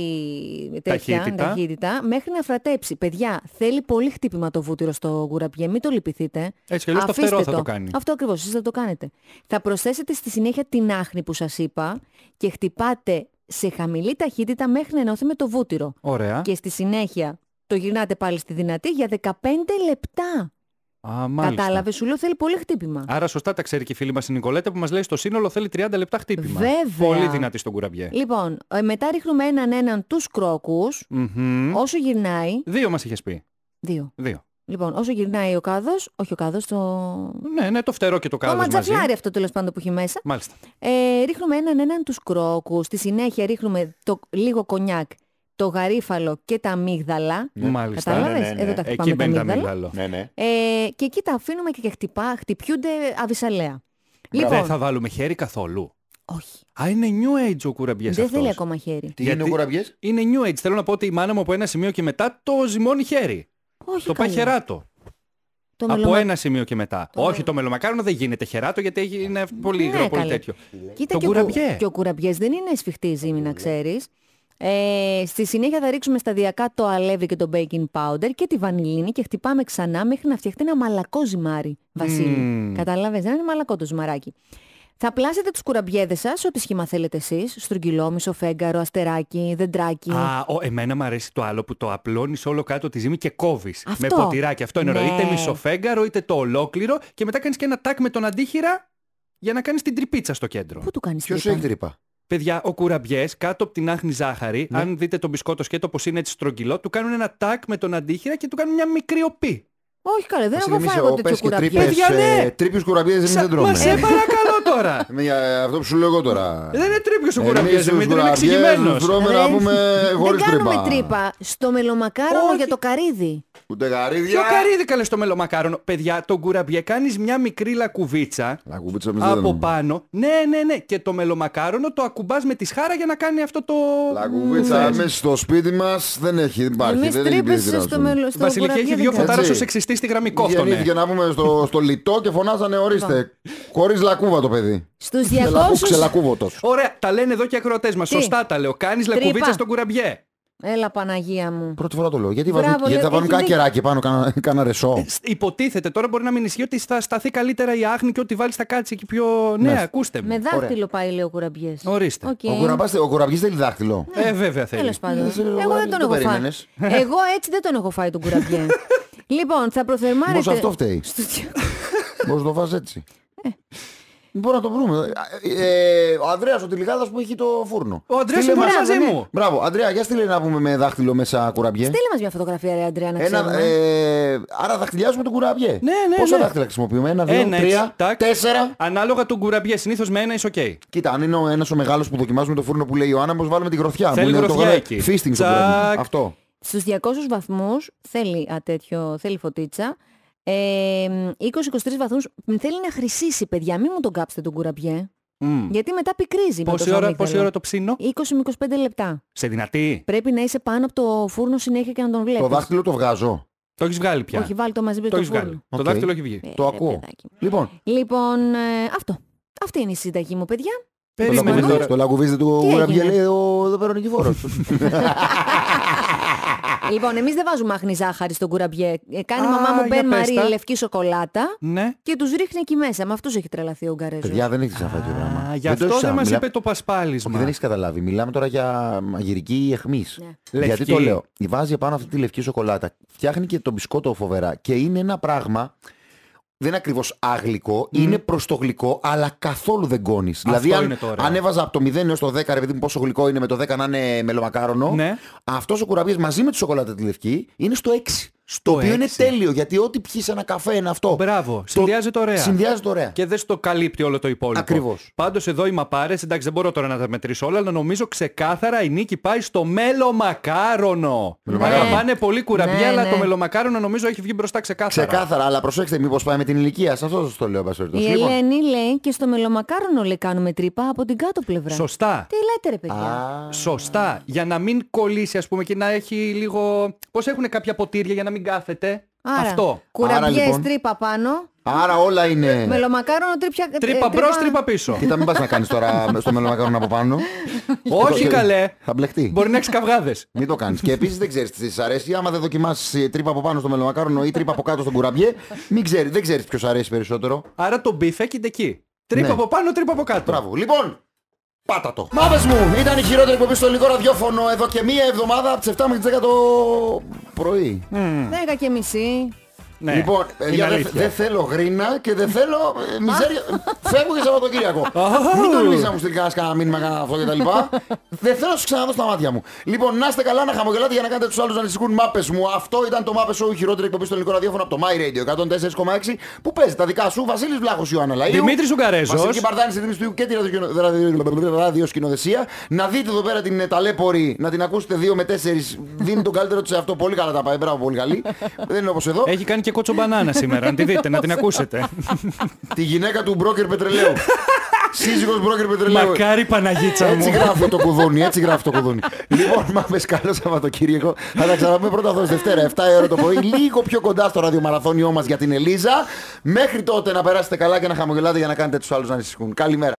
Speaker 1: τέτοια,
Speaker 2: Ταχύτητα.
Speaker 1: ταχύτητα, μέχρι να φρατέψει. Παιδιά, θέλει πολύ χτύπημα το βούτυρο στο γουραμπιέ, μην το λυπηθείτε.
Speaker 2: Έτσι κι αλλιώς το
Speaker 1: Αφήστε
Speaker 2: φτερό θα το κάνει.
Speaker 1: Αυτό ακριβώς, εσείς θα το κάνετε. Θα προσθέσετε στη συνέχεια την άχνη που σας είπα και χτυπάτε σε χαμηλή ταχύτητα μέχρι να ενωθεί με το βούτυρο.
Speaker 2: Ωραία.
Speaker 1: Και στη συνέχεια το γυρνάτε πάλι στη δυνατή για δεκαπέντε λεπτά.
Speaker 2: Α, μάλιστα.
Speaker 1: Κατάλαβε, σου λέω θέλει πολύ χτύπημα.
Speaker 2: Άρα σωστά τα ξέρει και η φίλη μας η Νικολέτα που μας λέει στο σύνολο θέλει τριάντα λεπτά χτύπημα.
Speaker 1: Βέβαια.
Speaker 2: Πολύ δυνατή στον κουραμπιέ.
Speaker 1: Λοιπόν, ε, μετά ρίχνουμε έναν έναν τους κρόκους,
Speaker 2: Μμμ.
Speaker 1: όσο γυρνάει.
Speaker 2: Δύο μας είχες πει.
Speaker 1: Δύο.
Speaker 2: Δύο.
Speaker 1: Λοιπόν, όσο γυρνάει ο κάδος, όχι ο κάδος, το.
Speaker 2: Ναι, ναι, το φτερό και το
Speaker 1: Το
Speaker 2: κάδος μαζί.
Speaker 1: ματζαφλάρι αυτό τέλος πάντων που έχει μέσα.
Speaker 2: Μάλιστα.
Speaker 1: Ε, ρίχνουμε έναν έναν τους κρόκους. Στη συνέχεια ρίχνουμε το λίγο κονιάκ, το γαρίφαλο και τα αμύγδαλα.
Speaker 2: Μάλιστα.
Speaker 1: Κατάλαβες,
Speaker 3: ναι, ναι, ναι.
Speaker 1: εδώ τα
Speaker 2: Εκεί
Speaker 1: χτυπάμε τα
Speaker 2: μπαίνει το
Speaker 1: αμύγδαλα.
Speaker 2: αμύγδαλο.
Speaker 3: Ναι, ναι.
Speaker 1: Ε, και εκεί τα αφήνουμε και χτυπά, χτυπιούνται αβυσαλαία.
Speaker 2: Δεν
Speaker 1: Λοιπόν,
Speaker 2: θα βάλουμε χέρι καθόλου.
Speaker 1: όχι,
Speaker 2: Α, είναι new age ο κουραμπιές
Speaker 1: δεν
Speaker 2: αυτός.
Speaker 1: θέλει ακόμα χέρι.
Speaker 3: Τι
Speaker 2: Γιατί
Speaker 3: είναι ο κουραμπιές?
Speaker 2: Είναι new age. Θέλω να πω ότι η μάνα μου από ένα σημείο και μετά το ζυμώνει χέρι.
Speaker 1: Όχι,
Speaker 2: Το πάει
Speaker 1: καλέ.
Speaker 2: χεράτο.
Speaker 1: Το
Speaker 2: Από
Speaker 1: μελομα-
Speaker 2: ένα σημείο και μετά. Όχι, το μελομακάρονο δεν γίνεται χεράτο γιατί έχει- είναι πολύ
Speaker 1: Ναι,
Speaker 2: υγρό, πολύ
Speaker 1: καλέ.
Speaker 2: τέτοιο.
Speaker 1: Κοίτα,
Speaker 2: Το
Speaker 1: και, ο, κου-
Speaker 2: κουραμπιέ.
Speaker 1: και ο κουραμπιές δεν είναι σφιχτή ζύμη, να ξέρεις. Ε, στη συνέχεια θα ρίξουμε σταδιακά το αλεύρι και το baking powder και τη βανιλίνη και χτυπάμε ξανά μέχρι να φτιαχτεί ένα μαλακό ζυμάρι, Βασίλη.
Speaker 2: Μμμ.
Speaker 1: Καταλαβες, δεν είναι μαλακό το ζυμαράκι. Θα πλάσετε τους κουραμπιέδες σας, ό,τι σχήμα θέλετε εσείς, στρογγυλό, μισοφέγγαρο, αστεράκι, δεντράκι.
Speaker 2: Α, ο, εμένα μου αρέσει το άλλο που το απλώνεις όλο κάτω τη ζύμη και κόβεις. Με
Speaker 1: Αυτό.
Speaker 2: ποτηράκι. Αυτό είναι ωραίο.
Speaker 1: Ναι.
Speaker 2: Είτε μισοφέγγαρο είτε το ολόκληρο και μετά κάνεις και ένα τάκ με τον αντίχειρα για να κάνεις την τρυπίτσα στο κέντρο.
Speaker 1: Πού του κάνεις
Speaker 3: Ποιος
Speaker 1: τρύπα?
Speaker 3: έχει τρύπα?
Speaker 2: Παιδιά, ο κουραμπιές κάτω από την άχνη ζάχαρη,
Speaker 3: Ναι.
Speaker 2: αν δείτε το μπισκότο σκέτο πως είναι έτσι στρογγυλό, του κάνουν ένα τάκ με τον αντίχειρα και του κάνουν μια μικρή οπή.
Speaker 1: Όχι καλέ, δεν
Speaker 3: Βασίλη,
Speaker 1: έχω
Speaker 3: εμείς
Speaker 1: φάει εγώ
Speaker 3: ο-
Speaker 1: τέτοιο
Speaker 3: πες και
Speaker 1: κουραμπιέ.
Speaker 3: τρύπες,
Speaker 2: Παιδιά, ναι.
Speaker 3: ε, τρύπιους κουραμπιές εμείς
Speaker 2: Σα-
Speaker 3: δεν τρώμε.
Speaker 2: Μα σε παρακαλώ τώρα.
Speaker 3: Με, για αυτό που σου λέω εγώ τώρα.
Speaker 2: Δεν είναι τρίπιος ο
Speaker 3: Εμείς
Speaker 2: κουραμπιές,
Speaker 3: τους
Speaker 2: Δημήτρη, είναι
Speaker 3: κουραμπιές
Speaker 2: εξηγημένος.
Speaker 3: τους τρώμε να
Speaker 1: Ρε,
Speaker 3: πούμε χωρίς
Speaker 1: δεν κάνουμε
Speaker 3: τρύπα.
Speaker 1: τρύπα. Στο μελομακάρονο
Speaker 2: Όχι.
Speaker 1: για το καρύδι.
Speaker 3: Ούτε γαρίδια.
Speaker 2: Ποιο καρύδι καλέ στο μελομακάρονο. Παιδιά, τον κουραμπιέ κάνεις μια μικρή λακκουβίτσα
Speaker 3: Λακκουβίτσα εμείς δεν
Speaker 2: από
Speaker 3: τρώμε.
Speaker 2: πάνω. Ναι, ναι, ναι. Και το μελομακάρονο το ακουμπάς με τη σχάρα για να κάνει αυτό το...
Speaker 3: Λακκουβίτσα
Speaker 2: Θες.
Speaker 3: μέσα στο σπίτι μας δεν έχει, δεν υπάρχει.
Speaker 1: Εμείς
Speaker 3: δεν έχει
Speaker 1: τρύπες
Speaker 3: πειράζει
Speaker 1: στο
Speaker 3: να σου.
Speaker 1: μελο- στο
Speaker 2: Βασιλική
Speaker 1: κουραμπιέ
Speaker 2: έχει
Speaker 1: δεν
Speaker 2: δύο
Speaker 1: κάνουμε.
Speaker 2: φωτάρες
Speaker 3: Έτσι.
Speaker 2: ως σεξιστή στη γραμμή. Κόφτονε.
Speaker 3: Γεννήθηκε να πούμε στο, στο λιτό και φωνάζανε ορίστε. Χωρίς λακκούβα το παιδί.
Speaker 1: Στους
Speaker 3: Ξελακού-
Speaker 1: διακόσιους...
Speaker 3: Ξελακκούβωτος.
Speaker 2: Ωραία, τα λένε εδώ και οι ακροατές μας.
Speaker 1: Τι?
Speaker 2: Σωστά τα λέω. Κάνεις
Speaker 1: Τρύπα.
Speaker 2: λακκουβίτσα στον κουραμπιέ.
Speaker 1: Έλα Παναγία μου.
Speaker 3: Πρώτη φορά το λέω. Γιατί,
Speaker 1: Μπράβο,
Speaker 3: βάζουν, γιατί
Speaker 1: λέω,
Speaker 3: θα βάλουν
Speaker 1: έχει
Speaker 3: κάνα
Speaker 1: δίκιο.
Speaker 3: κεράκι πάνω, κάνα, κάνα ρεσό.
Speaker 2: Υποτίθεται τώρα μπορεί να μην ισχύει ότι θα σταθεί καλύτερα η άχνη και ότι βάλεις θα κάτσει εκεί πιο... Ναι,
Speaker 3: Ναι.
Speaker 2: ακούστε
Speaker 1: Με
Speaker 2: με.
Speaker 1: δάχτυλο πάει λέει ο κουραμπιές.
Speaker 2: Ορίστε.
Speaker 1: Οκ.
Speaker 3: Ο, κουραμπάς, ο κουραμπιής θέλει δάχτυλο.
Speaker 2: Ε, βέβαια θέλει.
Speaker 1: Τέλος πάντων.
Speaker 3: Δεν ξέρω,
Speaker 1: Εγώ
Speaker 3: εγώ
Speaker 1: δεν
Speaker 3: δεν
Speaker 1: τον
Speaker 3: το
Speaker 1: έχω φάει.
Speaker 3: περίμενες.
Speaker 1: Εγώ έτσι δεν τον έχω φάει τον κουραμπιέ. Λοιπόν, θα προθερμάρετε...
Speaker 3: Μήπως αυτό φταίει.
Speaker 1: στους-
Speaker 3: Μπορείς να το φας έτσι. Μπορεί να το βρούμε. Ε, ο Ανδρέας ο Τηλιγάδας που έχει το φούρνο.
Speaker 2: Ο Ανδρέας είναι μαζί
Speaker 1: ναι.
Speaker 2: μου.
Speaker 3: Μπράβο, Ανδρέα, για στείλε να πούμε με δάχτυλο μέσα κουραμπιέ.
Speaker 1: Στείλε μας μια φωτογραφία, ρε Αντρέα, να
Speaker 3: Ένα,
Speaker 1: ξέρουμε.
Speaker 3: ε, άρα δαχτυλιάζουμε τον κουραμπιέ.
Speaker 2: Ναι, ναι,
Speaker 3: Πόσα
Speaker 2: ναι.
Speaker 3: δάχτυλα χρησιμοποιούμε, ένα, δύο,
Speaker 2: Ένα,
Speaker 3: τρία,
Speaker 2: έτσι, τάκ.
Speaker 3: τέσσερα.
Speaker 2: Ανάλογα τον κουραμπιέ. Συνήθως με ένα είσαι οκ.
Speaker 3: Κοίτα, αν είναι ο ένας ο μεγάλος που δοκιμάζουμε το φούρνο που λέει η Ιωάννα, πως βάλουμε τη γροθιά.
Speaker 2: Θέλει
Speaker 3: Μου είναι
Speaker 2: γροθιά
Speaker 3: το
Speaker 2: εκεί.
Speaker 3: Φίστινγκ στο κουραμπιέ. Αυτό.
Speaker 1: Στους διακόσιους βαθμούς θέλει, α, τέτοιο, θέλει φωτίτσα. Ε, είκοσι με είκοσι τρεις βαθμούς θέλει να χρυσίσει, παιδιά. Μην μου τον κάψετε τον κουραμπιέ.
Speaker 2: Mm.
Speaker 1: Γιατί μετά πικρίζει.
Speaker 2: Πόση
Speaker 1: με το
Speaker 2: ώρα,
Speaker 1: αμύγδαλο.
Speaker 2: πόση ώρα το ψήνω?
Speaker 1: είκοσι με είκοσι πέντε λεπτά.
Speaker 2: Σε δυνατή.
Speaker 1: Πρέπει να είσαι πάνω από το φούρνο συνέχεια και να τον βλέπεις.
Speaker 3: Το δάχτυλο το βγάζω.
Speaker 2: Το έχεις βγάλει πια.
Speaker 1: Όχι, βάλει το μαζί με
Speaker 2: Το
Speaker 1: το
Speaker 2: έχεις
Speaker 1: φούρνο.
Speaker 2: βγάλει.
Speaker 3: Okay.
Speaker 2: Το δάχτυλο έχει βγει.
Speaker 1: Ε,
Speaker 3: Το
Speaker 1: ρε,
Speaker 3: ακούω.
Speaker 1: παιδάκι.
Speaker 3: Λοιπόν,
Speaker 1: Λοιπόν, ε, αυτό. Αυτή είναι η συνταγή μου, παιδιά.
Speaker 2: Περίμενε τώρα.
Speaker 3: το λαγουβίζετε του
Speaker 1: Τι
Speaker 3: κουραμπιέ
Speaker 1: έγινε?
Speaker 3: λέει ο εδώ πέρα ο Νικηφόρος.
Speaker 1: Λοιπόν, εμείς δεν βάζουμε άχνη ζάχαρη στον κουραμπιέ. Ε, κάνει η
Speaker 2: Α,
Speaker 1: μαμά μου
Speaker 2: για
Speaker 1: Μπεν
Speaker 2: πες
Speaker 1: Μαρί
Speaker 2: τα.
Speaker 1: λευκή σοκολάτα
Speaker 2: Ναι.
Speaker 1: και τους ρίχνει εκεί μέσα. Με αυτούς έχει τρελαθεί ο Ουγγαρέζος.
Speaker 3: Παιδιά, δεν έχεις ξαναφάει το πράγμα.
Speaker 2: Α, γι'
Speaker 3: Δεν το
Speaker 2: αυτό
Speaker 3: έχεις
Speaker 2: δεν
Speaker 3: ξανα-
Speaker 2: μας
Speaker 3: μιλά-
Speaker 2: είπε το πασπάλισμα.
Speaker 3: Όχι, δεν έχεις καταλάβει. Μιλάμε τώρα για μαγειρική εχμής.
Speaker 1: Ναι.
Speaker 3: Γιατί
Speaker 2: Λευκή.
Speaker 3: το λέω. Βάζει επάνω αυτή τη λευκή σοκολάτα. Φτιάχνει και το μπισκότο φοβερά. Και είναι ένα πράγμα. Δεν είναι ακριβώς άγλικο, είναι προς το γλυκό, αλλά καθόλου δεν κόνεις. Δηλαδή, αν,
Speaker 2: είναι το ωραίο.
Speaker 3: αν έβαζα από το μηδέν έως το δέκα, ρε παιδί μου, πόσο γλυκό είναι με το δέκα να είναι μελομακάρονο,
Speaker 2: Ναι.
Speaker 3: αυτός ο κουραμπιές μαζί με τη σοκολάτα τη λευκή είναι στο έξι.
Speaker 2: Στο
Speaker 3: το οποίο είναι
Speaker 2: έξι.
Speaker 3: τέλειο, γιατί ό,τι πιείς ένα καφέ είναι αυτό.
Speaker 2: Μπράβο. Συνδυάζεται ωραία.
Speaker 3: Συνδυάζεται ωραία.
Speaker 2: Και δεν στο καλύπτει όλο το υπόλοιπο.
Speaker 3: Ακριβώς.
Speaker 2: Πάντως εδώ οι μαπάρες, εντάξει δεν μπορώ τώρα να τα μετρήσω όλα, αλλά νομίζω ξεκάθαρα η νίκη πάει στο μελομακάρονο.
Speaker 3: Μελομακάρονο.
Speaker 2: Ναι. Πάνε πολύ κουραμπιέ,
Speaker 1: Ναι,
Speaker 2: αλλά
Speaker 1: ναι.
Speaker 2: το μελομακάρονο νομίζω έχει βγει μπροστά ξεκάθαρα.
Speaker 3: Ξεκάθαρα, αλλά προσέξτε, μήπως πάει με την ηλικία. Σε αυτό σας το λέω, Πασόρτος.
Speaker 1: Η
Speaker 3: Λοιπόν,
Speaker 1: Ελένη λέει και στο μελομακάρονο λέει κάνουμε τρύπα από την κάτω πλευρά.
Speaker 2: Σωστά.
Speaker 1: Τι λέτε ρε παιδιά.
Speaker 3: α,
Speaker 2: Σωστά. Για να μην κολλήσει, ας πούμε, και να έχει λίγο. Πώς έχουν κάποια ποτήρια για να μην κάθεται.
Speaker 1: Άρα,
Speaker 2: Αυτό.
Speaker 1: κουραμπιές
Speaker 3: Άρα, λοιπόν,
Speaker 1: τρύπα πάνω,
Speaker 3: άρα όλα είναι.
Speaker 1: μελομακάρονο τρύπια, ε,
Speaker 2: Τρύπα μπρος, τρύπα πίσω.
Speaker 3: Κοίτα, μην πας να κάνεις τώρα στο μελομακάρονο από πάνω.
Speaker 2: Όχι καλέ.
Speaker 3: Θα μπλεχτεί.
Speaker 2: Μπορεί να έχεις καυγάδες.
Speaker 3: Μην το κάνεις. Και επίσης δεν ξέρεις τι σου αρέσει. Άμα δεν δοκιμάσεις τρύπα από πάνω στο μελομακάρονο ή τρύπα από κάτω στον κουραμπιέ, μην ξέρεις, δεν ξέρεις ποιος αρέσει περισσότερο.
Speaker 2: Άρα το μπιφ έκειται εκεί. Τρύπα
Speaker 3: Ναι.
Speaker 2: από πάνω, τρύπα από κάτω.
Speaker 3: Μπράβο. Λοιπόν, πάτα το. Μάπες μου, ήταν η χειρότερη εκπομπή στο ελληνικό ραδιόφωνο εδώ και μία εβδομάδα από τις επτά μέχρι τις δέκα το πρωί.
Speaker 1: δέκα και μισή.
Speaker 2: Ναι,
Speaker 3: Λοιπόν, παιδιά,
Speaker 2: είναι
Speaker 3: δεν
Speaker 2: αλήθεια.
Speaker 3: δεν θέλω γρίνα και δεν θέλω ε, μιζέρια. Φεύγω και Σαββατοκύριακο. Μην τολμήσεις να μου στείλει κανένας κανένα μήνυμα, κανένα αυτό και τα λοιπά. Δεν θέλω να σου ξαναδώ στα μάτια μου. Λοιπόν, να είστε καλά, να χαμογελάτε για να κάνετε τους άλλους να ανησυχούν. Μάπες μου. Αυτό ήταν το Μάπες Show, η χειρότερη εκπομπή στο ελληνικό ραδιόφωνο από το My Radio εκατόν τέσσερα κόμμα έξι που παίζει τα δικά σου. Βασίλης Βλάχος, Ιωάννα Λαΐου.
Speaker 2: Δημήτρης Ουγγαρέζος.
Speaker 3: Βασιλική Μπαρδάνη, στη του και τη ραδιοσκηνο- ραδιοσκηνοθεσία. Να δείτε εδώ πέρα την ε, ταλέπορη, να την ακούσετε δύο με τέσσερις. Δίνει τον καλύτερο της σε αυτό. Πολύ καλά τα πάει. Μπράβο, πολύ καλή. Δεν είναι όπως εδώ.
Speaker 2: Έχει κάνει και κότσο μπανάνα σήμερα, να τη δείτε, να την ακούσετε.
Speaker 3: Τη γυναίκα του μπρόκερ πετρελαίου. Σύζυγος μπρόκερ πετρελαίου.
Speaker 2: Μακάρι Παναγίτσα μου.
Speaker 3: Έτσι γράφει το κουδούνι, έτσι γράφει το κουδούνι. Λοιπόν, μάπες καλό Σαββατοκύριακο. Θα τα ξαναπούμε πρώτα αυτό Δευτέρα, επτά η ώρα το πρωί, λίγο πιο κοντά στο ραδιομαραθώνιό μας για την Ελίζα. Μέχρι τότε να περάσετε καλά και να χαμογελάτε για να κάνετε τους άλλους να ανησυχούν. Καλημέρα.